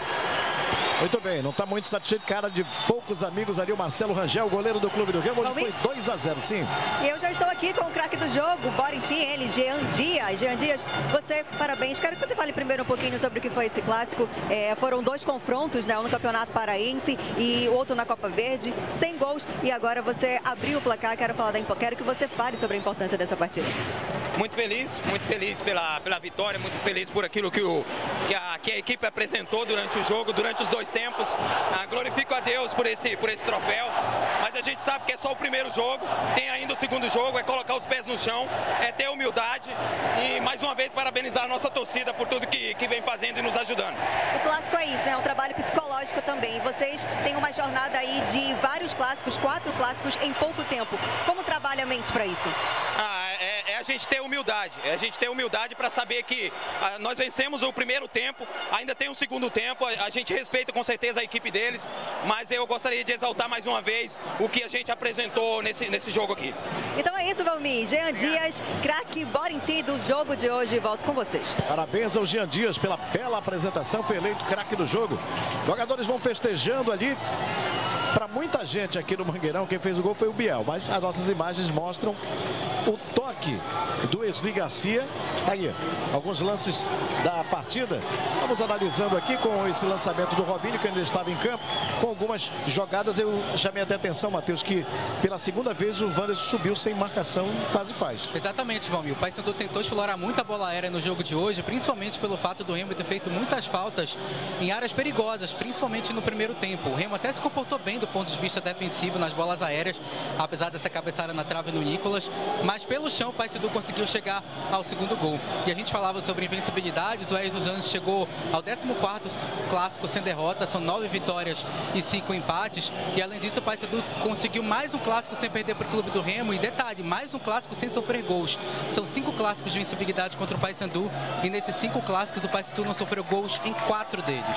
Muito bem, não está muito satisfeito, cara de poucos amigos ali, o Marcelo Rangel, goleiro do Clube do Remo, hoje foi dois a zero, sim. E eu já estou aqui com o craque do jogo, Borintim, ele, Jean Dias. Jean Dias, você, parabéns. Quero que você fale primeiro um pouquinho sobre o que foi esse clássico. É, foram dois confrontos, né, um no Campeonato Paraense e outro na Copa Verde, sem gols, e agora você abriu o placar. Quero falar da quero que você fale sobre a importância dessa partida. Muito feliz, muito feliz pela, pela vitória, muito feliz por aquilo que, o, que, a, que a equipe apresentou durante o jogo, durante os dois tempos. Ah, glorifico a Deus por esse, por esse troféu, mas a gente sabe que é só o primeiro jogo, tem ainda o segundo jogo, é colocar os pés no chão, é ter humildade e mais uma vez parabenizar a nossa torcida por tudo que, que vem fazendo e nos ajudando. O clássico é isso, é um trabalho psicológico também. Vocês têm uma jornada aí de vários clássicos, quatro clássicos em pouco tempo. Como trabalha a mente para isso? Ah, é, é a gente ter humildade, é a gente ter humildade para saber que ah, nós vencemos o primeiro tempo, ainda tem um segundo tempo, a, a gente respeita com certeza a equipe deles, mas eu gostaria de exaltar mais uma vez o que a gente apresentou nesse, nesse jogo aqui. Então é isso, Valmir. Jean Dias, craque Borintim do jogo de hoje, volto com vocês. Parabéns ao Jean Dias pela bela apresentação, foi eleito craque do jogo. Jogadores vão festejando ali. Para muita gente aqui no Mangueirão, quem fez o gol foi o Biel, mas as nossas imagens mostram o toque do Wesley Garcia. Aí, alguns lances da partida. Vamos analisando aqui com esse lançamento do Robinho, que ainda estava em campo, com algumas jogadas. Eu chamei até atenção, Matheus, que pela segunda vez o Wanderson subiu sem marcação e quase faz. Exatamente, Valmir. O Paysandu tentou explorar muito a bola aérea no jogo de hoje, principalmente pelo fato do Remo ter feito muitas faltas em áreas perigosas, principalmente no primeiro tempo. O Remo até se comportou bem do ponto de vista defensivo nas bolas aéreas, apesar dessa cabeçada na trave no Nicolas, mas pelo chão o Paysandu conseguiu chegar ao segundo gol. E a gente falava sobre invencibilidades, o Aéreos dos Anjos chegou ao décimo quarto clássico sem derrota, são nove vitórias e cinco empates, e além disso o Paysandu conseguiu mais um clássico sem perder para o Clube do Remo, e detalhe, mais um clássico sem sofrer gols. São cinco clássicos de invencibilidade contra o Paysandu, e nesses cinco clássicos o Paysandu não sofreu gols em quatro deles.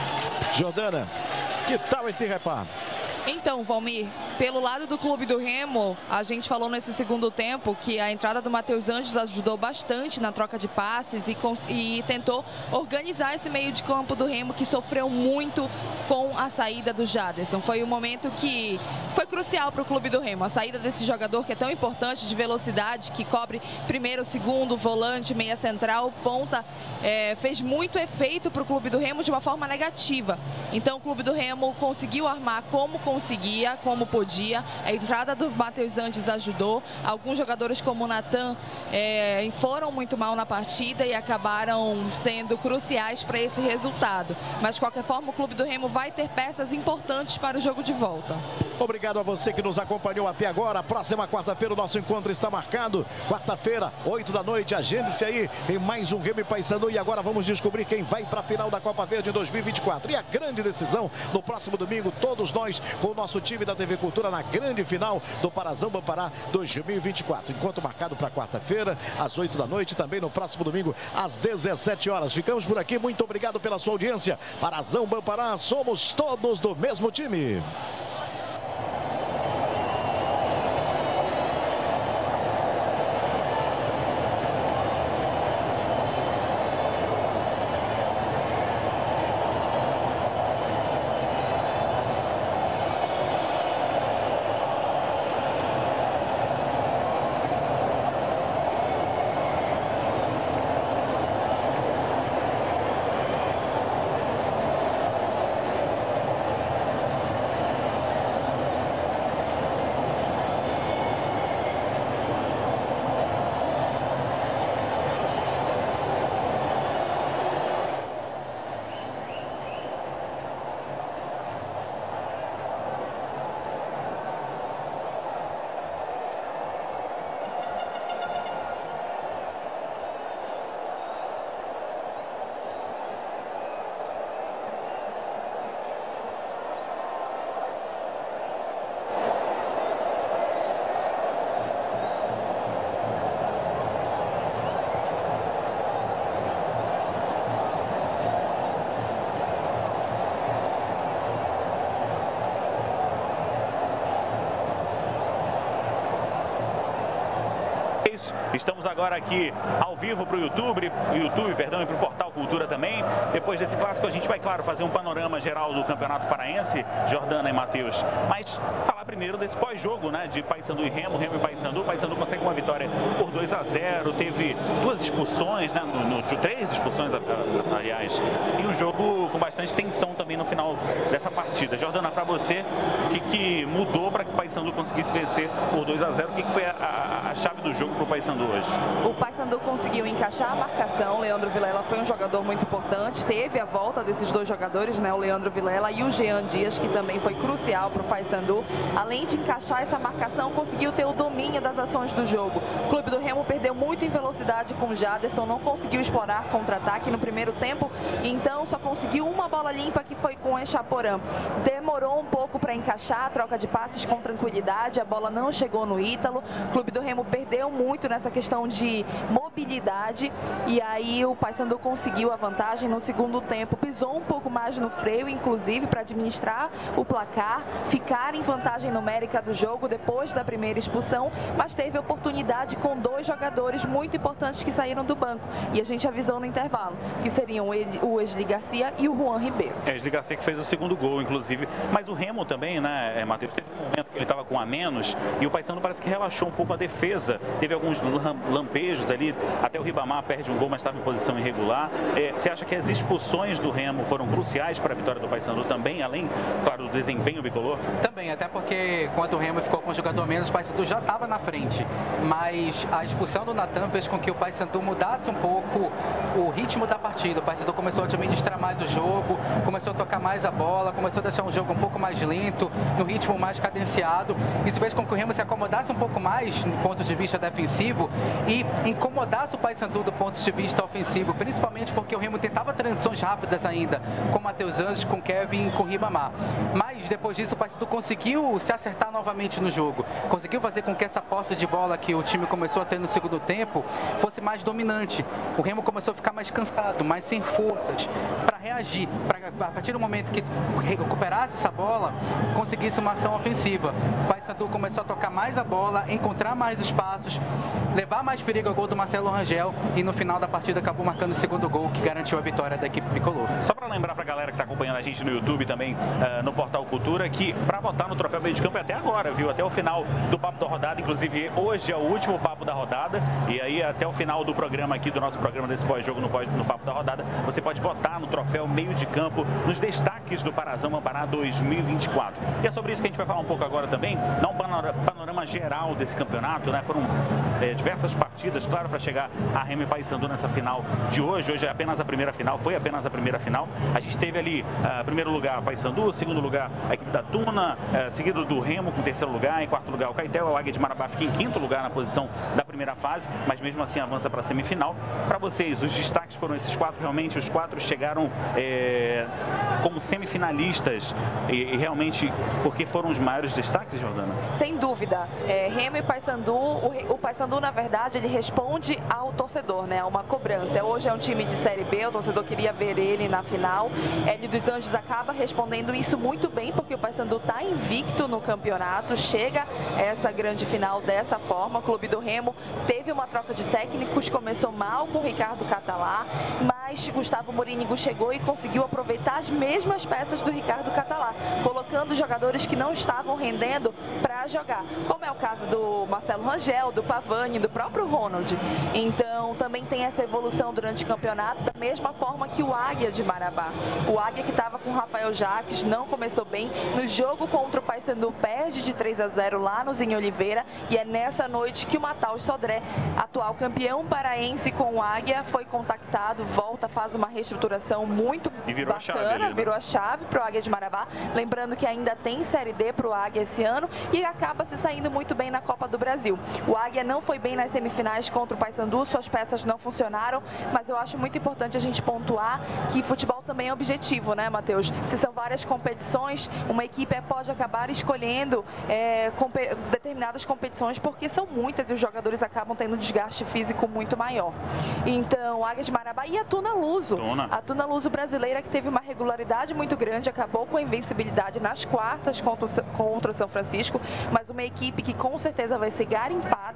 Jordana, que tal esse reparo? Então, Valmir, pelo lado do Clube do Remo, a gente falou nesse segundo tempo que a entrada do Matheus Anjos ajudou bastante na troca de passes e, e tentou organizar esse meio de campo do Remo, que sofreu muito com a saída do Jaderson. Foi um momento que foi crucial para o Clube do Remo, a saída desse jogador que é tão importante, de velocidade, que cobre primeiro, segundo, volante, meia central, ponta, é, fez muito efeito para o Clube do Remo de uma forma negativa. Então o Clube do Remo conseguiu armar como conseguia, como podia. A entrada do Matheus Anjos ajudou. Alguns jogadores como o Natan é, foram muito mal na partida e acabaram sendo cruciais para esse resultado. Mas de qualquer forma o Clube do Remo vai ter peças importantes para o jogo de volta. Obrigado a você que nos acompanhou até agora. Próxima quarta-feira o nosso encontro está marcado. Quarta-feira, oito da noite, agende-se aí. Tem mais um Remo e Paysandu e agora vamos descobrir quem vai para a final da Copa Verde em dois mil e vinte e quatro. E a grande decisão no próximo domingo, todos nós com o nosso time da T V Cultura na grande final do Parazão Bampará dois mil e vinte e quatro. Encontro marcado para quarta-feira, às oito da noite, também no próximo domingo, às dezessete horas. Ficamos por aqui, muito obrigado pela sua audiência. Parazão Bampará, somos todos do mesmo time. isso. Estamos agora aqui ao vivo para o YouTube, YouTube, perdão, e para o Portal Cultura também. Depois desse clássico a gente vai, claro, fazer um panorama geral do Campeonato Paraense, Jordana e Matheus. Mas falar primeiro desse pós-jogo, né, de Paysandu e Remo, Remo e Paysandu. Paysandu consegue uma vitória por dois a zero, teve duas expulsões, né, no, no, três expulsões, aliás, e um jogo com bastante tensão também no final dessa partida. Jordana, para você, o que, que mudou para que o Paysandu conseguisse vencer por dois a zero? O que, que foi a, a, a chave do jogo para o Paysandu hoje? O Paysandu conseguiu encaixar a marcação. Leandro Vilela foi um jogador muito importante. Teve a volta desses dois jogadores, né, o Leandro Vilela e o Jean Dias, que também foi crucial para o Paysandu. Além de encaixar essa marcação, conseguiu ter o domínio das ações do jogo. O Clube do Remo perdeu muito em velocidade com o Jaderson, não conseguiu explorar contra-ataque no primeiro tempo, então só conseguiu uma bola limpa, que foi com o Echaporã. Demorou um pouco para encaixar a troca de passes com tranquilidade, a bola não chegou no Ítalo. O Clube do Remo perdeu muito nessa questão de mobilidade e aí o Paysandu conseguiu a vantagem no segundo tempo, pisou um pouco mais no freio, inclusive, para administrar o placar, ficar em vantagem numérica do jogo depois da primeira expulsão, mas teve oportunidade com dois jogadores muito importantes que saíram do banco e a gente avisou no intervalo, que seriam o Esli Garcia e o Juan Ribeiro. É, Esli Garcia que fez o segundo gol, inclusive, mas o Remo também, né, Matheus, teve um momento que ele estava com a menos e o Paysandu parece que relaxou um pouco a defesa, teve alguns lampejos ali, até o Ribamar perde um gol, mas estava em posição irregular. É, você acha que as expulsões do Remo foram cruciais para a vitória do Paysandu também, além, claro, do desempenho bicolor? Também, até porque quando o Remo ficou com o jogador menos, o Paysandu já estava na frente, mas a expulsão do Natan fez com que o Paysandu mudasse um pouco o ritmo da partida. O Paysandu começou a administrar mais o jogo, começou a tocar mais a bola, começou a deixar um jogo um pouco mais lento, no ritmo mais cadenciado. Isso fez com que o Remo se acomodasse um pouco mais do ponto de vista defensivo e incomodasse o Paysandu do ponto de vista ofensivo, principalmente porque o Remo tentava transições rápidas ainda, com Matheus Anjos, com Kevin e com Ribamar. Mas depois disso o Paysandu conseguiu se acertar novamente no jogo, conseguiu fazer com que essa posse de bola que o time começou a ter no segundo tempo fosse mais dominante. O Remo começou a ficar mais cansado, mais sem forças para reagir, para a partir do momento que recuperasse essa bola, conseguisse uma ação ofensiva. O Paysandu começou a tocar mais a bola, encontrar mais espaços, levar mais perigo ao gol do Marcelo Rangel e no final da partida acabou marcando o segundo gol que garantiu a vitória da equipe bicolor. Só para lembrar para a galera que está acompanhando a gente no YouTube também, uh, no Portal Cultura, que para votar no Troféu Meio de Campo é até agora, viu? Até o final do Papo da Rodada, inclusive hoje é o último Papo da Rodada e aí até o final do programa aqui, do nosso programa desse pós-jogo no, pós, no Papo da Rodada, você pode votar no Troféu Meio de Campo, nos destaques do Parazão Ampará dois mil e vinte e quatro. E é sobre isso que a gente vai falar um pouco agora também, dar um panorama geral desse campeonato, né? Foram é, diversas partidas, claro, para chegar a Remo e Paysandu nessa final de hoje. Hoje é apenas a primeira final, foi apenas a primeira final. A gente teve ali, uh, primeiro lugar, Paysandu, segundo lugar, a equipe da Tuna, uh, seguido do Remo com terceiro lugar, em quarto lugar o Caetel, o Águia de Marabá fica em quinto lugar na posição da primeira fase, mas mesmo assim avança para a semifinal. Para vocês, os destaques foram esses quatro, realmente os quatro chegaram é, como semifinalistas e, e realmente porque foram os maiores destaques, Jordana? Sem dúvida, é, Remo e Paysandu, o, o Paysandu na verdade ele responde ao torcedor, né, a uma cobrança. Hoje é um time de Série B, o torcedor queria ver ele na final. Hélio dos Anjos acaba respondendo isso muito bem, porque o Paysandu está invicto no campeonato, chega essa grande final dessa forma. O Clube do Remo teve uma troca de técnicos, começou mal com o Ricardo Catalá, mas Gustavo Morínigo chegou e conseguiu aproveitar as mesmas peças do Ricardo Catalá, colocando jogadores que não estavam rendendo para jogar, como é o caso do Marcelo Rangel, do Pavani, do próprio Ronald. Então também tem essa evolução durante o campeonato, da mesma forma que o Águia de Marabá. O Águia, que estava com o Rafael Jaques, não começou bem. No jogo contra o Paysandu, perde de três a zero lá no Zinho Oliveira, e é nessa noite que o Mataus Sodré, atual campeão paraense com o Águia, foi contactado, volta, faz uma reestruturação muito e virou bacana, a chave ali, né? Virou a chave para o Águia de Marabá, lembrando que ainda tem Série D para o Águia esse ano e acaba se saindo muito bem na Copa do Brasil. O Águia não foi bem nas semifinais contra o Paysandu, suas peças não funcionaram, mas eu acho muito importante a gente pontuar que futebol também é objetivo, né, Matheus? Se são várias competições, uma equipe pode acabar escolhendo é, comp determinadas competições, porque são muitas e os jogadores acabam tendo um desgaste físico muito maior. Então, Águia de Marabá e a Tuna Luso. Tuna. A Tuna Luso brasileira, que teve uma regularidade muito grande, acabou com a invencibilidade nas quartas contra o, contra o São Francisco, mas uma equipe que com certeza vai ser garimpada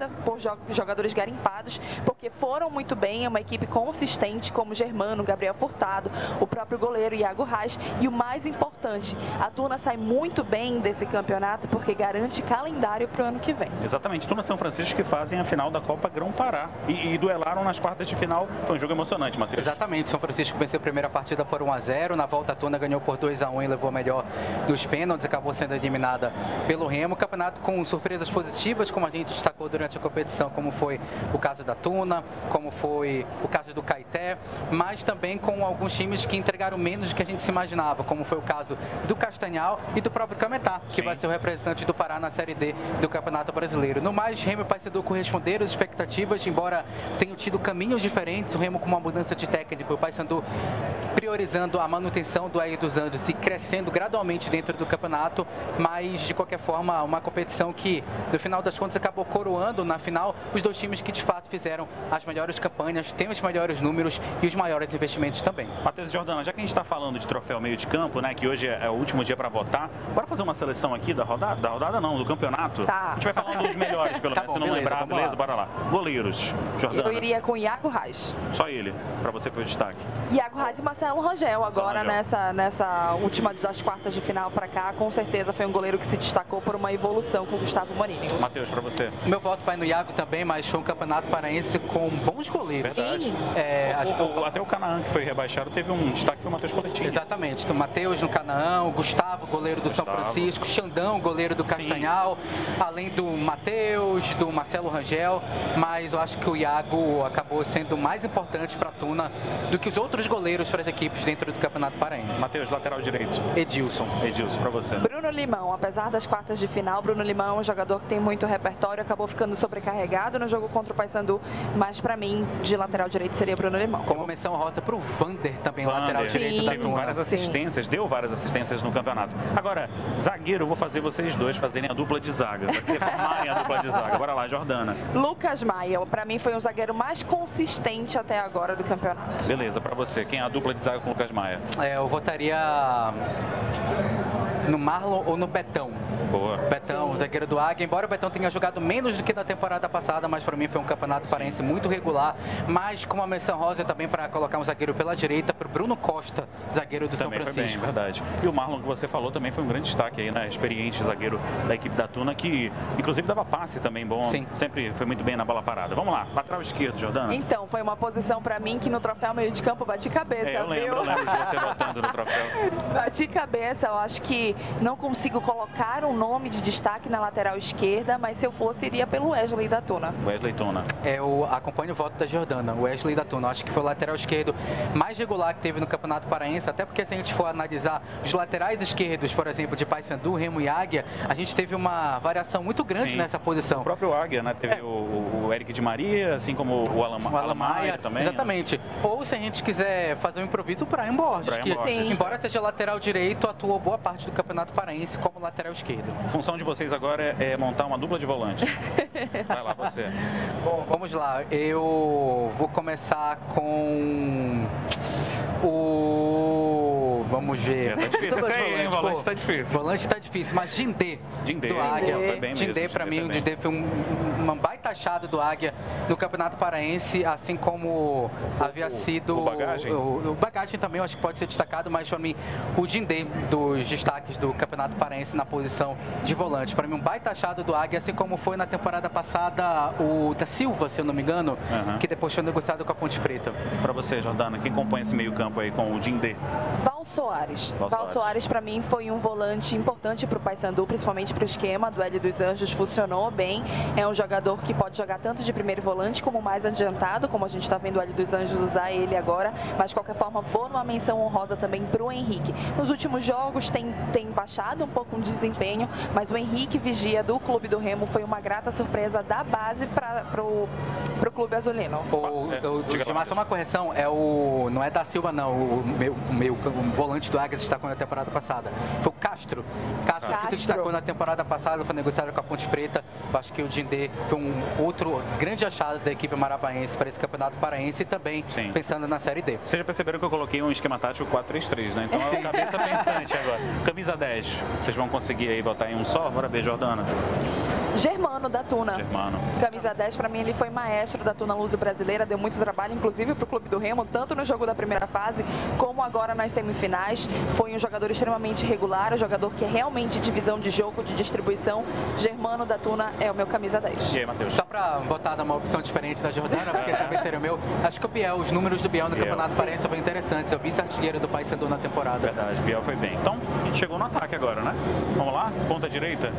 formada por jogadores garimpados, porque foram muito bem, é uma equipe consistente, como Germano, Gabriel Furtado, o próprio goleiro Iago Reis, e o mais importante, a Tuna sai muito bem desse campeonato porque garante calendário para o ano que vem. Exatamente, Tuna e São Francisco que fazem a final da Copa Grão-Pará e, e duelaram nas quartas de final, foi um jogo emocionante, Matheus. Exatamente, São Francisco venceu a primeira partida por um a zero, na volta a Tuna ganhou por dois a um e levou a melhor dos pênaltis, acabou sendo eliminada pelo Remo. Campeonato com surpresas positivas, como a gente destacou durante a competição, como foi o caso da Tuna, como foi o caso do Caeté, mas também com alguns times que entregaram menos do que a gente se imaginava, como foi o caso do Castanhal e do próprio Cametá, que Sim. vai ser o representante do Pará na Série D do Campeonato Brasileiro. No mais, Remo e Paysandu corresponderam às expectativas, embora tenham tido caminhos diferentes, o Remo com uma mudança de técnico, o Paysandu priorizando a manutenção do Hélio dos Anjos e crescendo gradualmente dentro do campeonato, mas de qualquer forma uma competição que no final das contas acabou coroando na final os dois times que de fato fizeram as melhores campanhas, têm os melhores números e os maiores investimentos também. Matheus e Jordana, já que a gente está falando de troféu meio de campo, né, que hoje é o último dia para votar, bora fazer uma seleção aqui da rodada? Da rodada não, do campeonato? Tá. A gente vai falando dos melhores, pelo menos, tá se não beleza, lembrar, beleza? Lá. Bora lá. Goleiros, Jordana. Eu iria com Iago Reis. Só ele, para você foi o destaque. Iago Reis e Marcelo Rangel, agora Rangel. Nessa, nessa última das quartas de final para cá, com certeza foi um goleiro que se destacou por uma evolução com o Gustavo Marini. Matheus, para você. Meu voto vai no Iago também, mas foi um campeonato paraense com bons goleiros. Verdade. É, o, o, até o Canaã, que foi rebaixado, teve um destaque que foi o Matheus Coletinho. Exatamente. Então, Matheus no Canaã, o Gustavo, goleiro do Gustavo. São Francisco, Xandão, goleiro do Castanhal, Sim. além do Matheus, do Marcelo Rangel, mas eu acho que o Iago acabou sendo mais importante para a Tuna do que os outros goleiros para as equipes dentro do Campeonato Paraense. Matheus, lateral direito. Edilson. Edilson, para você. Bruno Limão, apesar das quartas de final, Bruno Limão é um jogador que tem muito repertório, acabou ficando sobrecarregado no jogo contra o Paysandu, mas para mim, de lateral direito, seria Bruno Limão. Como menção rosa para o Vander, também Vander. lateral direito Sim. da Teve Tuna. várias assistências, Sim. deu várias assistências no campeonato. Agora, zagueiro, eu vou fazer vocês dois fazerem a dupla de zaga, para que você formarem a dupla de zaga. Bora lá, Jordana. Lucas Maia, para mim foi um zagueiro mais consistente até agora do campeonato. Beleza, para você, quem é a dupla de zaga com o Lucas Maia? É, eu votaria no Marlon ou no Betão. Boa. Betão, Sim. zagueiro do Águia, embora o Betão tenha jogado menos do que na temporada passada, mas para mim foi um campeonato paraense muito regular, mas com uma menção rosa também para colocar um zagueiro pela direita, para o Bruno Costa, zagueiro do também São Francisco. Foi bem, verdade. E o Marlon que você falou também foi um grande destaque aí, né? Experiente zagueiro da equipe da Tuna, que inclusive dava passe também bom, Sim. sempre foi muito bem na bola parada. Vamos lá, lateral esquerdo, Jordana. Então, foi uma posição para mim que no troféu meio de campo bati cabeça, é, eu lembro, viu? eu lembro de você votando no troféu. Bati cabeça, eu acho que não consigo colocar um nome de destaque na lateral esquerda, mas se eu fosse, iria pelo Wesley da Tuna. Wesley Tuna. É, eu acompanho o voto da Jordana, o Wesley da Tuna. Acho que foi o lateral esquerdo mais regular que teve no Campeonato Paraense, até porque se a gente for analisar os laterais esquerdos, por exemplo, de Paysandu, Remo e Águia, a gente teve uma variação muito grande Sim. nessa posição. O próprio Águia, né? Teve é. o, o Eric de Maria, assim como o Alan, o Alan Maia também. Exatamente. Né? Ou se a gente quiser fazer um improviso, o Brian Borges, Brian que Borges. Sim. embora seja lateral direito, atuou boa parte do Campeonato Paraense como lateral esquerdo. A função de vocês agora é montar uma dupla de volantes. Vai lá, você. Bom, vamos lá. Eu vou começar com o... Vamos ver. É, tá difícil essa aí, hein? Volante Pô, tá difícil. Volante tá difícil, mas Dindê. Dindê. Do Águia. Foi bem mesmo. Dindê, pra mim, o Dindê foi um, um baita achado do Águia no Campeonato Paraense, assim como havia sido... O Bagagem? O, o Bagagem também, eu acho que pode ser destacado, mas pra mim, o Dindê dos destaques do Campeonato Paraense na posição de volante. Pra mim, um baita achado do Águia, assim como foi na temporada passada o da Silva, se eu não me engano, uhum. que depois foi negociado com a Ponte Preta. Pra você, Jordana, quem compõe esse meio campo aí com o Dindê? Val Soares. Val, Val Soares, para mim, foi um volante importante para o Paysandu, principalmente para o esquema do Hélio dos Anjos, funcionou bem. É um jogador que pode jogar tanto de primeiro volante como mais adiantado, como a gente está vendo o Hélio dos Anjos usar ele agora, mas de qualquer forma, vou numa menção honrosa também para o Henrique. Nos últimos jogos tem, tem baixado um pouco o desempenho, mas o Henrique Vigia do Clube do Remo foi uma grata surpresa da base para o Clube Azulino. O, é, o, o, só uma correção, é o, não é da Silva não, o meu, o meu o volante do Águia se destacou na temporada passada. Foi o Castro. Castro, Castro. que se destacou na temporada passada, foi negociado com a Ponte Preta. Eu acho que o Dindê foi um outro grande achado da equipe marabaense para esse campeonato paraense e também Sim. pensando na Série D. Vocês já perceberam que eu coloquei um esquema tático quatro três três, né? Então a cabeça pensante agora. Camisa dez, vocês vão conseguir aí botar em um só? Bora ver, Jordana. Germano da Tuna. Germano. Camisa dez, para mim, ele foi maestro da Tuna Luso brasileira, deu muito trabalho, inclusive para o Clube do Remo, tanto no jogo da primeira fase, como agora nas semifinais. Foi um jogador extremamente regular, um jogador que é realmente de visão de jogo, de distribuição. Germano da Tuna é o meu camisa dez. E aí, Matheus? Só para botar uma opção diferente da Jordana, porque também seria o meu, acho que o Biel, os números do Biel no Biel. Campeonato Paraense são bem interessantes. Eu vice-artilheiro do Paysandu na temporada. Verdade, Biel foi bem. Então, a gente chegou no ataque agora, né? Vamos lá? Ponta direita.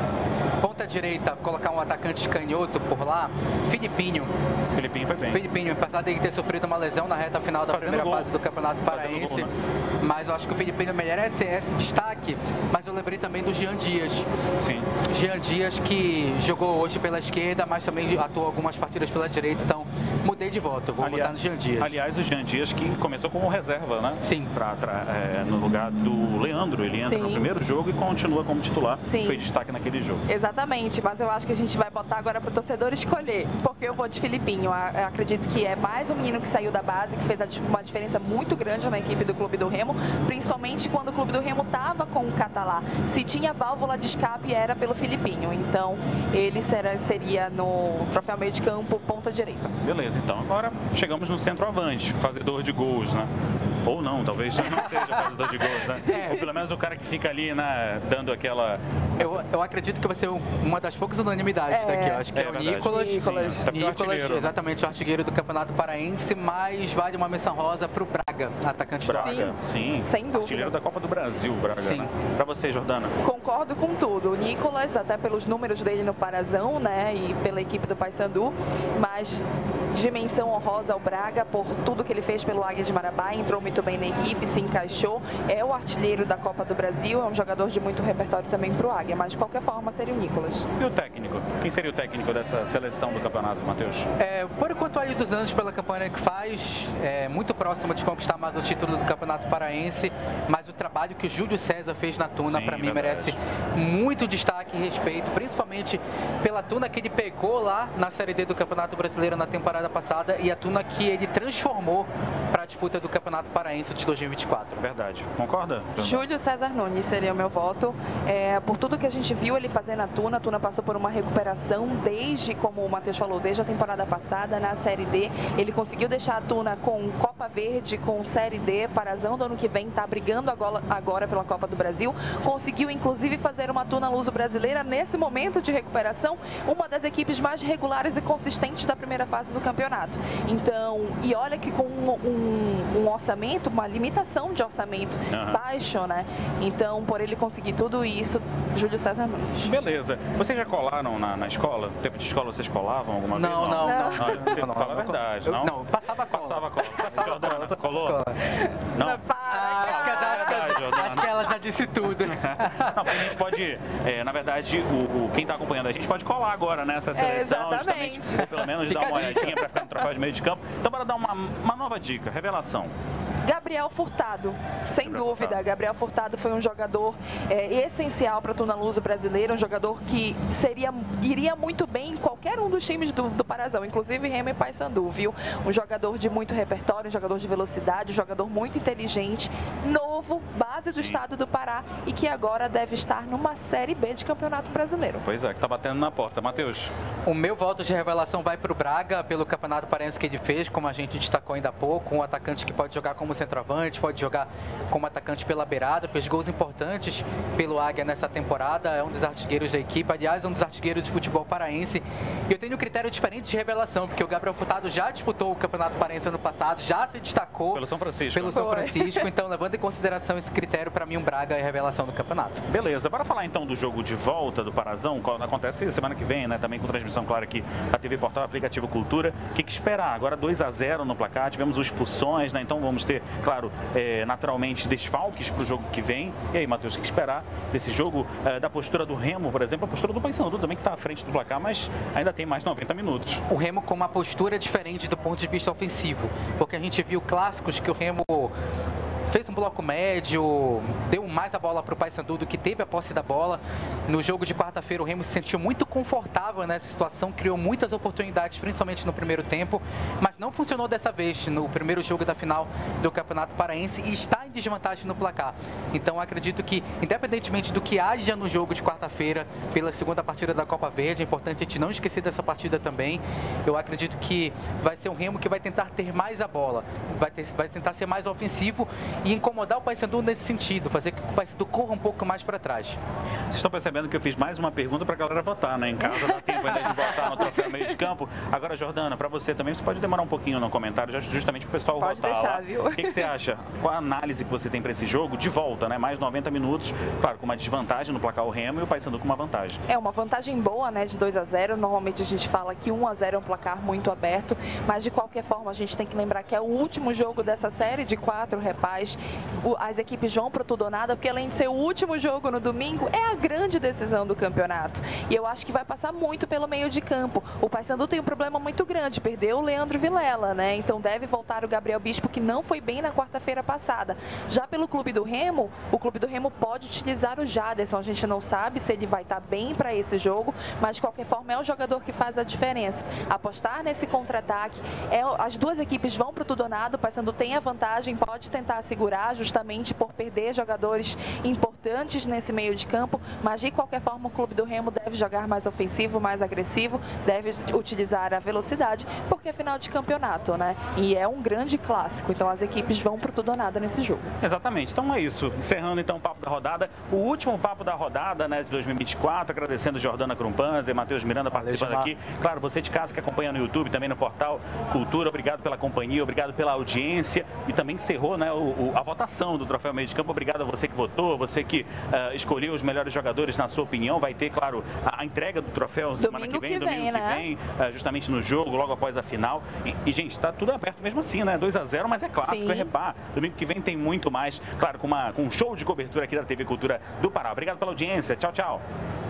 Ponta direita, colocar um atacante canhoto por lá, Filipinho. Filipinho foi bem. Filipinho, apesar de ter sofrido uma lesão na reta final da Fazendo primeira gol. fase do Campeonato Paraense, gol, né? Mas eu acho que o Filipinho merece esse destaque, mas eu lembrei também do Jean Dias. Sim. Jean Dias que jogou hoje pela esquerda, mas também atuou algumas partidas pela direita, então mudei de volta, vou aliás, botar no Jean Dias. Aliás, o Jean Dias que começou como reserva, né? Sim. Pra, é, no lugar do Leandro, ele entra Sim. no primeiro jogo e continua como titular. Sim. Foi destaque naquele jogo. Exatamente, mas eu acho que a gente vai botar agora para o torcedor escolher, porque eu vou de Filipinho. Eu acredito que é mais um menino que saiu da base, que fez uma diferença muito grande na equipe do Clube do Remo, principalmente quando o Clube do Remo estava com o Catalá. Se tinha válvula de escape, era pelo Filipinho. Então, ele será, seria no troféu meio de campo, ponta direita. Beleza, então agora chegamos no centroavante, fazedor de gols, né? Ou não, talvez não seja fazedor de gols, né? É. Ou pelo menos o cara que fica ali, né, dando aquela... Eu, eu acredito que vai ser uma das poucas unanimidades É. daqui. Eu acho que É é, o verdade. Nicolas. Nicolas. Sim, até porque é o Nicolas, artilheiro, né? exatamente, o artilheiro do Campeonato Paraense, mas vale uma menção rosa para o Braga, atacante do Braga, sim. Sem dúvida. Artilheiro da Copa do Brasil, Braga. Sim. Né? Pra você, Jordana. Concordo com tudo. O Nicolas, até pelos números dele no Parazão, né, e pela equipe do Paysandu, mas dimensão honrosa ao Braga por tudo que ele fez pelo Águia de Marabá, entrou muito bem na equipe, se encaixou, é o artilheiro da Copa do Brasil, é um jogador de muito repertório também para o Águia, mas de qualquer forma seria o Nicolas. E o técnico? Quem seria o técnico dessa seleção do campeonato, Matheus? É, por enquanto, ali dos anos pela campanha que faz, é muito próximo de conquistar mais o título do Campeonato Paraense, mas o trabalho que o Júlio César fez na Tuna, Sim, para mim, verdade. merece muito destaque e respeito, principalmente pela Tuna que ele pegou lá na Série D do Campeonato Brasileiro na temporada passada e a Tuna que ele transformou para a disputa do Campeonato Paraense de dois mil e vinte e quatro. Verdade. Concorda? Júlio César Nunes seria o meu voto. É, por tudo que a gente viu ele fazer na Tuna, a Tuna passou por uma recuperação desde, como o Matheus falou, desde a temporada passada na Série D. Ele conseguiu deixar a Tuna com Copa Verde, com Série D, Parazão do ano que vem, está brigando agora, agora pela Copa do Brasil. Conseguiu, inclusive, fazer uma Tuna Luso brasileira nesse momento de recuperação, uma das equipes mais regulares e consistentes da primeira fase do campeonato. Então, e olha que com um, um, um orçamento, uma limitação de orçamento Uhum. baixo, né? Então, por ele conseguir tudo isso, Júlio César Nunes. Beleza. Vocês já colaram na, na escola? No tempo de escola vocês colavam alguma vez? Não, não, não. não, Não, Fala não, a não. verdade, Eu- não? não, passava cola. Passava cola. Passava Jordana, cola. colou? Cola. Não? Ah, acho, que, acho, que, Verdade, Jordana. acho que ela já disse tudo. Não, a gente pode, é, na verdade, o, o- quem está acompanhando a gente pode colar agora nessa seleção, exatamente. justamente, ou pelo menos Fica dar uma a dica. olhadinha para ficar no troféu de meio de campo. Então, bora dar uma, uma nova dica, revelação. Gabriel Furtado, sem Gabriel dúvida. Furtado. Gabriel Furtado foi um jogador é, essencial para a Tuna Luso brasileira, um jogador que seria, iria muito bem em qualquer um dos times do, do Parazão, inclusive Remo e Paysandu, viu? Um jogador de muito repertório, um jogador de velocidade, um jogador muito inteligente, novo, base do Sim. estado do Pará e que agora deve estar numa Série B de Campeonato Brasileiro. Pois é, que tá batendo na porta. Matheus. O meu voto de revelação vai para o Braga, pelo Campeonato Paraense que ele fez, como a gente destacou ainda há pouco, um atacante que pode jogar como centroavante, pode jogar como atacante pela beirada, fez gols importantes pelo Águia nessa temporada, é um dos artilheiros da equipe, aliás, é um dos artilheiros de futebol paraense. E eu tenho um critério diferente de revelação, porque o Gabriel Furtado já disputou o Campeonato Paraense ano passado, já se destacou Pelo São Francisco. pelo São Foi. Francisco, então levando em consideração esse critério, para mim, um Braga é a revelação do campeonato. Beleza, bora falar então do jogo de volta do Parazão, qual acontece semana que vem, né? Também com transmissão, claro, aqui da T V Portal Aplicativo Cultura. O que, que esperar? Agora dois a zero no placar, tivemos expulsões, né? Então vamos ter, claro, é, naturalmente desfalques para o jogo que vem. E aí, Matheus, o que esperar desse jogo, é, da postura do Remo, por exemplo, a postura do Paysandu também, que está à frente do placar, mas ainda tem mais noventa minutos. O Remo com uma postura diferente do ponto de vista ofensivo, porque a gente viu clássicos que o Remo fez um bloco médio, deu mais a bola para o Paysandu do que teve a posse da bola. No jogo de quarta-feira, o Remo se sentiu muito confortável nessa situação, criou muitas oportunidades, principalmente no primeiro tempo, mas não funcionou dessa vez no primeiro jogo da final do Campeonato Paraense e está em desvantagem no placar. Então, acredito que, independentemente do que haja no jogo de quarta-feira, pela segunda partida da Copa Verde, é importante a gente não esquecer dessa partida também. Eu acredito que vai ser um Remo que vai tentar ter mais a bola, vai, ter, vai tentar ser mais ofensivo e incomodar o Paysandu nesse sentido, fazer com que o Paysandu corra um pouco mais para trás. Vocês estão percebendo que eu fiz mais uma pergunta para a galera votar, né? Em casa dá tempo ainda de votar no troféu meio de campo. Agora, Jordana, para você também, você pode demorar um pouquinho no comentário, justamente para o pessoal pode votar deixar, lá. viu? O que, que você acha? Qual a análise que você tem para esse jogo de volta, né? Mais noventa minutos, claro, com uma desvantagem no placar o Remo e o Paysandu com uma vantagem. É uma vantagem boa, né, de dois a zero. Normalmente a gente fala que um a zero é um placar muito aberto, mas de qualquer forma a gente tem que lembrar que é o último jogo dessa série de quatro repais. As equipes vão pro tudo ou nada, porque além de ser o último jogo no domingo, é a grande decisão do campeonato. E eu acho que vai passar muito pelo meio de campo. O Paysandu tem um problema muito grande, perdeu o Leandro Vilela, né? Então deve voltar o Gabriel Bispo, que não foi bem na quarta-feira passada. Já pelo clube do Remo, o clube do Remo pode utilizar o Jaderson. A gente não sabe se ele vai estar bem para esse jogo, mas de qualquer forma é o jogador que faz a diferença. Apostar nesse contra-ataque, é, as duas equipes vão para o tudo ou nada. O Paysandu tem a vantagem, pode tentar segurar justamente por perder jogadores importantes nesse meio de campo, mas de qualquer forma o clube do Remo deve jogar mais ofensivo, mais agressivo, deve utilizar a velocidade, porque é final de campeonato, né? E é um grande clássico, então as equipes vão pro tudo ou nada nesse jogo. Exatamente, então é isso. Encerrando então o papo da rodada, o último papo da rodada, né, de dois mil e vinte e quatro, agradecendo Jordana Crumpanzer, Matheus Miranda participando Valeu, aqui. Claro, você de casa que acompanha no YouTube, também no portal Cultura, obrigado pela companhia, obrigado pela audiência e também encerrou, né, o, o, a votação do Troféu Meio de Campo. Obrigado a você que votou, você que uh, escolheu os melhores jogadores na sua opinião. Vai ter, claro, a, a entrega do troféu domingo semana que vem, que domingo vem, que né? vem, uh, justamente no jogo, logo após a final. E, e gente, tá tudo aberto mesmo assim, né? dois a zero, mas é clássico, Sim. é repá. Domingo que vem tem muito mais, claro, com, uma, com um show de cobertura aqui da T V Cultura do Pará. Obrigado pela audiência. Tchau, tchau.